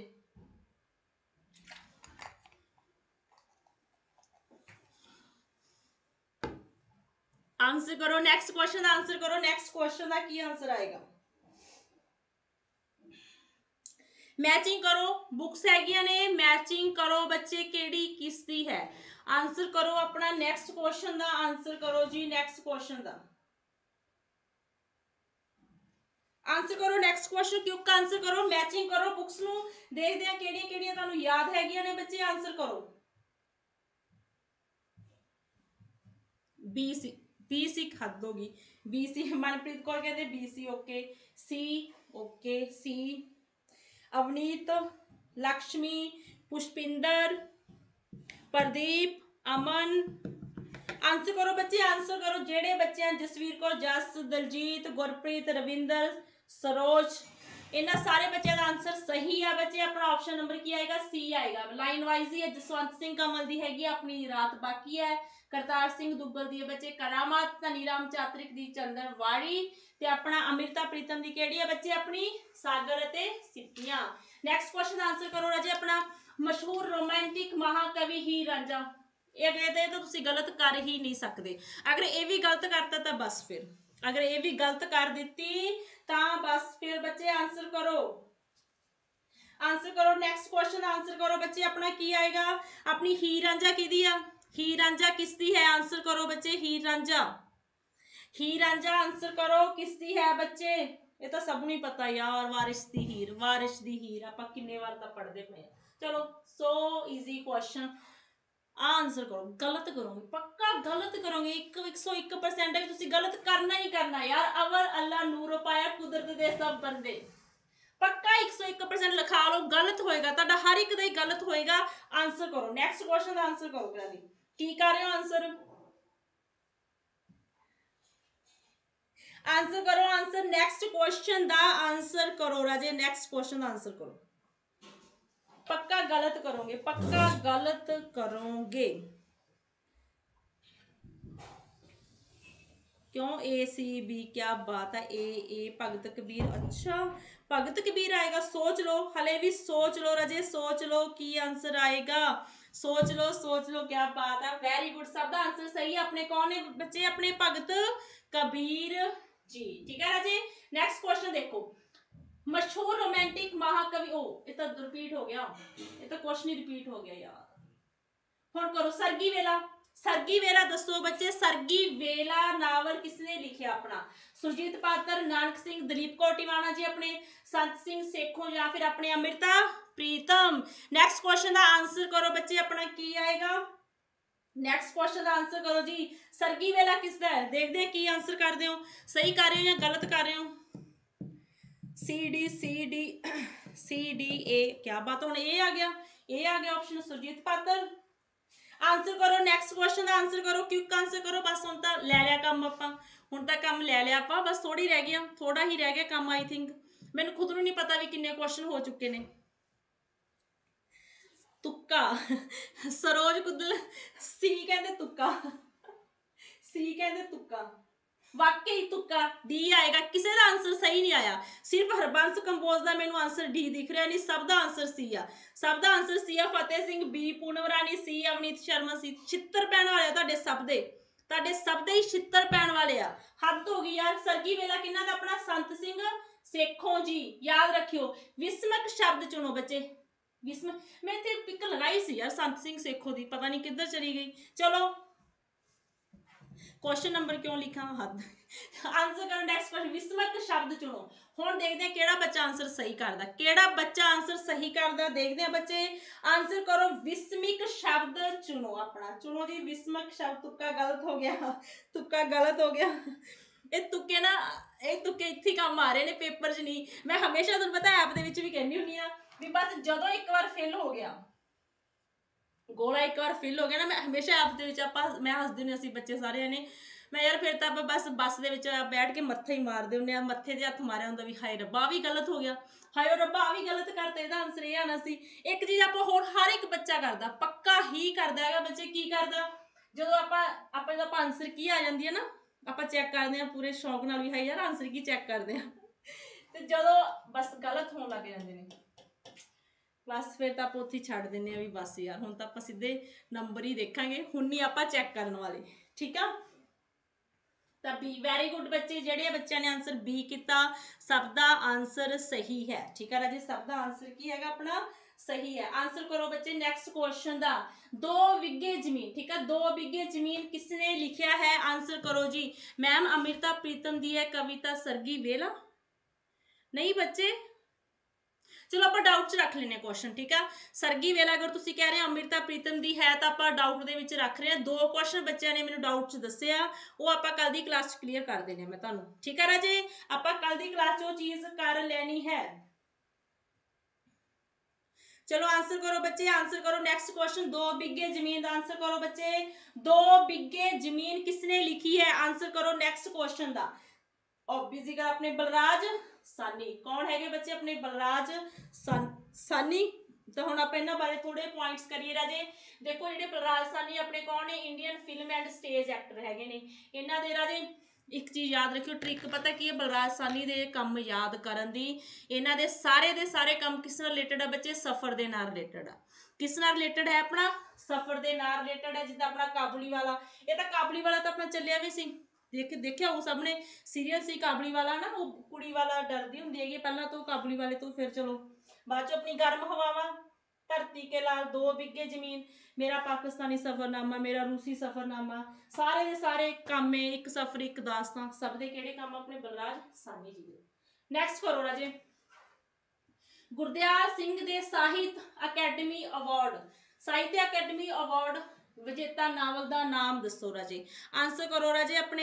आंसर करो, नेक्स्ट क्वेश्चन दा आंसर करो, नेक्स्ट क्वेश्चन दा की आंसर आएगा? मैचिंग करो, बुक्स हैगियां ने, मैचिंग करो बच्चे, केड़ी किसदी है? आंसर करो अपना नेक्स्ट क्वेश्चन दा आंसर करो जी, नेक्स्ट क्वेश्चन दा आंसर करो, नेक्स्ट क्वेश्चन क्विक आंसर करो, मैचिंग करो बुक्स नू, देखदे हां केड़ियां केड़ियां तुहानू याद हैगियां ने बच्चे, आंसर करो। BC, BC हद होगी, BC मनप्रीत कौर कहते BC okay, C okay, C Avneet, Lakshmi, Pushpinder, Pradeep, Aman, answer करो बच्चे, आंसर करो। जेड़े बच्चे जसवीर कौर, जस, दलजीत, गुरप्रीत, रविंदर, सरोज, इन्हां सारे बच्चों का आंसर सही है बच्चे। अपना ऑप्शन नंबर की आएगा? सी आएगा। लाइन वाइज ही है। जसवंत सिंह कमल दी हैगी अपनी रात बाकी है, करतार सिंह दुग्गल दी बच्चे करामात, धनीराम चात्रिक दी चंदरवाड़ी, ते अपना अमृता प्रीतम दी केड़ी है बच्चे? अपनी सागर अते सिप्पियां। नैक्सट क्वेश्चन आंसर करो राजे। अपना मशहूर रोमांटिक महाकवि हीर रांझा, ये कहते तो तुसी गलत कर ही नहीं सकते। अगर ये भी गलत करता तो बस फिर, अगर ये भी गलत कर दी तो बस फिर बच्चे आंसर करो, आंसर करो। नेक्स्ट क्वेश्चन आंसर करो बच्चे। अपना की आएगा? अपनी हीर रांझा किहदी आ? हीर रांझा किसदी है? आंसर करो बच्चे। हीर रांझा, हीर रांझा आंसर करो किसदी है बच्चे? ये तो सबनूं ही पता यार, वारिश दी हीर, वारिश दी हीर आपां किन्ने बार तां पढ़दे पे। चलो सो ईजी क्वेश्चन, आंसर करो। गलत करोगे, पक्का गलत करोगे, 101% है तुसी गलत करना ही करना यार। अवर अल्लाह नूर पाया कुदरत दे सब बंदे, पक्का 101% लिखा लो। गलत होएगा तुहाडा, हर एक दा ही गलत होएगा। आंसर करो, नेक्स्ट क्वेश्चन दा आंसर करो। करा की कर रहे हो? आंसर आंसर करो, आंसर नेक्स्ट क्वेश्चन दा आंसर करो राजे, नेक्स्ट क्वेश्चन दा आंसर करो। पक्का गलत करोगे, पक्का गलत करोगे। क्यों ए सी बी? क्या बात है। ए भगत कबीर, अच्छा भगत कबीर आएगा। सोच लो, हले भी सोच लो राजे, सोच लो की आंसर आएगा। सोच लो, सोच लो, क्या बात है, वेरी गुड। सब का आंसर सही है। अपने कौन है बच्चे? अपने भगत कबीर जी। ठीक है राजे। नेक्स्ट क्वेश्चन देखो, मशहूर रोमांटिक महाकवि, ओ ये तो रिपीट हो गया, ये तो क्वेश्चन ही रिपीट हो गया यार। हुण करो सरगी वेला, सरगी वेला दसो बच्चे। सरगी वेला नावल किसने लिखिया? अपना सुरजीत पात्र, नानक सिंह, दलीप कौर टिवाणा जी, अपने संत सिंह सेखों, या फिर अपने अमृता प्रीतम। नेक्स्ट क्वेश्चन का आंसर करो बच्चे। अपना की आएगा? नेक्स्ट क्वेश्चन का आंसर करो जी। सरगी वेला किसदा है? देखते हैं की आंसर करते हो, सही कर रहे हो या गलत कर रहे हो। सी डी सी डी ए, क्या बात। हुण ए आ गया, ए आ गया ऑप्शन सुरजीत पात्र। आंसर करो, नेक्स्ट क्वेश्चन का आंसर करो, क्विक आंसर करो। बस हुण तां लै लिया काम आपां, हुण तां काम लै लिया आपां, बस थोड़ी रह गया, थोड़ा ही रह गया काम। आई थिंक मैनूं खुद नूं नहीं पता भी किन्ने क्वेश्चन हो चुके ने। तुक्का सरोज कुदल सी कहते तुक्का, सी कहते तुक्का, वाकई तुक्का डी आएगा। किसी का आंसर सही नहीं आया, सिर्फ हरबंस कंबोज का मैनू आंसर डी दिख रहा, नहीं सब का आंसर सी आ, सब का आंसर सी आ। Fateh Singh B, Poonam Rani C, Avneet Sharma C. छित्तर पैण वाले तुहाडे सब दे, तुहाडे सब दे ही छित्तर पैण वाले आ। हद हो गई यार। सरगी वेला किन्ना दा? अपना संत सिंह सेखों जी। याद रखियो, विस्मक शब्द चुनो बच्चे। विस्मक, मैं इत्थे पिक लगाई सी यार संत सिंह सेखों दी, पता नहीं किधर चली गई। चलो क्वेश्चन नंबर क्यों लिखा? हद। आंसर करो नेक्स्ट क्वेश्चन। विस्मक शब्द चुनो। हुण देखते हैं किहड़ा बच्चा आंसर सही करदा, किहड़ा बच्चा आंसर सही करदा। देखते हैं बच्चे, आंसर करो। विस्मिक शब्द चुनो। अपना चुनो जी विस्मक शब्द। तुक्का गलत हो गया, तुक्का गलत हो गया। ये तुक्के ना, ये तुक्के इत्थे काम आ रहे ने, पेपर च नहीं। मैं हमेशा तुहानूं पता ऐप दे विच भी कहनी हुंदी आ भी बस जदों एक बार फेल हो गया, गोला एक बार फिल हो गया ना, मैं हमेशा ऐप दे विच आपां मैं हसदी हुंदी, असीं बच्चे सारे ने मैं यार फिर तो आप बस बस दे विच बैठ के मत्था ही मारदे हुंदे आ, मत्थे ते हत्थ मारिया हुंदा भी हाय रब्बा भी गलत हो गया, हाय रब्बा भी गलत करते, ਇਹਦਾ ਆਨਸਰ ਇਹ ਆਣਾ ਸੀ। ਇੱਕ ਚੀਜ਼ ਆਪਾਂ ਹੋਰ ਹਰ ਇੱਕ ਬੱਚਾ ਕਰਦਾ, ਪੱਕਾ ਹੀ ਕਰਦਾ ਹੈਗਾ। ਬੱਚੇ ਕੀ ਕਰਦਾ, ਜਦੋਂ ਆਪਾਂ ਜਦੋਂ ਆਨਸਰ ਕੀ ਆ ਜਾਂਦੀ ਹੈ ਨਾ, ਆਪਾਂ ਚੈੱਕ ਕਰਦੇ ਹਾਂ ਪੂਰੇ ਸ਼ੌਕ ਨਾਲ ਵੀ, ਹਾਈ ਯਾਰ ਆਨਸਰ ਕੀ ਚੈੱਕ ਕਰਦੇ ਹਾਂ, ਤੇ ਜਦੋਂ ਬਸ ਗਲਤ ਹੋਣ ਲੱਗ ਜਾਂਦੇ ਨੇ, ਬਸ ਫਿਰ ਤਾਂ ਆਪਾਂ ਉੱਥੇ ਛੱਡ ਦਿੰਦੇ ਆ ਵੀ ਬਸ ਯਾਰ ਹੁਣ ਤਾਂ ਆਪਾਂ ਸਿੱਧੇ ਨੰਬਰ ਹੀ ਦੇਖਾਂਗੇ, ਹੁਣ ਨਹੀਂ ਆਪਾਂ ਚੈੱਕ ਕਰਨ ਵਾਲੇ, ਠੀਕ ਆ। ਤਾਂ ਬੀ ਵੈਰੀ ਗੁੱਡ ਬੱਚੇ, ਜਿਹੜੇ ਬੱਚਿਆਂ ਨੇ ਆਨਸਰ ਬੀ ਕੀਤਾ ਸਭ ਦਾ ਆਨਸਰ ਸਹੀ ਹੈ, ਠੀਕ ਹੈ ਰਾਜੇ, ਸਭ ਦਾ ਆਨਸਰ ਕੀ ਹੈਗਾ ਆਪਣਾ ਸਹੀ ਹੈ। ਆਨਸਰ ਕਰੋ ਬੱਚੇ ਨੈਕਸਟ ਕੁਐਸਚਨ ਦਾ, 2 बिघे ਜ਼ਮੀਨ, ਠੀਕ ਹੈ 2 बिघे ਜ਼ਮੀਨ ਕਿਸਨੇ ਲਿਖਿਆ ਹੈ, ਆਨਸਰ ਕਰੋ ਜੀ। ਮੈਮ ਅਮ੍ਰਿਤਾ ਪ੍ਰੀਤਮ ਦੀ ਹੈ ਕਵਿਤਾ ਸਰਗੀ ਵੇਲਾ, ਨਹੀਂ ਬੱਚੇ, ਚਲੋ ਆਪਾਂ ਡਾਊਟ 'ਚ ਰੱਖ ਲੈਂਦੇ ਹਾਂ ਕੁਐਸਚਨ, ਠੀਕ ਆ। ਸਰਗੀ ਵੇਲਾ ਅਗਰ ਤੁਸੀਂ ਕਹਿ ਰਹੇ ਹੋ ਅਮ੍ਰਿਤਾ ਪ੍ਰੀਤਮ ਦੀ ਹੈ ਤਾਂ ਆਪਾਂ ਡਾਊਟ ਦੇ ਵਿੱਚ ਰੱਖ ਰਹੇ ਹਾਂ। 2 ਕੁਐਸਚਨ ਬੱਚਿਆਂ ਨੇ ਮੈਨੂੰ ਡਾਊਟ 'ਚ ਦੱਸਿਆ, ਉਹ ਆਪਾਂ ਕੱਲ ਦੀ ਕਲਾਸ 'ਚ ਕਲੀਅਰ ਕਰ ਦੇਣੇ ਮੈਂ ਤੁਹਾਨੂੰ, ਠੀਕ ਆ ਰਾਜੇ, ਆਪਾਂ ਕੱਲ ਦੀ ਕਲਾਸ 'ਚ ਉਹ ਚੀਜ਼ ਕਰ ਲੈਣੀ ਹੈ। चलो आंसर करो बच्चे, आंसर करो नेक्स्ट क्वेश्चन, 2 बिघे जमीन का आंसर करो बच्चे, 2 बिघे जमीन किसने लिखी है, आंसर करो नेक्स्ट क्वेश्चन का। ऑब्वियसली कर अपने बलराज सानी, कौन है बच्चे अपने बलराज सानी। तो हम आप इन्हां बारे थोड़े पॉइंट्स करिए राजे। देखो जिहड़े बलराज सानी अपने कौन ने, Indian film and stage actor हैगे ने, इन्हां दे राजे एक चीज़ याद रखियो, ट्रिक पता की है बलराज सानी दे काम याद करन दी, इन्हां दे सारे काम किस नाल रिलेटेड है बच्चे, सफर दे नाल रिलेटेड है। किस नाल रिलेटेड है, अपना सफर दे नाल रिलेटेड है। जिद्दां अपना काबुली वाला, ये तो काबुली वाला तो अपना चलिया भी सी, देखिया वो सबने सीरियल सी काबुली वाला ना, वो कुड़ी वाला डरदी हुंदी हैगी पहला तो काबुली वाले तो, फिर चलो बाद चो अपनी गर्म हवावां, धरती के लाल, 2 बिघे जमीन, मेरा पाकिस्तानी सफरनामा, मेरा रूसी सफरनामा, सारे दे सारे काम है, एक सफर एक दास्तां, सब दे किहड़े काम अपने बलराज सानी जी दे। नेक्स्ट करो राजे, गुरदयाल सिंह दे साहित्य अकैडमी अवार्ड, साहित्य अकैडमी अवार्ड विजेता नावल का नाम दसो राजे। आंसर करो राजे अपने,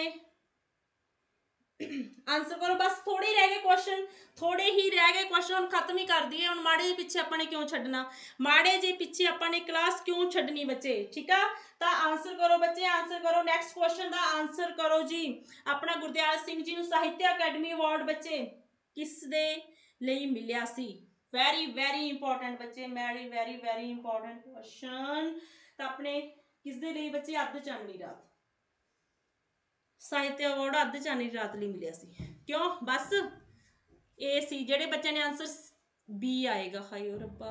आंसर करो, बस थोड़े ही रह गए क्वेश्चन, थोड़े ही रह गए क्वेश्चन, हम खत्म ही कर दिए। हम माड़े पिछे अपने क्यों छड्डना, माड़े जे पिछे अपने क्लास क्यों छड्डनी बच्चे, ठीक है। तो आंसर करो बच्चे, आंसर करो नेक्स्ट क्वेश्चन का आंसर करो जी। अपना गुरदयाल सिंह जी नूं साहित्य अकैडमी अवार्ड बच्चे किस दे लई मिलिया सी, वेरी वेरी इंपॉर्टेंट बच्चे, very very very important question. तो अपने किस दे लई बच्चे, अद्ध चाननी रात, साहित्य अवार्ड अद्ध चाननी रात लई मिलिया सी, क्यों, बस ए सी। जेडे बच्चे ने आंसर बी आएगा, हाय रब्बा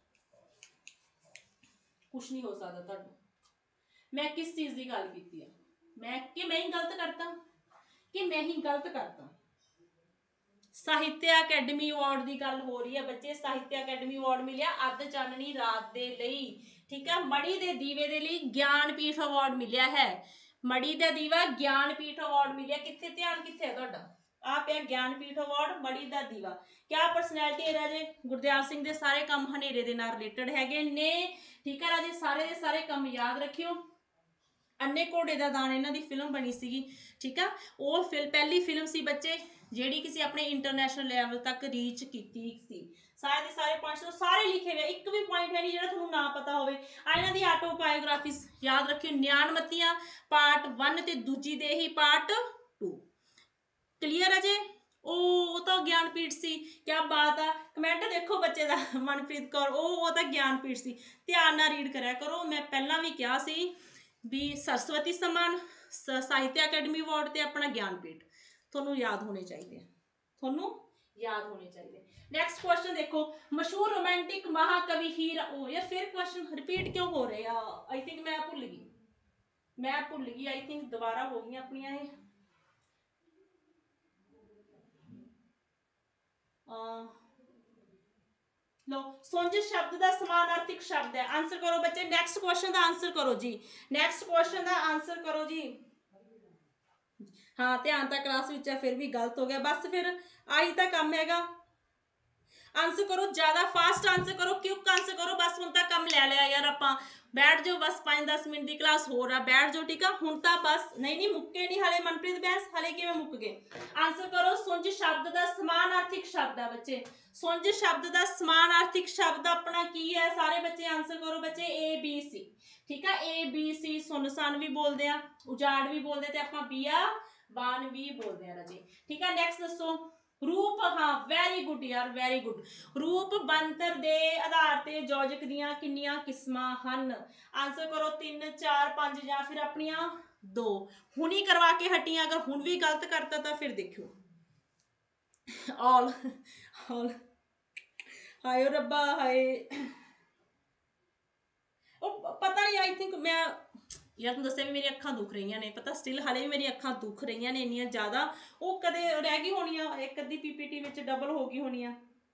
कुछ नहीं हो सकता तुहाडा, मैं किस चीज़ की गल कीती है, मैं ही गलत करता, कि मैं ही गलत करता। साहित्य अकैडमी अवार्ड की गल हो रही है बच्चे, साहित्य अकैडमी अवार्ड मिलिया अद्ध चाननी रात दे लई, ठीक है। मड़ी दे दीवे दे लई ज्ञानपीठ अवार्ड मिलिया है, मड़ी दा दीवा ज्ञानपीठ अवार्ड मिलिया, कित्थे ध्यान कित्थे है तुहाडा, आ पिया ज्ञानपीठ अवार्ड, मड़ी दा दीवा। क्या परसनैलिटी है राजे, गुरदयाल सिंह दे सारे काम हनेरे दे नाल रिलेटेड हैगे ने, ठीक है राजे, सारे दे सारे काम याद रखियो। अन्ने घोड़े दा दान इन्हां दी फिल्म बनी सीगी, ठीक है, वो पहली फिल्म सी बच्चे ਜਿਹੜੀ किसी अपने इंटरनेशनल लैवल तक रीच की सी। सारे के सारे पॉइंट्स तो सारे लिखे हुए, एक भी पॉइंट है नहीं जो थोड़ा ना पता हो। इन्हां दी ऑटोबायोग्राफीज याद रखियो, न्याणमतियां पार्ट 1 ते दूजी दे ही पार्ट 2, क्लीयर है जे। ਉਹ ਤਾਂ ਗਿਆਨਪੀਠ ਸੀ, क्या बात है, कमेंट देखो बच्चे का मनप्रीत कौर, ਉਹ ਤਾਂ ਗਿਆਨਪੀਠ ਸੀ, ਧਿਆਨ ਨਾਲ रीड करा करो। मैं पहला भी कहा सी भी सरस्वती सम्मान, साहित्य अकैडमी अवार्ड ते अपना ज्ञानपीठ ਤੁਹਾਨੂੰ याद होने चाहिए, ਤੁਹਾਨੂੰ याद होने चाहिए। नेक्स्ट क्वेश्चन देखो, मशहूर रोमांटिक महाकवि हीर, ओ यार फिर क्वेश्चन रिपीट क्यों हो रहे हैं, आई थिंक मैं भुल गई, आई थिंक दोबारा हो गई अपनियां ये। लो, सुंज शब्द का समानार्थिक शब्द है, आंसर करो बच्चे, नेक्स्ट क्वेश्चन का आंसर करो जी, नेक्स्ट क्वेश्चन का आंसर करो जी। हाँ ध्यान तो क्लास में है, फिर भी गलत हो गया, बस फिर आई तो काम हैगा। आंसर करो, ज्यादा फास्ट आंसर करो, क्विक आंसर करो। बस हुण तां कम लै लिया यार आपां, बैठ जाओ बस 5-10 मिनट की क्लास होर आ, बैठ जाओ ठीक है। हुण तां बस नहीं मुक्के नहीं हाले मनप्रीत बहस, हाले किवें मुक्क गए। आंसर करो, सुंज शब्द का समानार्थिक शब्द है बच्चे, सुंज शब्द का समानार्थिक शब्द अपना की है, सारे बच्चे आंसर करो बच्चे, ABC ठीक है। ABC सुनसान भी बोलते हैं, उजाड़ भी बोलते हैं, आपां बियाबान भी बोलते हैं राजे ठीक है। नैक्सट दसो रूप, हाँ वैरी गुड यार वैरी गुड। रूप बनतर दे आधार ते योजक दियां किन्नियां किस्मां हन? आंसर करो 3 4 5 या फिर अपनियां 2। हुणी करवा के हटियां, अगर हुण भी गलत करता तो फिर देखियो ऑल ऑल। हाय रब्बा हाय, पता नहीं आई थिंक मैं यार तुम दस्सिया भी मेरी अखां दुख रही ने, पता स्टिल हाले भी मेरी अखां दुख रही ने इन्नियां ज़्यादा, वो कदे रह गई होनी, एक अद्धी PPT विच डबल हो गई होनी।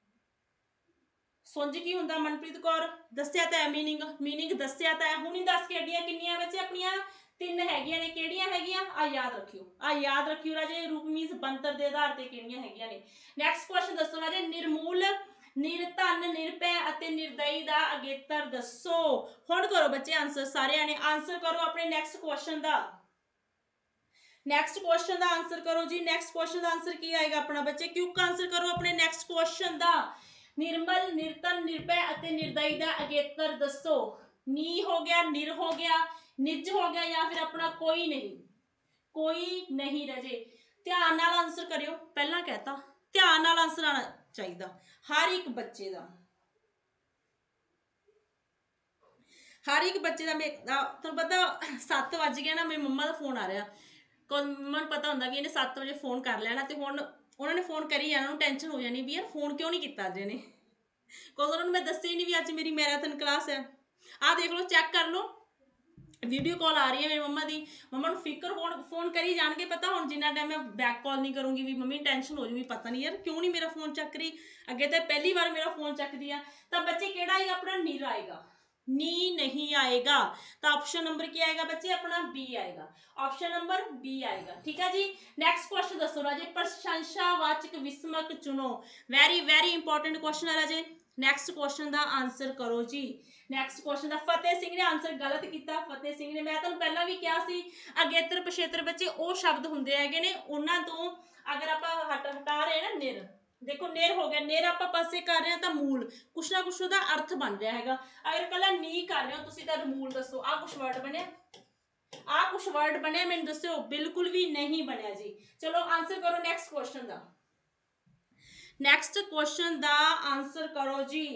सुंज की हुंदा मनप्रीत कौर? दस्सिया तो है मीनिंग दस्सिया तो है, हुणी दस के हटियां किन्नियां बच्चे अपनियां 3 हैगियां ने, किहड़ियां हैगियां आ याद रखियो राजे। रूप मीनस बनतर दे आधार ते किहड़ियां हैगियां ने। नैक्सट क्वेश्चन दसो राजे, निर्मूल निरधन निरभै अते निर्दयी दा अगेतर दसो। हुण करो बच्चे आंसर, सारे ने आंसर करो अपने नैक्सट क्वेश्चन दा, नैक्सट क्वेश्चन दा आंसर करो जी। नैक्सट क्वेश्चन दा आंसर की आएगा अपना बच्चे, क्विक आंसर करो अपने नैक्सट क्वेश्चन दा। निर्मल निरतन निरभै अते निर्दयी दा अगेतर दसो। नी हो गया, निर हो गया, निज हो गया, या फिर अपना कोई नहीं रजे। ध्यान नाल आंसर करियो, पहला कहता ध्यान नाल आंसर आना चाहिए हर एक बच्चे का, हर एक बच्चे का। तुहानूं पता 7 वज गए ना, मेरी मम्मा का फोन आ रहा, मम्मा नूं पता होंदा कि इन्हें 7 बजे फोन कर लेना, तो हुण उन्होंने फोन करी जाना, उन्होंने टेंशन हो जानी भी यार फोन क्यों नहीं किया अज इन्हें, बिकॉज उन्होंने मैं दस्सिया ही नहीं भी अज मेरी मैराथन क्लास है। आ देख लो, चैक कर लो, वीडियो कॉल आ रही है मेरी मम्मा की, मम्मा नूं फिकर फोन करी जाएंगे, पता हुण जिन्ना टाइम मैं बैक कॉल नहीं करूँगी भी मम्मी टेंशन हो जूगी, पता नहीं यार क्यों नहीं मेरा फोन चक रही, अगे तो पहली बार मेरा फोन चकती है। तो बच्चे केड़ा आएगा अपना, निर आएगा, नी नहीं आएगा। तो ऑप्शन नंबर क्या आएगा बच्चे अपना, बी आएगा, ऑप्शन नंबर बी आएगा ठीक है जी। नैक्सट क्वेश्चन दसो राजे, प्रशंसावाचक विस्मक चुनो। वेरी वेरी इंपॉर्टेंट क्वेश्चन है राजे। नैक्सट क्वेश्चन का आंसर करो जी। नैक्सट क्वेश्चन का फतेह सिंह ने आंसर गलत किया, फतेह सिंह ने, मैं तुहानूं पहला भी कहा सी अगेतर पछेतर बच्चे वो शब्द हुंदे हैगे ने, उन्हां तों अगर आपां हटा रहे ना निर, देखो निर हो गया, निर आपां पासे कर रहे हैं तो मूल कुछ ना कुछ उहदा अर्थ बन रहा हैगा। अगर कला नी कर रहे हो तुसीं तां मूल दसो, आ कुछ वर्ड बने, आ कुछ वर्ड बने मैनूं दस्सिओ, बिल्कुल भी नहीं बनया जी। चलो आंसर करो नैक्सट क्वेश्चन का, नैक्सट क्वेश्चन का आंसर करो जी।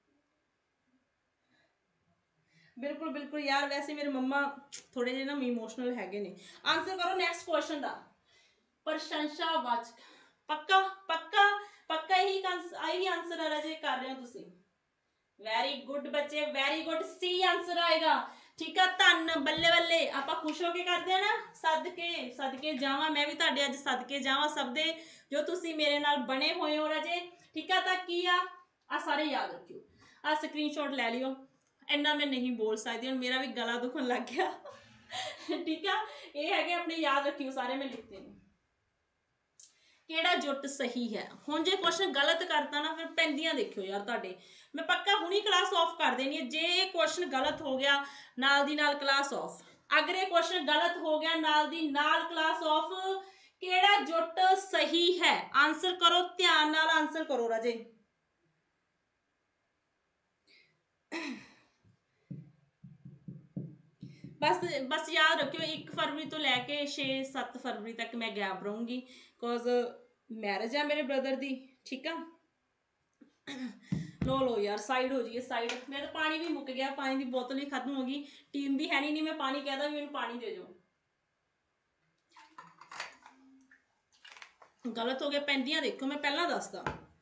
बिल्कुल बिल्कुल यार, वैसे मेरे मम्मा थोड़े जे ना इमोशनल हैगे ने। आंसर करो नैक्सट क्वेश्चन का, प्रशंसावाचक, पक्का पक्का पक्का यही आंसर है राजे, कर रहे हो तुसीं, वेरी गुड बच्चे वेरी गुड, सी आंसर आएगा ठीक है। धन बल्ले बल्ले आप खुश होके करते हैं ना, सदके जावां, मैं भी तुहाडे अज सदके जावां सब दे जो तुसीं मेरे नाल बने हुए हो राजे ठीक है। तो की आ सारे याद रखियो, आ स्क्रीनशॉट लै लियो, इन्ना मैं नहीं बोल सकती, हुण मेरा भी गला दुखन लग गया ठीक है। ये है कि अपने याद रखियो सारे, मैं लिखते हैं केड़ा जुट सही है। हुण जे क्वेश्चन गलत करता ना, फिर पैंदियां देखियो यार तुहाडे, मैं पक्का हुणी क्लास ऑफ कर देनी है। जे क्वेश्चन गलत हो गया नाल दी नाल क्लास ऑफ, अगर ये क्वेश्चन गलत हो गया नाल दी नाल क्लास ऑफ। केड़ा जुट सही है, आंसर करो, ध्यान नाल आंसर करो राजे। बस बस याद रखियो 1 फरवरी तो लैके 6-7 फरवरी तक मैं गैप रहूँगी, बिकॉज मैरिज है मेरे ब्रदर दी ठीक है। लो यार साइड हो जाइए साइड, मेरा तो पानी भी मुक गया, पानी की बोतल भी खत्म हो गई, टीम भी है नहीं मैं पानी कहता भी मैंने पानी दे दो। गलत हो गया, पैंदियां देखो, मैं पहला दसदा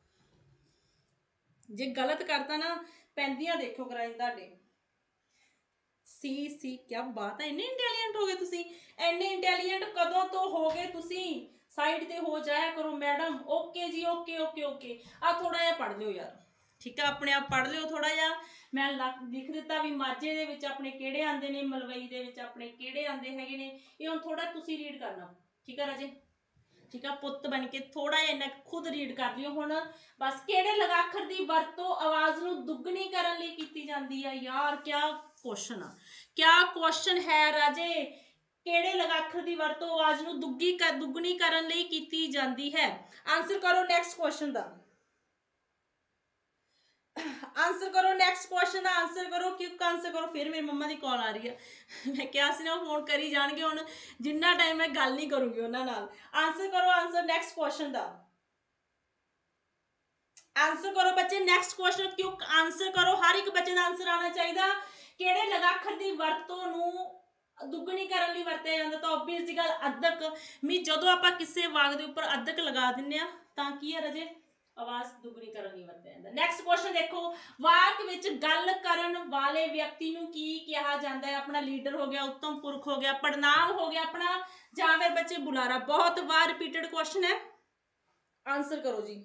जे गलत करता ना, पैंदियां देखो कराई तुहाडे। सी क्या बात है, इन्ने इंटैलीजेंट हो गए तुसीं, इन्ने इंटैलीजेंट कदों तो हो गए तुसीं, साइड ते हो जाया करो मैडम। ओके जी ओके ओके ओके, आ थोड़ा जिहा पढ़ लिओ यार ठीक है, अपने आप पढ़ लिओ थोड़ा जिहा। मैं लिख दिता भी माझे दे विच अपने किहड़े आंदे ने, मलवई दे विच अपने किहड़े आंदे हैगे ने, ये हुण थोड़ा तुसीं रीड करना ठीक है राजे ठीक है, पुत बन के थोड़ा जिहा इन्ना खुद रीड कर लियो हुण बस। किहड़े लगाखर दी वरतों आवाज़ नूं दुगनी करन लई कीती जांदी है? यार क्या क्वेश्चन आ, क्या क्वेश्चन है राजे। किहड़े लगाखर दी वरतों आवाज़ नूं दुगनी करन लई कीती जांदी है? आंसर करो नैक्सट क्वेश्चन दा, आंसर करो नैक्सट क्वेश्चन का आंसर करो, क्यों आंसर करो। फिर मेरी मम्मा की कॉल आ रही है मैं क्या सी ना फोन करी जाएंगे हुण जिन्ना टाइम मैं गल नहीं करूँगी उन्हां नाल। आंसर करो, आंसर नैक्सट क्वेश्चन का आंसर करो बच्चे, नैक्सट क्वेश्चन क्यों आंसर करो। हर एक बच्चे का आंसर आना चाहिए। किहड़े लगाखर की वरतों नूं दुगनी करन लई वरतिया जांदा? तो ऑब्वियस जी गल अद्धक। मी जदों आपां किसी वाक दे उपर अद्धक लगा दिंदे आ तां की है राजे आवाज़ दुगनी करन लई वरतिया जांदा। नैक्सट क्वेश्चन देखो, वाक विच गल करन वाले व्यक्ति नूं की कहा जांदा है? अपना लीडर हो गया, उत्तम पुरख हो गया, पड़नाम हो गया अपना, जां फिर बच्चे बुलारा। बहुत बार रिपीटेड क्वेश्चन है, आंसर करो जी।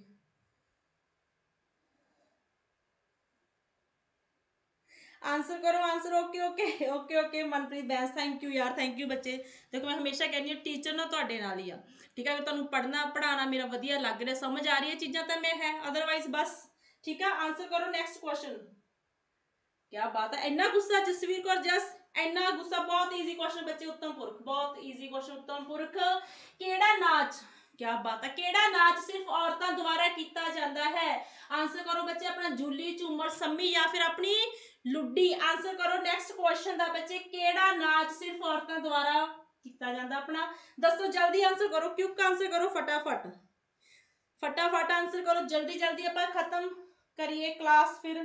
आंसर करो, answer. Okay okay okay okay Manpreet Bains, thank you यार, थैंक यू बच्चे। देखो मैं हमेशा कहनी हूँ टीचर ना तुहाडे नाल ही आ, ठीक है। अगर तुहानूं पढ़ना पढ़ाना मेरा वधिया लग रहा, समझ आ रही है चीज़ां तो मैं है, अदरवाइज बस ठीक है। आंसर करो नैक्सट क्वेश्चन। क्या बात है, इन्ना गुस्सा जसवीर कौर जस, इन्ना गुस्सा। बहुत ईजी क्वेश्चन बच्चे, उत्तम पुरख, बहुत ईजी क्वेश्चन। उत्तम पुरख केड़ा नाच, क्या बात है, केड़ा नाच सिर्फ औरतां द्वारा किया जाता है? आंसर करो बच्चे, अपना जूली, झूमर, सम्मी या फिर अपनी लुड्डी। आंसर करो नैक्सट क्वेश्चन का बच्चे, केड़ा नाच सिर्फ औरतां द्वारा किया जाता? अपना दसो, जल्दी आंसर करो, क्विक आंसर करो, फटाफट फटाफट आंसर करो, जल्दी जल्दी आप खत्म करिए क्लास। फिर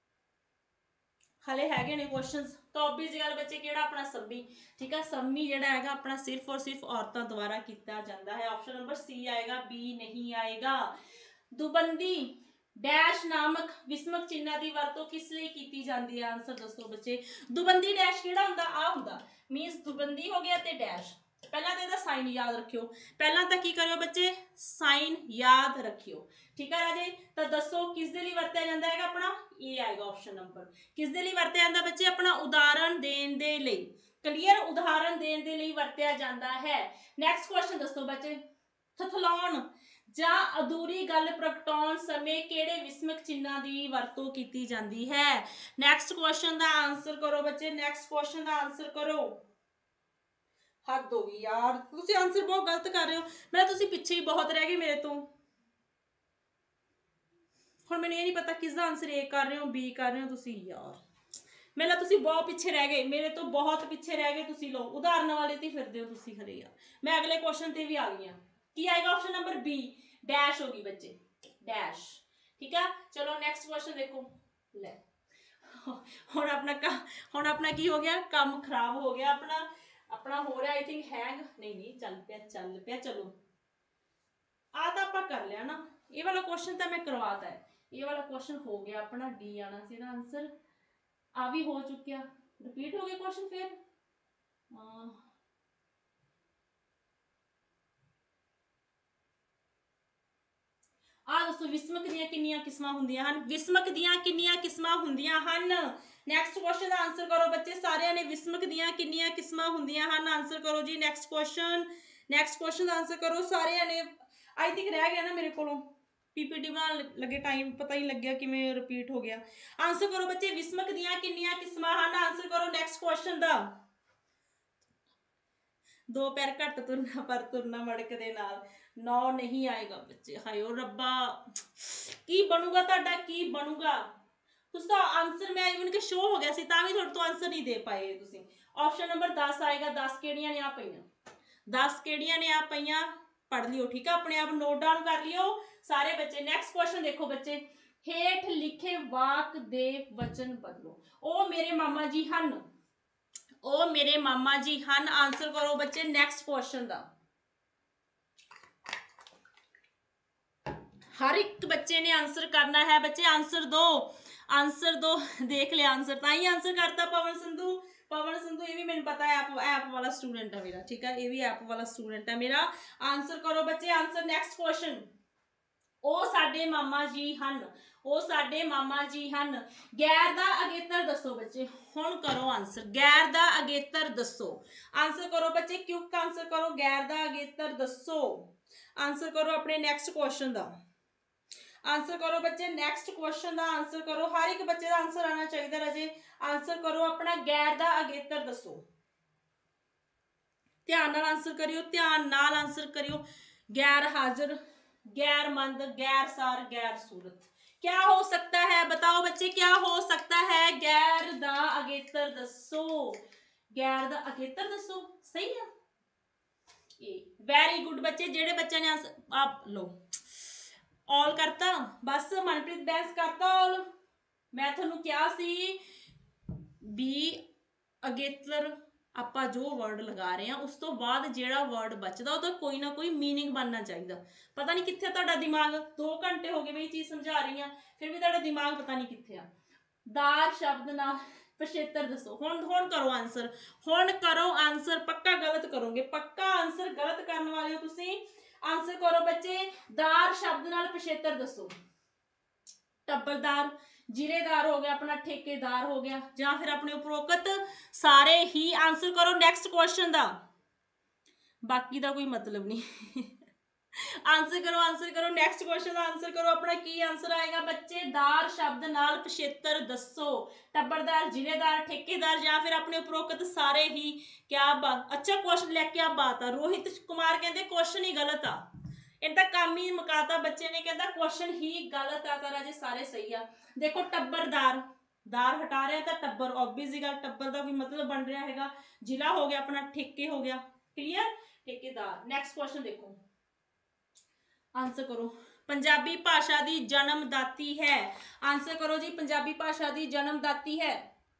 हले हैगे ने क्वेश्चंस तो ऑब्वियस गल बच्चे, केड़ा अपना सम्मी, ठीक है। सम्मी जेड़ा हैगा अपना सिर्फ और सिर्फ औरतां द्वारा किया जाता है। ऑप्शन नंबर सी आएगा, बी नहीं आएगा। दुबंदी डैश नामक विस्मक चिन्ह की वरतों किस लिए की जाती है? आंसर दसो बच्चे। दुबंदी डैश केड़ा हुंदा? आ हुंदा, मीनस दुबंदी हो गया ते डैश। पहला तो इसका साइन याद रखियो, पहला तो की करियो बच्चे, साइन याद रखियो, ठीक है राजे। तो दसो किस दे लई वरतिया जांदा है? अपना ए आएगा ऑप्शन नंबर। किस दे लई वरतिया जांदा बच्चे? अपना उदाहरण देण दे लई, क्लीयर उदाहरण देण दे लई वरतिया जांदा है। नैक्सट क्वेश्चन दसो बच्चे, थथलाउण ਜਾਂ अधूरी गल प्रगटाउण समय किहड़े विस्मक चिन्हां दी वरतों की जाती है? नैक्सट क्वेश्चन का आंसर करो बच्चे, नैक्सट क्वेश्चन का आंसर करो। हद हो गई यार, तुसीं आंसर बहुत गलत कर रहे हो, मैं तुसीं पिछे ही बहुत रह गए मेरे तो। हुण मैनूं ये नहीं पता किसका आंसर ए कर रहे हो, बी कर रहे हो तुसीं यार। मेरा तुसीं बहुत पिछे रह गए, मेरे तो बहुत पिछे रह गए तुसीं लोग, उदाहरण वाले ते फिरदे हो तुसीं हले यार। मैं अगले क्वेश्चन ते भी आ गई हाँ। की आएगा? ऑप्शन नंबर बी डैश होगी बच्चे, डैश, ठीक है। चलो नैक्सट क्वेश्चन देखो। ले हुण अपना की हो गया, काम खराब हो गया अपना, अपना हो रहा आई थिंक हैंग, नहीं चल पिया चलो आ तो आप कर लिया ना। ये वाला क्वेश्चन तो मैं करवाता है, ये वाला क्वेश्चन हो गया अपना, डी आना सी आंसर, आ भी हो चुकिया, रिपीट हो गया क्वेश्चन। फिर आ दोस्तों, विस्मक दियां किन्नियां किस्मां हुंदियां हन? विस्मक दियां किन्नियां किस्मां हुंदियां हन? नैक्सट क्वेश्चन दा आंसर करो बच्चे सारे ने, विस्मक दियां किन्नियां किस्मां हुंदियां हन? आंसर करो जी। नैक्सट क्वेश्चन दा आंसर करो सारे ने। आई थिंक रह गया ना मेरे को पीपीटी बनाने लगे टाइम, पता ही लग गया कि मैं रिपीट हो गया। आंसर करो बच्चे, विस्मक दियां किन्नियां किस्मां हन? आंसर करो नैक्सट क्वेश्चन दा। दो पैर घट तुरना पर तुरना मड़क दे नाल, नौ नहीं आएगा बच्चे। हाय ओ रब्बा, की बनूगा तुहाडा, की बनूगा? तुस आंसर मैं इवन के शो हो गया सी तां भी तुहाडे तो आंसर नहीं दे पाए तुसीं। ऑप्शन नंबर 10 आएगा, 10 केड़ियां ने आ पईयां, 10 केड़ियां ने आ पईयां, पढ़ लियो, ठीक है। अपने आप नोट डाउन कर लियो सारे बच्चे। नैक्सट क्वेश्चन देखो बच्चे, हेठ लिखे वाक दे वचन बदलो। ओ मेरे मामा जी हन, ओ मेरे मामा जी हन। आंसर करो बच्चे नैक्सट क्वेश्चन दा। हर एक बच्चे ने आंसर करना है बच्चे, आंसर दो, आंसर दो। देख लिया आंसर, ताई आंसर करता पवन संधू। पवन संधू ये भी मैंने पता है, ऐप वाला स्टूडेंट है मेरा, ठीक है। ये भी ऐप वाला स्टूडेंट है मेरा। आंसर करो बच्चे, आंसर। नैक्सट क्वेश्चन, ओ साडे मामा जी हन, ओ साडे मामा जी हन। गैर दा अगेतर दसो बच्चे, हुण करो आंसर। गैर दा अगेतर दसो, आंसर करो बच्चे, क्विक आंसर करो, गैर दा अगेतर दसो। आंसर करो अपने नेक्स्ट क्वेश्चन का, आंसर करो बच्चे नेक्स्ट क्वेश्चन का आंसर करो। हर एक बच्चे का आंसर आना चाहिए राजे। आंसर करो अपना गैर का अगेतर दसो, ध्यान नाल आंसर करियो, ध्यान नाल आंसर करियो। गैर हाजिर, गैर मंद, गैर सार, गैर सूरत, क्या हो सकता है बताओ बच्चे, क्या हो सकता है? गैर दा अगेतर दसो, गैर दा अगेतर दसो, सही है। वेरी गुड बच्चे, जेडे बच्चे ने आंसर आप लो ऑल करता, बस मनप्रीत बैस करता ऑल। मैं थोनू क्या सी भी अगेतर ਆਪਾਂ जो वर्ड लगा रहे हैं उस तो बाद ਜਿਹੜਾ वर्ड बचदा ਉਹਦਾ कोई ना कोई मीनिंग बनना चाहिए। पता नहीं कित्थे ਤੁਹਾਡਾ दिमाग, 2 घंटे हो गए मैं ये चीज़ समझा रही हाँ, फिर भी ਤੁਹਾਡਾ दिमाग पता नहीं कित्थे आ। दार शब्द नाल पिछेतर दसो, हुण करो आंसर, हुण करो आंसर, पक्का गलत करोगे, पक्का आंसर गलत करने वाले हो तुसीं। आंसर करो बच्चे, दार शब्द नाल पिछेतर दसो। टब्बरदार, जिलेदार हो गया अपना, ठेकेदार हो गया, या फिर अपने उपरोक्त सारे ही। आंसर करो नेक्स्ट क्वेश्चन का, बाकी का कोई मतलब नहीं। आंसर करो नेक्स्ट क्वेश्चन का आंसर करो अपना, की आंसर आएगा बच्चे? दार शब्द नाल पिछेतर दसो, टब्बरदार, जिलेदार, ठेकेदार, या फिर अपने उपरोक्त सारे ही। क्या बात, अच्छा क्वेश्चन लेके आ बात आ। रोहित कुमार कहते क्वेश्चन ही गलत आ, इनका काम ही मुकाता बच्चे ने, कहता क्वेश्चन ही गलत आता राजे, सारे सही आ। देखो टब्बरदार, दार हटा रहे हैं तो टब्बर, ऑब्वियस गल टब्बर का कोई मतलब बन रहा है। जिला हो गया अपना, ठेके हो गया, क्लियर, ठेकेदार। नेक्स्ट क्वेश्चन देखो, आंसर करो। पंजाबी भाषा की जन्मदाती है, आंसर करो जी, पंजाबी भाषा की जन्मदाती है।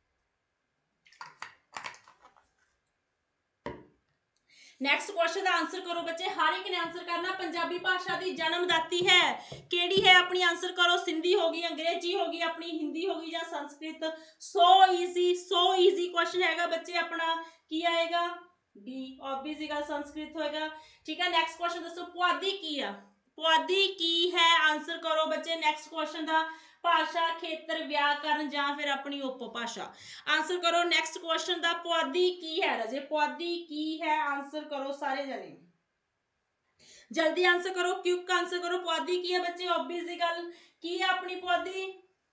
नेक्स्ट क्वेश्चन का आंसर करो बच्चे, हर एक ने आंसर करना। पंजाबी भाषा की जन्मदाती है केड़ी है अपनी? आंसर करो। सिंधी होगी, अंग्रेजी होगी अपनी, हिंदी होगी या संस्कृत। सो इजी क्वेश्चन हैगा बच्चे अपना, की आएगा? डी, ऑब्वियसली गल संस्कृत होएगा। ठीक है, नेक्स्ट क्वेश्चन दसो, पुआधी की है? पुआधी की है, आंसर करो बच्चे नेक्स्ट क्वेश्चन का। भाषा, खेतर, व्याकरण, या फिर अपनी उपभाषा। आंसर करो नेक्स्ट क्वेश्चन का, पुआधी की है राजे, पुआधी की है, आंसर करो सारे जने, जल्दी आंसर करो, क्विक आंसर करो। पुआधी की है बच्चे, ऑब्वियसली गल की है अपनी पुआधी।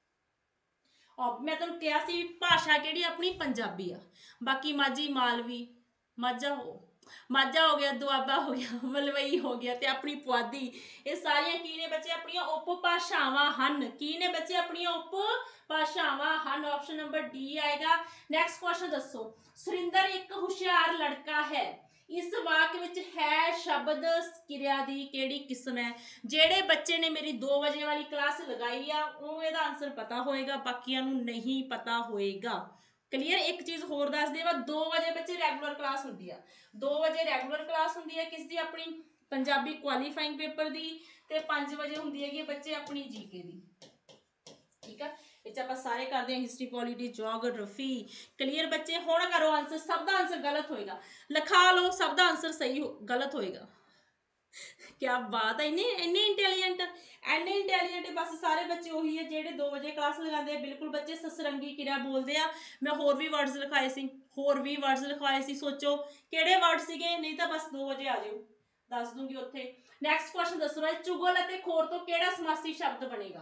मैं तुहानू कहा सी भाषा केड़ी अपनी पंजाबी आ, बाकी माझी, मालवी, माझा हो गया, दुआबा हो गया, मलवई हो गया, ते अपनी पुआधी, ये सारियां की ने बच्चे अपनी उपभाषावां हन। की ने बच्चे अपनी उपभाषावां हन, ऑप्शन नंबर डी आएगा। नेक्स्ट क्वेश्चन दसो, सुरिंदर एक होशियार लड़का है, इस वाक्य विच है शब्द क्रिया दी केड़ी किस्म है? जेड़े बच्चे ने मेरी 2 बजे वाली क्लास लगाई आ उन्होंने ਇਹਦਾ आंसर पता होएगा, बाकियां नूं नहीं पता होएगा। क्लियर, एक चीज होर दस देवा, 2 बजे बच्चे रेगुलर क्लास होंदी है, 2 बजे रेगुलर क्लास होंदी है किस दी? अपनी पंजाबी क्वालीफाइंग पेपर दी, ते 5 बजे होंदी है बच्चे अपनी जीके दी। ठीक है, इस आप सारे करते हैं, हिस्ट्री, पॉलिटी, जियोग्राफी। क्लियर बच्चे, हुण करो आंसर, सब का आंसर गलत होएगा, लिखा लो सब का आंसर सही गलत होएगा। क्या बात है, इन्ने इंटैलीजेंट बस सारे बच्चे वही है जेडे 2 बजे क्लास लगाते हैं। बिल्कुल बच्चे ससरंगी क्रिया बोलते हैं। मैं होर भी वर्ड्स लिखाए सी, सोचो केड़े वर्ड सीगे, नहीं तो बस 2 बजे आ जाओ, दस दूंगी उत्थे। नेक्स्ट क्वेश्चन दसो भाई, चुगल अते खोर तो केड़ा समासी शब्द बनेगा?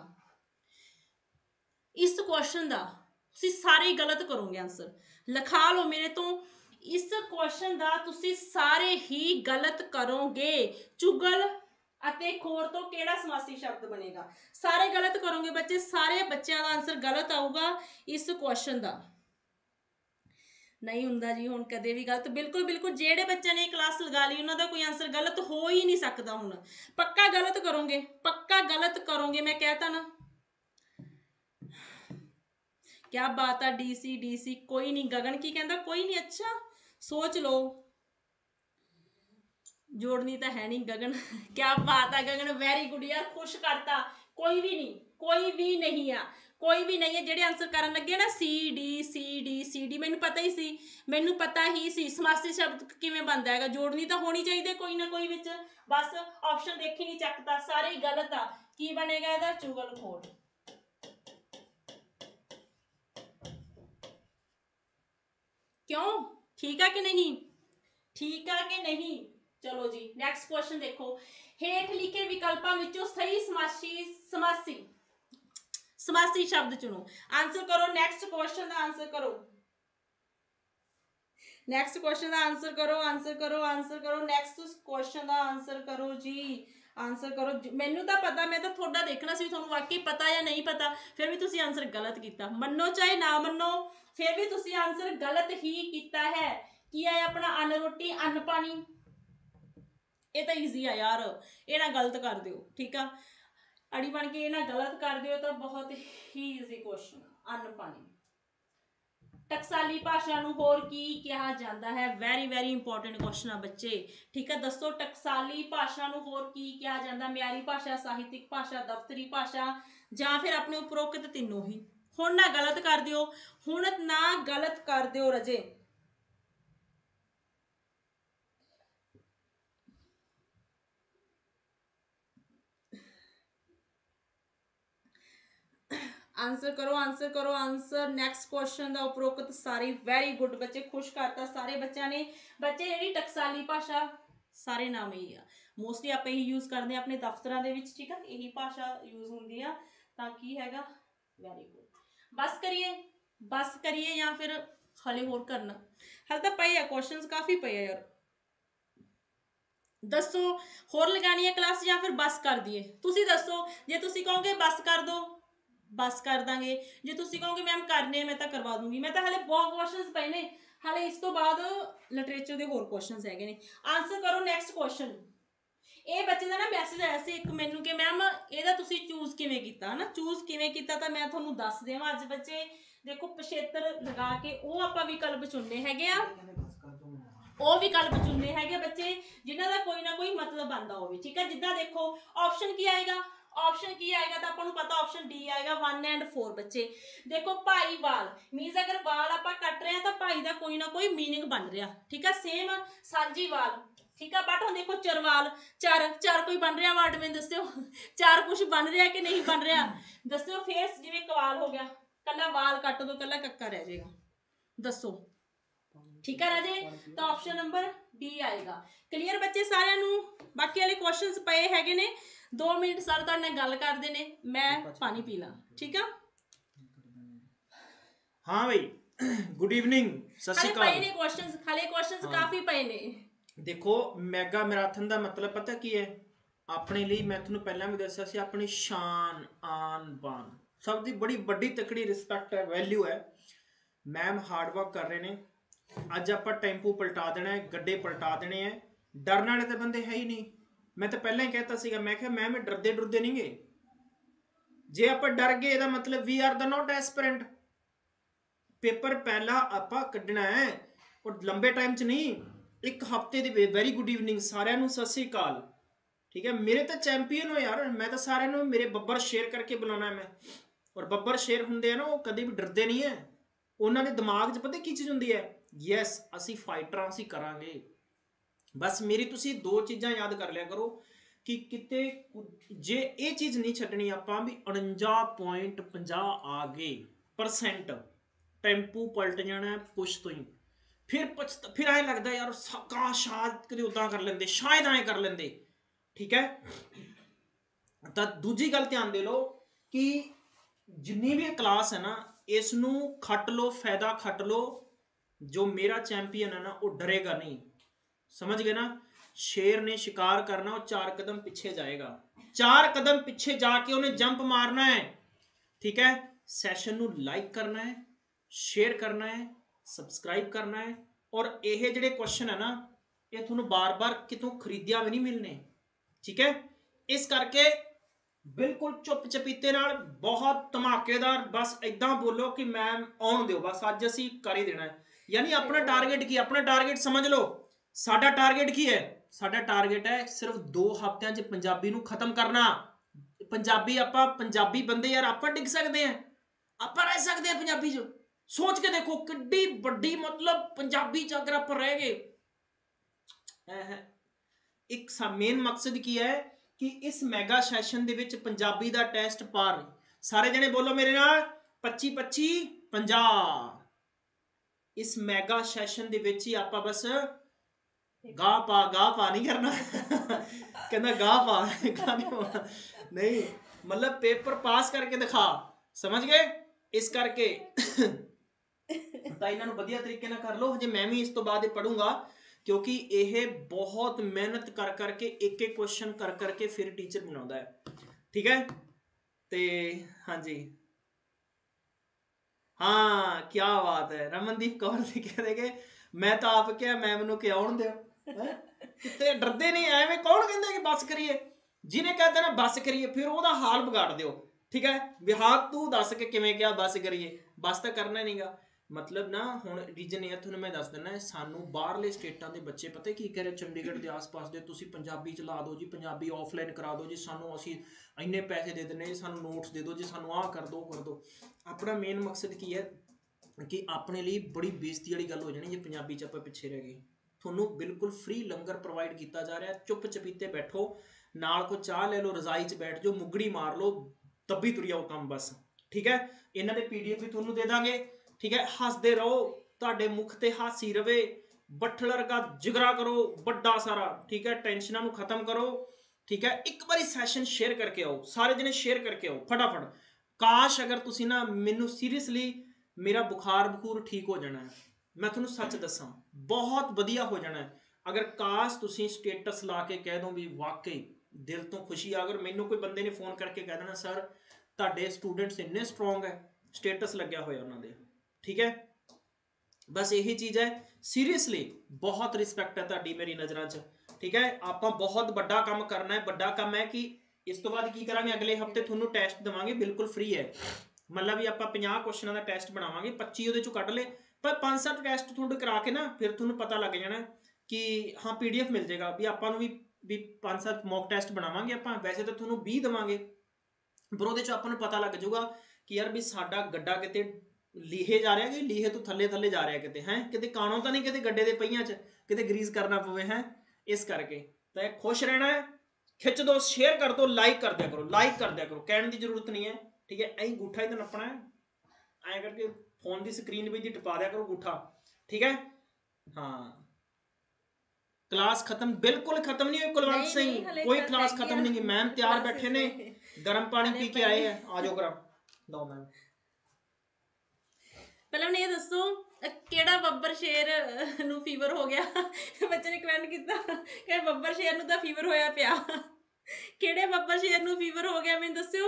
इस क्वेश्चन का तुसीं सारे गलत करोगे आंसर, लिखा लो मेरे तो, इस क्वेश्चन का तुसीं सारे ही गलत करोगे। चुगल अते खोर तो केड़ा समासी शब्द बनेगा? सारे गलत करोगे बच्चे, सारे बच्चों का आंसर गलत आऊगा इस क्वेश्चन का। नहीं हुंदा जी हुण कदे भी गलत, बिल्कुल जेड़े बच्चे ने क्लास लगा ली उन्होंने कोई आंसर गलत हो ही नहीं सकता। हुण पक्का गलत करोगे, पक्का गलत करोगे, मैं कहता ना। क्या बात है, डीसी कोई नहीं। गगन की कहता कोई नहीं, अच्छा सोच लो, जोड़नी तो है नहीं गगन। क्या बात है गगन, वेरी गुड यार, खुश करता। कोई भी नहीं है, कोई भी नहीं है जेडे आंसर करन लगे ना, सी डी मैनू पता ही सी समासी शब्द किवें बनदा हैगा, जोड़नी तो होनी चाहिए कोई ना कोई विच, बस ऑप्शन देखी नहीं चकता, सारे ही गलत आ। की बनेगा इहदा? चुगलखोर। क्यों, ठीक है कि नहीं? ठीक है कि नहीं? चलो जी नैक्सट क्वेश्चन देखो, हेठ लिखे विकल्पों विचों सही समासी समासी शब्द चुनो। आंसर करो नैक्सट क्वेश्चन का आंसर करो, नैक्सट क्वेश्चन का आंसर करो, आंसर करो, आंसर करो, नैक्सट क्वेश्चन का आंसर करो जी, आंसर करो। मैनू तो पता, मैं तो थोड़ा देखना सी तुहानू वाकई पता या नहीं पता, फिर भी तुसी आंसर गलत किया, मनो चाहे ना मनो फिर भी तुसी आंसर गलत ही किया है। की है अपना अन्न रोटी अन्न पानी, ये तो ईजी है यार, ये ना गलत कर दियो, ठीक है अड़ी बन के ये ना गलत कर दियो, तो बहुत ही ईजी क्वेश्चन, अन्न पानी। टकसाली भाषा नूं होर की कहा जाता है, वैरी वैरी इंपॉर्टेंट क्वेश्चन है बच्चे, ठीक है दसो टकसाली भाषा नूं होर की कहा जाता, म्यारी भाषा, साहित्यिक भाषा, दफ्तरी भाषा, जां फिर अपने उपरोक्त तीनों ही। हुण ना गलत कर दियो, हुण ना गलत कर दियो रजे। आंसर करो, आंसर करो, आंसर नैक्सट क्वेश्चन का उपरोक्त सारे वेरी गुड बच्चे, खुश करता सारे बच्चों ने। बच्चे जी टकसाली भाषा सारे नाम यही आ, मोस्टली आप यही यूज करते हैं अपने दफ्तर के, ठीक है यही भाषा यूज होंगी है, ताकि हैगा वेरी गुड। बस करिए या फिर हाले होर करना, हाल तो पे है क्वेश्चन काफ़ी पे है यार, दसो होर लगानी है क्लास या फिर बस कर दिए, तुसी दसो, जे तुसी कहोगे बस कर दो बस कर देंगे, जे तुसी कहोगे मैम करने मैं तो करवा दूंगी, मैं तो हाले बहुत क्वेश्चन पे ने, हाले इस तो बाद लिटरेचर के होर क्वेश्चन है ने। आंसर करो नैक्सट क्वेश्चन। ये बच्चे का ना मैसेज आया से एक मैनू कि मैम ਇਹਦਾ ਤੁਸੀਂ चूज किवें कीता है ना, चूज किवें कीता ਤਾਂ मैं ਤੁਹਾਨੂੰ दस देवां। अज बच्चे देखो पिछेतर लगा के वो आप विकल्प चुनने हैगे आ, ਉਹ विकल्प चुनने हैगे बच्चे जिन्हां दा कोई ना कोई मतलब बनता हो, ठीक है जिद्दां देखो ऑप्शन की आएगा, ऑप्शन की आएगा तो आपको पता ऑप्शन डी आएगा 1 एंड 4 बच्चे। देखो भाईवाल मीनस अगर वाल आप कट रहे हैं तो भाई का कोई ना कोई मीनिंग बन रहा, ठीक है सेम साझीवाल, ठीक है बट हम देखो चरवाल चार चार कोई बन रहा वर्ड में दस्यो, चार कुछ बन रहा कि नहीं बन रहा दस्यो, फिर जिवें कवाल हो गया कला वाल कट दो कला कक्का रह जाएगा, दसो ठीक है राजे, तो ऑप्शन नंबर डी आएगा। क्लीयर बच्चे सारिਆਂ ਨੂੰ, बाकी वाले क्वेश्चंस पए हैगे ने, 2 मिनट सर ਤੁਹਾਡੇ ਨਾਲ ਗੱਲ ਕਰਦੇ ਨੇ, मैं पानी पी ला, ठीक है हाँ भाई गुड इवनिंग सत श्री अकाल। ने क्वेश्चंस खाली क्वेश्चंस काफी पए ने। देखो मैगा मैराथन ਦਾ ਮਤਲਬ ਪਤਾ ਕੀ ਹੈ, ਆਪਣੇ ਲਈ ਮੈਂ ਤੁਹਾਨੂੰ ਪਹਿਲਾਂ ਵੀ ਦੱਸਿਆ ਸੀ, ਆਪਣੀ ਸ਼ਾਨ ਆਨ ਬਾਨ ਸਭ ਦੀ ਬੜੀ ਵੱਡੀ ਤਕੜੀ ਰਿਸਪੈਕਟ ਹੈ, ਵੈਲਿਊ ਹੈ। ਮੈਮ ਹਾਰਡ ਵਰਕ ਕਰ ਰਹੇ ਨੇ, ਅੱਜ ਆਪਾਂ ਟੈਂਪੂ ਪਲਟਾ ਦੇਣਾ ਹੈ, ਗੱਡੇ ਪਲਟਾ ਦੇਣੇ ਹੈ, ਡਰਨ ਵਾਲੇ ਤਾਂ ਬੰਦੇ ਹੈ ਹੀ ਨਹੀਂ। ਮੈਂ ਤਾਂ ਪਹਿਲਾਂ ਹੀ ਕਹਿਤਾ ਸੀਗਾ, ਮੈਂ ਕਿਹਾ ਮੈਮ ਡਰਦੇ ਡਰਦੇ ਨਹੀਂ ਗਏ, ਜੇ ਆਪਾਂ ਡਰ ਗਏ ਇਹਦਾ ਮਤਲਬ we are the not aspirant. Paper पहला आपा कढ़ना है और लंबे टाइम च नहीं, एक हफ्ते दे वेरी गुड इवनिंग सारिਆਂ ਨੂੰ सत श्री अकाल, ठीक है मेरे तो चैंपियन हो यार, मैं तो सारिਆਂ ਨੂੰ मेरे बब्बर शेर करके बुलाना है मैं, और बब्बर शेर ਹੁੰਦੇ ਆ ਨਾ ਉਹ ਕਦੇ ਵੀ ਡਰਦੇ ਨਹੀਂ ਹੈ, ਉਹਨਾਂ ਦੇ ਦਿਮਾਗ 'ਚ ਪਤਾ ਕੀ ਚੀਜ਼ ਹੁੰਦੀ ਹੈ, ਯੈਸ ਅਸੀਂ ਫਾਈਟਰਾਂ ਅਸੀਂ ਕਰਾਂਗੇ। ਬਸ ਮੇਰੀ ਤੁਸੀਂ ਦੋ ਚੀਜ਼ਾਂ ਯਾਦ ਕਰ ਲਿਆ ਕਰੋ ਕਿ ਕਿਤੇ ਜੇ ਇਹ ਚੀਜ਼ ਨਹੀਂ ਛੱਡਣੀ ਆਪਾਂ ਵੀ 49.50 ਆ ਗਏ % ਟੈਂਪੂ ਪਲਟ ਜਾਣਾ ਪੁਸ਼ ਤੋਂ ਹੀ, ਫਿਰ ਐਂ ਲੱਗਦਾ ਯਾਰ ਕਾਸ਼ ਸ਼ਾਇਦ ਕਦੇ ਉਦਾਂ ਕਰ ਲੈਂਦੇ, ਸ਼ਾਇਦ ਐਂ ਕਰ ਲੈਂਦੇ, ਠੀਕ ਹੈ। ਤਾਂ ਦੂਜੀ ਗੱਲ ਧਿਆਨ ਦੇ ਲਓ ਕਿ ਜਿੰਨੀ ਵੀ ਕਲਾਸ ਹੈ ਨਾ ਇਸ ਨੂੰ ਖੱਟ ਲਓ, ਫਾਇਦਾ ਖੱਟ ਲਓ। ਜੋ ਮੇਰਾ ਚੈਂਪੀਅਨ ਹੈ ਨਾ ਉਹ ਡਰੇਗਾ नहीं, समझ गए ना। शेर ने शिकार करना, वो 4 कदम पीछे जाएगा, 4 कदम पीछे जाके उन्हें जंप मारना है, ठीक है। सैशन नू लाइक करना है, शेयर करना है, सबसक्राइब करना है, और ये जिहड़े क्वेश्चन है ना ये तुहानू बार बार कितों खरीदिया भी नहीं मिलने, ठीक है। इस करके बिल्कुल चुप चपीते नाल बहुत धमाकेदार बस इदां बोलो कि मैम आउण दिओ, बस अज असीं कर ही देना है। यानी अपना टारगेट की, अपना टारगेट समझ लो, साडा टारगेट की है, साडा टारगेट है सिर्फ 2 हफ्तियां च पंजाबी नू खत्म करना। पंजाबी आपां पंजाबी बंदे यार आपां टिक सकते हैं, आपां रह सकते हैं पंजाबी च, सोच के देखो किड्डी बड़ी मतलब पंजाबी च अगर आप रह गए। एक मेन मकसद की है कि इस मैगा सैशन दे विच पंजाबी दा टेस्ट पार, सारे जने बोलो मेरे नाल 25-25-50। इस मैगा सैशन दे विच ही आपां बस ਗਾ ਪਾ नहीं करना कहना गा पा गा नहीं होना नहीं मतलब पेपर पास करके दिखा समझ गए इस करके ਤਾਂ ਇਹਨਾਂ ਨੂੰ ਵਧੀਆ ਤਰੀਕੇ ਨਾਲ ਕਰ ਲਓ ਹਜੇ ਮੈਂ ਵੀ ਇਸ ਤੋਂ ਬਾਅਦ ਇਹ ਪੜੂੰਗਾ ਕਿਉਂਕਿ ਇਹ ਬਹੁਤ ਮਿਹਨਤ ਕਰ ਕਰਕੇ ਇੱਕ ਇੱਕ ਕੁਐਸਚਨ ਕਰ ਕਰਕੇ ਫਿਰ ਟੀਚਰ ਬਣਾਉਂਦਾ ਹੈ ਠੀਕ ਹੈ ਤੇ ਹਾਂਜੀ हाँ क्या बात है रमनदीप कौर जी कह देंगे मैं तो आप क्या मैम ਨੂੰ ਕਿ ਆਉਣ ਦਿਓ ਕਿਤੇ ਡਰਦੇ ਨਹੀਂ ਐਵੇਂ ਕੌਣ ਕਹਿੰਦਾ ਕਿ ਬਸ ਕਰੀਏ ਜਿਹਨੇ ਕਹਿੰਦਾ ਨਾ ਬਸ ਕਰੀਏ ਫਿਰ ਉਹਦਾ ਹਾਲ ਵਿਗਾੜ ਦਿਓ ਠੀਕ ਹੈ ਵੀ ਹਾਂ ਤੂੰ ਦੱਸ ਕੇ ਕਿਵੇਂ ਕਿਹਾ ਬਸ ਕਰੀਏ ਬਸ ਤਾਂ ਕਰਨਾ ਨਹੀਂਗਾ ਮਤਲਬ ਨਾ ਹੁਣ ਰੀਜਨ ਇਹ ਤੁਹਾਨੂੰ ਮੈਂ ਦੱਸ ਦਿੰਦਾ ਸਾਨੂੰ ਬਾਹਰਲੇ ਸਟੇਟਾਂ ਦੇ ਬੱਚੇ ਪਤਾ ਕੀ ਕਹਿ ਰਹੇ ਚੰਡੀਗੜ੍ਹ ਦੇ ਆਸ-ਪਾਸ ਦੇ ਤੁਸੀਂ ਪੰਜਾਬੀ ਚ ਲਾ ਦਿਓ ਜੀ ਪੰਜਾਬੀ ਆਫਲਾਈਨ ਕਰਾ ਦਿਓ ਜੀ ਸਾਨੂੰ ਅਸੀਂ ਇੰਨੇ ਪੈਸੇ ਦੇ ਦਿੰਨੇ ਸਾਨੂੰ ਨੋਟਸ ਦੇ ਦਿਓ ਜੀ ਸਾਨੂੰ ਆਹ ਕਰ ਦਿਓ ਆਪਣਾ ਮੇਨ ਮਕਸਦ ਕੀ ਹੈ ਕਿ ਆਪਣੇ ਲਈ ਬੜੀ ਬੇਇੱਜ਼ਤੀ ਵਾਲੀ ਗੱਲ ਹੋ ਜਾਣੀ ਜੇ ਪੰਜਾਬੀ ਚ ਆਪਾਂ ਪਿੱਛੇ ਰਹਿ ਗਏ ਤੁਹਾਨੂੰ ਬਿਲਕੁਲ ਫ੍ਰੀ ਲੰਗਰ ਪ੍ਰੋਵਾਈਡ ਕੀਤਾ ਜਾ ਰਿਹਾ ਚੁੱਪ ਚਪੀਤੇ ਬੈਠੋ ਨਾਲ ਕੋ ਚਾਹ ਲੈ ਲਓ ਰਜ਼ਾਈ ਚ ਬੈਠ ਜਾਓ ਮੁਗੜੀ ਮਾਰ ਲਓ ਦੱਬੀ ਤੁਰੀ ਆਓ ਕੰਮ ਬਸ ਠੀਕ ਹੈ ਇਹਨਾਂ ਦੇ ਪੀਡੀਐਫ ਵੀ ਤੁਹਾਨੂੰ ਦੇ ਦਾਂਗੇ ठीक है हसते रहो तुहाडे मुख ते हासी रवे बट्ठल वर्गा जिगरा करो बड़ा सारा ठीक है टेंशनां नूं खत्म करो ठीक है एक बारी सैशन शेयर करके आओ सारे जने शेयर करके आओ फटाफट काश अगर तुसी ना मैनू सीरियसली मेरा बुखार बखूर ठीक हो जाना है मैं तुहानूं सच दसां बहुत वधिया हो जाना है अगर काश तुसी स्टेटस ला के कह दो भी वाकई दिल तो खुशी अगर मैनू कोई बंदे ने फोन करके कह देना सर तुहाडे स्टूडेंट्स इन्ने स्ट्रोंग है स्टेटस लग्या होया उन्हां दे ठीक है बस यही चीज़ है सीरियसली बहुत रिस्पैक्ट है तुहाडी मेरी नज़रां च ठीक है आपां बहुत बड़ा काम करना है बड़ा काम है कि इस तो बाद की करांगे अगले हफ्ते तुहानूं टेस्ट देवांगे बिल्कुल फ्री है मतलब भी आपां 50 क्वेश्चनों का टेस्ट बनावांगे 25 ਉਹਦੇ ਚੋਂ ਕੱਢ ले पर 5-7 ਟੈਸਟ ਤੁਹਾਡੇ ਕਰਾ ਕੇ ਨਾ ਫਿਰ ਤੁਹਾਨੂੰ ਪਤਾ ਲੱਗ ਜਾਣਾ ਕਿ ਹਾਂ ਪੀਡੀਐਫ ਮਿਲ ਜਾਏਗਾ ਵੀ ਆਪਾਂ ਨੂੰ ਵੀ 5-7 ਮੌਕ ਟੈਸਟ ਬਣਾਵਾਂਗੇ ਆਪਾਂ ਵੈਸੇ ਤਾਂ ਤੁਹਾਨੂੰ 20 ਦਵਾਂਗੇ ਪਰ ਉਹਦੇ ਚ ਆਪਾਂ ਨੂੰ ਪਤਾ ਲੱਗ ਜਾਊਗਾ ਕਿ ਯਾਰ ਵੀ ਸਾਡਾ ਗੱਡਾ ਕਿਤੇ ਲੀਹੇ ਜਾ ਰਿਹਾ ਕਿ ਲੀਹੇ ਤੋਂ ਥੱਲੇ ਥੱਲੇ ਜਾ ਰਿਹਾ ਕਿਤੇ ਹੈ ਕਿਤੇ ਕਾਣੋ ਤਾਂ ਨਹੀਂ ਕਿਤੇ ਗੱਡੇ ਦੇ ਪਹੀਆਂ 'ਚ ਕਿਤੇ ਗਰੀਸ ਕਰਨਾ ਪਵੇ ਹੈ ਇਸ ਕਰਕੇ ਤਾਂ ਇਹ ਖੁਸ਼ ਰਹਿਣਾ ਹੈ ਖਿੱਚ ਦੋ ਸ਼ੇਅਰ ਕਰ ਦੋ ਲਾਈਕ ਕਰ ਦਿਆ ਕਰੋ ਕਹਿਣ ਦੀ ਜ਼ਰੂਰਤ ਨਹੀਂ ਹੈ ਠੀਕ ਹੈ ਐਂ ਗੂਠਾ ਹੀ ਤਾਂ ਨੱਪਣਾ ਹੈ ਐਂ ਕਰਕੇ ਫੋਨ ਦੀ ਸਕਰੀਨ ਵਿੱਚ ਟਪਾ ਦਿਆ ਕਰੋ ਗੂਠਾ ਠੀਕ ਹੈ हाँ क्लास खत्म बिल्कुल खत्म नहीं हुई कुलवंत सिंह कोई क्लास खत्म नहीं हुई मैम तैयार बैठे ने गर्म पानी पी के आए हैं आ जाओ गरम लो मैम ਪਹਿਲਾਂ ਮੈਨੂੰ ਇਹ ਦੱਸੋ ਕਿਹੜਾ ਬੱਬਰ ਸ਼ੇਰ ਨੂੰ ਫੀਵਰ ਹੋ ਗਿਆ ਬੱਚੇ ਨੇ ਕਮੈਂਟ ਕੀਤਾ ਕਿ ਬੱਬਰ ਸ਼ੇਰ ਨੂੰ ਤਾਂ ਫੀਵਰ ਹੋਇਆ ਪਿਆ ਕਿਹੜੇ ਬੱਬਰ ਸ਼ੇਰ ਨੂੰ ਫੀਵਰ ਹੋ ਗਿਆ ਮੈਨੂੰ ਦੱਸਿਓ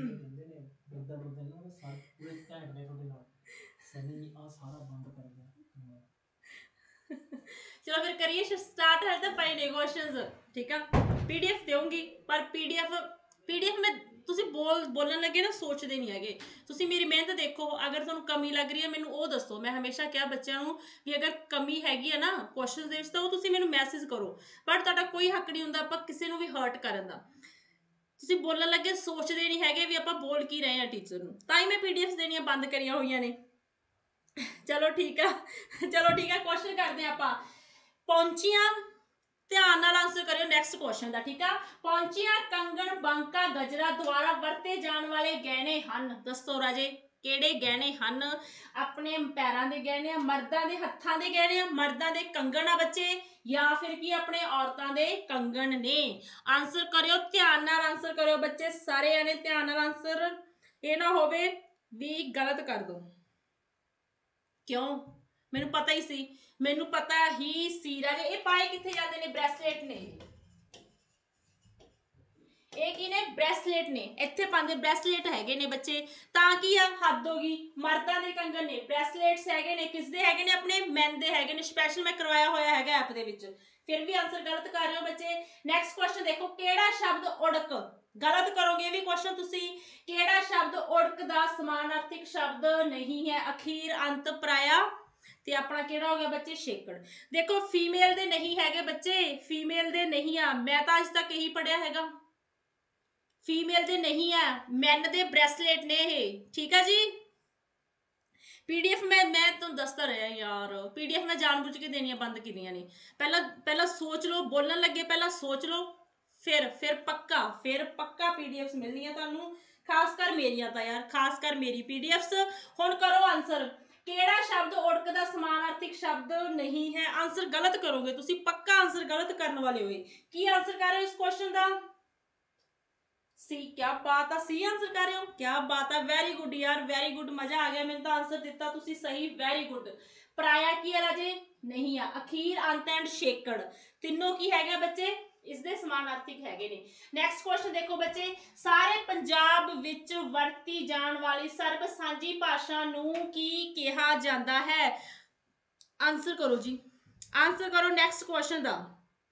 चलो फिर करिए स्टार्ट है तो पहले क्वेश्चंस ठीक है पीडीएफ दूंगी पर पीडीएफ में ਤੁਸੀਂ ਬੋਲਣ ਲੱਗੇ ਨਾ ਸੋਚਦੇ ਨਹੀਂ ਹੈਗੇ ਤੁਸੀਂ ਮੇਰੀ ਮਿਹਨਤ ਦੇਖੋ ਅਗਰ ਤੁਹਾਨੂੰ ਕਮੀ ਲੱਗ ਰਹੀ ਹੈ ਮੈਨੂੰ ਉਹ ਦੱਸੋ ਮੈਂ ਹਮੇਸ਼ਾ ਕਿਹਾ ਬੱਚਿਆਂ ਨੂੰ ਵੀ ਅਗਰ ਕਮੀ ਹੈਗੀ ਹੈ ਨਾ ਕੁਐਸਚਨਸ ਦੇ ਵਿੱਚ ਤਾਂ ਉਹ ਤੁਸੀਂ ਮੈਨੂੰ ਮੈਸੇਜ ਕਰੋ ਬਟ ਤੁਹਾਡਾ ਕੋਈ ਹੱਕ ਨਹੀਂ ਹੁੰਦਾ ਆਪਾਂ ਕਿਸੇ ਨੂੰ ਵੀ ਹਰਟ ਕਰਨ ਦਾ ਤੁਸੀਂ ਬੋਲਣ ਲੱਗੇ ਸੋਚਦੇ ਨਹੀਂ ਹੈਗੇ ਵੀ ਆਪਾਂ ਬੋਲ ਕੀ ਰਹੇ ਹਾਂ ਟੀਚਰ ਨੂੰ ਤਾਂ ਹੀ ਮੈਂ ਪੀਡੀਐਫਸ ਦੇਣੀਆਂ ਬੰਦ ਕਰੀਆਂ ਹੋਈਆਂ ਨੇ ਚਲੋ ਠੀਕ ਆ ਕੁਐਸਚਨ ਕਰਦੇ ਆਪਾਂ ਪਹੁੰਚੀਆਂ ध्यान नाल आंसर करियो नेक्स्ट क्वेश्चन दा ठीक है पहुंचिया कंगन बांका गजरा द्वारा वरते जाने वाले गहने हन दसो राजे केड़े गहने हन अपने पैरां दे गहने मर्दां दे हत्थां दे गहने मर्दां दे कंगन आ बच्चे या फिर की अपने औरतां दे कंगन ने आंसर करियो ध्यान नाल आंसर करियो बच्चे सारे जने ध्यान नाल आंसर ये ना होवे भी गलत कर दो क्यों मैनू पता ही सी मैनू पता ही सी राजे ये पाए किथे जाते ने ब्रेसलेट ने ਇਹ ਕੀ ਨੇ ਬ੍ਰੈਸਲੇਟ ਨੇ ਇੱਥੇ ਪਾਉਂਦੇ ਬ੍ਰੈਸਲੇਟ ਹੈਗੇ ਨੇ ਬੱਚੇ ਤਾਂ ਕੀ ਆ ਹੱਦ ਹੋ ਗਈ ਮਰਦਾਂ ਦੇ ਕੰਗਣ ਨੇ ਬ੍ਰੈਸਲੇਟਸ ਹੈਗੇ ਨੇ ਕਿਸ ਦੇ ਹੈਗੇ ਨੇ ਆਪਣੇ ਮੈਨ ਦੇ ਹੈਗੇ ਨੇ ਸਪੈਸ਼ਲ ਮੈਂ ਕਰਵਾਇਆ ਹੋਇਆ ਹੈਗਾ ਐਪ ਦੇ ਵਿੱਚ ਫਿਰ ਵੀ ਆਨਸਰ ਗਲਤ ਕਰ ਰਹੇ ਹੋ ਬੱਚੇ ਨੈਕਸਟ ਕੁਐਸਚਨ ਦੇਖੋ ਕਿਹੜਾ ਸ਼ਬਦ ਉੜਕ गलत करोगे भी क्वेश्चन तुसी केड़ा शब्द उड़क दा समानार्थक शब्द नहीं है अखीर अंत पराया ते अपना केड़ा हो गया बच्चे शेकड़ देखो फीमेल दे नहीं हैगे बच्चे फीमेल दे नहीं आ मैं तो अज तक यही पढ़िया हैगा फीमेल दे नहीं है मैन दे ब्रेसलेट ने ये ठीक है जी पीडीएफ मैं तुम दसता रहा यार पीडीएफ मैं जानबूझ के देनियां बंद कीतियां ने पहला सोच लो बोलने लगे पहला सोच लो फिर पक्का पीडीएफ्स मिलनी है तुहानू खास कर मेरिया तो यार खास कर मेरी पीडीएफ्स हुण करो आंसर ਕਿਹੜਾ ਸ਼ਬਦ ਓੜਕ ਦਾ ਸਮਾਨਾਰਥਿਕ ਸ਼ਬਦ ਨਹੀਂ ਹੈ? ਆਨਸਰ ਗਲਤ ਕਰੋਗੇ ਤੁਸੀਂ, ਪੱਕਾ ਆਨਸਰ ਗਲਤ ਕਰਨ ਵਾਲੇ ਹੋਏ। ਕੀ ਆਨਸਰ ਕਰ ਰਹੇ ਹੋ ਇਸ ਕੁਐਸਚਨ ਦਾ? सी। क्या बात है, सी आंसर कर रहे हो, क्या बात है, वेरी गुड यार, वेरी गुड, मजा आ गया। मैंने तो आंसर दिता तुसी सही, वेरी गुड। पराया की है राजे? नहीं है। अखीर, अंत एंड छेकड़ तीनों की है बच्चे, इसके समानार्थिक है ने। नैक्सट क्वेश्चन देखो बच्चे, सारे पंजाब विच वरती जाण वाली सर्ब सांझी भाषा नूं की कहा जाता है? आंसर करो जी, आंसर करो नैक्सट क्वेश्चन दा,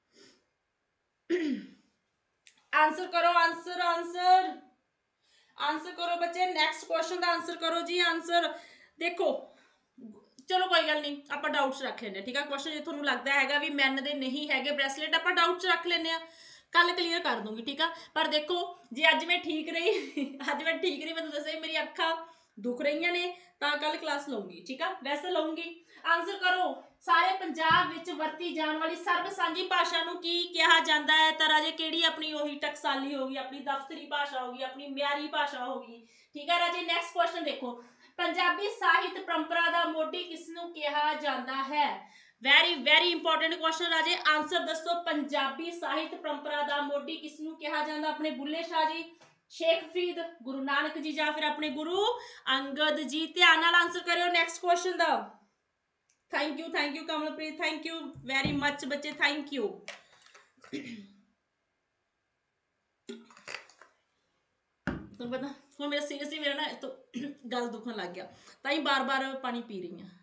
आंसर करो, आंसर आंसर आंसर करो बच्चे, नैक्सट क्वेश्चन का आंसर करो जी, आंसर देखो। चलो कोई गल नहीं, आप डाउट्स रख लेने, ठीक है। क्वेश्चन जो थोड़ा लगता है भी मैन दे नहीं है ब्रेसलेट, आप डाउट्स रख लेने, कल क्लीयर कर दूंगी, ठीक है। पर देखो जे अज मैं ठीक रही अज मैं ठीक रही, मैं दसा मेरी अखा दुख रही ने, तो कल क्लास लूंगी, ठीक है, वैसे लूंगी। आंसर करो, सारे पंजाब विच वरती जाण वाली सर्ब सांझी भाषा नूं की कहा जाता है? तो राजे किहड़ी अपनी ओही टकसाली होगी, अपनी दफ्तरी भाषा होगी, अपनी म्यारी भाषा होगी, ठीक है राजे। नैक्सट क्वेश्चन देखो, पंजाबी साहित्य परंपरा दा मोढी किसनूं कहा जाता है? वेरी वेरी इंपॉर्टेंट क्वेश्चन राजे, आंसर दसो, पंजाबी साहित्य परंपरा दा मोढी किसनूं कहा जाता? अपने बुल्ले शाह जी, शेख फरीद, गुरु नानक जी, या फिर अपने गुरु अंगद जी? ध्यान नाल आंसर करियो नैक्सट क्वेश्चन दा। Thank you Kamalpreet, thank you very much बच्चे, थैंक यू। तो पता हुण मेरा सीरियसली मेरा ना तो गल दुखन लग गया, ताई बार बार पानी पी रही हूँ।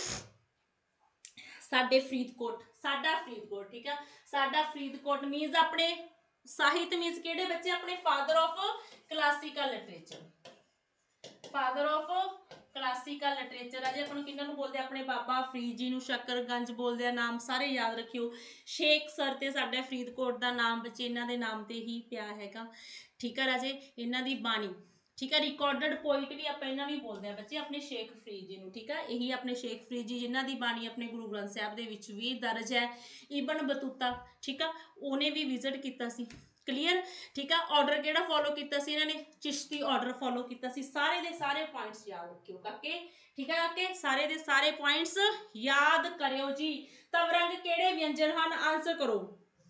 साडे फरीदकोट, साडा फरीदकोट, ठीक है, साडा फरीदकोट मीनस अपने साहित्य मीनस किहड़े बच्चे? अपने father of classical literature, father of classical literature अजे अपन किन्हां नूं बोलदे? अपने बाबा फरीद जी नूं शकरगंज बोलदे आ, नाम सारे याद रखियो। शेख सर ते साडे फरीदकोट दा नाम बच्चे इन्हां दे नाम ते ही पिया हैगा, ठीक है राजे। इन्हां दी बाणी, ठीक है, रिकॉर्डेड पोइट भी आप इन्हां नूं बोलदे आ बच्चे, अपने शेख फरीद जी नूं, ठीक है। यही अपने शेख फरीद जी जिन्हां दी बाणी अपने गुरु ग्रंथ साहिब दे विच भी दर्ज है। इबन बतूता, ठीक है, उहने भी विजिट कीता सी, क्लीयर, ठीक है। ऑर्डर किहड़ा फॉलो कीता सी इन्हां ने? चिश्ती ऑर्डर फॉलो कीता सी। सारे दे सारे पॉइंट्स याद रखियो काके, ठीक है काके, सारे दे सारे पॉइंट्स याद करियो जी। तवरंग किहड़े व्यंजन हन? आंसर करो,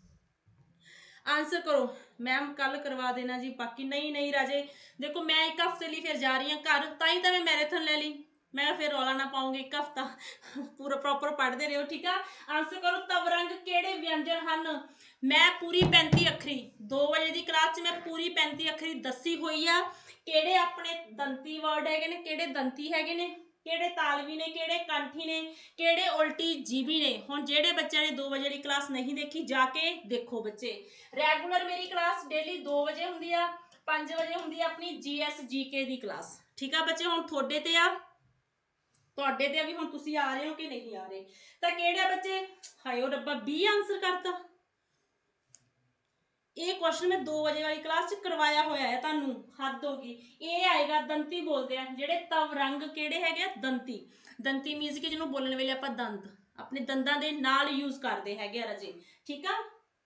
आंसर करो। मैम कल करवा देना जी, बाकी नहीं नहीं राजे, देखो मैं एक हफ्ते लिए फिर जा रही हूँ घर, ताई तो मैं मैराथन ले ली, मैं फिर रौला ना पाऊंगी, एक हफ्ता पूरा प्रॉपर पढ़ते रहो, ठीक है। आंसर करो, तवरंग किहड़े व्यंजन हन? मैं पूरी 35 अखरी 2 बजे की क्लास च मैं पूरी 35 अखरी दसी हुई आ। किहड़े अपने दंती वर्ड है, किहड़े दंती है, किहड़े तालवी ने, किहड़े कंठी ने, किहड़े उल्टी जीबी ने। हुण जिहड़े बच्चों ने 2 बजे की क्लास नहीं देखी जाके देखो बच्चे। रेगूलर मेरी क्लास डेली 2 बजे हुंदी आ, 5 बजे हुंदी आ अपनी GS GK दी क्लास, ठीक है बच्चे। हुण थोड़े ते आ, तुहाडे ते भी हुण तुसीं आ रहे हो कि नहीं आ रहे? तां किहड़े बच्चे? हाय ओ रब्बा, 20 आंसर करता। ये क्वेश्चन मैं 2 बजे वाली क्लास च करवाया होया है, तुहानूं हद होगी। ये आएगा दंती बोलते हैं जिहड़े तवरंग, किहड़े हैगे? दंती। दंती मीनस कि जिन्होंने बोलने वेले आपां दंत अपने दंदां दे नाल यूज करते हैगे राजे, ठीक है।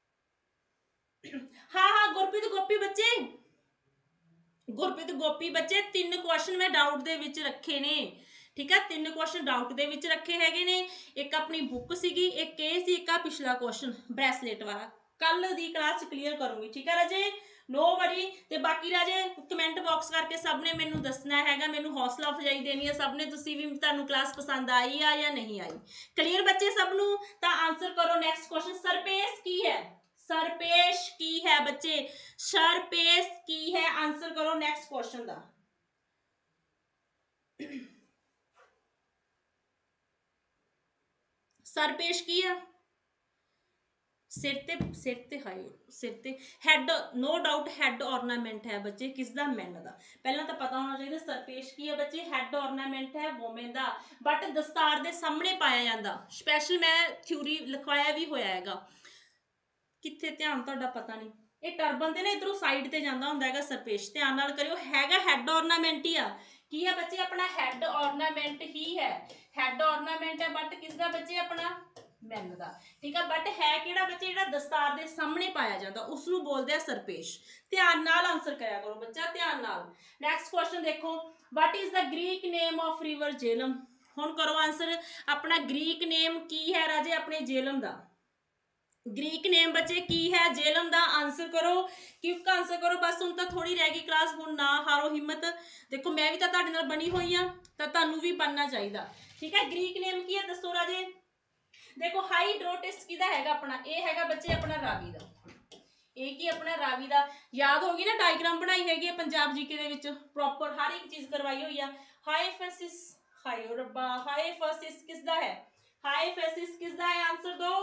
हाँ हाँ गुरप्रीत गोपी बच्चे, गुरप्रीत गोपी बच्चे, 3 क्वेश्चन मैं डाउट दे विच रखे ने, ठीक है। 3 क्वेश्चन डाउट दे विच रखे हैगे ने। एक अपनी बुक सीगी, एक ये सी, एक पिछला क्वेश्चन ब्रेसलेट वाला। कल दी क्लास क्लीयर करूंगी, ठीक है राजे, नो वरी। ते बाकी राजे कमेंट बॉक्स करके सब ने मैनू दसना हैगा, मैनू हौसला अफजाई देनी है सब ने, तुसी भी तुहानू क्लास पसंद आई आ या नहीं आई। क्लीयर बच्चे सब नू? तां आंसर करो नैक्सट क्वेश्चन, सरपेश की है? सरपेश की है बच्चे, सरपेश की है, आंसर करो नैक्सट क्वेश्चन दा। सरपेश की है? सिर ते हाय सिर ते head, no doubt head ornament है बच्चे, किसदा? मैन दा। पहला तो पता होना चाहिए सरपेश की है बच्चे, हैड ऑर्नामेंट है वोमेन दा, बट दस्तार दे सामने पाया जाता। स्पैशल मैं थ्योरी लिखवाया भी होया हैगा, कित्थे ध्यान तुहाडा पता नहीं। ये टर्बन ते ना इधरों साइड ते जांदा हुंदा हैगा सरपेश, ध्यान नाल करियो, हैगा हैड ऑर्नामेंट ही आ। की है बच्चे? अपना हैड ऑर्नामेंट ही है, हैड ऑर्नामेंट है, बट किसदा बच्चे? अपना मैन दा, ठीक है। बट है किहड़ा बच्चे? जिहड़ा दस्तार दे सामने पाया जाता उसनूं बोलदे आ सरपेश। ध्यान नाल आंसर करिया करो बच्चा, ध्यान नाल। नैक्सट क्वेश्चन देखो, what is the Greek name of river Jhelum? ਹੁਣ ਕਰੋ ਆंसर। अपना ग्रीक नेम की है राजे अपने जेलम दा? ग्रीक नेम बच्चे की है जेलम दा? आंसर करो, क्विक आंसर करो। बस हुण तां थोड़ी रह गई क्लास, हुण ना हारो हिम्मत। देखो मैं भी तां तुहाडे नाल बनी होई हां, तां तुहानूं भी बनना चाहिदा, ठीक है। ग्रीक नेम की है दसो राजे? देखो हाइड्रोटिस किहदा हैगा अपना? ये हैगा बच्चे अपना रावी दा। ਇਹ ਕੀ ਆਪਣਾ ਰਾਵੀ ਦਾ ਯਾਦ ਹੋ ਗਈ ਨਾ, ਡਾਇਗਰਾਮ ਬਣਾਈ ਹੈਗੀ ਹੈ ਪੰਜਾਬ ਜੀਕੇ ਦੇ ਵਿੱਚ ਪ੍ਰੋਪਰ ਹਰ ਇੱਕ ਚੀਜ਼ ਕਰਵਾਈ ਹੋਈ ਆ। ਹਾਈਫੈਸਿਸ, ਹਾਇਓ ਰੱਬਾ, ਹਾਈਫੈਸਿਸ ਕਿਸ ਦਾ ਹੈ? ਹਾਈਫੈਸਿਸ ਕਿਸ ਦਾ ਹੈ? ਆਨਸਰ ਦੋ।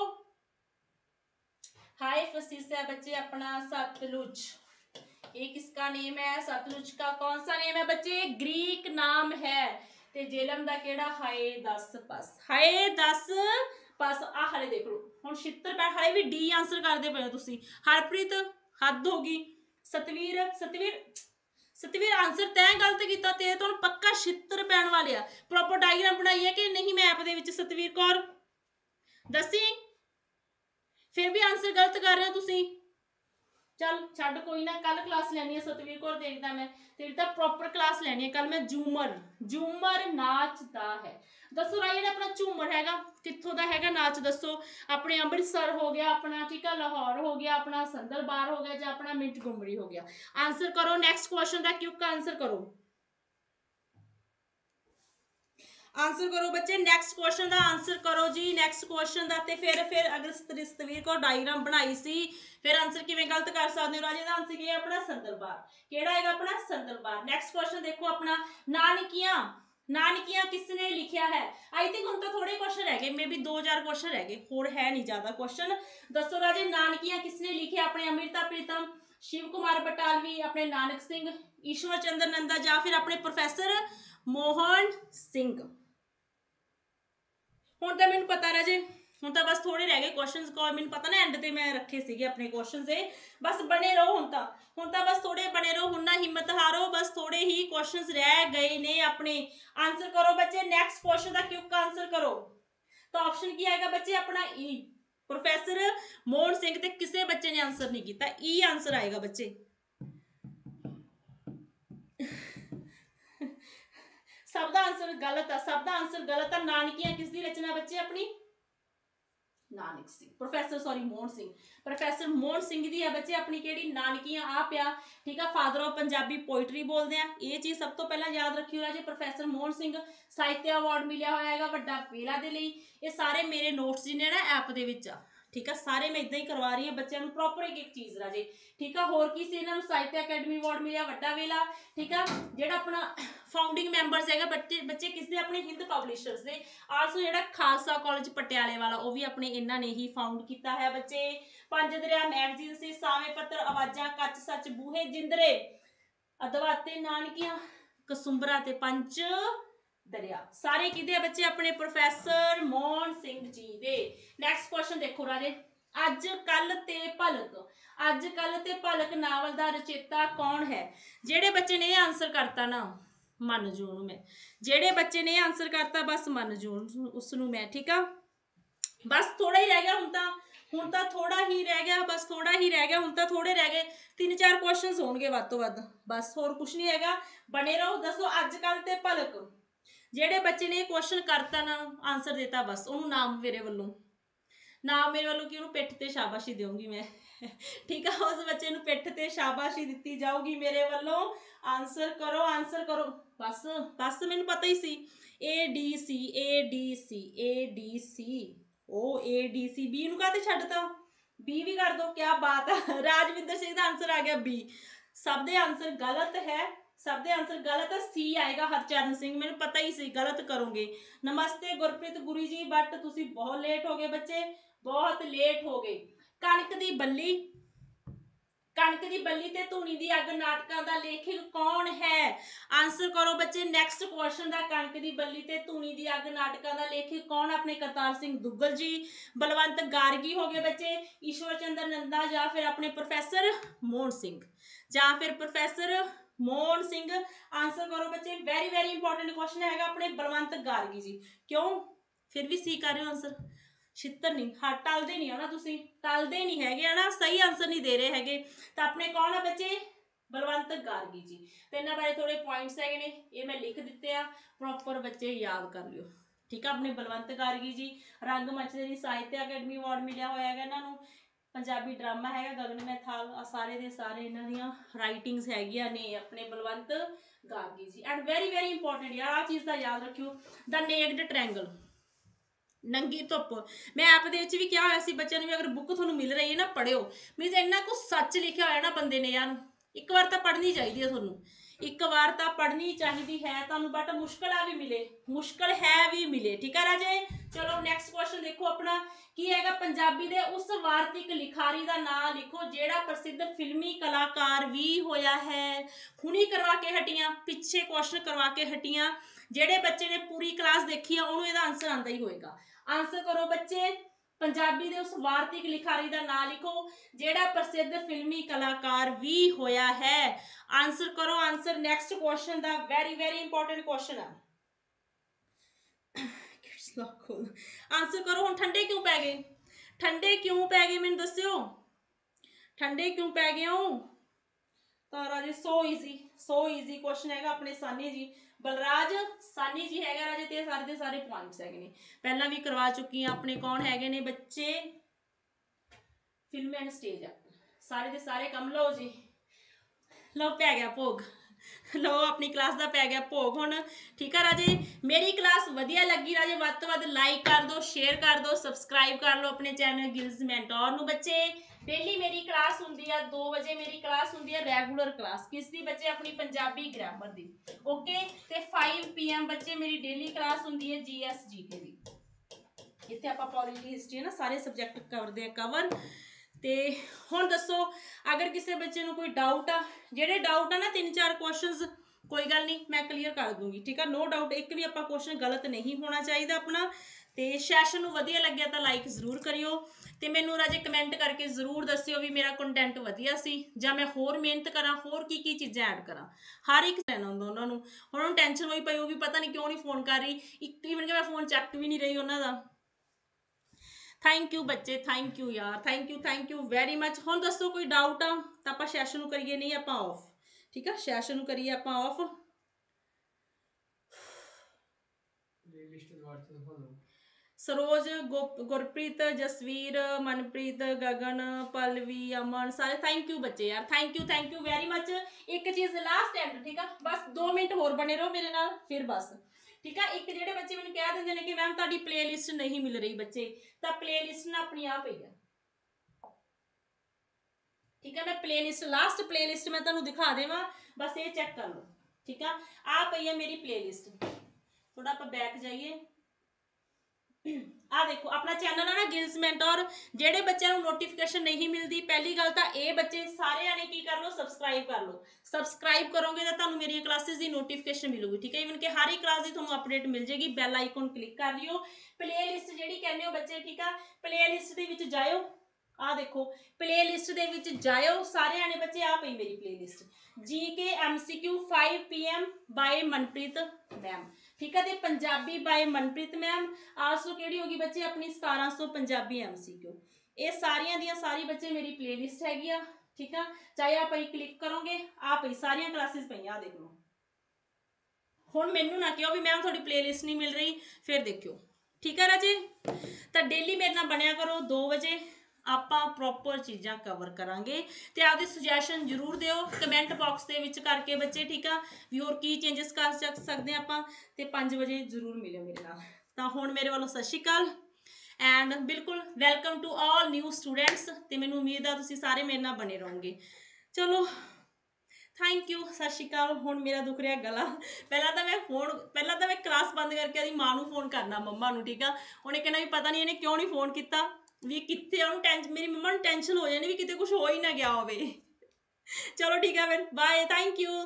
हाइफेसिस है बच्चे अपना सतलुज। ये किसका नेम है? सतलुज का कौन सा नेम है बच्चे? ग्रीक नाम है। ते जेलम दा केड़ा? हाइदासपस। हाइदासपस। आ हले देख लो हुण छित्तर पै हले भी डी आंसर करदे पए हो तुसीं। हरप्रीत हद होगी। सतवीर सतवीर आंसर तैं गलत कीता, ते तो पक्का छित्तर पैण वाले आ। प्रॉपर डायग्राम बनाई है कि नहीं मैप दे विच? सतवीर कौर दसी, फिर भी आंसर गलत कर रहे हो तुसी। चल छड्ड कोई ना, कल क्लास लैनी है सतवीर कौर, देखदा मैं तेरी तां प्रॉपर क्लास लैनी है कल मैं। झूमर नाच दा है। दसो राजे अपना झूमर हैगा कित्थों दा हैगा नाच? दसो। अपने अमृतसर हो गया अपना, ठीक है, लाहौर हो गया अपना, संदरबार हो गया, जां अपना मिंट गुमरी हो गया? आंसर करो नेक्स्ट क्वेश्चन दा, क्विक आंसर करो। आंसर करो बच्चे, नेक्स्ट क्वेश्चन का आंसर करो जी, नेक्स्ट क्वेश्चन का। ते फिर अगर सतवीर को डायग्राम बनाई सी, फिर आंसर किवें गलत कर सकते हो राजे? आंसर की है अपना संदरबार। केड़ा है अपना? संदरबार। नेक्स्ट क्वेश्चन देखो अपना, नानकियां किसने लिखिया है? आई थिंक हम तो थोड़े क्वेश्चन रह गए, मे बी 2000 क्वेश्चन रह गए, होर है नहीं ज्यादा क्वेश्चन। दसो राजे नानकियां किसने लिखिया? अपने अमृता प्रीतम, शिव कुमार बटालवी, अपने नानक सिंह, ईश्वर चंद्र नंदा, या फिर अपने प्रोफैसर मोहन सिंह। हुण तां मैनूं पता राजे, हुण तां बस थोड़े रह गए क्वेश्चन। मैनूं पता ना एंड ते मैं रखे सीगे अपने क्वेश्चन से। बस बने रहो हुण तां बस थोड़े बने रहो, हुण ना हिम्मत हारो, बस थोड़े ही क्वेश्चन रह गए ने अपने। आंसर करो बच्चे, नेक्स्ट क्वेश्चन का क्विक आंसर करो। तो ऑप्शन की आएगा बच्चे अपना ई, प्रोफैसर मोहन सिंह। ते किसी बच्चे ने आंसर नहीं किया, ई आंसर आएगा बच्चे। सब दा आंसर गलत है, सब दा आंसर गलत है। नानकियां किसकी रचना बच्चे? अपनी Nanak Singh, professor sorry Mohan Singh, professor Mohan Singh दी है बच्चे अपनी केड़ी? नानकियां। आ पिया, ठीक है। फादर ऑफ पंजाबी पोइट्री बोलते हैं, ये चीज़ सब तो पहला याद रखियो राजे। प्रोफैसर मोहन सिंह साहित्य अवार्ड मिलिया होया है वड्डा वेला दे लई। ये सारे मेरे नोट्स जिन्ने ना ऐप दे विच आ, ठीक है, सारे मैं इदां ही करवा रही हूँ बच्चों को प्रॉपर एक एक चीज़ राजे, ठीक है। होर की सी इन्हां साहित्य अकैडमी अवार्ड मिलिया वड्डा वेला, ठीक है। जिहड़ा अपना फाउंडिंग मैंबरस है बच्चे किसके? अपने हिंद पब्लिशर्स दे। आलसो जिहड़ा खालसा कॉलेज पटियाले वाला वो भी अपने इन्हां ने ही फाउंड किया है बच्चे। पंज दरिया मैगजीन से, सावे पत्तर, आवाज़ां, कच सच, बूहे जिंदरे, अदवाते, नानकियां, कसुंबरा ते पंज दरिया, सारे किहदे बच्चे? अपने प्रोफैसर मोहन सिंह जी दे। नैक्सट क्वेश्चन देखो राजे, अज कल ते भलक, अज कल ते भलक नावल का रचेता कौन है? जेड़े बच्चे ने आंसर करता ना मन जून मैं, जेड़े बच्चे ने आंसर करता बस मन जून उसनू मैं, ठीक है। बस थोड़ा ही रह गया हुण तां थोड़ा ही रह गया, बस थोड़ा ही रह गया, हुण तां थोड़े रह गए, 3-4 क्वेश्चन होणगे वध तों वध, बस होर कुछ नहीं हैगा, बने रहो। दसो अजकल ते भलक, जेड़े बच्चे ने क्वेश्चन करता ना आंसर देता बस उन्होंने नाम मेरे वालों, नाम मेरे वालों कि उन्होंने पिठ ते शाबाशी दूंगी मैं, ठीक है। उस बच्चे नूं पिठ ते शाबाशी दी जाऊगी मेरे वालों। आंसर करो बस बस मैनूं पता ही सी। ADC ADC ADC ओ ADC बी नूं काहते छड्डता? बी भी कर दो, क्या बात है। राजविंदर सिंह का आंसर आ गया बी। सब दे आंसर गलत है, सब दे आंसर गलत है। सी आएगा हरचरण सिंह, मैंने पता ही सी गलत करोगे। नमस्ते गुरप्रीत गुरु जी, बट तुसी बहुत लेट हो गए बच्चे, बहुत लेट हो गए। कणक दी बल्ली, कणक दी बल्ली ते धूनी दी अग नाटकां दा लेखक कौन है? आंसर करो बच्चे, नेक्स्ट क्वेश्चन दा। कणक दी बल्ली ते धूनी दी अग नाटकां दा लेखक कौन? अपने करतार सिंह दुग्गल जी, बलवंत गार्गी हो गए बच्चे, ईश्वर चंद्र नंदा, या फिर अपने प्रोफैसर मोहन सिंह, या फिर प्रोफैसर मोहन सिंह। आंसर करो बच्चे, वेरी वेरी इंपॉर्टेंट क्वेश्चन है अपने बलवंत गार्गी जी। क्यों फिर भी सी कर रहे हो आंसर? छित्तर नहीं, हाँ टलते नहीं हो ना तुसी, टलते नहीं हैगे ना, सही आंसर नहीं दे रहे हैगे। तो अपने कौन है बच्चे? ਬਲਵੰਤ ਗਾਰਗੀ ਜੀ। ਤੇ ਇਹਨਾਂ ਬਾਰੇ ਥੋੜੇ ਪੁਆਇੰਟਸ ਹੈਗੇ ਨੇ, ਇਹ ਮੈਂ ਲਿਖ ਦਿੱਤੇ ਆ, ਪ੍ਰੋਪਰ ਬੱਚੇ ਯਾਦ ਕਰ ਲਿਓ, ਠੀਕ ਆ। ਆਪਣੇ ਬਲਵੰਤ ਗਾਰਗੀ ਜੀ ਰੰਗਮੰਚ ਦੇ ਲਈ ਸਾਹਿਤ ਅਕੈਡਮੀ ਅਵਾਰਡ ਮਿਲਿਆ ਹੋਇਆ ਹੈਗਾ ਇਹਨਾਂ ਨੂੰ। ਪੰਜਾਬੀ ਡਰਾਮਾ ਹੈਗਾ ਗਗਨ ਮੈਥਾਲ, ਆ ਸਾਰੇ ਦੇ ਸਾਰੇ ਇਹਨਾਂ ਦੀਆਂ ਰਾਈਟਿੰਗਸ ਹੈਗੀਆਂ ਨੇ ਆਪਣੇ ਬਲਵੰਤ ਗਾਰਗੀ ਜੀ। ਐਂਡ ਵੈਰੀ ਵੈਰੀ ਇੰਪੋਰਟੈਂਟ ਯਾਰ, ਆਹ ਚੀਜ਼ ਦਾ ਯਾਦ ਰੱਖਿਓ, ਦ ਨੇਕਡ ਟ੍ਰਾਇੰਗਲ, ਨੰਗੀ ਧੁੱਪ। ਮੈਂ ਐਪ ਦੇ ਵਿੱਚ ਵੀ ਕਿਹਾ ਹੋਇਆ ਸੀ ਬੱਚਿਆਂ ਨੂੰ ਵੀ ਅਗਰ ਬੁੱਕ ਤੁਹਾਨੂੰ ਮਿਲ ਰਹੀ ਹੈ ਨਾ ਪੜ੍ਹਿਓ, ਮੀਨਸ ਇੰਨਾ ਕੁਛ ਸੱਚ ਲਿਖਿਆ ਹੋਇਆ ਨਾ ਬੰਦੇ ਨੇ ਯਾਰ, ਇੱਕ ਵਾਰ ਤਾਂ ਪੜ੍ਹਨੀ ਚਾਹੀਦੀ ਹੈ ਤੁਹਾਨੂੰ, ਇੱਕ ਵਾਰ ਤਾਂ ਪੜ੍ਹਨੀ ਚਾਹੀਦੀ ਹੈ ਤੁਹਾਨੂੰ, ਬਟ ਮੁਸ਼ਕਿਲ ਆ ਵੀ ਮਿਲੇ, ਮੁਸ਼ਕਿਲ ਹੈ ਵੀ ਮਿਲੇ, ਠੀਕ ਹੈ ਰਾਜੇ। ਚਲੋ ਨੈਕਸਟ ਕੁਐਸਚਨ ਦੇਖੋ ਆਪਣਾ ਕੀ ਹੈਗਾ, ਪੰਜਾਬੀ ਦੇ ਉਸ ਵਾਰਤਕ ਲਿਖਾਰੀ ਦਾ ਨਾਂ ਲਿਖੋ ਜਿਹੜਾ ਪ੍ਰਸਿੱਧ ਫਿਲਮੀ ਕਲਾਕਾਰ ਵੀ ਹੋਇਆ ਹੈ। ਹੁਣੀ ਕਰਵਾ ਕੇ ਹਟੀਆਂ, ਪਿੱਛੇ ਕੁਐਸਚਨ ਕਰਵਾ ਕੇ ਹਟੀਆਂ, ਜਿਹੜੇ ਬੱਚੇ ਨੇ ਪੂਰੀ ਕਲਾਸ ਦੇਖੀ ਆ ਉਹਨੂੰ ਇਹਦਾ ਆਂਸਰ ਆਉਂਦਾ ਹੀ ਹੋਏਗਾ। ਆਂਸਰ ਕਰੋ ਬੱਚੇ, ਪੰਜਾਬੀ ਦੇ ਉਸ ਵਾਰਤਕ ਲਿਖਾਰੀ ਦਾ ਨਾਂ ਲਿਖੋ ਜਿਹੜਾ ਪ੍ਰਸਿੱਧ ਫਿਲਮੀ ਕਲਾਕਾਰ ਵੀ ਹੋਇਆ ਹੈ। ਆਂਸਰ ਕਰੋ ਆਂਸਰ। ਨੈਕਸਟ ਕੁਐਸਚਨ ਦਾ ਵੈਰੀ ਵੈਰੀ ਇੰਪੋਰਟੈਂਟ ਕੁਐਸਚਨ ਹੈ, ਆਂਸਰ ਕਰੋ। ਹੁਣ ਠੰਡੇ ਕਿਉਂ ਪੈ ਗਏ, ਠੰਡੇ ਕਿਉਂ ਪੈ ਗਏ ਮੈਨੂੰ ਦੱਸਿਓ, ਠੰਡੇ ਕਿਉਂ ਪੈ ਗਏ ਹੋ? ਤਾਂ ਰਾਜੇ ਸੋ ਈਜ਼ੀ ਕੁਐਸਚਨ ਹੈਗਾ ਆਪਣੇ ਸਾਨੀ ਜੀ, ਬਲਰਾਜ ਸਾਨੀ ਜੀ ਹੈਗਾ ਰਾਜੇ, ਤੇ ਸਾਰੇ ਦੇ ਸਾਰੇ ਪੁਆਇੰਟਸ ਹੈਗੇ ਨੇ, ਪਹਿਲਾਂ ਵੀ ਕਰਵਾ ਚੁੱਕੀ ਆ। ਆਪਣੇ ਕੌਣ ਹੈਗੇ ਨੇ ਬੱਚੇ, ਫਿਲਮ ਐਂਡ ਸਟੇਜ ਸਾਰੇ ਦੇ ਸਾਰੇ ਕੰਮ ਲਓ ਜੀ, ਲਓ ਪੈ ਗਿਆ ਭੋਗ, ਲਓ ਆਪਣੀ ਕਲਾਸ ਦਾ ਪੈ ਗਿਆ ਭੋਗ ਹੁਣ, ਠੀਕ ਆ ਰਾਜੇ। ਮੇਰੀ ਕਲਾਸ ਵਧੀਆ ਲੱਗੀ ਰਾਜੇ, ਵੱਧ ਤੋਂ ਵੱਧ ਲਾਈਕ ਕਰ ਦਿਓ, ਸ਼ੇਅਰ ਕਰ ਦਿਓ, ਸਬਸਕ੍ਰਾਈਬ ਕਰ ਲਓ ਆਪਣੇ ਚੈਨਲ ਗਿਲਜ਼ ਮੈਂਟੋਰ ਨੂੰ। ਬੱਚੇ ਡੇਲੀ ਮੇਰੀ ਕਲਾਸ ਹੁੰਦੀ ਆ 2 ਵਜੇ, ਮੇਰੀ ਕਲਾਸ ਹੁੰਦੀ ਆ ਰੈਗੂਲਰ ਕਲਾਸ, ਕਿਸ ਦੀ ਬੱਚੇ, ਆਪਣੀ ਪੰਜਾਬੀ ਗ੍ਰਾਮਰ ਦੀ, ਓਕੇ। ਤੇ 5 PM ਬੱਚੇ ਮੇਰੀ ਡੇਲੀ ਕਲਾਸ ਹੁੰਦੀ ਹੈ GS GK ਦੀ, ਇੱਥੇ ਆਪਾਂ ਪੋਲਿਟੀ ਹਿਸਟਰੀ ਨਾ ਸਾਰੇ ਸਬਜੈਕਟ ਕਰਦੇ ਆ ਕਵਰ। ਤੇ ਹੁਣ ਦੱਸੋ ਅਗਰ ਕਿਸੇ ਬੱਚੇ ਨੂੰ ਕੋਈ ਡਾਊਟ ਆ, ਜਿਹੜੇ ਡਾਊਟ ਆ ਨਾ 3-4 ਕੁਐਸਚਨਸ ਕੋਈ ਗੱਲ ਨਹੀਂ ਮੈਂ ਕਲੀਅਰ ਕਰ ਦੂੰਗੀ, ਠੀਕ ਆ, ਨੋ ਡਾਊਟ, ਇੱਕ ਵੀ ਆਪਾਂ ਕੁਐਸਚਨ ਗਲਤ ਨਹੀਂ ਹੋਣਾ ਚਾਹੀਦਾ ਆਪਣਾ। ਤੇ ਸੈਸ਼ਨ ਨੂੰ ਵਧੀਆ ਲੱਗਿਆ ਤਾਂ ਲਾਈਕ ਜ਼ਰੂਰ ਕਰਿਓ, ਤੇ ਮੈਨੂੰ ਰਾਜੇ ਕਮੈਂਟ ਕਰਕੇ ਜ਼ਰੂਰ ਦੱਸਿਓ ਵੀ ਮੇਰਾ ਕੰਟੈਂਟ ਵਧੀਆ ਸੀ ਜਾਂ ਮੈਂ ਹੋਰ ਮਿਹਨਤ ਕਰਾਂ, ਹੋਰ ਕੀ ਕੀ ਚੀਜ਼ਾਂ ਐਡ ਕਰਾਂ। ਹਰ ਇੱਕ ਰਹਿਣਾ ਹੁੰਦਾ ਉਹਨਾਂ ਨੂੰ, ਹੁਣ ਉਹਨੂੰ ਟੈਨਸ਼ਨ ਹੋਈ ਪਈ ਉਹ ਵੀ ਪਤਾ ਨਹੀਂ ਕਿਉਂ ਨਹੀਂ ਫੋਨ ਕਰ ਰਹੀ, ਈਵਨ ਕਿ ਮੈਂ ਫੋਨ ਚੱਕ ਵੀ ਨਹੀਂ ਰਹੀ ਉਹਨਾਂ ਦਾ। ਥੈਂਕ ਯੂ ਬੱਚੇ, ਥੈਂਕ ਯੂ ਯਾਰ, ਥੈਂਕ ਯੂ ਵੈਰੀ ਮਚ। ਹੁਣ ਦੱਸੋ ਕੋਈ ਡਾਊਟ ਆ ਤਾਂ ਆਪਾਂ ਸੈਸ਼ਨ ਨੂੰ ਕਰੀਏ, ਨਹੀਂ ਆਪਾਂ ਆਫ, ਠੀਕ ਆ, ਸੈਸ਼ਨ ਨੂੰ ਕਰੀਏ ਆਪਾਂ ਆਫ। ਸਰੋਜ, ਗੁਰਪ੍ਰੀਤ, ਜਸਵੀਰ, ਮਨਪ੍ਰੀਤ, ਗਗਨ, ਪਲਵੀ, ਅਮਨ, ਸਾਰੇ ਥੈਂਕ ਯੂ ਬੱਚੇ ਯਾਰ, ਥੈਂਕ ਯੂ ਵੈਰੀ ਮਚ। ਇੱਕ ਚੀਜ਼ ਲਾਸਟ ਐਂਡ, ਠੀਕ ਆ, ਬਸ 2 ਮਿੰਟ ਹੋਰ ਬਣੇ ਰਹੋ ਮੇਰੇ ਨਾਲ ਫਿਰ ਬਸ, ਠੀਕ ਆ। ਇੱਕ ਜਿਹੜੇ ਬੱਚੇ ਮੈਨੂੰ ਕਹਿ ਦਿੰਦੇ ਨੇ ਕਿ ਮੈਮ ਤੁਹਾਡੀ ਪਲੇਲਿਸਟ ਨਹੀਂ ਮਿਲ ਰਹੀ ਬੱਚੇ, ਤਾਂ ਪਲੇਲਿਸਟ ਨਾ ਆਪਣੀ ਆ ਪਈ ਆ, ਠੀਕ ਹੈ। ਮੈਂ ਪਲੇਲਿਸਟ ਲਾਸਟ ਪਲੇਲਿਸਟ ਮੈਂ ਤੁਹਾਨੂੰ ਦਿਖਾ ਦੇਵਾਂ, ਬਸ ਇਹ ਚੈੱਕ ਕਰ ਲਓ, ਠੀਕ ਆ। ਆ ਪਈ ਹੈ ਮੇਰੀ ਪਲੇਲਿਸਟ, ਥੋੜਾ ਆਪਾਂ ਬੈਕ ਜਾਈਏ, ਆ ਦੇਖੋ ਆਪਣਾ ਚੈਨਲ ਹੈ ਨਾ ਗਿਲਜ਼ ਮੈਂਟੋਰ। ਜਿਹੜੇ ਬੱਚਿਆਂ ਨੂੰ ਨੋਟੀਫਿਕੇਸ਼ਨ ਨਹੀਂ ਮਿਲਦੀ, ਪਹਿਲੀ ਗੱਲ ਤਾਂ ਇਹ ਬੱਚੇ ਸਾਰਿਆਂ ਨੇ ਕੀ ਕਰ ਲਓ, ਸਬਸਕ੍ਰਾਈਬ ਕਰ ਲਓ। ਸਬਸਕ੍ਰਾਈਬ ਕਰੋਗੇ ਤਾਂ ਤੁਹਾਨੂੰ ਮੇਰੀਆਂ ਕਲਾਸਿਸ ਦੀ ਨੋਟੀਫਿਕੇਸ਼ਨ ਮਿਲੂਗੀ, ਠੀਕ ਹੈ। ਈਵਨ ਕਿ ਹਰ ਇੱਕ ਕਲਾਸ ਦੀ ਤੁਹਾਨੂੰ ਅਪਡੇਟ ਮਿਲ ਜੇਗੀ, ਬੈਲ ਆਈਕਨ ਕਲਿੱਕ ਕਰ ਲਿਓ। ਪਲੇਲਿਸਟ ਜਿਹੜੀ ਕਹਿੰਦੇ ਹੋ ਬੱਚੇ, ਠੀਕ ਆ, ਪਲੇਲਿਸਟ ਦੇ ਵਿੱਚ ਜਾਇਓ, ਆ ਦੇਖੋ ਪਲੇਲਿਸਟ ਦੇ ਵਿੱਚ ਜਾਇਓ ਸਾਰਿਆਂ ਨੇ ਬੱਚੇ, ਆ ਪਈ ਮੇਰੀ playlist GK MCQ 5 PM by Manpreet ma'am, ਠੀਕ ਹੈ। ਤੇ Punjabi by Manpreet ma'am, also ਕਿਹੜੀ ਹੋਗੀ ਬੱਚੇ ਆਪਣੀ 1700 ਪੰਜਾਬੀ MCQ। ਇਹ ਸਾਰੀਆਂ ਦੀਆਂ ਸਾਰੀ ਬੱਚੇ ਮੇਰੀ ਪਲੇਲਿਸਟ ਹੈਗੀ ਆ, ਠੀਕ ਆ। ਚਾਹੇ ਆਪ ਕਲਿੱਕ ਕਰੋਗੇ, ਆ ਪਈ ਸਾਰੀਆਂ ਕਲਾਸਿਸ ਪਈਆਂ, ਆ ਦੇਖ ਲਓ। ਹੁਣ ਮੈਨੂੰ ਨਾ ਕਿਹਾ ਵੀ ਮੈਮ ਤੁਹਾਡੀ ਪਲੇਲਿਸਟ ਨਹੀਂ ਮਿਲ ਰਹੀ, ਫਿਰ ਦੇਖਿਓ, ਠੀਕ ਹੈ ਰਾਜੇ। ਤਾਂ ਡੇਲੀ ਮੇਰੇ ਨਾਲ ਬਣਿਆ ਕਰੋ 2 ਵਜੇ, ਆਪਾਂ ਪ੍ਰੋਪਰ ਚੀਜ਼ਾਂ ਕਵਰ ਕਰਾਂਗੇ। ਤੇ ਆਪਦੇ ਸੁਜੈਸ਼ਨ ਜ਼ਰੂਰ ਦਿਓ ਕਮੈਂਟ ਬਾਕਸ ਦੇ ਵਿੱਚ ਕਰਕੇ ਬੱਚੇ, ਠੀਕ ਆ, ਵੀ ਹੋਰ ਕੀ ਚੇਂਜਸ ਕਰ ਸਕਦੇ ਆਪਾਂ। ਤੇ 5 ਵਜੇ ਜ਼ਰੂਰ ਮਿਲਿਓ ਮੇਰੇ ਨਾਲ। ਤਾਂ ਹੁਣ ਮੇਰੇ ਵੱਲੋਂ ਸਤਿ ਸ਼੍ਰੀ ਅਕਾਲ ਐਂਡ ਬਿਲਕੁਲ welcome to all new students, ਤੇ ਮੈਨੂੰ ਉਮੀਦ ਆ ਤੁਸੀਂ ਸਾਰੇ ਮੇਰੇ ਨਾਲ ਬਣੇ ਰਹੋਗੇ। ਚਲੋ ਥੈਂਕ ਯੂ, ਸਤਿ ਸ਼੍ਰੀ ਅਕਾਲ। ਹੁਣ ਮੇਰਾ ਦੁਖ ਰਿਹਾ ਗਲਾ, ਪਹਿਲਾਂ ਤਾਂ ਮੈਂ ਕਲਾਸ ਬੰਦ ਕਰਕੇ ਉਹਦੀ ਮਾਂ ਨੂੰ ਫੋਨ ਕਰਨਾ, ਮੰਮਾ ਨੂੰ, ਠੀਕ ਆ। ਉਹਨੇ ਕਹਿਣਾ ਵੀ ਪਤਾ ਨਹੀਂ ਇਹਨੇ ਕਿਉਂ ਨਹੀਂ ਫੋਨ ਕੀਤਾ, ਵੀ ਕਿੱਥੇ ਉਹਨੂੰ ਟੈਨਸ਼ਨ, ਮੇਰੀ ਮੰਮਾ ਨੂੰ ਟੈਨਸ਼ਨ ਹੋ ਜਾਣੀ ਵੀ ਕਿਤੇ ਕੁਝ ਹੋ ਹੀ ਨਾ ਗਿਆ ਹੋਵੇ। ਚਲੋ ਠੀਕ ਹੈ ਫਿਰ, ਬਾਏ, ਥੈਂਕ ਯੂ।